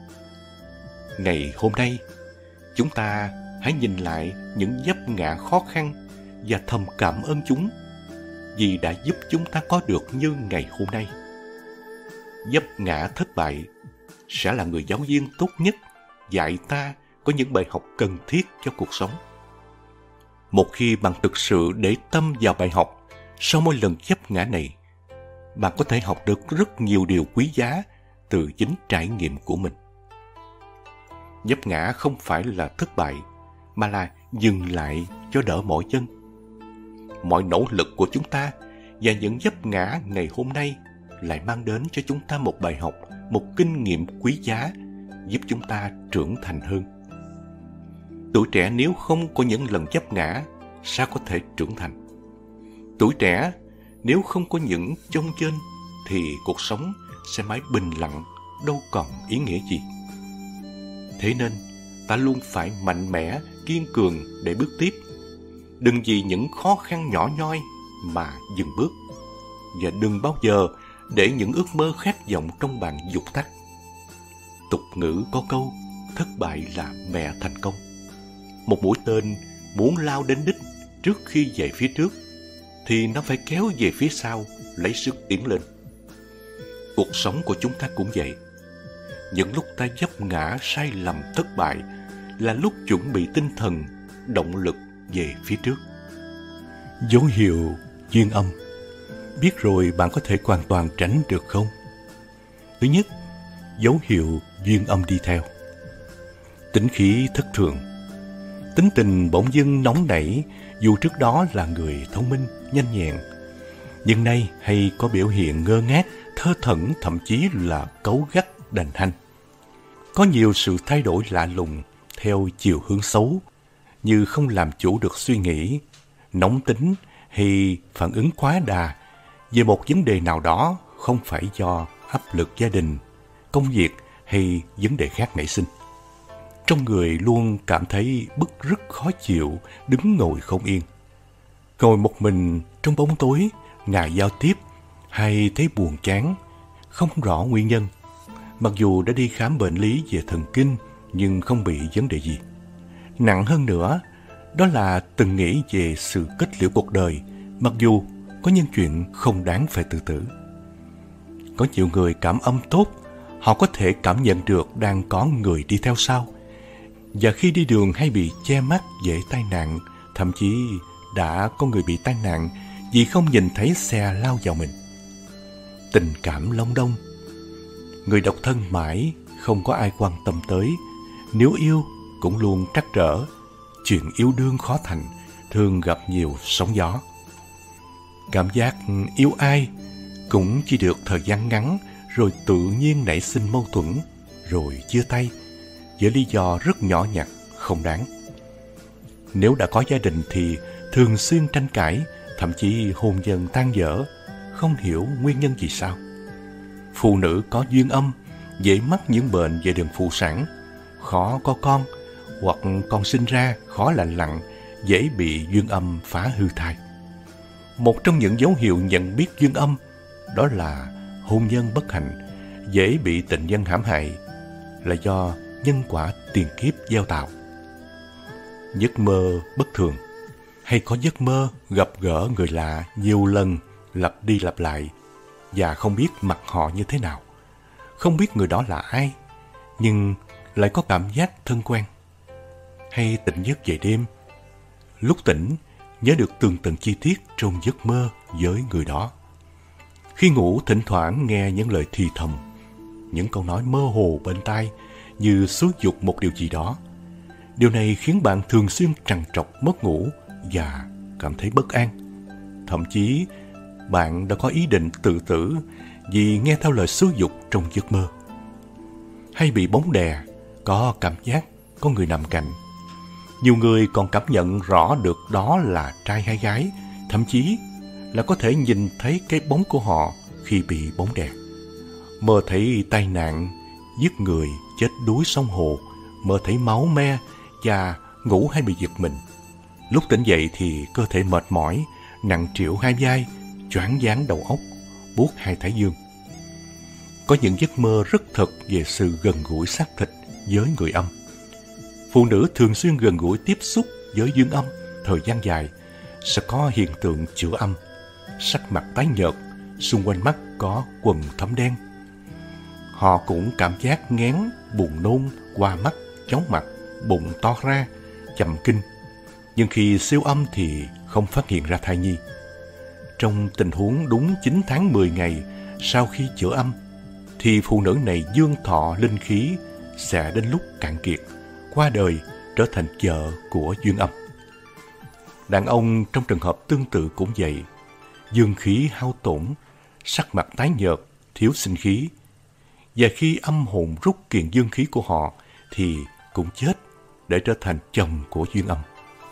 Ngày hôm nay, chúng ta hãy nhìn lại những vấp ngã khó khăn và thầm cảm ơn chúng, vì đã giúp chúng ta có được như ngày hôm nay. Vấp ngã thất bại sẽ là người giáo viên tốt nhất dạy ta có những bài học cần thiết cho cuộc sống. Một khi bạn thực sự để tâm vào bài học, sau mỗi lần vấp ngã này, bạn có thể học được rất nhiều điều quý giá từ chính trải nghiệm của mình. Vấp ngã không phải là thất bại, mà là dừng lại cho đỡ mỏi chân. Mọi nỗ lực của chúng ta và những vấp ngã ngày hôm nay lại mang đến cho chúng ta một bài học, một kinh nghiệm quý giá giúp chúng ta trưởng thành hơn. Tuổi trẻ nếu không có những lần vấp ngã, sao có thể trưởng thành? Tuổi trẻ nếu không có những chông chênh thì cuộc sống sẽ mãi bình lặng, đâu còn ý nghĩa gì. Thế nên, ta luôn phải mạnh mẽ, kiên cường để bước tiếp. Đừng vì những khó khăn nhỏ nhoi mà dừng bước. Và đừng bao giờ để những ước mơ khát vọng trong bạn dụt tắt. Tục ngữ có câu, thất bại là mẹ thành công. Một mũi tên muốn lao đến đích trước khi về phía trước, thì nó phải kéo về phía sau, lấy sức tiến lên. Cuộc sống của chúng ta cũng vậy. Những lúc ta vấp ngã, sai lầm, thất bại là lúc chuẩn bị tinh thần, động lực về phía trước. Dấu hiệu duyên âm. Biết rồi bạn có thể hoàn toàn tránh được không? Thứ nhất, dấu hiệu duyên âm đi theo. Tính khí thất thường. Tính tình bỗng dưng nóng nảy, dù trước đó là người thông minh, nhanh nhẹn, nhưng nay hay có biểu hiện ngơ ngác, thơ thẩn, thậm chí là cáu gắt, đành hanh. Có nhiều sự thay đổi lạ lùng theo chiều hướng xấu, như không làm chủ được suy nghĩ, nóng tính hay phản ứng quá đà về một vấn đề nào đó không phải do áp lực gia đình, công việc hay vấn đề khác nảy sinh. Trong người luôn cảm thấy bứt rứt khó chịu, đứng ngồi không yên. Ngồi một mình trong bóng tối, ngại giao tiếp hay thấy buồn chán, không rõ nguyên nhân. Mặc dù đã đi khám bệnh lý về thần kinh nhưng không bị vấn đề gì. Nặng hơn nữa, đó là từng nghĩ về sự kết liễu cuộc đời, mặc dù có những chuyện không đáng phải tự tử. Có nhiều người cảm âm tốt, họ có thể cảm nhận được đang có người đi theo sau, Và khi đi đường hay bị che mắt dễ tai nạn, thậm chí đã có người bị tai nạn vì không nhìn thấy xe lao vào mình. Tình cảm long đong, người độc thân mãi không có ai quan tâm tới. Nếu yêu cũng luôn trắc trở, chuyện yêu đương khó thành, thường gặp nhiều sóng gió. Cảm giác yêu ai cũng chỉ được thời gian ngắn, rồi tự nhiên nảy sinh mâu thuẫn, rồi chia tay với lý do rất nhỏ nhặt, không đáng. Nếu đã có gia đình thì thường xuyên tranh cãi, thậm chí hôn nhân tan vỡ, không hiểu nguyên nhân vì sao. Phụ nữ có duyên âm dễ mắc những bệnh về đường phụ sản, khó có con, hoặc con sinh ra khó lành lặn, dễ bị duyên âm phá hư thai. Một trong những dấu hiệu nhận biết duyên âm đó là hôn nhân bất hạnh, dễ bị tình nhân hãm hại, là do nhân quả tiền kiếp gieo tạo. Giấc mơ bất thường, hay có giấc mơ gặp gỡ người lạ nhiều lần lặp đi lặp lại và không biết mặt họ như thế nào, không biết người đó là ai, nhưng lại có cảm giác thân quen. Hay tỉnh giấc về đêm, lúc tỉnh nhớ được tường tận chi tiết trong giấc mơ với người đó. Khi ngủ thỉnh thoảng nghe những lời thì thầm, những câu nói mơ hồ bên tai như xúi giục một điều gì đó. Điều này khiến bạn thường xuyên trằn trọc mất ngủ và cảm thấy bất an. Thậm chí bạn đã có ý định tự tử vì nghe theo lời xúi giục trong giấc mơ. Hay bị bóng đè, có cảm giác có người nằm cạnh. Nhiều người còn cảm nhận rõ được đó là trai hay gái, thậm chí là có thể nhìn thấy cái bóng của họ khi bị bóng đè. Mơ thấy tai nạn, giết người, chết đuối sông hồ, mơ thấy máu me và ngủ hay bị giật mình. Lúc tỉnh dậy thì cơ thể mệt mỏi, nặng trĩu hai vai, choáng váng đầu óc, buốt hai thái dương. Có những giấc mơ rất thật về sự gần gũi xác thịt với người âm. Phụ nữ thường xuyên gần gũi tiếp xúc với dương âm thời gian dài sẽ có hiện tượng chữa âm, sắc mặt tái nhợt, xung quanh mắt có quầng thâm đen. Họ cũng cảm giác nghén, buồn nôn, qua mắt, chóng mặt, bụng to ra, chậm kinh. Nhưng khi siêu âm thì không phát hiện ra thai nhi. Trong tình huống đúng chín tháng mười ngày sau khi chữa âm, thì phụ nữ này dương thọ linh khí sẽ đến lúc cạn kiệt, qua đời trở thành vợ của duyên âm. Đàn ông trong trường hợp tương tự cũng vậy, dương khí hao tổn, sắc mặt tái nhợt, thiếu sinh khí. Và khi âm hồn rút kiền dương khí của họ thì cũng chết để trở thành chồng của duyên âm.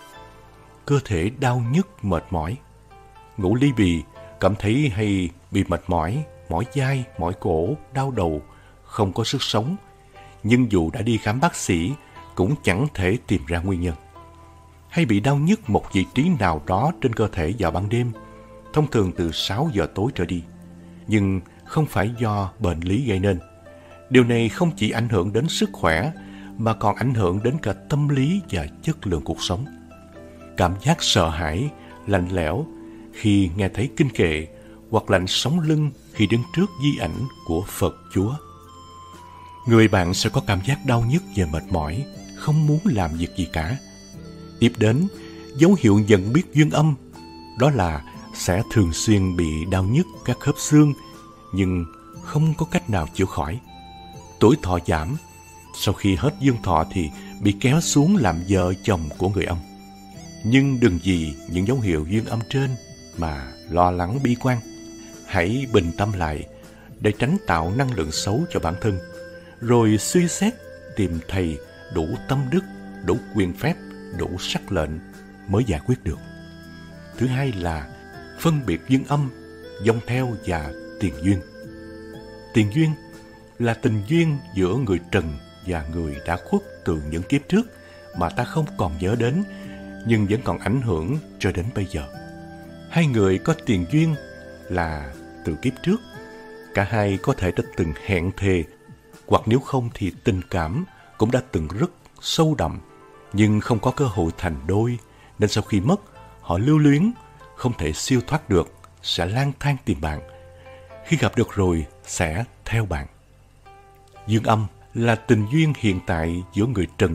Cơ thể đau nhức mệt mỏi, ngủ ly bì, cảm thấy hay bị mệt mỏi, mỏi vai, mỏi cổ, đau đầu, không có sức sống. Nhưng dù đã đi khám bác sĩ cũng chẳng thể tìm ra nguyên nhân. Hay bị đau nhức một vị trí nào đó trên cơ thể vào ban đêm, thông thường từ sáu giờ tối trở đi, nhưng không phải do bệnh lý gây nên. Điều này không chỉ ảnh hưởng đến sức khỏe mà còn ảnh hưởng đến cả tâm lý và chất lượng cuộc sống. Cảm giác sợ hãi, lạnh lẽo khi nghe thấy kinh kệ, hoặc lạnh sống lưng khi đứng trước di ảnh của Phật Chúa. Người bạn sẽ có cảm giác đau nhức và mệt mỏi, không muốn làm việc gì cả. Tiếp đến, dấu hiệu nhận biết duyên âm, đó là sẽ thường xuyên bị đau nhức các khớp xương, nhưng không có cách nào chữa khỏi. Tuổi thọ giảm, sau khi hết dương thọ thì bị kéo xuống làm vợ chồng của người âm. Nhưng đừng vì những dấu hiệu duyên âm trên mà lo lắng bi quan. Hãy bình tâm lại để tránh tạo năng lượng xấu cho bản thân, rồi suy xét tìm thầy đủ tâm đức, đủ quyền phép, đủ sắc lệnh mới giải quyết được. Thứ hai là phân biệt duyên âm, dông theo và tiền duyên. Tiền duyên là tình duyên giữa người trần và người đã khuất từ những kiếp trước mà ta không còn nhớ đến, nhưng vẫn còn ảnh hưởng cho đến bây giờ. Hai người có tiền duyên là từ kiếp trước, cả hai có thể đã từng hẹn thề, hoặc nếu không thì tình cảm cũng đã từng rất sâu đậm, nhưng không có cơ hội thành đôi, nên sau khi mất, họ lưu luyến, không thể siêu thoát được, sẽ lang thang tìm bạn. Khi gặp được rồi, sẽ theo bạn. Dương âm là tình duyên hiện tại giữa người trần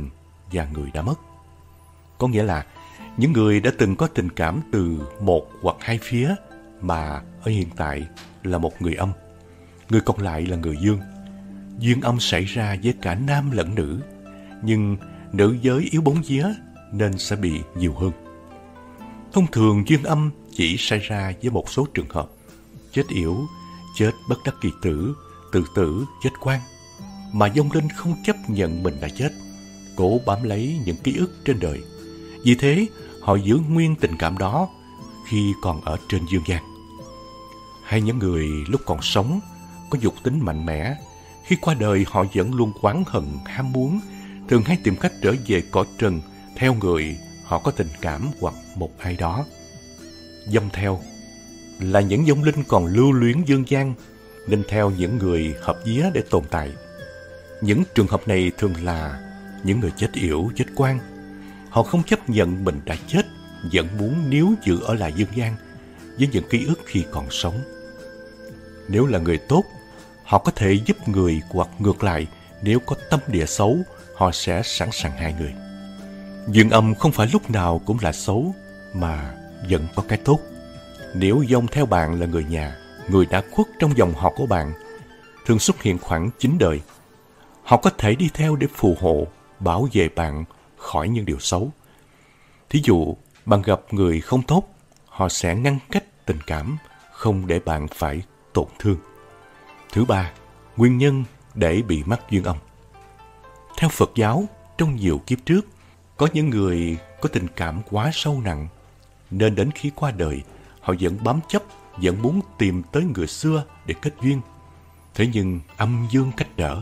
và người đã mất. Có nghĩa là những người đã từng có tình cảm từ một hoặc hai phía mà ở hiện tại là một người âm, người còn lại là người dương. Duyên âm xảy ra với cả nam lẫn nữ, nhưng nữ giới yếu bóng vía nên sẽ bị nhiều hơn. Thông thường duyên âm chỉ xảy ra với một số trường hợp: chết yểu, chết bất đắc kỳ tử, tự tử, chết quan. Mà vong linh không chấp nhận mình đã chết, cố bám lấy những ký ức trên đời. Vì thế, họ giữ nguyên tình cảm đó khi còn ở trên dương gian. Hay những người lúc còn sống có dục tính mạnh mẽ, khi qua đời họ vẫn luôn oán hận, ham muốn, thường hay tìm cách trở về cõi trần theo người họ có tình cảm hoặc một ai đó. Dâm theo là những vong linh còn lưu luyến dương gian, nên theo những người hợp vía để tồn tại. Những trường hợp này thường là những người chết yểu, chết quan. Họ không chấp nhận mình đã chết, vẫn muốn níu giữ ở lại dương gian với những ký ức khi còn sống. Nếu là người tốt, họ có thể giúp người, hoặc ngược lại, nếu có tâm địa xấu, họ sẽ sẵn sàng hai người. Duyên âm không phải lúc nào cũng là xấu, mà vẫn có cái tốt. Nếu vong theo bạn là người nhà, người đã khuất trong dòng họ của bạn, thường xuất hiện khoảng chín đời, họ có thể đi theo để phù hộ, bảo vệ bạn khỏi những điều xấu. Thí dụ, bạn gặp người không tốt, họ sẽ ngăn cách tình cảm, không để bạn phải tổn thương. Thứ ba, nguyên nhân để bị mắc duyên âm. Theo Phật giáo, trong nhiều kiếp trước, có những người có tình cảm quá sâu nặng, nên đến khi qua đời, họ vẫn bám chấp, vẫn muốn tìm tới người xưa để kết duyên. Thế nhưng âm dương cách đỡ.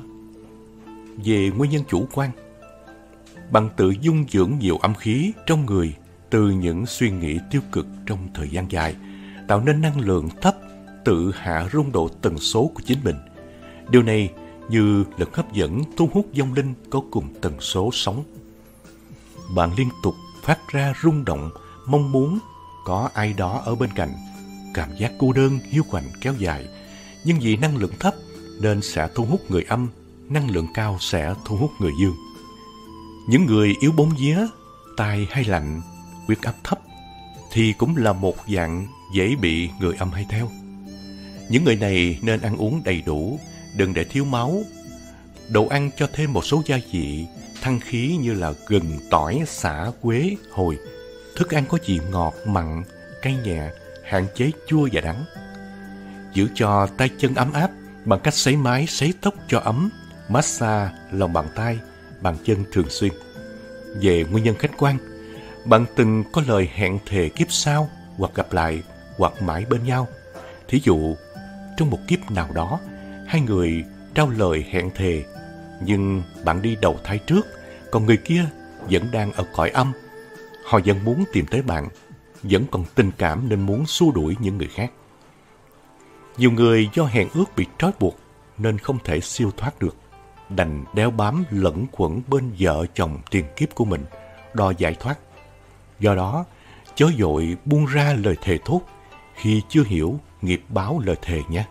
Về nguyên nhân chủ quan, bằng tự dung dưỡng nhiều âm khí trong người từ những suy nghĩ tiêu cực trong thời gian dài, tạo nên năng lượng thấp, tự hạ rung độ tần số của chính mình. Điều này như lực hấp dẫn thu hút vong linh có cùng tần số sống. Bạn liên tục phát ra rung động, mong muốn có ai đó ở bên cạnh. Cảm giác cô đơn, hiu quạnh kéo dài. Nhưng vì năng lượng thấp nên sẽ thu hút người âm, năng lượng cao sẽ thu hút người dương. Những người yếu bóng vía, tai hay lạnh, huyết áp thấp thì cũng là một dạng dễ bị người âm hay theo. Những người này nên ăn uống đầy đủ, đừng để thiếu máu. Đồ ăn cho thêm một số gia vị, thăng khí như là gừng, tỏi, sả, quế, hồi. Thức ăn có vị ngọt, mặn, cay nhẹ, hạn chế chua và đắng. Giữ cho tay chân ấm áp bằng cách sấy mái, sấy tóc cho ấm, massage lòng bàn tay, bàn chân thường xuyên. Về nguyên nhân khách quan, bạn từng có lời hẹn thề kiếp sau, hoặc gặp lại, hoặc mãi bên nhau. Thí dụ, trong một kiếp nào đó, hai người trao lời hẹn thề, nhưng bạn đi đầu thai trước, còn người kia vẫn đang ở cõi âm. Họ vẫn muốn tìm tới bạn, vẫn còn tình cảm nên muốn xua đuổi những người khác. Nhiều người do hẹn ước bị trói buộc nên không thể siêu thoát được, đành đeo bám lẫn quẩn bên vợ chồng tiền kiếp của mình, đòi giải thoát. Do đó, chớ vội buông ra lời thề thốt khi chưa hiểu nghiệp báo lời thề nhé.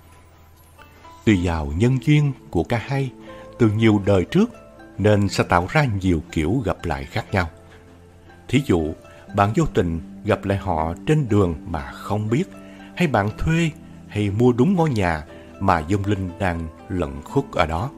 Tùy vào nhân duyên của cả hai từ nhiều đời trước nên sẽ tạo ra nhiều kiểu gặp lại khác nhau. Thí dụ, bạn vô tình gặp lại họ trên đường mà không biết, hay bạn thuê hay mua đúng ngôi nhà mà vong linh đang lẩn khuất ở đó.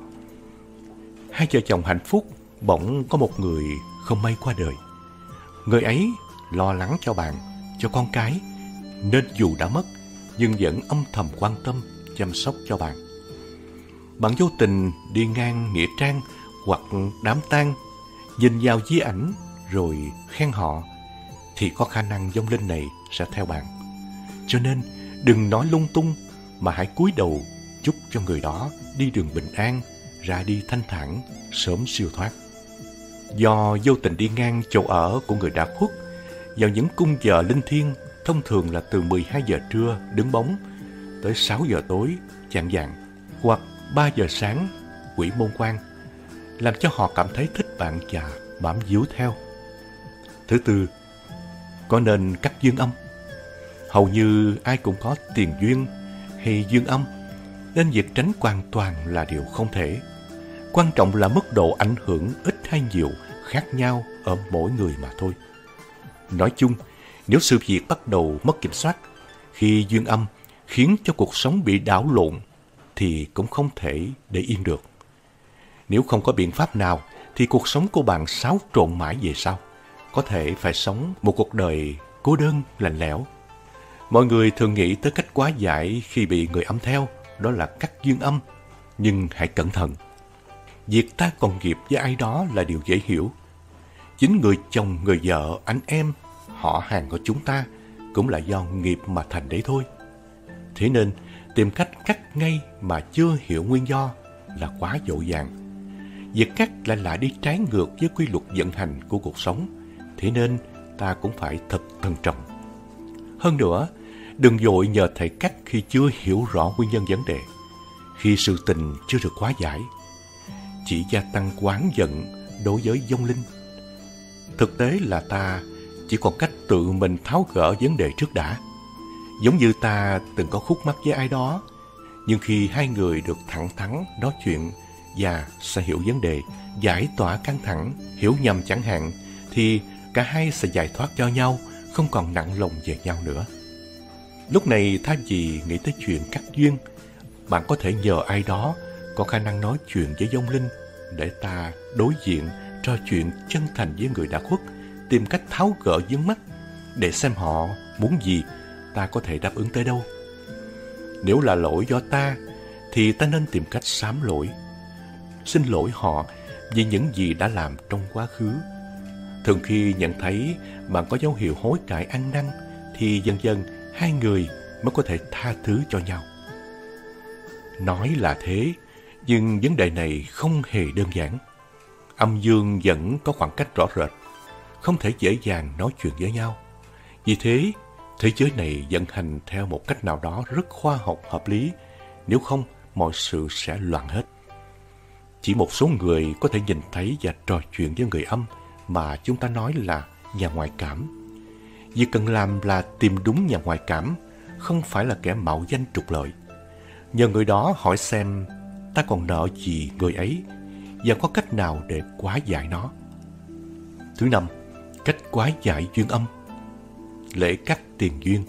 Hai vợ chồng hạnh phúc, bỗng có một người không may qua đời. Người ấy lo lắng cho bạn, cho con cái, nên dù đã mất nhưng vẫn âm thầm quan tâm, chăm sóc cho bạn. Bạn vô tình đi ngang nghĩa trang hoặc đám tang, nhìn vào di ảnh rồi khen họ, thì có khả năng vong linh này sẽ theo bạn. Cho nên đừng nói lung tung, mà hãy cúi đầu chúc cho người đó đi đường bình an, ra đi thanh thản, sớm siêu thoát. Do vô tình đi ngang chỗ ở của người đã khuất vào những cung giờ linh thiêng, thông thường là từ mười hai giờ trưa đứng bóng tới sáu giờ tối chạng vạng, hoặc ba giờ sáng quỷ môn quan, làm cho họ cảm thấy thích bạn và bám víu theo. Thứ tư, có nên cắt duyên âm? Hầu như ai cũng có tiền duyên hay duyên âm, nên việc tránh hoàn toàn là điều không thể. Quan trọng là mức độ ảnh hưởng ít hay nhiều khác nhau ở mỗi người mà thôi. Nói chung, nếu sự việc bắt đầu mất kiểm soát, khi duyên âm khiến cho cuộc sống bị đảo lộn, thì cũng không thể để yên được. Nếu không có biện pháp nào, thì cuộc sống của bạn xáo trộn mãi về sau. Có thể phải sống một cuộc đời cô đơn, lạnh lẽo. Mọi người thường nghĩ tới cách hóa giải khi bị người âm theo, đó là cắt duyên âm. Nhưng hãy cẩn thận. Việc ta còn nghiệp với ai đó là điều dễ hiểu. Chính người chồng, người vợ, anh em, họ hàng của chúng ta cũng là do nghiệp mà thành đấy thôi. Thế nên, tìm cách cắt ngay mà chưa hiểu nguyên do là quá dội vàng. Việc cắt lại lại đi trái ngược với quy luật vận hành của cuộc sống. Thế nên, ta cũng phải thật thận trọng. Hơn nữa, đừng vội nhờ thầy cắt khi chưa hiểu rõ nguyên nhân vấn đề, khi sự tình chưa được hóa giải. Chỉ gia tăng oán giận đối với vong linh. Thực tế là ta chỉ còn cách tự mình tháo gỡ vấn đề trước đã. Giống như ta từng có khúc mắc với ai đó, nhưng khi hai người được thẳng thắn nói chuyện và sẽ hiểu vấn đề, giải tỏa căng thẳng, hiểu nhầm chẳng hạn, thì cả hai sẽ giải thoát cho nhau, không còn nặng lòng về nhau nữa. Lúc này thay vì nghĩ tới chuyện cắt duyên, bạn có thể nhờ ai đó có khả năng nói chuyện với vong linh để ta đối diện, trò chuyện chân thành với người đã khuất, tìm cách tháo gỡ vướng mắc để xem họ muốn gì, ta có thể đáp ứng tới đâu. Nếu là lỗi do ta, thì ta nên tìm cách sám lỗi, xin lỗi họ vì những gì đã làm trong quá khứ. Thường khi nhận thấy bạn có dấu hiệu hối cải ăn năn, thì dần dần hai người mới có thể tha thứ cho nhau. Nói là thế, nhưng vấn đề này không hề đơn giản. Âm dương vẫn có khoảng cách rõ rệt, không thể dễ dàng nói chuyện với nhau. Vì thế, thế giới này vận hành theo một cách nào đó rất khoa học hợp lý, nếu không mọi sự sẽ loạn hết. Chỉ một số người có thể nhìn thấy và trò chuyện với người âm mà chúng ta nói là nhà ngoại cảm. Việc cần làm là tìm đúng nhà ngoại cảm, không phải là kẻ mạo danh trục lợi. Nhờ người đó hỏi xem ta còn nợ gì người ấy và có cách nào để hóa giải nó. Thứ năm, cách hóa giải duyên âm. Lễ cắt tiền duyên.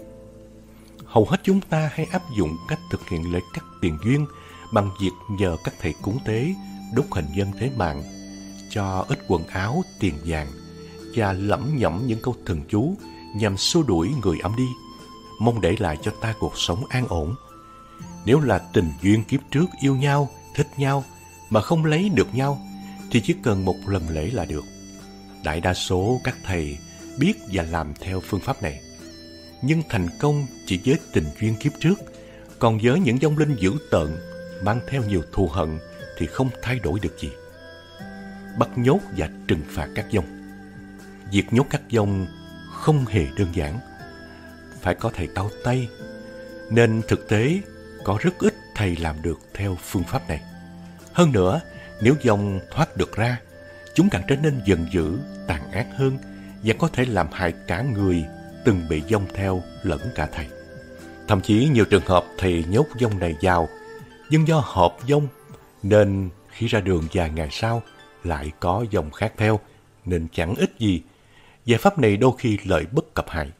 Hầu hết chúng ta hay áp dụng cách thực hiện lễ cắt tiền duyên bằng việc nhờ các thầy cúng tế, đốt hình nhân thế mạng, cho ít quần áo, tiền vàng và lẩm nhẩm những câu thần chú nhằm xua đuổi người âm đi, mong để lại cho ta cuộc sống an ổn. Nếu là tình duyên kiếp trước yêu nhau, thích nhau mà không lấy được nhau, thì chỉ cần một lần lễ là được. Đại đa số các thầy biết và làm theo phương pháp này. Nhưng thành công chỉ với tình duyên kiếp trước, còn với những vong linh dữ tợn mang theo nhiều thù hận thì không thay đổi được gì. Bắt nhốt và trừng phạt các vong. Việc nhốt các vong không hề đơn giản, phải có thầy tao tay, nên thực tế có rất ít thầy làm được theo phương pháp này. Hơn nữa, nếu vong thoát được ra, chúng càng trở nên giận dữ, tàn ác hơn và có thể làm hại cả người từng bị vong theo lẫn cả thầy. Thậm chí nhiều trường hợp thầy nhốt vong này vào, nhưng do hợp vong nên khi ra đường vài ngày sau lại có vong khác theo, nên chẳng ích gì. Giải pháp này đôi khi lợi bất cập hại.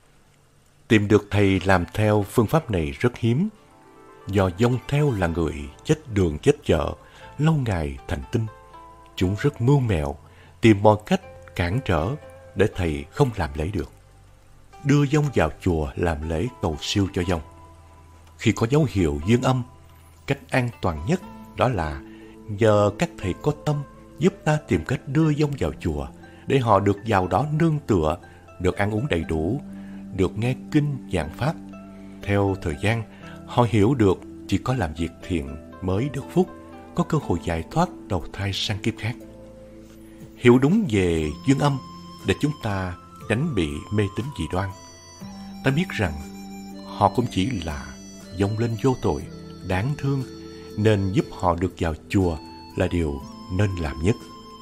Tìm được thầy làm theo phương pháp này rất hiếm, do vong theo là người chết đường chết chợ, lâu ngày thành tinh. Chúng rất mưu mẹo, tìm mọi cách cản trở để thầy không làm lễ được. Đưa vong vào chùa làm lễ cầu siêu cho vong. Khi có dấu hiệu duyên âm, cách an toàn nhất đó là nhờ các thầy có tâm giúp ta tìm cách đưa vong vào chùa để họ được vào đó nương tựa, được ăn uống đầy đủ, được nghe kinh giảng pháp. Theo thời gian, họ hiểu được chỉ có làm việc thiện mới được phúc, có cơ hội giải thoát đầu thai sang kiếp khác. Hiểu đúng về duyên âm để chúng ta tránh bị mê tín dị đoan. Ta biết rằng họ cũng chỉ là vong linh vô tội, đáng thương, nên giúp họ được vào chùa là điều nên làm nhất.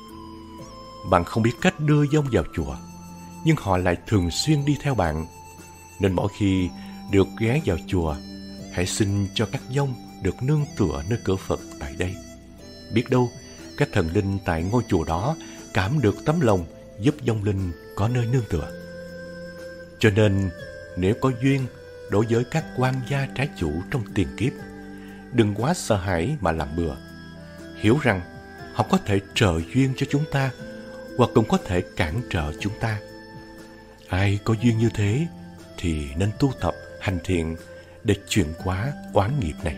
Bạn không biết cách đưa vong vào chùa, nhưng họ lại thường xuyên đi theo bạn. Nên mỗi khi được ghé vào chùa, hãy xin cho các vong được nương tựa nơi cửa Phật tại đây. Biết đâu, các thần linh tại ngôi chùa đó cảm được tấm lòng giúp vong linh có nơi nương tựa. Cho nên, nếu có duyên đối với các quan gia trái chủ trong tiền kiếp, đừng quá sợ hãi mà làm bừa. Hiểu rằng họ có thể trợ duyên cho chúng ta, hoặc cũng có thể cản trở chúng ta. Ai có duyên như thế thì nên tu tập hành thiện để chuyển hóa oán nghiệp này.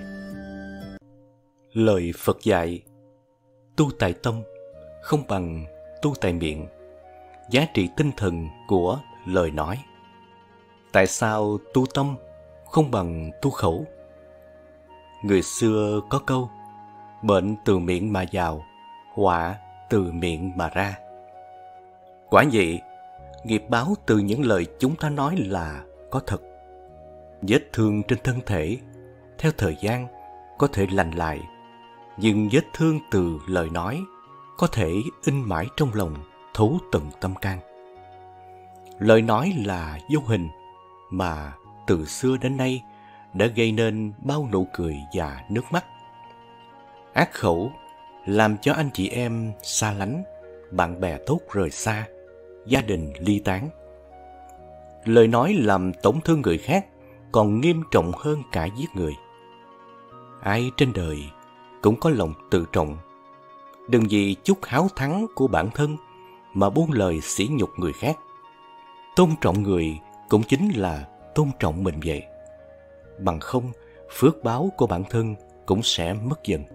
Lời Phật dạy, tu tại tâm không bằng tu tại miệng. Giá trị tinh thần của lời nói. Tại sao tu tâm không bằng tu khẩu? Người xưa có câu, bệnh từ miệng mà vào, họa từ miệng mà ra. Quả vậy, nghiệp báo từ những lời chúng ta nói là có thật. Vết thương trên thân thể, theo thời gian, có thể lành lại, nhưng vết thương từ lời nói có thể in mãi trong lòng, thấu tận tâm can. Lời nói là vô hình, mà từ xưa đến nay đã gây nên bao nụ cười và nước mắt. Ác khẩu làm cho anh chị em xa lánh, bạn bè tốt rời xa, gia đình ly tán. Lời nói làm tổn thương người khác còn nghiêm trọng hơn cả giết người. Ai trên đời cũng có lòng tự trọng. Đừng vì chút háo thắng của bản thân mà buông lời sỉ nhục người khác. Tôn trọng người cũng chính là tôn trọng mình vậy. Bằng không, phước báo của bản thân cũng sẽ mất dần.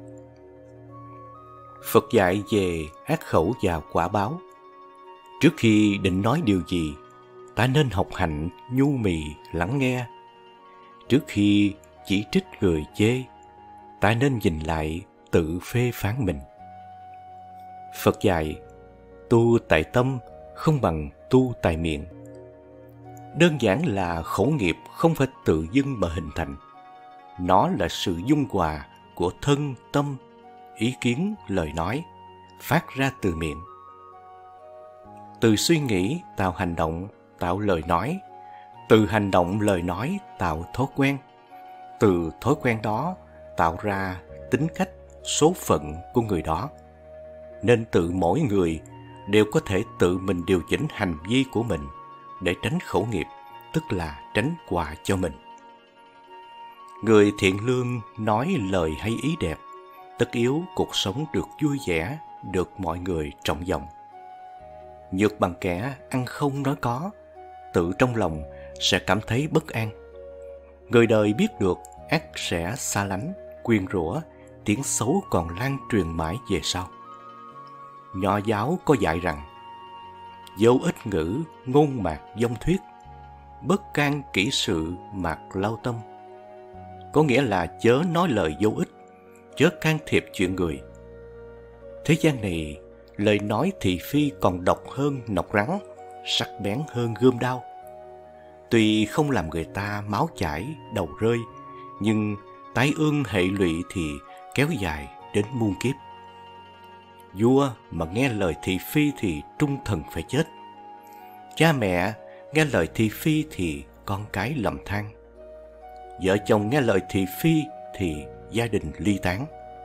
Phật dạy về ác khẩu và quả báo. Trước khi định nói điều gì, ta nên học hành nhu mì lắng nghe. Trước khi chỉ trích người chê, ta nên nhìn lại tự phê phán mình. Phật dạy, tu tại tâm không bằng tu tại miệng. Đơn giản là khẩu nghiệp không phải tự dưng mà hình thành. Nó là sự dung hòa của thân, tâm, ý kiến, lời nói, phát ra từ miệng. Từ suy nghĩ tạo hành động, tạo lời nói. Từ hành động, lời nói tạo thói quen. Từ thói quen đó tạo ra tính cách, số phận của người đó. Nên tự mỗi người đều có thể tự mình điều chỉnh hành vi của mình để tránh khẩu nghiệp, tức là tránh họa cho mình. Người thiện lương nói lời hay ý đẹp, tất yếu cuộc sống được vui vẻ, được mọi người trọng vọng. Nhược bằng kẻ ăn không nói có, tự trong lòng sẽ cảm thấy bất an. Người đời biết được ắt sẽ xa lánh, quyên rủa, tiếng xấu còn lan truyền mãi về sau. Nho giáo có dạy rằng, vô ích ngữ, ngôn mạc vong thuyết, bất can kỹ sự mạc lao tâm. Có nghĩa là chớ nói lời vô ích, chớ can thiệp chuyện người. Thế gian này, lời nói thị phi còn độc hơn nọc rắn, sắc bén hơn gươm đao. Tuy không làm người ta máu chảy, đầu rơi, nhưng tai ương hệ lụy thì kéo dài đến muôn kiếp. Vua mà nghe lời thị phi thì trung thần phải chết. Cha mẹ nghe lời thị phi thì con cái lầm than. Vợ chồng nghe lời thị phi thì gia đình ly tán.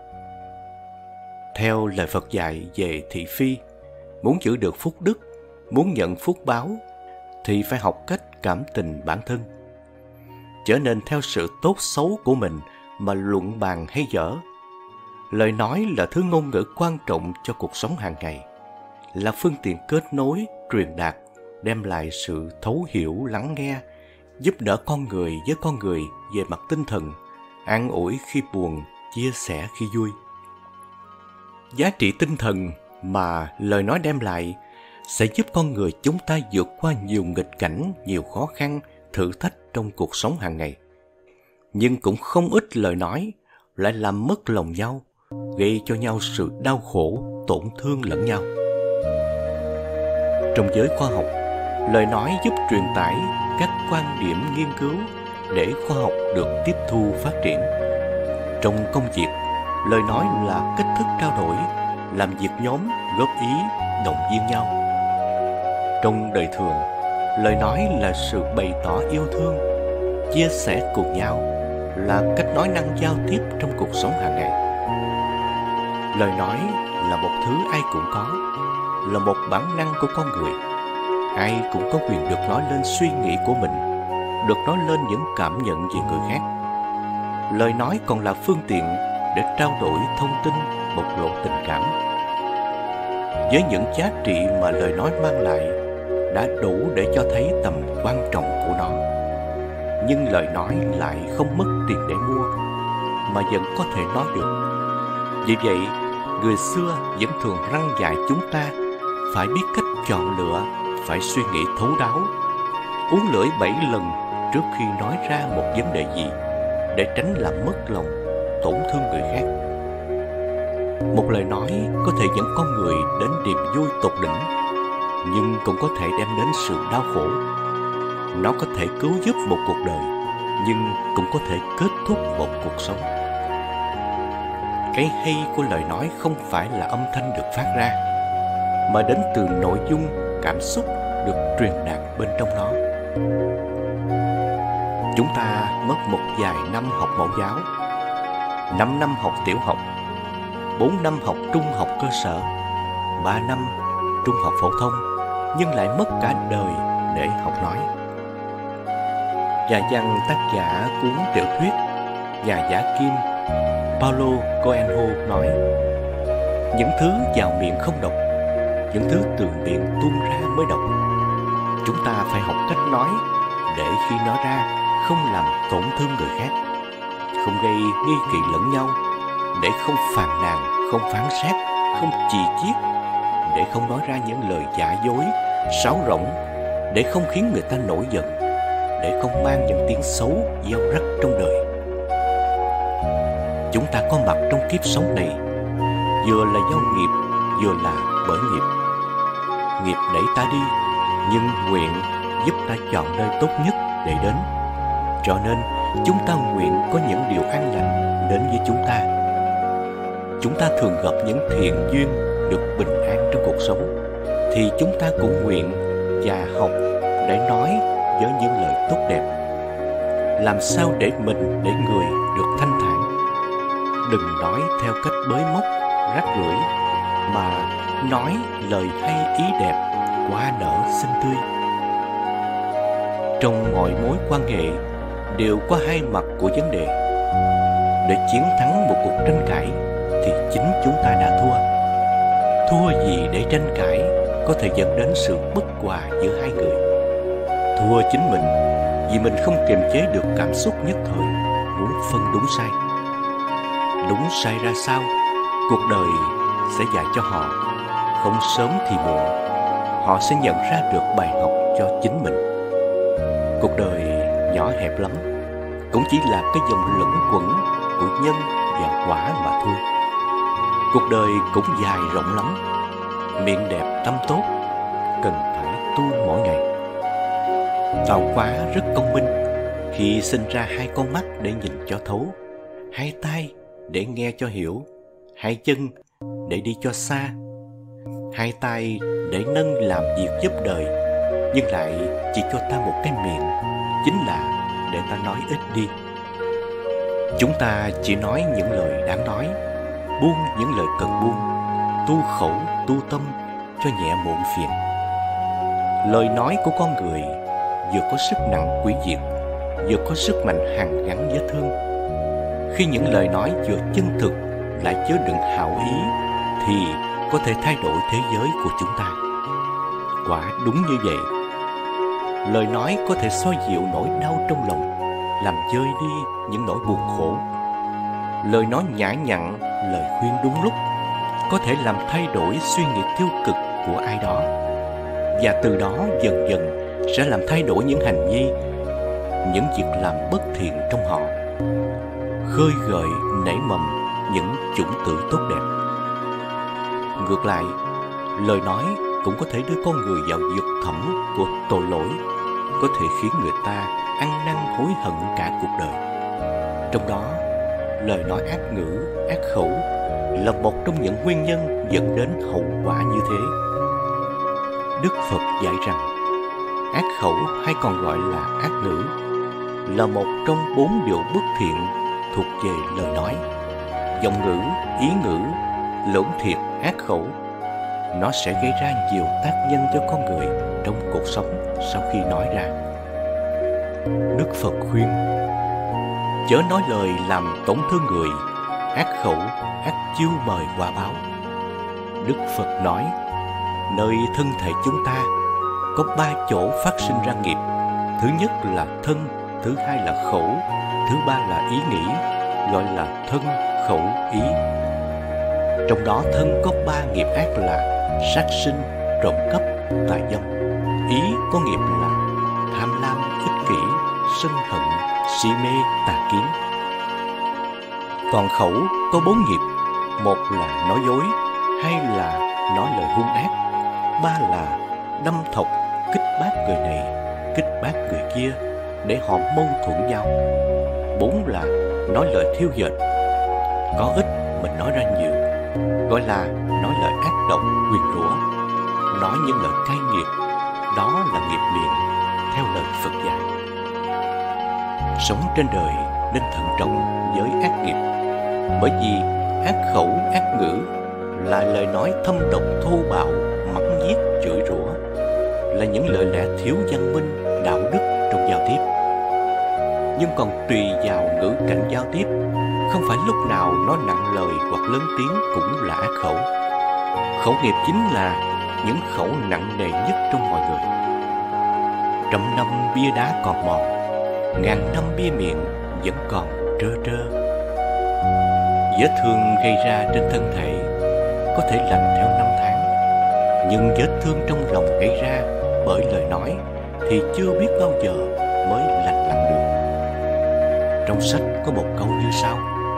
Theo lời Phật dạy về thị phi, muốn giữ được phúc đức, muốn nhận phúc báo, thì phải học cách cảm tình bản thân. Trở nên theo sự tốt xấu của mình mà luận bàn hay dở. Lời nói là thứ ngôn ngữ quan trọng cho cuộc sống hàng ngày, là phương tiện kết nối, truyền đạt, đem lại sự thấu hiểu, lắng nghe, giúp đỡ con người với con người về mặt tinh thần, an ủi khi buồn, chia sẻ khi vui. Giá trị tinh thần mà lời nói đem lại sẽ giúp con người chúng ta vượt qua nhiều nghịch cảnh, nhiều khó khăn, thử thách trong cuộc sống hàng ngày. Nhưng cũng không ít lời nói lại làm mất lòng nhau, gây cho nhau sự đau khổ, tổn thương lẫn nhau. Trong giới khoa học, lời nói giúp truyền tải các quan điểm nghiên cứu để khoa học được tiếp thu phát triển. Trong công việc, lời nói là cách thức trao đổi, làm việc nhóm, góp ý, động viên nhau. Trong đời thường, lời nói là sự bày tỏ yêu thương, chia sẻ cùng nhau, là cách nói năng giao tiếp trong cuộc sống hàng ngày. Lời nói là một thứ ai cũng có, là một bản năng của con người. Ai cũng có quyền được nói lên suy nghĩ của mình, được nói lên những cảm nhận về người khác. Lời nói còn là phương tiện để trao đổi thông tin, bộc lộ tình cảm. Với những giá trị mà lời nói mang lại đã đủ để cho thấy tầm quan trọng của nó. Nhưng lời nói lại không mất tiền để mua, mà vẫn có thể nói được. Vì vậy, người xưa vẫn thường răn dạy chúng ta phải biết cách chọn lựa, phải suy nghĩ thấu đáo, uốn lưỡi bảy lần trước khi nói ra một vấn đề gì, để tránh làm mất lòng, tổn thương người khác. Một lời nói có thể dẫn con người đến niềm vui tột đỉnh, nhưng cũng có thể đem đến sự đau khổ. Nó có thể cứu giúp một cuộc đời, nhưng cũng có thể kết thúc một cuộc sống. Cái hay của lời nói không phải là âm thanh được phát ra, mà đến từ nội dung, cảm xúc được truyền đạt bên trong nó. Chúng ta mất một vài năm học mẫu giáo, năm năm học tiểu học, bốn năm học trung học cơ sở, ba năm trung học phổ thông, nhưng lại mất cả đời để học nói. Nhà văn tác giả cuốn tiểu thuyết Nhà giả kim Paulo Coelho nói: những thứ vào miệng không độc, những thứ từ miệng tuôn ra mới độc. Chúng ta phải học cách nói để khi nói ra không làm tổn thương người khác, không gây nghi kỵ lẫn nhau, để không phàn nàn, không phán xét, không chì chiết, để không nói ra những lời giả dối, sáo rỗng, để không khiến người ta nổi giận, để không mang những tiếng xấu gieo rắc trong đời. Chúng ta có mặt trong kiếp sống này, vừa là do nghiệp, vừa là bởi nghiệp. Nghiệp đẩy ta đi, nhưng nguyện giúp ta chọn nơi tốt nhất để đến. Cho nên, chúng ta nguyện có những điều an lành đến với chúng ta. Chúng ta thường gặp những thiện duyên được bình an trong cuộc sống, thì chúng ta cũng nguyện và học để nói với những lời tốt đẹp. Làm sao để mình, để người được thanh thản. Đừng nói theo cách bới móc, rác rưởi, mà nói lời hay ý đẹp, hoa nở xinh tươi. Trong mọi mối quan hệ đều có hai mặt của vấn đề. Để chiến thắng một cuộc tranh cãi thì chính chúng ta đã thua. Thua gì để tranh cãi có thể dẫn đến sự bất hòa giữa hai người. Thua chính mình vì mình không kiềm chế được cảm xúc nhất thời, muốn phân đúng sai. Đúng sai ra sao, cuộc đời sẽ dạy cho họ. Không sớm thì muộn, họ sẽ nhận ra được bài học cho chính mình. Cuộc đời nhỏ hẹp lắm, cũng chỉ là cái dòng luẩn quẩn của nhân và quả mà thôi. Cuộc đời cũng dài rộng lắm, miệng đẹp tâm tốt, cần phải tu mỗi ngày. Tạo hóa rất công minh khi sinh ra hai con mắt để nhìn cho thấu, hai tai để nghe cho hiểu, hai chân để đi cho xa, hai tay để nâng làm việc giúp đời, nhưng lại chỉ cho ta một cái miệng, chính là để ta nói ít đi. Chúng ta chỉ nói những lời đáng nói, buông những lời cần buông, tu khẩu, tu tâm cho nhẹ muộn phiền. Lời nói của con người vừa có sức nặng hủy diệt, vừa có sức mạnh hàn gắn vết thương. Khi những lời nói vừa chân thực lại chứa đựng hảo ý thì có thể thay đổi thế giới của chúng ta. Quả đúng như vậy. Lời nói có thể xoa dịu nỗi đau trong lòng, làm vơi đi những nỗi buồn khổ. Lời nói nhã nhặn, lời khuyên đúng lúc có thể làm thay đổi suy nghĩ tiêu cực của ai đó, và từ đó dần dần sẽ làm thay đổi những hành vi, những việc làm bất thiện trong họ, khơi gợi nảy mầm những chủng tử tốt đẹp. Ngược lại, lời nói cũng có thể đưa con người vào vực thẳm của tội lỗi, có thể khiến người ta ăn năn hối hận cả cuộc đời. Trong đó, lời nói ác ngữ, ác khẩu là một trong những nguyên nhân dẫn đến hậu quả như thế. Đức Phật dạy rằng, ác khẩu hay còn gọi là ác ngữ là một trong bốn điều bất thiện thuộc về lời nói: vọng ngữ, ý ngữ, lưỡng thiệt, ác khẩu. nó sẽ gây ra nhiều tác nhân cho con người trong cuộc sống sau khi nói ra. Đức Phật khuyên: chớ nói lời làm tổn thương người, ác khẩu ác chiêu mời quả báo. Đức Phật nói: nơi thân thể chúng ta có ba chỗ phát sinh ra nghiệp. Thứ nhất là thân, thứ hai là khẩu, thứ ba là ý nghĩ, gọi là thân, khẩu, ý. Trong đó thân có ba nghiệp ác là sát sinh, trộm cắp, tà dâm. Ý có nghiệp là tham lam, ích kỷ, sân hận, si mê, tà kiến. Còn khẩu có bốn nghiệp: một là nói dối, hai là nói lời hung ác, ba là đâm thọc, kích bác người này, kích bác người kia để họ mâu thuẫn nhau, bốn là nói lời thiêu dệt. Có ít mình nói ra nhiều, gọi là nói lời ác độc, nguyền rủa, nói những lời cay nghiệt, đó là nghiệp miệng theo lời Phật dạy. Sống trên đời nên thận trọng với ác nghiệp, bởi vì ác khẩu, ác ngữ là lời nói thâm độc, thô bạo, mắng nhiếc, chửi rủa, là những lời lẽ thiếu văn minh, đạo đức trong giao tiếp. Nhưng còn tùy vào ngữ cảnh giao tiếp, không phải lúc nào nói nặng lời hoặc lớn tiếng cũng là ác khẩu. Khẩu nghiệp chính là những khẩu nặng nề nhất trong mọi người. Trăm năm bia đá còn mòn, ngàn năm bia miệng vẫn còn trơ trơ. Vết thương gây ra trên thân thể có thể lành theo năm tháng, nhưng vết thương trong lòng gây ra bởi lời nói thì chưa biết bao giờ mới lành lặn được. Trong sách có một câu như sau: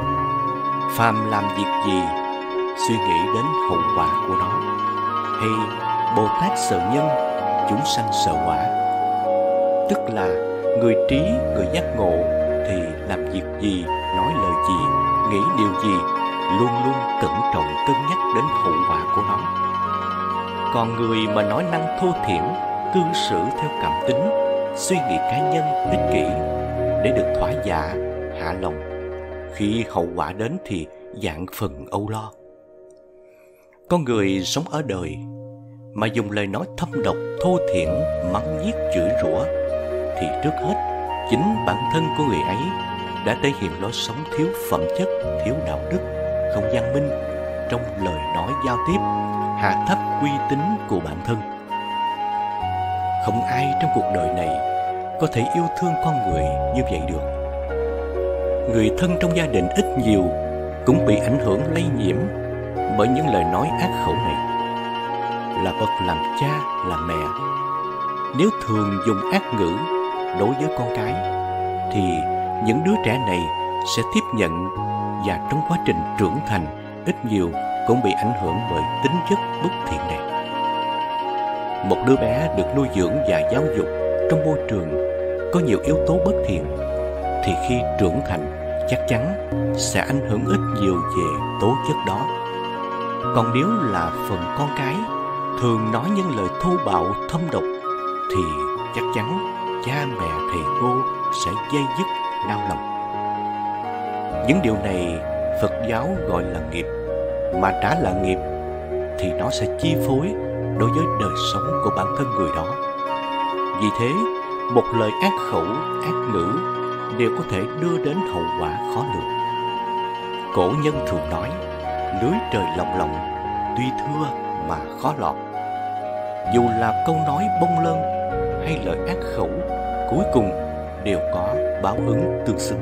phàm làm việc gì, suy nghĩ đến hậu quả của nó. Hay Bồ Tát sợ nhân, chúng sanh sợ quả. Tức là người trí, người giác ngộ thì làm việc gì, nói lời gì, nghĩ điều gì luôn luôn cẩn trọng cân nhắc đến hậu quả của nó. Còn người mà nói năng thô thiển, cư xử theo cảm tính, suy nghĩ cá nhân, ích kỷ để được thỏa dạ, hạ lòng, khi hậu quả đến thì vạn phần âu lo. Con người sống ở đời mà dùng lời nói thâm độc, thô thiển, mắng nhiếc, chửi rủa thì trước hết chính bản thân của người ấy đã thể hiện lối sống thiếu phẩm chất, thiếu đạo đức, không văn minh trong lời nói giao tiếp, hạ thấp uy tín của bản thân. Không ai trong cuộc đời này có thể yêu thương con người như vậy được. Người thân trong gia đình ít nhiều cũng bị ảnh hưởng lây nhiễm bởi những lời nói ác khẩu này. Là bậc làm cha, làm mẹ, nếu thường dùng ác ngữ đối với con cái thì những đứa trẻ này sẽ tiếp nhận, và trong quá trình trưởng thành ít nhiều cũng bị ảnh hưởng bởi tính chất bất thiện này. Một đứa bé được nuôi dưỡng và giáo dục trong môi trường có nhiều yếu tố bất thiện thì khi trưởng thành chắc chắn sẽ ảnh hưởng ít nhiều về tố chất đó. Còn nếu là phần con cái thường nói những lời thô bạo, thâm độc thì chắc chắn cha mẹ, thầy cô sẽ dây dứt, nao lòng. Những điều này Phật giáo gọi là nghiệp, mà trả là nghiệp thì nó sẽ chi phối đối với đời sống của bản thân người đó. Vì thế, một lời ác khẩu, ác ngữ đều có thể đưa đến hậu quả khó lường. Cổ nhân thường nói, lưới trời lồng lộng, tuy thưa mà khó lọt. Dù là câu nói bông lơn hay lời ác khẩu, cuối cùng đều có báo ứng tương xứng.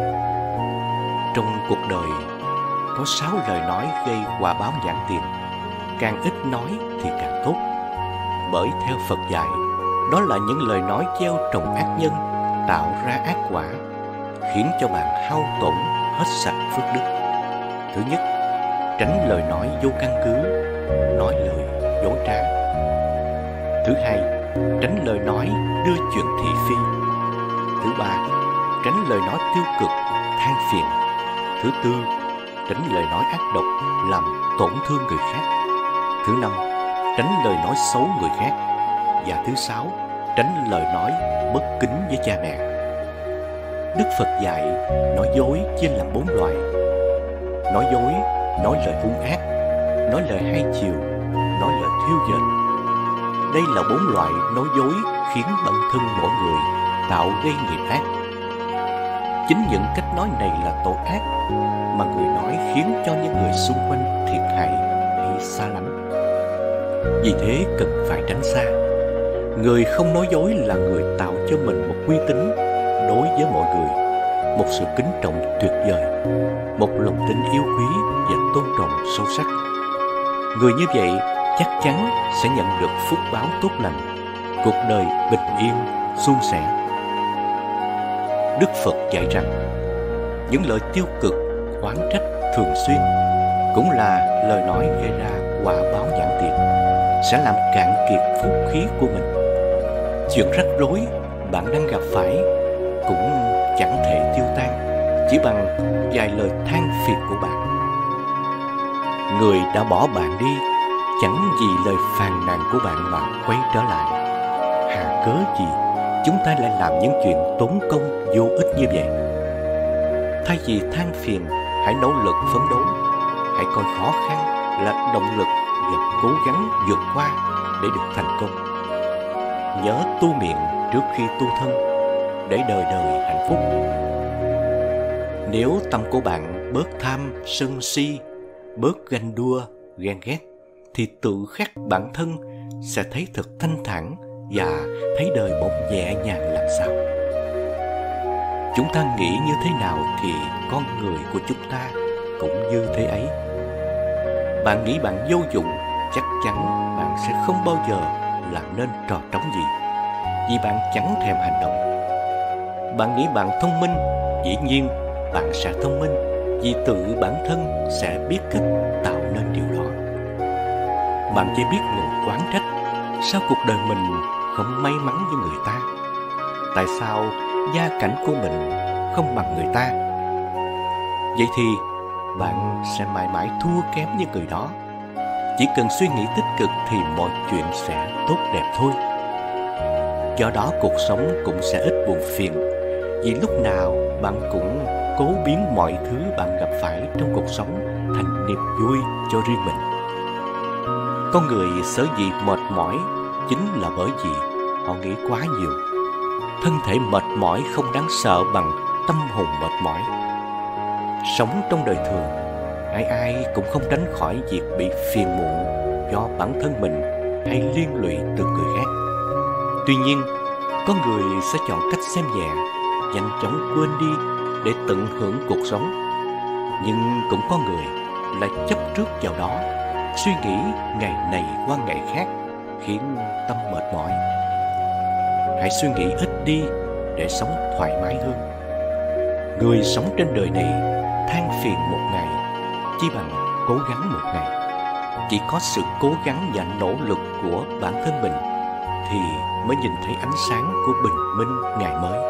Trong cuộc đời có sáu lời nói gây quả báo nhãn tiền, càng ít nói thì càng tốt. Bởi theo Phật dạy, đó là những lời nói gieo trồng ác nhân, tạo ra ác quả, khiến cho bạn hao tổn hết sạch phước đức. Thứ nhất, tránh lời nói vô căn cứ, nói lời dối trá. Thứ hai, tránh lời nói đưa chuyện thị phi. Thứ ba, tránh lời nói tiêu cực, than phiền. Thứ tư, tránh lời nói ác độc, làm tổn thương người khác. Thứ năm, tránh lời nói xấu người khác. Và thứ sáu, tránh lời nói bất kính với cha mẹ. Đức Phật dạy nói dối chia làm bốn loại: nói dối, nói lời hung ác, nói lời hai chiều nói lời thiêu dệt. Đây là bốn loại nói dối khiến bản thân mỗi người tạo gây nghiệp ác. Chính những cách nói này là tội ác mà người nói khiến cho những người xung quanh thiệt hại hay xa lánh. Vì thế cần phải tránh xa. Người không nói dối là người tạo cho mình một uy tín đối với mọi người, một sự kính trọng tuyệt vời, một lòng tin yêu quý và tôn trọng sâu sắc. Người như vậy chắc chắn sẽ nhận được phúc báo tốt lành, cuộc đời bình yên, suôn sẻ. Đức Phật dạy rằng, những lời tiêu cực, oán trách thường xuyên cũng là lời nói gây ra quả báo nhãn tiền, sẽ làm cạn kiệt phúc khí của mình. Chuyện rắc rối bạn đang gặp phải cũng chẳng thể tiêu tan chỉ bằng vài lời than phiền của bạn. Người đã bỏ bạn đi chẳng vì lời phàn nàn của bạn mà quay trở lại. Hà cớ gì chúng ta lại làm những chuyện tốn công vô ích như vậy? Thay vì than phiền, hãy nỗ lực phấn đấu. Hãy coi khó khăn là động lực và cố gắng vượt qua để được thành công. Nhớ tu miệng trước khi tu thân, để đời đời hạnh phúc. Nếu tâm của bạn bớt tham, sân si, bớt ganh đua, ghen ghét, thì tự khắc bản thân sẽ thấy thật thanh thản và thấy đời một nhẹ nhàng làm sao. Chúng ta nghĩ như thế nào thì con người của chúng ta cũng như thế ấy. Bạn nghĩ bạn vô dụng, chắc chắn bạn sẽ không bao giờ làm nên trò trống gì, vì bạn chẳng thèm hành động. Bạn nghĩ bạn thông minh, dĩ nhiên bạn sẽ thông minh, vì tự bản thân sẽ biết cách tạo nên điều đó. Bạn chỉ biết ngồi oán trách, sao cuộc đời mình không may mắn như người ta? Tại sao gia cảnh của mình không bằng người ta? Vậy thì bạn sẽ mãi mãi thua kém như người đó. Chỉ cần suy nghĩ tích cực thì mọi chuyện sẽ tốt đẹp thôi. Do đó cuộc sống cũng sẽ ít buồn phiền, vì lúc nào bạn cũng cố biến mọi thứ bạn gặp phải trong cuộc sống thành niềm vui cho riêng mình. Con người sở dĩ mệt mỏi chính là bởi vì họ nghĩ quá nhiều. Thân thể mệt mỏi không đáng sợ bằng tâm hồn mệt mỏi. Sống trong đời thường, ai ai cũng không tránh khỏi việc bị phiền muộn do bản thân mình hay liên lụy từ người khác. Tuy nhiên, có người sẽ chọn cách xem nhẹ, nhanh chóng quên đi để tận hưởng cuộc sống. Nhưng cũng có người lại chấp trước vào đó, suy nghĩ ngày này qua ngày khác, khiến tâm mệt mỏi. Hãy suy nghĩ ít đi để sống thoải mái hơn. Người sống trên đời này than phiền một ngày chỉ bằng cố gắng một ngày. Chỉ có sự cố gắng và nỗ lực của bản thân mình thì mới nhìn thấy ánh sáng của bình minh ngày mới.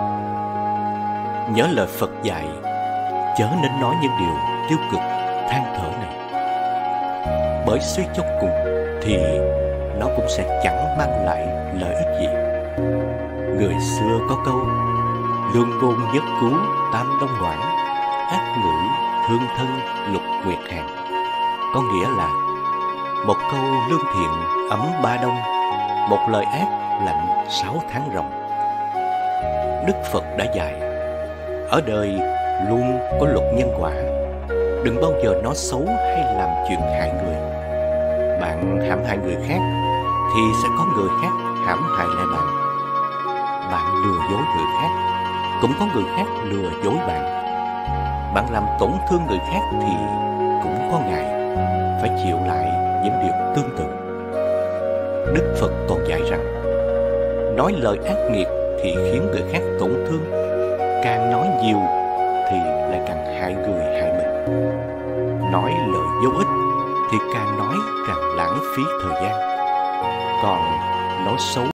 Nhớ lời Phật dạy, chớ nên nói những điều tiêu cực than thở này, bởi suy cho cùng thì nó cũng sẽ chẳng mang lại lợi ích gì. Người xưa có câu, lương ngôn nhất cứu tam đông noãn, ác ngữ thương thân lục nguyệt hàng. Có nghĩa là một câu lương thiện ấm ba đông, một lời ác lạnh sáu tháng ròng. Đức Phật đã dạy, ở đời luôn có luật nhân quả. Đừng bao giờ nói xấu hay làm chuyện hại người. Bạn hãm hại người khác thì sẽ có người khác hãm hại lại bạn. Bạn lừa dối người khác, cũng có người khác lừa dối bạn. Bạn làm tổn thương người khác thì cũng có ngày phải chịu lại những điều tương tự. Đức Phật còn dạy rằng, nói lời ác nghiệt thì khiến người khác tổn thương, càng nói nhiều thì lại càng hại người hại mình. Nói lời vô ích thì càng nói càng lãng phí thời gian. Còn nói xấu